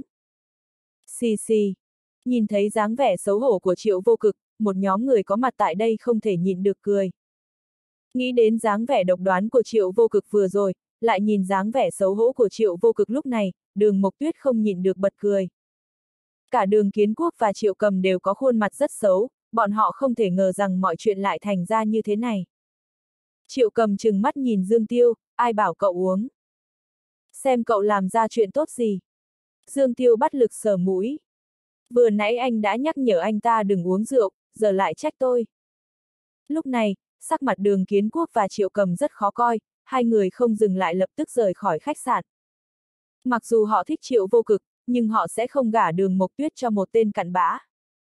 Xì xì. Nhìn thấy dáng vẻ xấu hổ của Triệu Vô Cực, một nhóm người có mặt tại đây không thể nhịn được cười. Nghĩ đến dáng vẻ độc đoán của Triệu Vô Cực vừa rồi, lại nhìn dáng vẻ xấu hổ của Triệu Vô Cực lúc này, Đường Mộc Tuyết không nhịn được bật cười. Cả Đường Kiến Quốc và Triệu Cầm đều có khuôn mặt rất xấu, bọn họ không thể ngờ rằng mọi chuyện lại thành ra như thế này. Triệu Cầm trừng mắt nhìn Dương Tiêu, ai bảo cậu uống? Xem cậu làm ra chuyện tốt gì? Dương Tiêu bắt lực sờ mũi. Vừa nãy anh đã nhắc nhở anh ta đừng uống rượu, giờ lại trách tôi. Lúc này, sắc mặt Đường Kiến Quốc và Triệu Cầm rất khó coi, hai người không dừng lại lập tức rời khỏi khách sạn. Mặc dù họ thích Triệu Vô Cực, nhưng họ sẽ không gả Đường Mộc Tuyết cho một tên cặn bã.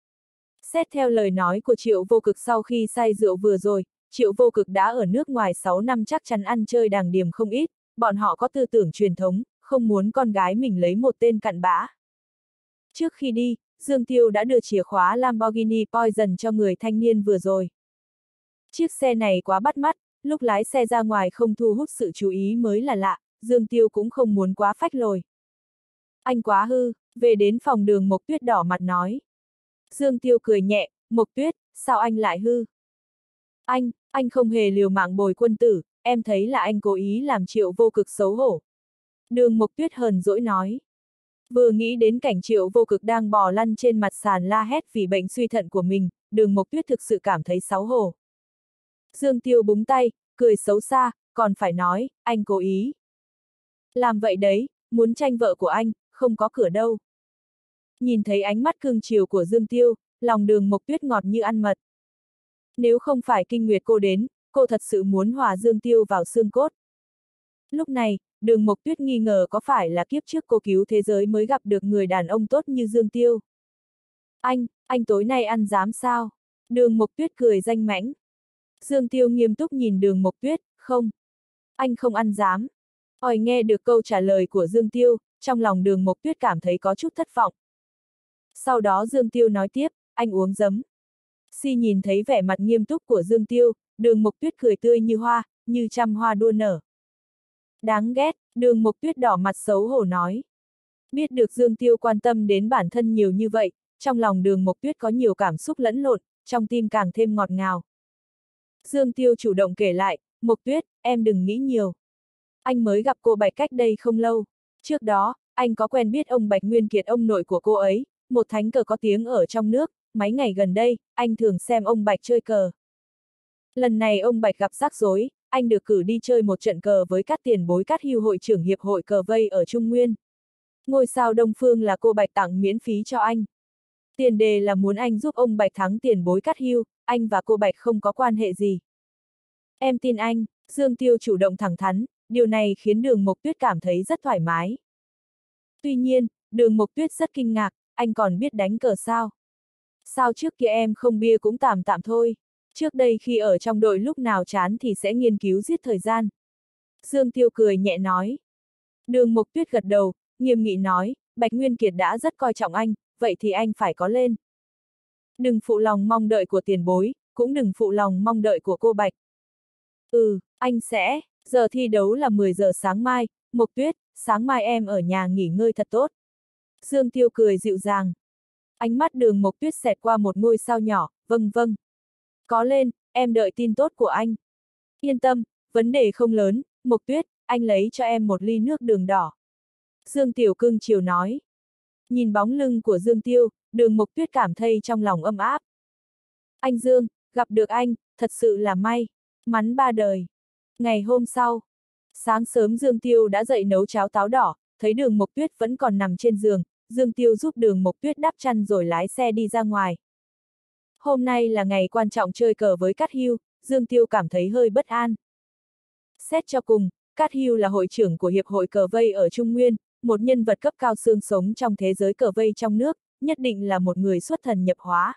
Xét theo lời nói của Triệu Vô Cực sau khi say rượu vừa rồi, Triệu Vô Cực đã ở nước ngoài 6 năm chắc chắn ăn chơi đàng điềm không ít, bọn họ có tư tưởng truyền thống, không muốn con gái mình lấy một tên cặn bã. Trước khi đi, Dương Tiêu đã đưa chìa khóa Lamborghini Poison cho người thanh niên vừa rồi. Chiếc xe này quá bắt mắt, lúc lái xe ra ngoài không thu hút sự chú ý mới là lạ, Dương Tiêu cũng không muốn quá phách lối. Anh quá hư, về đến phòng Đường Mộc Tuyết đỏ mặt nói. Dương Tiêu cười nhẹ, Mộc Tuyết, sao anh lại hư? Anh không hề liều mạng bồi quân tử, em thấy là anh cố ý làm Triệu Vô Cực xấu hổ. Đường Mộc Tuyết hờn dỗi nói. Vừa nghĩ đến cảnh Triệu Vô Cực đang bò lăn trên mặt sàn la hét vì bệnh suy thận của mình, Đường Mộc Tuyết thực sự cảm thấy xấu hổ. Dương Tiêu búng tay, cười xấu xa, còn phải nói, anh cố ý. Làm vậy đấy, muốn tranh vợ của anh, không có cửa đâu. Nhìn thấy ánh mắt cương chiều của Dương Tiêu, lòng Đường Mộc Tuyết ngọt như ăn mật. Nếu không phải kinh nguyệt cô đến, cô thật sự muốn hòa Dương Tiêu vào xương cốt, Lúc này, Đường Mộc Tuyết nghi ngờ có phải là kiếp trước cô cứu thế giới mới gặp được người đàn ông tốt như Dương Tiêu. Anh tối nay ăn dám sao? Đường Mộc Tuyết cười danh mãnh. Dương Tiêu nghiêm túc nhìn Đường Mộc Tuyết, không. Anh không ăn dám. Nghe được câu trả lời của Dương Tiêu, trong lòng Đường Mộc Tuyết cảm thấy có chút thất vọng. Sau đó Dương Tiêu nói tiếp, anh uống giấm. Nhìn thấy vẻ mặt nghiêm túc của Dương Tiêu, Đường Mộc Tuyết cười tươi như hoa, như trăm hoa đua nở. Đáng ghét, Đường Mộc Tuyết đỏ mặt xấu hổ nói. Biết được Dương Tiêu quan tâm đến bản thân nhiều như vậy, trong lòng Đường Mộc Tuyết có nhiều cảm xúc lẫn lộn, trong tim càng thêm ngọt ngào. Dương Tiêu chủ động kể lại, Mộc Tuyết, em đừng nghĩ nhiều. Anh mới gặp cô Bạch cách đây không lâu. Trước đó, anh có quen biết ông Bạch Nguyên Kiệt, ông nội của cô ấy, một thánh cờ có tiếng ở trong nước. Mấy ngày gần đây, anh thường xem ông Bạch chơi cờ. Lần này ông Bạch gặp rắc rối, anh được cử đi chơi một trận cờ với các tiền bối Cát Hưu, hội trưởng hiệp hội cờ vây ở Trung Nguyên. Ngôi sao Đông Phương là cô Bạch tặng miễn phí cho anh. Tiền đề là muốn anh giúp ông Bạch thắng tiền bối Cát Hưu, anh và cô Bạch không có quan hệ gì. Em tin anh, Dương Tiêu chủ động thẳng thắn, điều này khiến Đường Mộc Tuyết cảm thấy rất thoải mái. Tuy nhiên, Đường Mộc Tuyết rất kinh ngạc, anh còn biết đánh cờ sao? Sao trước kia em không bia cũng tạm tạm thôi, trước đây khi ở trong đội lúc nào chán thì sẽ nghiên cứu giết thời gian. Dương Tiêu cười nhẹ nói. Đường Mộc Tuyết gật đầu, nghiêm nghị nói, Bạch Nguyên Kiệt đã rất coi trọng anh, vậy thì anh phải có lên. Đừng phụ lòng mong đợi của tiền bối, cũng đừng phụ lòng mong đợi của cô Bạch. Anh sẽ, giờ thi đấu là 10 giờ sáng mai, Mộc Tuyết, sáng mai em ở nhà nghỉ ngơi thật tốt. Dương Tiêu cười dịu dàng. Ánh mắt Đường Mộc Tuyết xẹt qua một ngôi sao nhỏ, vâng. Có lên, em đợi tin tốt của anh. Yên tâm, vấn đề không lớn, Mộc Tuyết, anh lấy cho em một ly nước đường đỏ. Dương Tiểu cưng chiều nói. Nhìn bóng lưng của Dương Tiêu, Đường Mộc Tuyết cảm thấy trong lòng ấm áp. Anh Dương, gặp được anh, thật sự là may, mắn ba đời. Ngày hôm sau, sáng sớm Dương Tiêu đã dậy nấu cháo táo đỏ, thấy Đường Mộc Tuyết vẫn còn nằm trên giường, Dương Tiêu giúp Đường Mộc Tuyết đắp chăn rồi lái xe đi ra ngoài. Hôm nay là ngày quan trọng chơi cờ với Cát Hưu, Dương Tiêu cảm thấy hơi bất an. Xét cho cùng, Cát Hưu là hội trưởng của Hiệp hội cờ vây ở Trung Nguyên, một nhân vật cấp cao xương sống trong thế giới cờ vây trong nước, nhất định là một người xuất thần nhập hóa.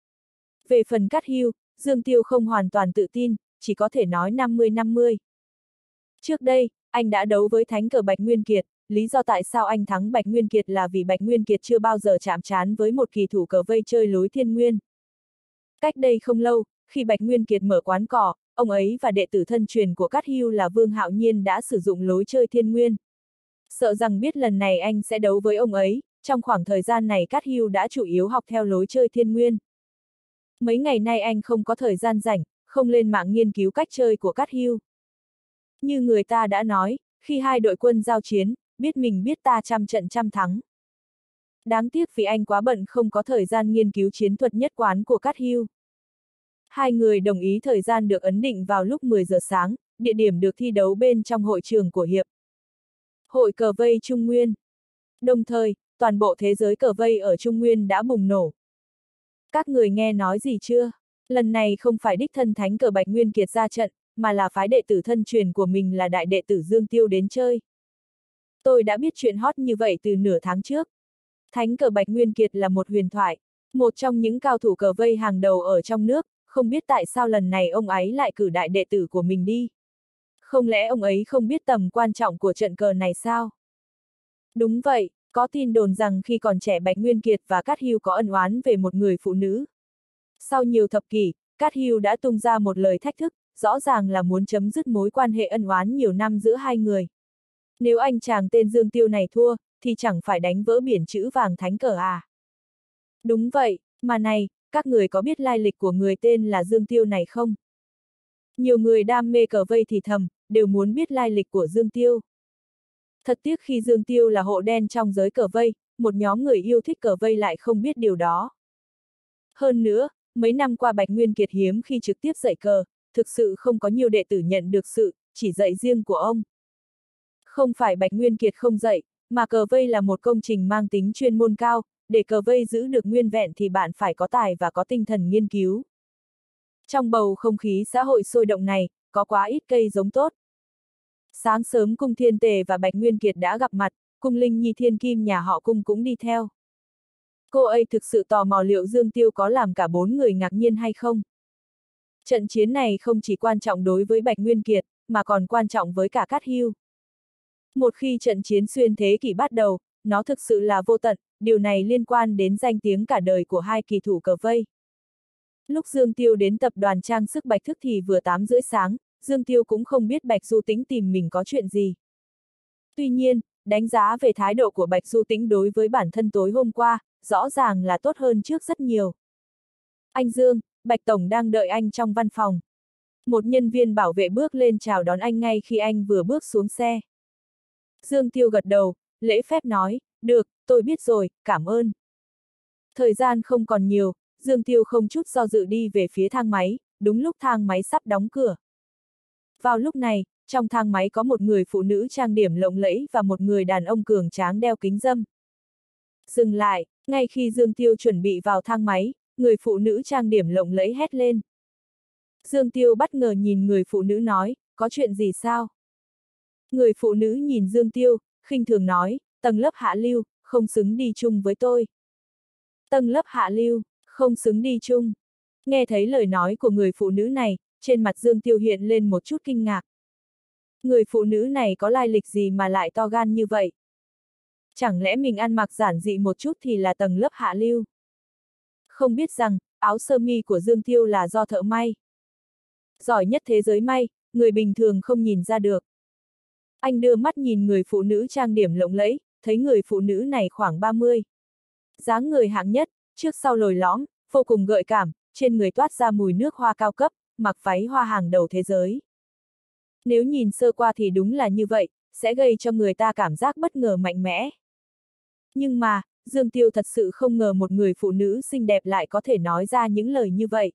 Về phần Cát Hưu, Dương Tiêu không hoàn toàn tự tin, chỉ có thể nói 50-50. Trước đây, anh đã đấu với thánh cờ Bạch Nguyên Kiệt, lý do tại sao anh thắng Bạch Nguyên Kiệt là vì Bạch Nguyên Kiệt chưa bao giờ chạm trán với một kỳ thủ cờ vây chơi lối thiên nguyên. Cách đây không lâu, khi Bạch Nguyên Kiệt mở quán cỏ, ông ấy và đệ tử thân truyền của Cát Hưu là Vương Hạo Nhiên đã sử dụng lối chơi thiên nguyên. Sợ rằng biết lần này anh sẽ đấu với ông ấy, trong khoảng thời gian này Cát Hưu đã chủ yếu học theo lối chơi thiên nguyên. Mấy ngày nay anh không có thời gian rảnh, không lên mạng nghiên cứu cách chơi của Cát Hưu. Như người ta đã nói, khi hai đội quân giao chiến, biết mình biết ta trăm trận trăm thắng. Đáng tiếc vì anh quá bận không có thời gian nghiên cứu chiến thuật nhất quán của Cát Hưu. Hai người đồng ý thời gian được ấn định vào lúc 10 giờ sáng, địa điểm được thi đấu bên trong hội trường của Hiệp hội cờ vây Trung Nguyên. Đồng thời, toàn bộ thế giới cờ vây ở Trung Nguyên đã bùng nổ. Các người nghe nói gì chưa? Lần này không phải đích thân thánh cờ Bạch Nguyên Kiệt ra trận, mà là phái đệ tử thân truyền của mình là đại đệ tử Dương Tiêu đến chơi. Tôi đã biết chuyện hot như vậy từ nửa tháng trước. Thánh cờ Bạch Nguyên Kiệt là một huyền thoại, một trong những cao thủ cờ vây hàng đầu ở trong nước, không biết tại sao lần này ông ấy lại cử đại đệ tử của mình đi. Không lẽ ông ấy không biết tầm quan trọng của trận cờ này sao? Đúng vậy, có tin đồn rằng khi còn trẻ Bạch Nguyên Kiệt và Cát Hưu có ân oán về một người phụ nữ. Sau nhiều thập kỷ, Cát Hưu đã tung ra một lời thách thức, rõ ràng là muốn chấm dứt mối quan hệ ân oán nhiều năm giữa hai người. Nếu anh chàng tên Dương Tiêu này thua, thì chẳng phải đánh vỡ biển chữ vàng thánh cờ à? Đúng vậy, mà này, các người có biết lai lịch của người tên là Dương Tiêu này không? Nhiều người đam mê cờ vây thì thầm, đều muốn biết lai lịch của Dương Tiêu. Thật tiếc khi Dương Tiêu là hộ đen trong giới cờ vây, một nhóm người yêu thích cờ vây lại không biết điều đó. Hơn nữa, mấy năm qua Bạch Nguyên Kiệt hiếm khi trực tiếp dạy cờ, thực sự không có nhiều đệ tử nhận được sự chỉ dạy riêng của ông. Không phải Bạch Nguyên Kiệt không dạy, mà cờ vây là một công trình mang tính chuyên môn cao, để cờ vây giữ được nguyên vẹn thì bạn phải có tài và có tinh thần nghiên cứu. Trong bầu không khí xã hội sôi động này, có quá ít cây giống tốt. Sáng sớm Cung Thiên Tề và Bạch Nguyên Kiệt đã gặp mặt, Cung Linh Nhi thiên kim nhà họ Cung cũng đi theo. Cô ấy thực sự tò mò liệu Dương Tiêu có làm cả 4 người ngạc nhiên hay không. Trận chiến này không chỉ quan trọng đối với Bạch Nguyên Kiệt, mà còn quan trọng với cả Cát Hưu. Một khi trận chiến xuyên thế kỷ bắt đầu, nó thực sự là vô tận, điều này liên quan đến danh tiếng cả đời của hai kỳ thủ cờ vây. Lúc Dương Tiêu đến tập đoàn trang sức Bạch Thức thì vừa 8 rưỡi sáng, Dương Tiêu cũng không biết Bạch Du Tĩnh tìm mình có chuyện gì. Tuy nhiên, đánh giá về thái độ của Bạch Du Tĩnh đối với bản thân tối hôm qua, rõ ràng là tốt hơn trước rất nhiều. Anh Dương, Bạch Tổng đang đợi anh trong văn phòng. Một nhân viên bảo vệ bước lên chào đón anh ngay khi anh vừa bước xuống xe. Dương Tiêu gật đầu, lễ phép nói, được, tôi biết rồi, cảm ơn. Thời gian không còn nhiều, Dương Tiêu không chút do dự đi về phía thang máy, đúng lúc thang máy sắp đóng cửa. Vào lúc này, trong thang máy có một người phụ nữ trang điểm lộng lẫy và một người đàn ông cường tráng đeo kính râm. Dừng lại, ngay khi Dương Tiêu chuẩn bị vào thang máy, người phụ nữ trang điểm lộng lẫy hét lên. Dương Tiêu bất ngờ nhìn người phụ nữ nói, có chuyện gì sao? Người phụ nữ nhìn Dương Tiêu, khinh thường nói, tầng lớp hạ lưu, không xứng đi chung với tôi. Tầng lớp hạ lưu, không xứng đi chung. Nghe thấy lời nói của người phụ nữ này, trên mặt Dương Tiêu hiện lên một chút kinh ngạc. Người phụ nữ này có lai lịch gì mà lại to gan như vậy? Chẳng lẽ mình ăn mặc giản dị một chút thì là tầng lớp hạ lưu? Không biết rằng, áo sơ mi của Dương Tiêu là do thợ may. Giỏi nhất thế giới may, người bình thường không nhìn ra được. Anh đưa mắt nhìn người phụ nữ trang điểm lộng lẫy, thấy người phụ nữ này khoảng 30. Dáng người hạng nhất, trước sau lồi lõm, vô cùng gợi cảm, trên người toát ra mùi nước hoa cao cấp, mặc váy hoa hàng đầu thế giới. Nếu nhìn sơ qua thì đúng là như vậy, sẽ gây cho người ta cảm giác bất ngờ mạnh mẽ. Nhưng mà, Dương Tiêu thật sự không ngờ một người phụ nữ xinh đẹp lại có thể nói ra những lời như vậy.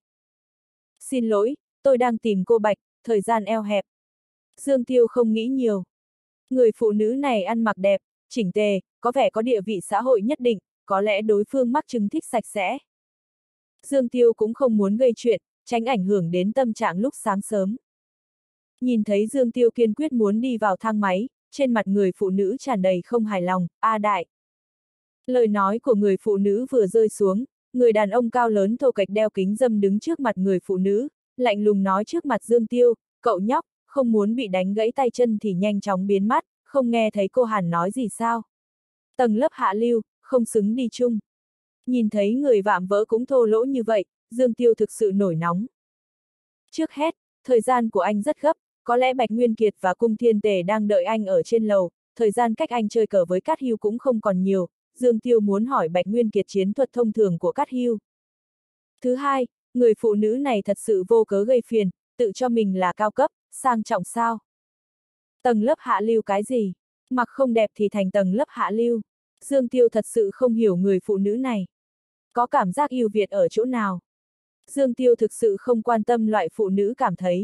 Xin lỗi, tôi đang tìm cô Bạch, thời gian eo hẹp. Dương Tiêu không nghĩ nhiều. Người phụ nữ này ăn mặc đẹp, chỉnh tề, có vẻ có địa vị xã hội nhất định, có lẽ đối phương mắc chứng thích sạch sẽ. Dương Tiêu cũng không muốn gây chuyện, tránh ảnh hưởng đến tâm trạng lúc sáng sớm. Nhìn thấy Dương Tiêu kiên quyết muốn đi vào thang máy, trên mặt người phụ nữ tràn đầy không hài lòng, đại. Lời nói của người phụ nữ vừa rơi xuống, người đàn ông cao lớn thô kệch đeo kính râm đứng trước mặt người phụ nữ, lạnh lùng nói trước mặt Dương Tiêu, cậu nhóc, không muốn bị đánh gãy tay chân thì nhanh chóng biến mất, không nghe thấy cô Hàn nói gì sao? Tầng lớp hạ lưu, không xứng đi chung. Nhìn thấy người vạm vỡ cũng thô lỗ như vậy, Dương Tiêu thực sự nổi nóng. Trước hết, thời gian của anh rất gấp, có lẽ Bạch Nguyên Kiệt và Cung Thiên Tề đang đợi anh ở trên lầu, thời gian cách anh chơi cờ với Cát Hưu cũng không còn nhiều, Dương Tiêu muốn hỏi Bạch Nguyên Kiệt chiến thuật thông thường của Cát Hưu. Thứ hai, người phụ nữ này thật sự vô cớ gây phiền, tự cho mình là cao cấp, sang trọng sao? Tầng lớp hạ lưu cái gì? Mặc không đẹp thì thành tầng lớp hạ lưu. Dương Tiêu thật sự không hiểu người phụ nữ này. Có cảm giác ưu việt ở chỗ nào? Dương Tiêu thực sự không quan tâm loại phụ nữ cảm thấy.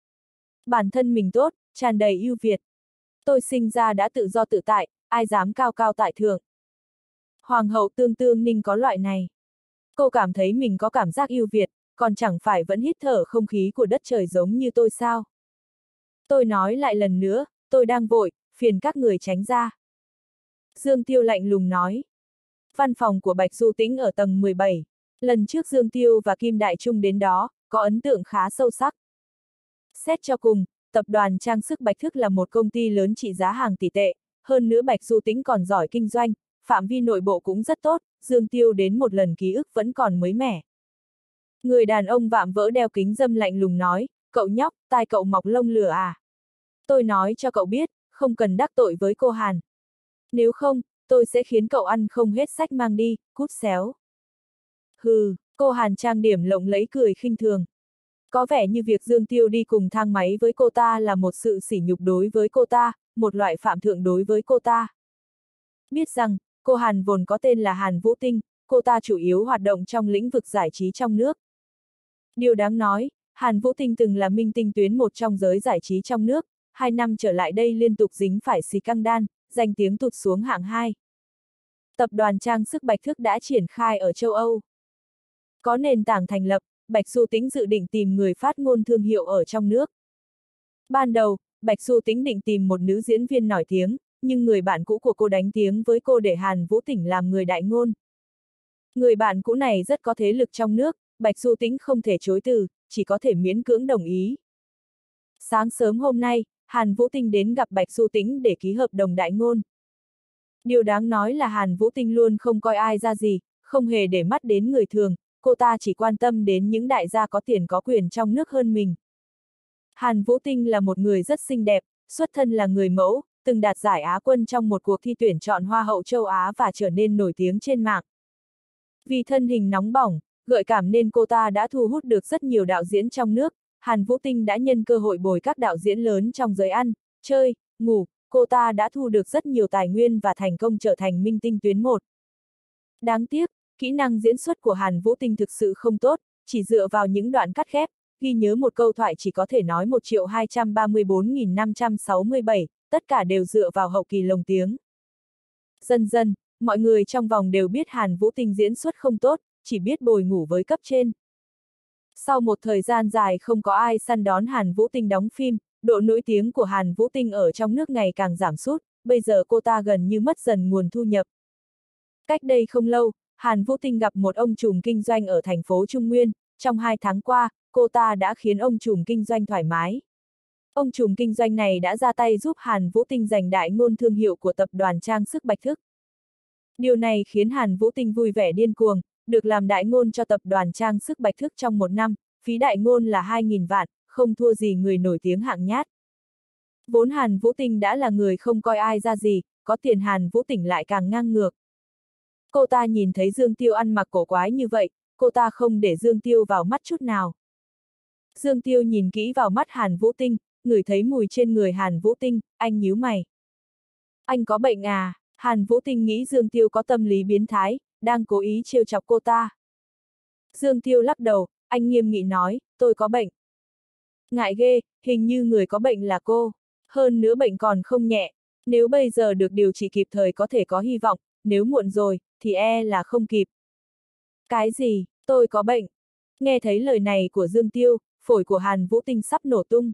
Bản thân mình tốt, tràn đầy ưu việt. Tôi sinh ra đã tự do tự tại, ai dám cao cao tại thượng. Hoàng hậu Tương Tương Ninh có loại này. Cô cảm thấy mình có cảm giác ưu việt, còn chẳng phải vẫn hít thở không khí của đất trời giống như tôi sao? Tôi nói lại lần nữa, tôi đang vội, phiền các người tránh ra. Dương Tiêu lạnh lùng nói. Văn phòng của Bạch Du Tĩnh ở tầng 17. Lần trước Dương Tiêu và Kim Đại Trung đến đó, có ấn tượng khá sâu sắc. Xét cho cùng, tập đoàn trang sức Bạch Thức là một công ty lớn trị giá hàng tỷ tệ, hơn nữa Bạch Du Tĩnh còn giỏi kinh doanh, phạm vi nội bộ cũng rất tốt, Dương Tiêu đến một lần ký ức vẫn còn mới mẻ. Người đàn ông vạm vỡ đeo kính râm lạnh lùng nói, cậu nhóc, tai cậu mọc lông lửa à? Tôi nói cho cậu biết, không cần đắc tội với cô Hàn. Nếu không, tôi sẽ khiến cậu ăn không hết sách mang đi, cút xéo. Hừ, cô Hàn trang điểm lộng lẫy cười khinh thường. Có vẻ như việc Dương Tiêu đi cùng thang máy với cô ta là một sự sỉ nhục đối với cô ta, một loại phạm thượng đối với cô ta. Biết rằng, cô Hàn vốn có tên là Hàn Vũ Tinh, cô ta chủ yếu hoạt động trong lĩnh vực giải trí trong nước. Điều đáng nói, Hàn Vũ Tinh từng là minh tinh tuyến một trong giới giải trí trong nước, 2 năm trở lại đây liên tục dính phải xì căng đan, danh tiếng tụt xuống hạng 2. Tập đoàn trang sức Bạch Thức đã triển khai ở châu Âu. Có nền tảng thành lập, Bạch Du Tĩnh dự định tìm người phát ngôn thương hiệu ở trong nước. Ban đầu, Bạch Du Tĩnh định tìm một nữ diễn viên nổi tiếng, nhưng người bạn cũ của cô đánh tiếng với cô để Hàn Vũ Tĩnh làm người đại ngôn. Người bạn cũ này rất có thế lực trong nước, Bạch Du Tĩnh không thể chối từ, chỉ có thể miễn cưỡng đồng ý. Sáng sớm hôm nay, Hàn Vũ Tĩnh đến gặp Bạch Du Tĩnh để ký hợp đồng đại ngôn. Điều đáng nói là Hàn Vũ Tĩnh luôn không coi ai ra gì, không hề để mắt đến người thường, cô ta chỉ quan tâm đến những đại gia có tiền có quyền trong nước hơn mình. Hàn Vũ Tĩnh là một người rất xinh đẹp, xuất thân là người mẫu, từng đạt giải Á quân trong một cuộc thi tuyển chọn Hoa hậu châu Á và trở nên nổi tiếng trên mạng. Vì thân hình nóng bỏng, gợi cảm nên cô ta đã thu hút được rất nhiều đạo diễn trong nước. Hàn Vũ Tĩnh đã nhân cơ hội bồi các đạo diễn lớn trong giới ăn, chơi, ngủ, cô ta đã thu được rất nhiều tài nguyên và thành công trở thành minh tinh tuyến một. Đáng tiếc, kỹ năng diễn xuất của Hàn Vũ Tĩnh thực sự không tốt, chỉ dựa vào những đoạn cắt ghép, ghi nhớ một câu thoại chỉ có thể nói 1.234.567, tất cả đều dựa vào hậu kỳ lồng tiếng. Dần dần, mọi người trong vòng đều biết Hàn Vũ Tĩnh diễn xuất không tốt, chỉ biết bồi ngủ với cấp trên. Sau một thời gian dài không có ai săn đón Hàn Vũ Tĩnh đóng phim, độ nổi tiếng của Hàn Vũ Tĩnh ở trong nước ngày càng giảm sút, bây giờ cô ta gần như mất dần nguồn thu nhập. Cách đây không lâu, Hàn Vũ Tĩnh gặp một ông trùm kinh doanh ở thành phố Trung Nguyên, trong 2 tháng qua, cô ta đã khiến ông trùm kinh doanh thoải mái. Ông trùm kinh doanh này đã ra tay giúp Hàn Vũ Tĩnh giành đại ngôn thương hiệu của tập đoàn trang sức Bạch Thức. Điều này khiến Hàn Vũ Tĩnh vui vẻ điên cuồng, được làm đại ngôn cho tập đoàn trang sức Bạch Thức trong 1 năm, phí đại ngôn là 2.000 vạn, không thua gì người nổi tiếng hạng nhát. Vốn Hàn Vũ Tĩnh đã là người không coi ai ra gì, có tiền Hàn Vũ Tĩnh lại càng ngang ngược. Cô ta nhìn thấy Dương Tiêu ăn mặc cổ quái như vậy, cô ta không để Dương Tiêu vào mắt chút nào. Dương Tiêu nhìn kỹ vào mắt Hàn Vũ Tĩnh, ngửi thấy mùi trên người Hàn Vũ Tĩnh, anh nhíu mày. Anh có bệnh à? Hàn Vũ Tĩnh nghĩ Dương Tiêu có tâm lý biến thái, đang cố ý trêu chọc cô ta. Dương Tiêu lắc đầu, anh nghiêm nghị nói, tôi có bệnh. Ngại ghê, hình như người có bệnh là cô. Hơn nữa bệnh còn không nhẹ, nếu bây giờ được điều trị kịp thời có thể có hy vọng, nếu muộn rồi, thì là không kịp. Cái gì, tôi có bệnh? Nghe thấy lời này của Dương Tiêu, phổi của Hàn Vũ Tĩnh sắp nổ tung.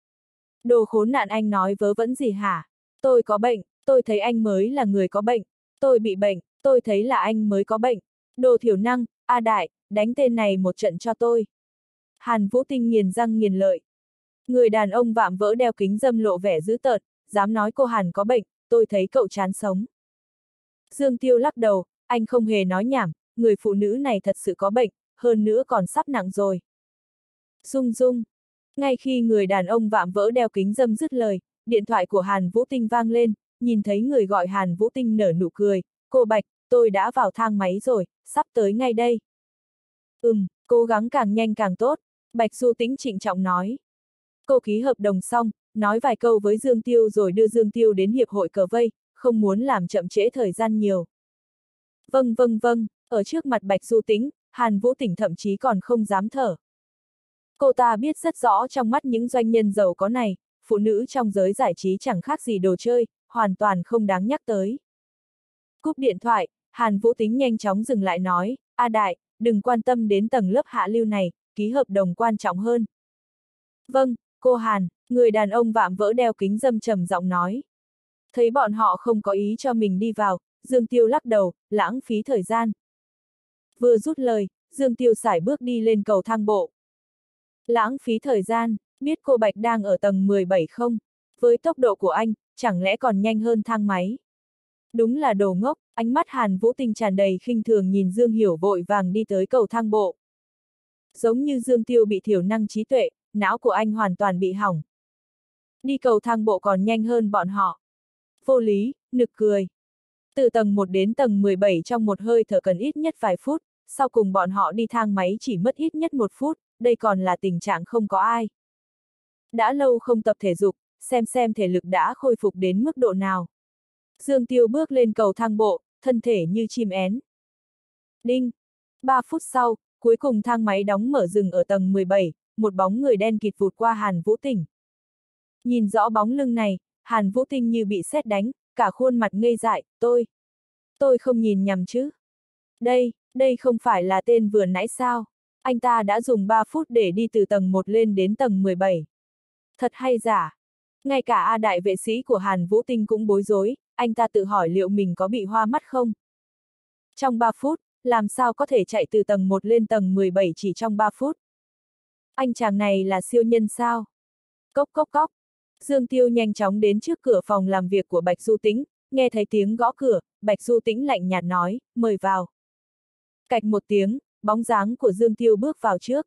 Đồ khốn nạn, anh nói vớ vẩn gì hả? Tôi có bệnh, tôi thấy anh mới là người có bệnh. Tôi bị bệnh, tôi thấy là anh mới có bệnh. Đồ thiểu năng, A Đại, đánh tên này một trận cho tôi. Hàn Vũ Tĩnh nghiền răng nghiền lợi. Người đàn ông vạm vỡ đeo kính râm lộ vẻ dữ tợn, dám nói cô Hàn có bệnh, tôi thấy cậu chán sống. Dương Tiêu lắc đầu, anh không hề nói nhảm, người phụ nữ này thật sự có bệnh, hơn nữa còn sắp nặng rồi. Rung rung. Ngay khi người đàn ông vạm vỡ đeo kính râm dứt lời, điện thoại của Hàn Vũ Tĩnh vang lên, nhìn thấy người gọi Hàn Vũ Tĩnh nở nụ cười, cô Bạch, tôi đã vào thang máy rồi, sắp tới ngay đây. Cố gắng càng nhanh càng tốt, Bạch Du Tĩnh trịnh trọng nói. Cô ký hợp đồng xong, nói vài câu với Dương Tiêu rồi đưa Dương Tiêu đến hiệp hội cờ vây, không muốn làm chậm trễ thời gian nhiều. Vâng, ở trước mặt Bạch Du Tĩnh, Hàn Vũ Tĩnh thậm chí còn không dám thở. Cô ta biết rất rõ trong mắt những doanh nhân giàu có này, phụ nữ trong giới giải trí chẳng khác gì đồ chơi, hoàn toàn không đáng nhắc tới. Cúp điện thoại, Hàn Vũ Tĩnh nhanh chóng dừng lại nói, A Đại, đừng quan tâm đến tầng lớp hạ lưu này, ký hợp đồng quan trọng hơn. Vâng, cô Hàn, người đàn ông vạm vỡ đeo kính râm trầm giọng nói. Thấy bọn họ không có ý cho mình đi vào, Dương Tiêu lắc đầu, lãng phí thời gian. Vừa rút lời, Dương Tiêu sải bước đi lên cầu thang bộ. Lãng phí thời gian, biết cô Bạch đang ở tầng 17 không? Với tốc độ của anh, chẳng lẽ còn nhanh hơn thang máy? Đúng là đồ ngốc, ánh mắt Hàn Vũ Tĩnh tràn đầy khinh thường nhìn Dương Hiểu vội vàng đi tới cầu thang bộ. Giống như Dương Tiêu bị thiểu năng trí tuệ, não của anh hoàn toàn bị hỏng. Đi cầu thang bộ còn nhanh hơn bọn họ. Vô lý, nực cười. Từ tầng 1 đến tầng 17 trong một hơi thở cần ít nhất vài phút, sau cùng bọn họ đi thang máy chỉ mất ít nhất 1 phút, đây còn là tình trạng không có ai. Đã lâu không tập thể dục, xem thể lực đã khôi phục đến mức độ nào. Dương Tiêu bước lên cầu thang bộ, thân thể như chim én. Đinh! 3 phút sau, cuối cùng thang máy đóng mở dừng ở tầng 17, một bóng người đen kịt vụt qua Hàn Vũ Tĩnh. Nhìn rõ bóng lưng này, Hàn Vũ Tĩnh như bị sét đánh, cả khuôn mặt ngây dại, tôi không nhìn nhầm chứ. Đây không phải là tên vừa nãy sao? Anh ta đã dùng 3 phút để đi từ tầng 1 lên đến tầng 17. Thật hay giả? Ngay cả A đại vệ sĩ của Hàn Vũ Tinh cũng bối rối, anh ta tự hỏi liệu mình có bị hoa mắt không? Trong 3 phút, làm sao có thể chạy từ tầng 1 lên tầng 17 chỉ trong 3 phút? Anh chàng này là siêu nhân sao? Cốc cốc cốc. Dương Tiêu nhanh chóng đến trước cửa phòng làm việc của Bạch Du Tĩnh, nghe thấy tiếng gõ cửa, Bạch Du Tĩnh lạnh nhạt nói, mời vào. Cạch một tiếng, bóng dáng của Dương Tiêu bước vào trước.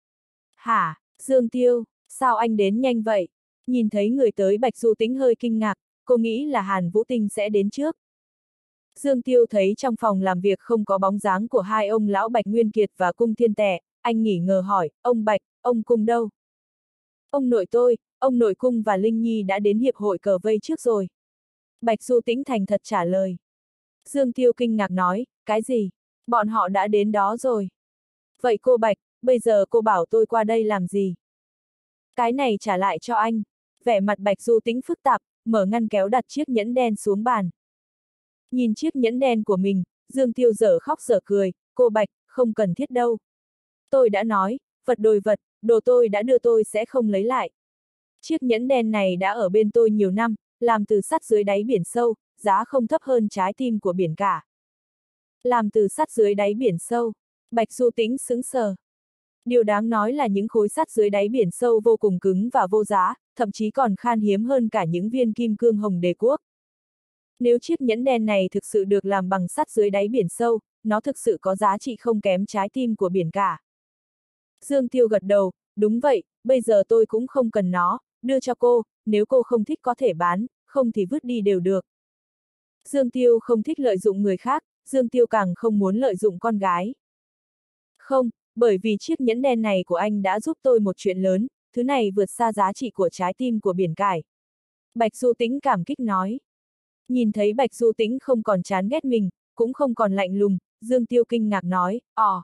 Hả, Dương Tiêu, sao anh đến nhanh vậy? Nhìn thấy người tới Bạch Du Tĩnh hơi kinh ngạc, cô nghĩ là Hàn Vũ Tinh sẽ đến trước. Dương Tiêu thấy trong phòng làm việc không có bóng dáng của hai ông lão Bạch Nguyên Kiệt và Cung Thiên Tề, anh nghỉ ngờ hỏi, ông Bạch, ông Cung đâu? Ông nội tôi, ông nội Cung và Linh Nhi đã đến hiệp hội cờ vây trước rồi. Bạch Du Tĩnh thành thật trả lời. Dương Tiêu kinh ngạc nói, cái gì? Bọn họ đã đến đó rồi. Vậy cô Bạch, bây giờ cô bảo tôi qua đây làm gì? Cái này trả lại cho anh. Vẻ mặt Bạch Du Tĩnh phức tạp, mở ngăn kéo đặt chiếc nhẫn đen xuống bàn. Nhìn chiếc nhẫn đen của mình, Dương Tiêu dở khóc dở cười, cô Bạch, không cần thiết đâu. Tôi đã nói, vật đổi vật, đồ tôi đã đưa tôi sẽ không lấy lại. Chiếc nhẫn đen này đã ở bên tôi nhiều năm, làm từ sắt dưới đáy biển sâu, giá không thấp hơn trái tim của biển cả. Làm từ sắt dưới đáy biển sâu, Bạch Du Tĩnh sững sờ. Điều đáng nói là những khối sắt dưới đáy biển sâu vô cùng cứng và vô giá, thậm chí còn khan hiếm hơn cả những viên kim cương hồng đế quốc. Nếu chiếc nhẫn đen này thực sự được làm bằng sắt dưới đáy biển sâu, nó thực sự có giá trị không kém trái tim của biển cả. Dương Tiêu gật đầu, đúng vậy, bây giờ tôi cũng không cần nó, đưa cho cô, nếu cô không thích có thể bán, không thì vứt đi đều được. Dương Tiêu không thích lợi dụng người khác, Dương Tiêu càng không muốn lợi dụng con gái. Không, bởi vì chiếc nhẫn đen này của anh đã giúp tôi một chuyện lớn, thứ này vượt xa giá trị của trái tim của biển cải. Bạch Du Tĩnh cảm kích nói. Nhìn thấy Bạch Du Tĩnh không còn chán ghét mình, cũng không còn lạnh lùng, Dương Tiêu kinh ngạc nói,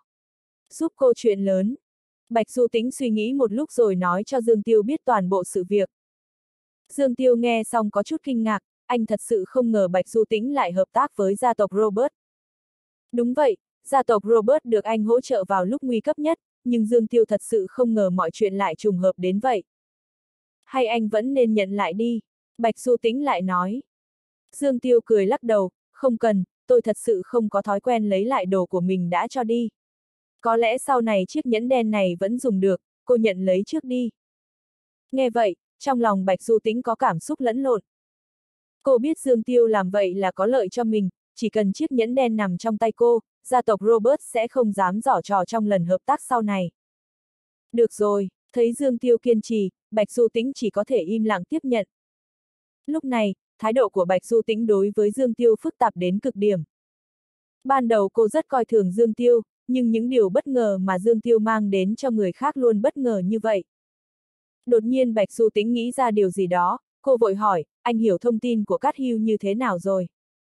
giúp cô chuyện lớn. Bạch Du Tĩnh suy nghĩ một lúc rồi nói cho Dương Tiêu biết toàn bộ sự việc. Dương Tiêu nghe xong có chút kinh ngạc, anh thật sự không ngờ Bạch Du Tĩnh lại hợp tác với gia tộc Robert. Đúng vậy, gia tộc Robert được anh hỗ trợ vào lúc nguy cấp nhất, nhưng Dương Tiêu thật sự không ngờ mọi chuyện lại trùng hợp đến vậy. Hay anh vẫn nên nhận lại đi, Bạch Du Tĩnh lại nói. Dương Tiêu cười lắc đầu, không cần, tôi thật sự không có thói quen lấy lại đồ của mình đã cho đi. Có lẽ sau này chiếc nhẫn đen này vẫn dùng được, cô nhận lấy trước đi. Nghe vậy, trong lòng Bạch Du Tĩnh có cảm xúc lẫn lộn. Cô biết Dương Tiêu làm vậy là có lợi cho mình, chỉ cần chiếc nhẫn đen nằm trong tay cô, gia tộc Robert sẽ không dám giở trò trong lần hợp tác sau này. Được rồi, thấy Dương Tiêu kiên trì, Bạch Du Tĩnh chỉ có thể im lặng tiếp nhận. Lúc này, thái độ của Bạch Du Tĩnh đối với Dương Tiêu phức tạp đến cực điểm. Ban đầu cô rất coi thường Dương Tiêu, nhưng những điều bất ngờ mà Dương Tiêu mang đến cho người khác luôn bất ngờ như vậy. Đột nhiên Bạch Du Tĩnh nghĩ ra điều gì đó, cô vội hỏi, anh hiểu thông tin của Cát Hưu như thế nào rồi?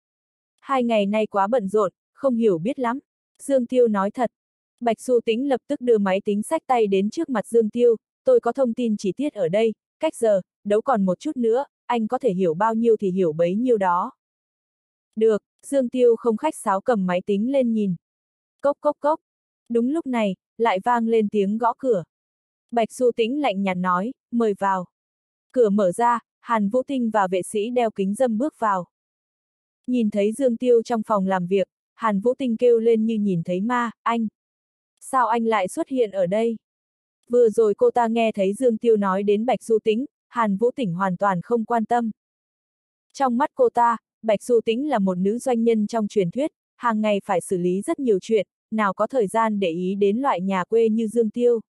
2 ngày nay quá bận rộn, không hiểu biết lắm. Dương Tiêu nói thật. Bạch Du Tĩnh lập tức đưa máy tính xách tay đến trước mặt Dương Tiêu, tôi có thông tin chi tiết ở đây, cách giờ, đấu còn một chút nữa, anh có thể hiểu bao nhiêu thì hiểu bấy nhiêu đó. Được, Dương Tiêu không khách sáo cầm máy tính lên nhìn. Cốc cốc cốc. Đúng lúc này, lại vang lên tiếng gõ cửa. Bạch Du Tĩnh lạnh nhạt nói, mời vào. Cửa mở ra, Hàn Vũ Tinh và vệ sĩ đeo kính râm bước vào. Nhìn thấy Dương Tiêu trong phòng làm việc, Hàn Vũ Tinh kêu lên như nhìn thấy ma, anh. Sao anh lại xuất hiện ở đây? Vừa rồi cô ta nghe thấy Dương Tiêu nói đến Bạch Du Tĩnh, Hàn Vũ Tinh hoàn toàn không quan tâm. Trong mắt cô ta, Bạch Du Tĩnh là một nữ doanh nhân trong truyền thuyết, hàng ngày phải xử lý rất nhiều chuyện, nào có thời gian để ý đến loại nhà quê như Dương Tiêu.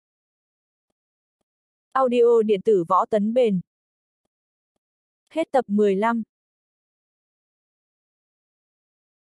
Audio điện tử Võ Tấn Bền. Hết tập 15.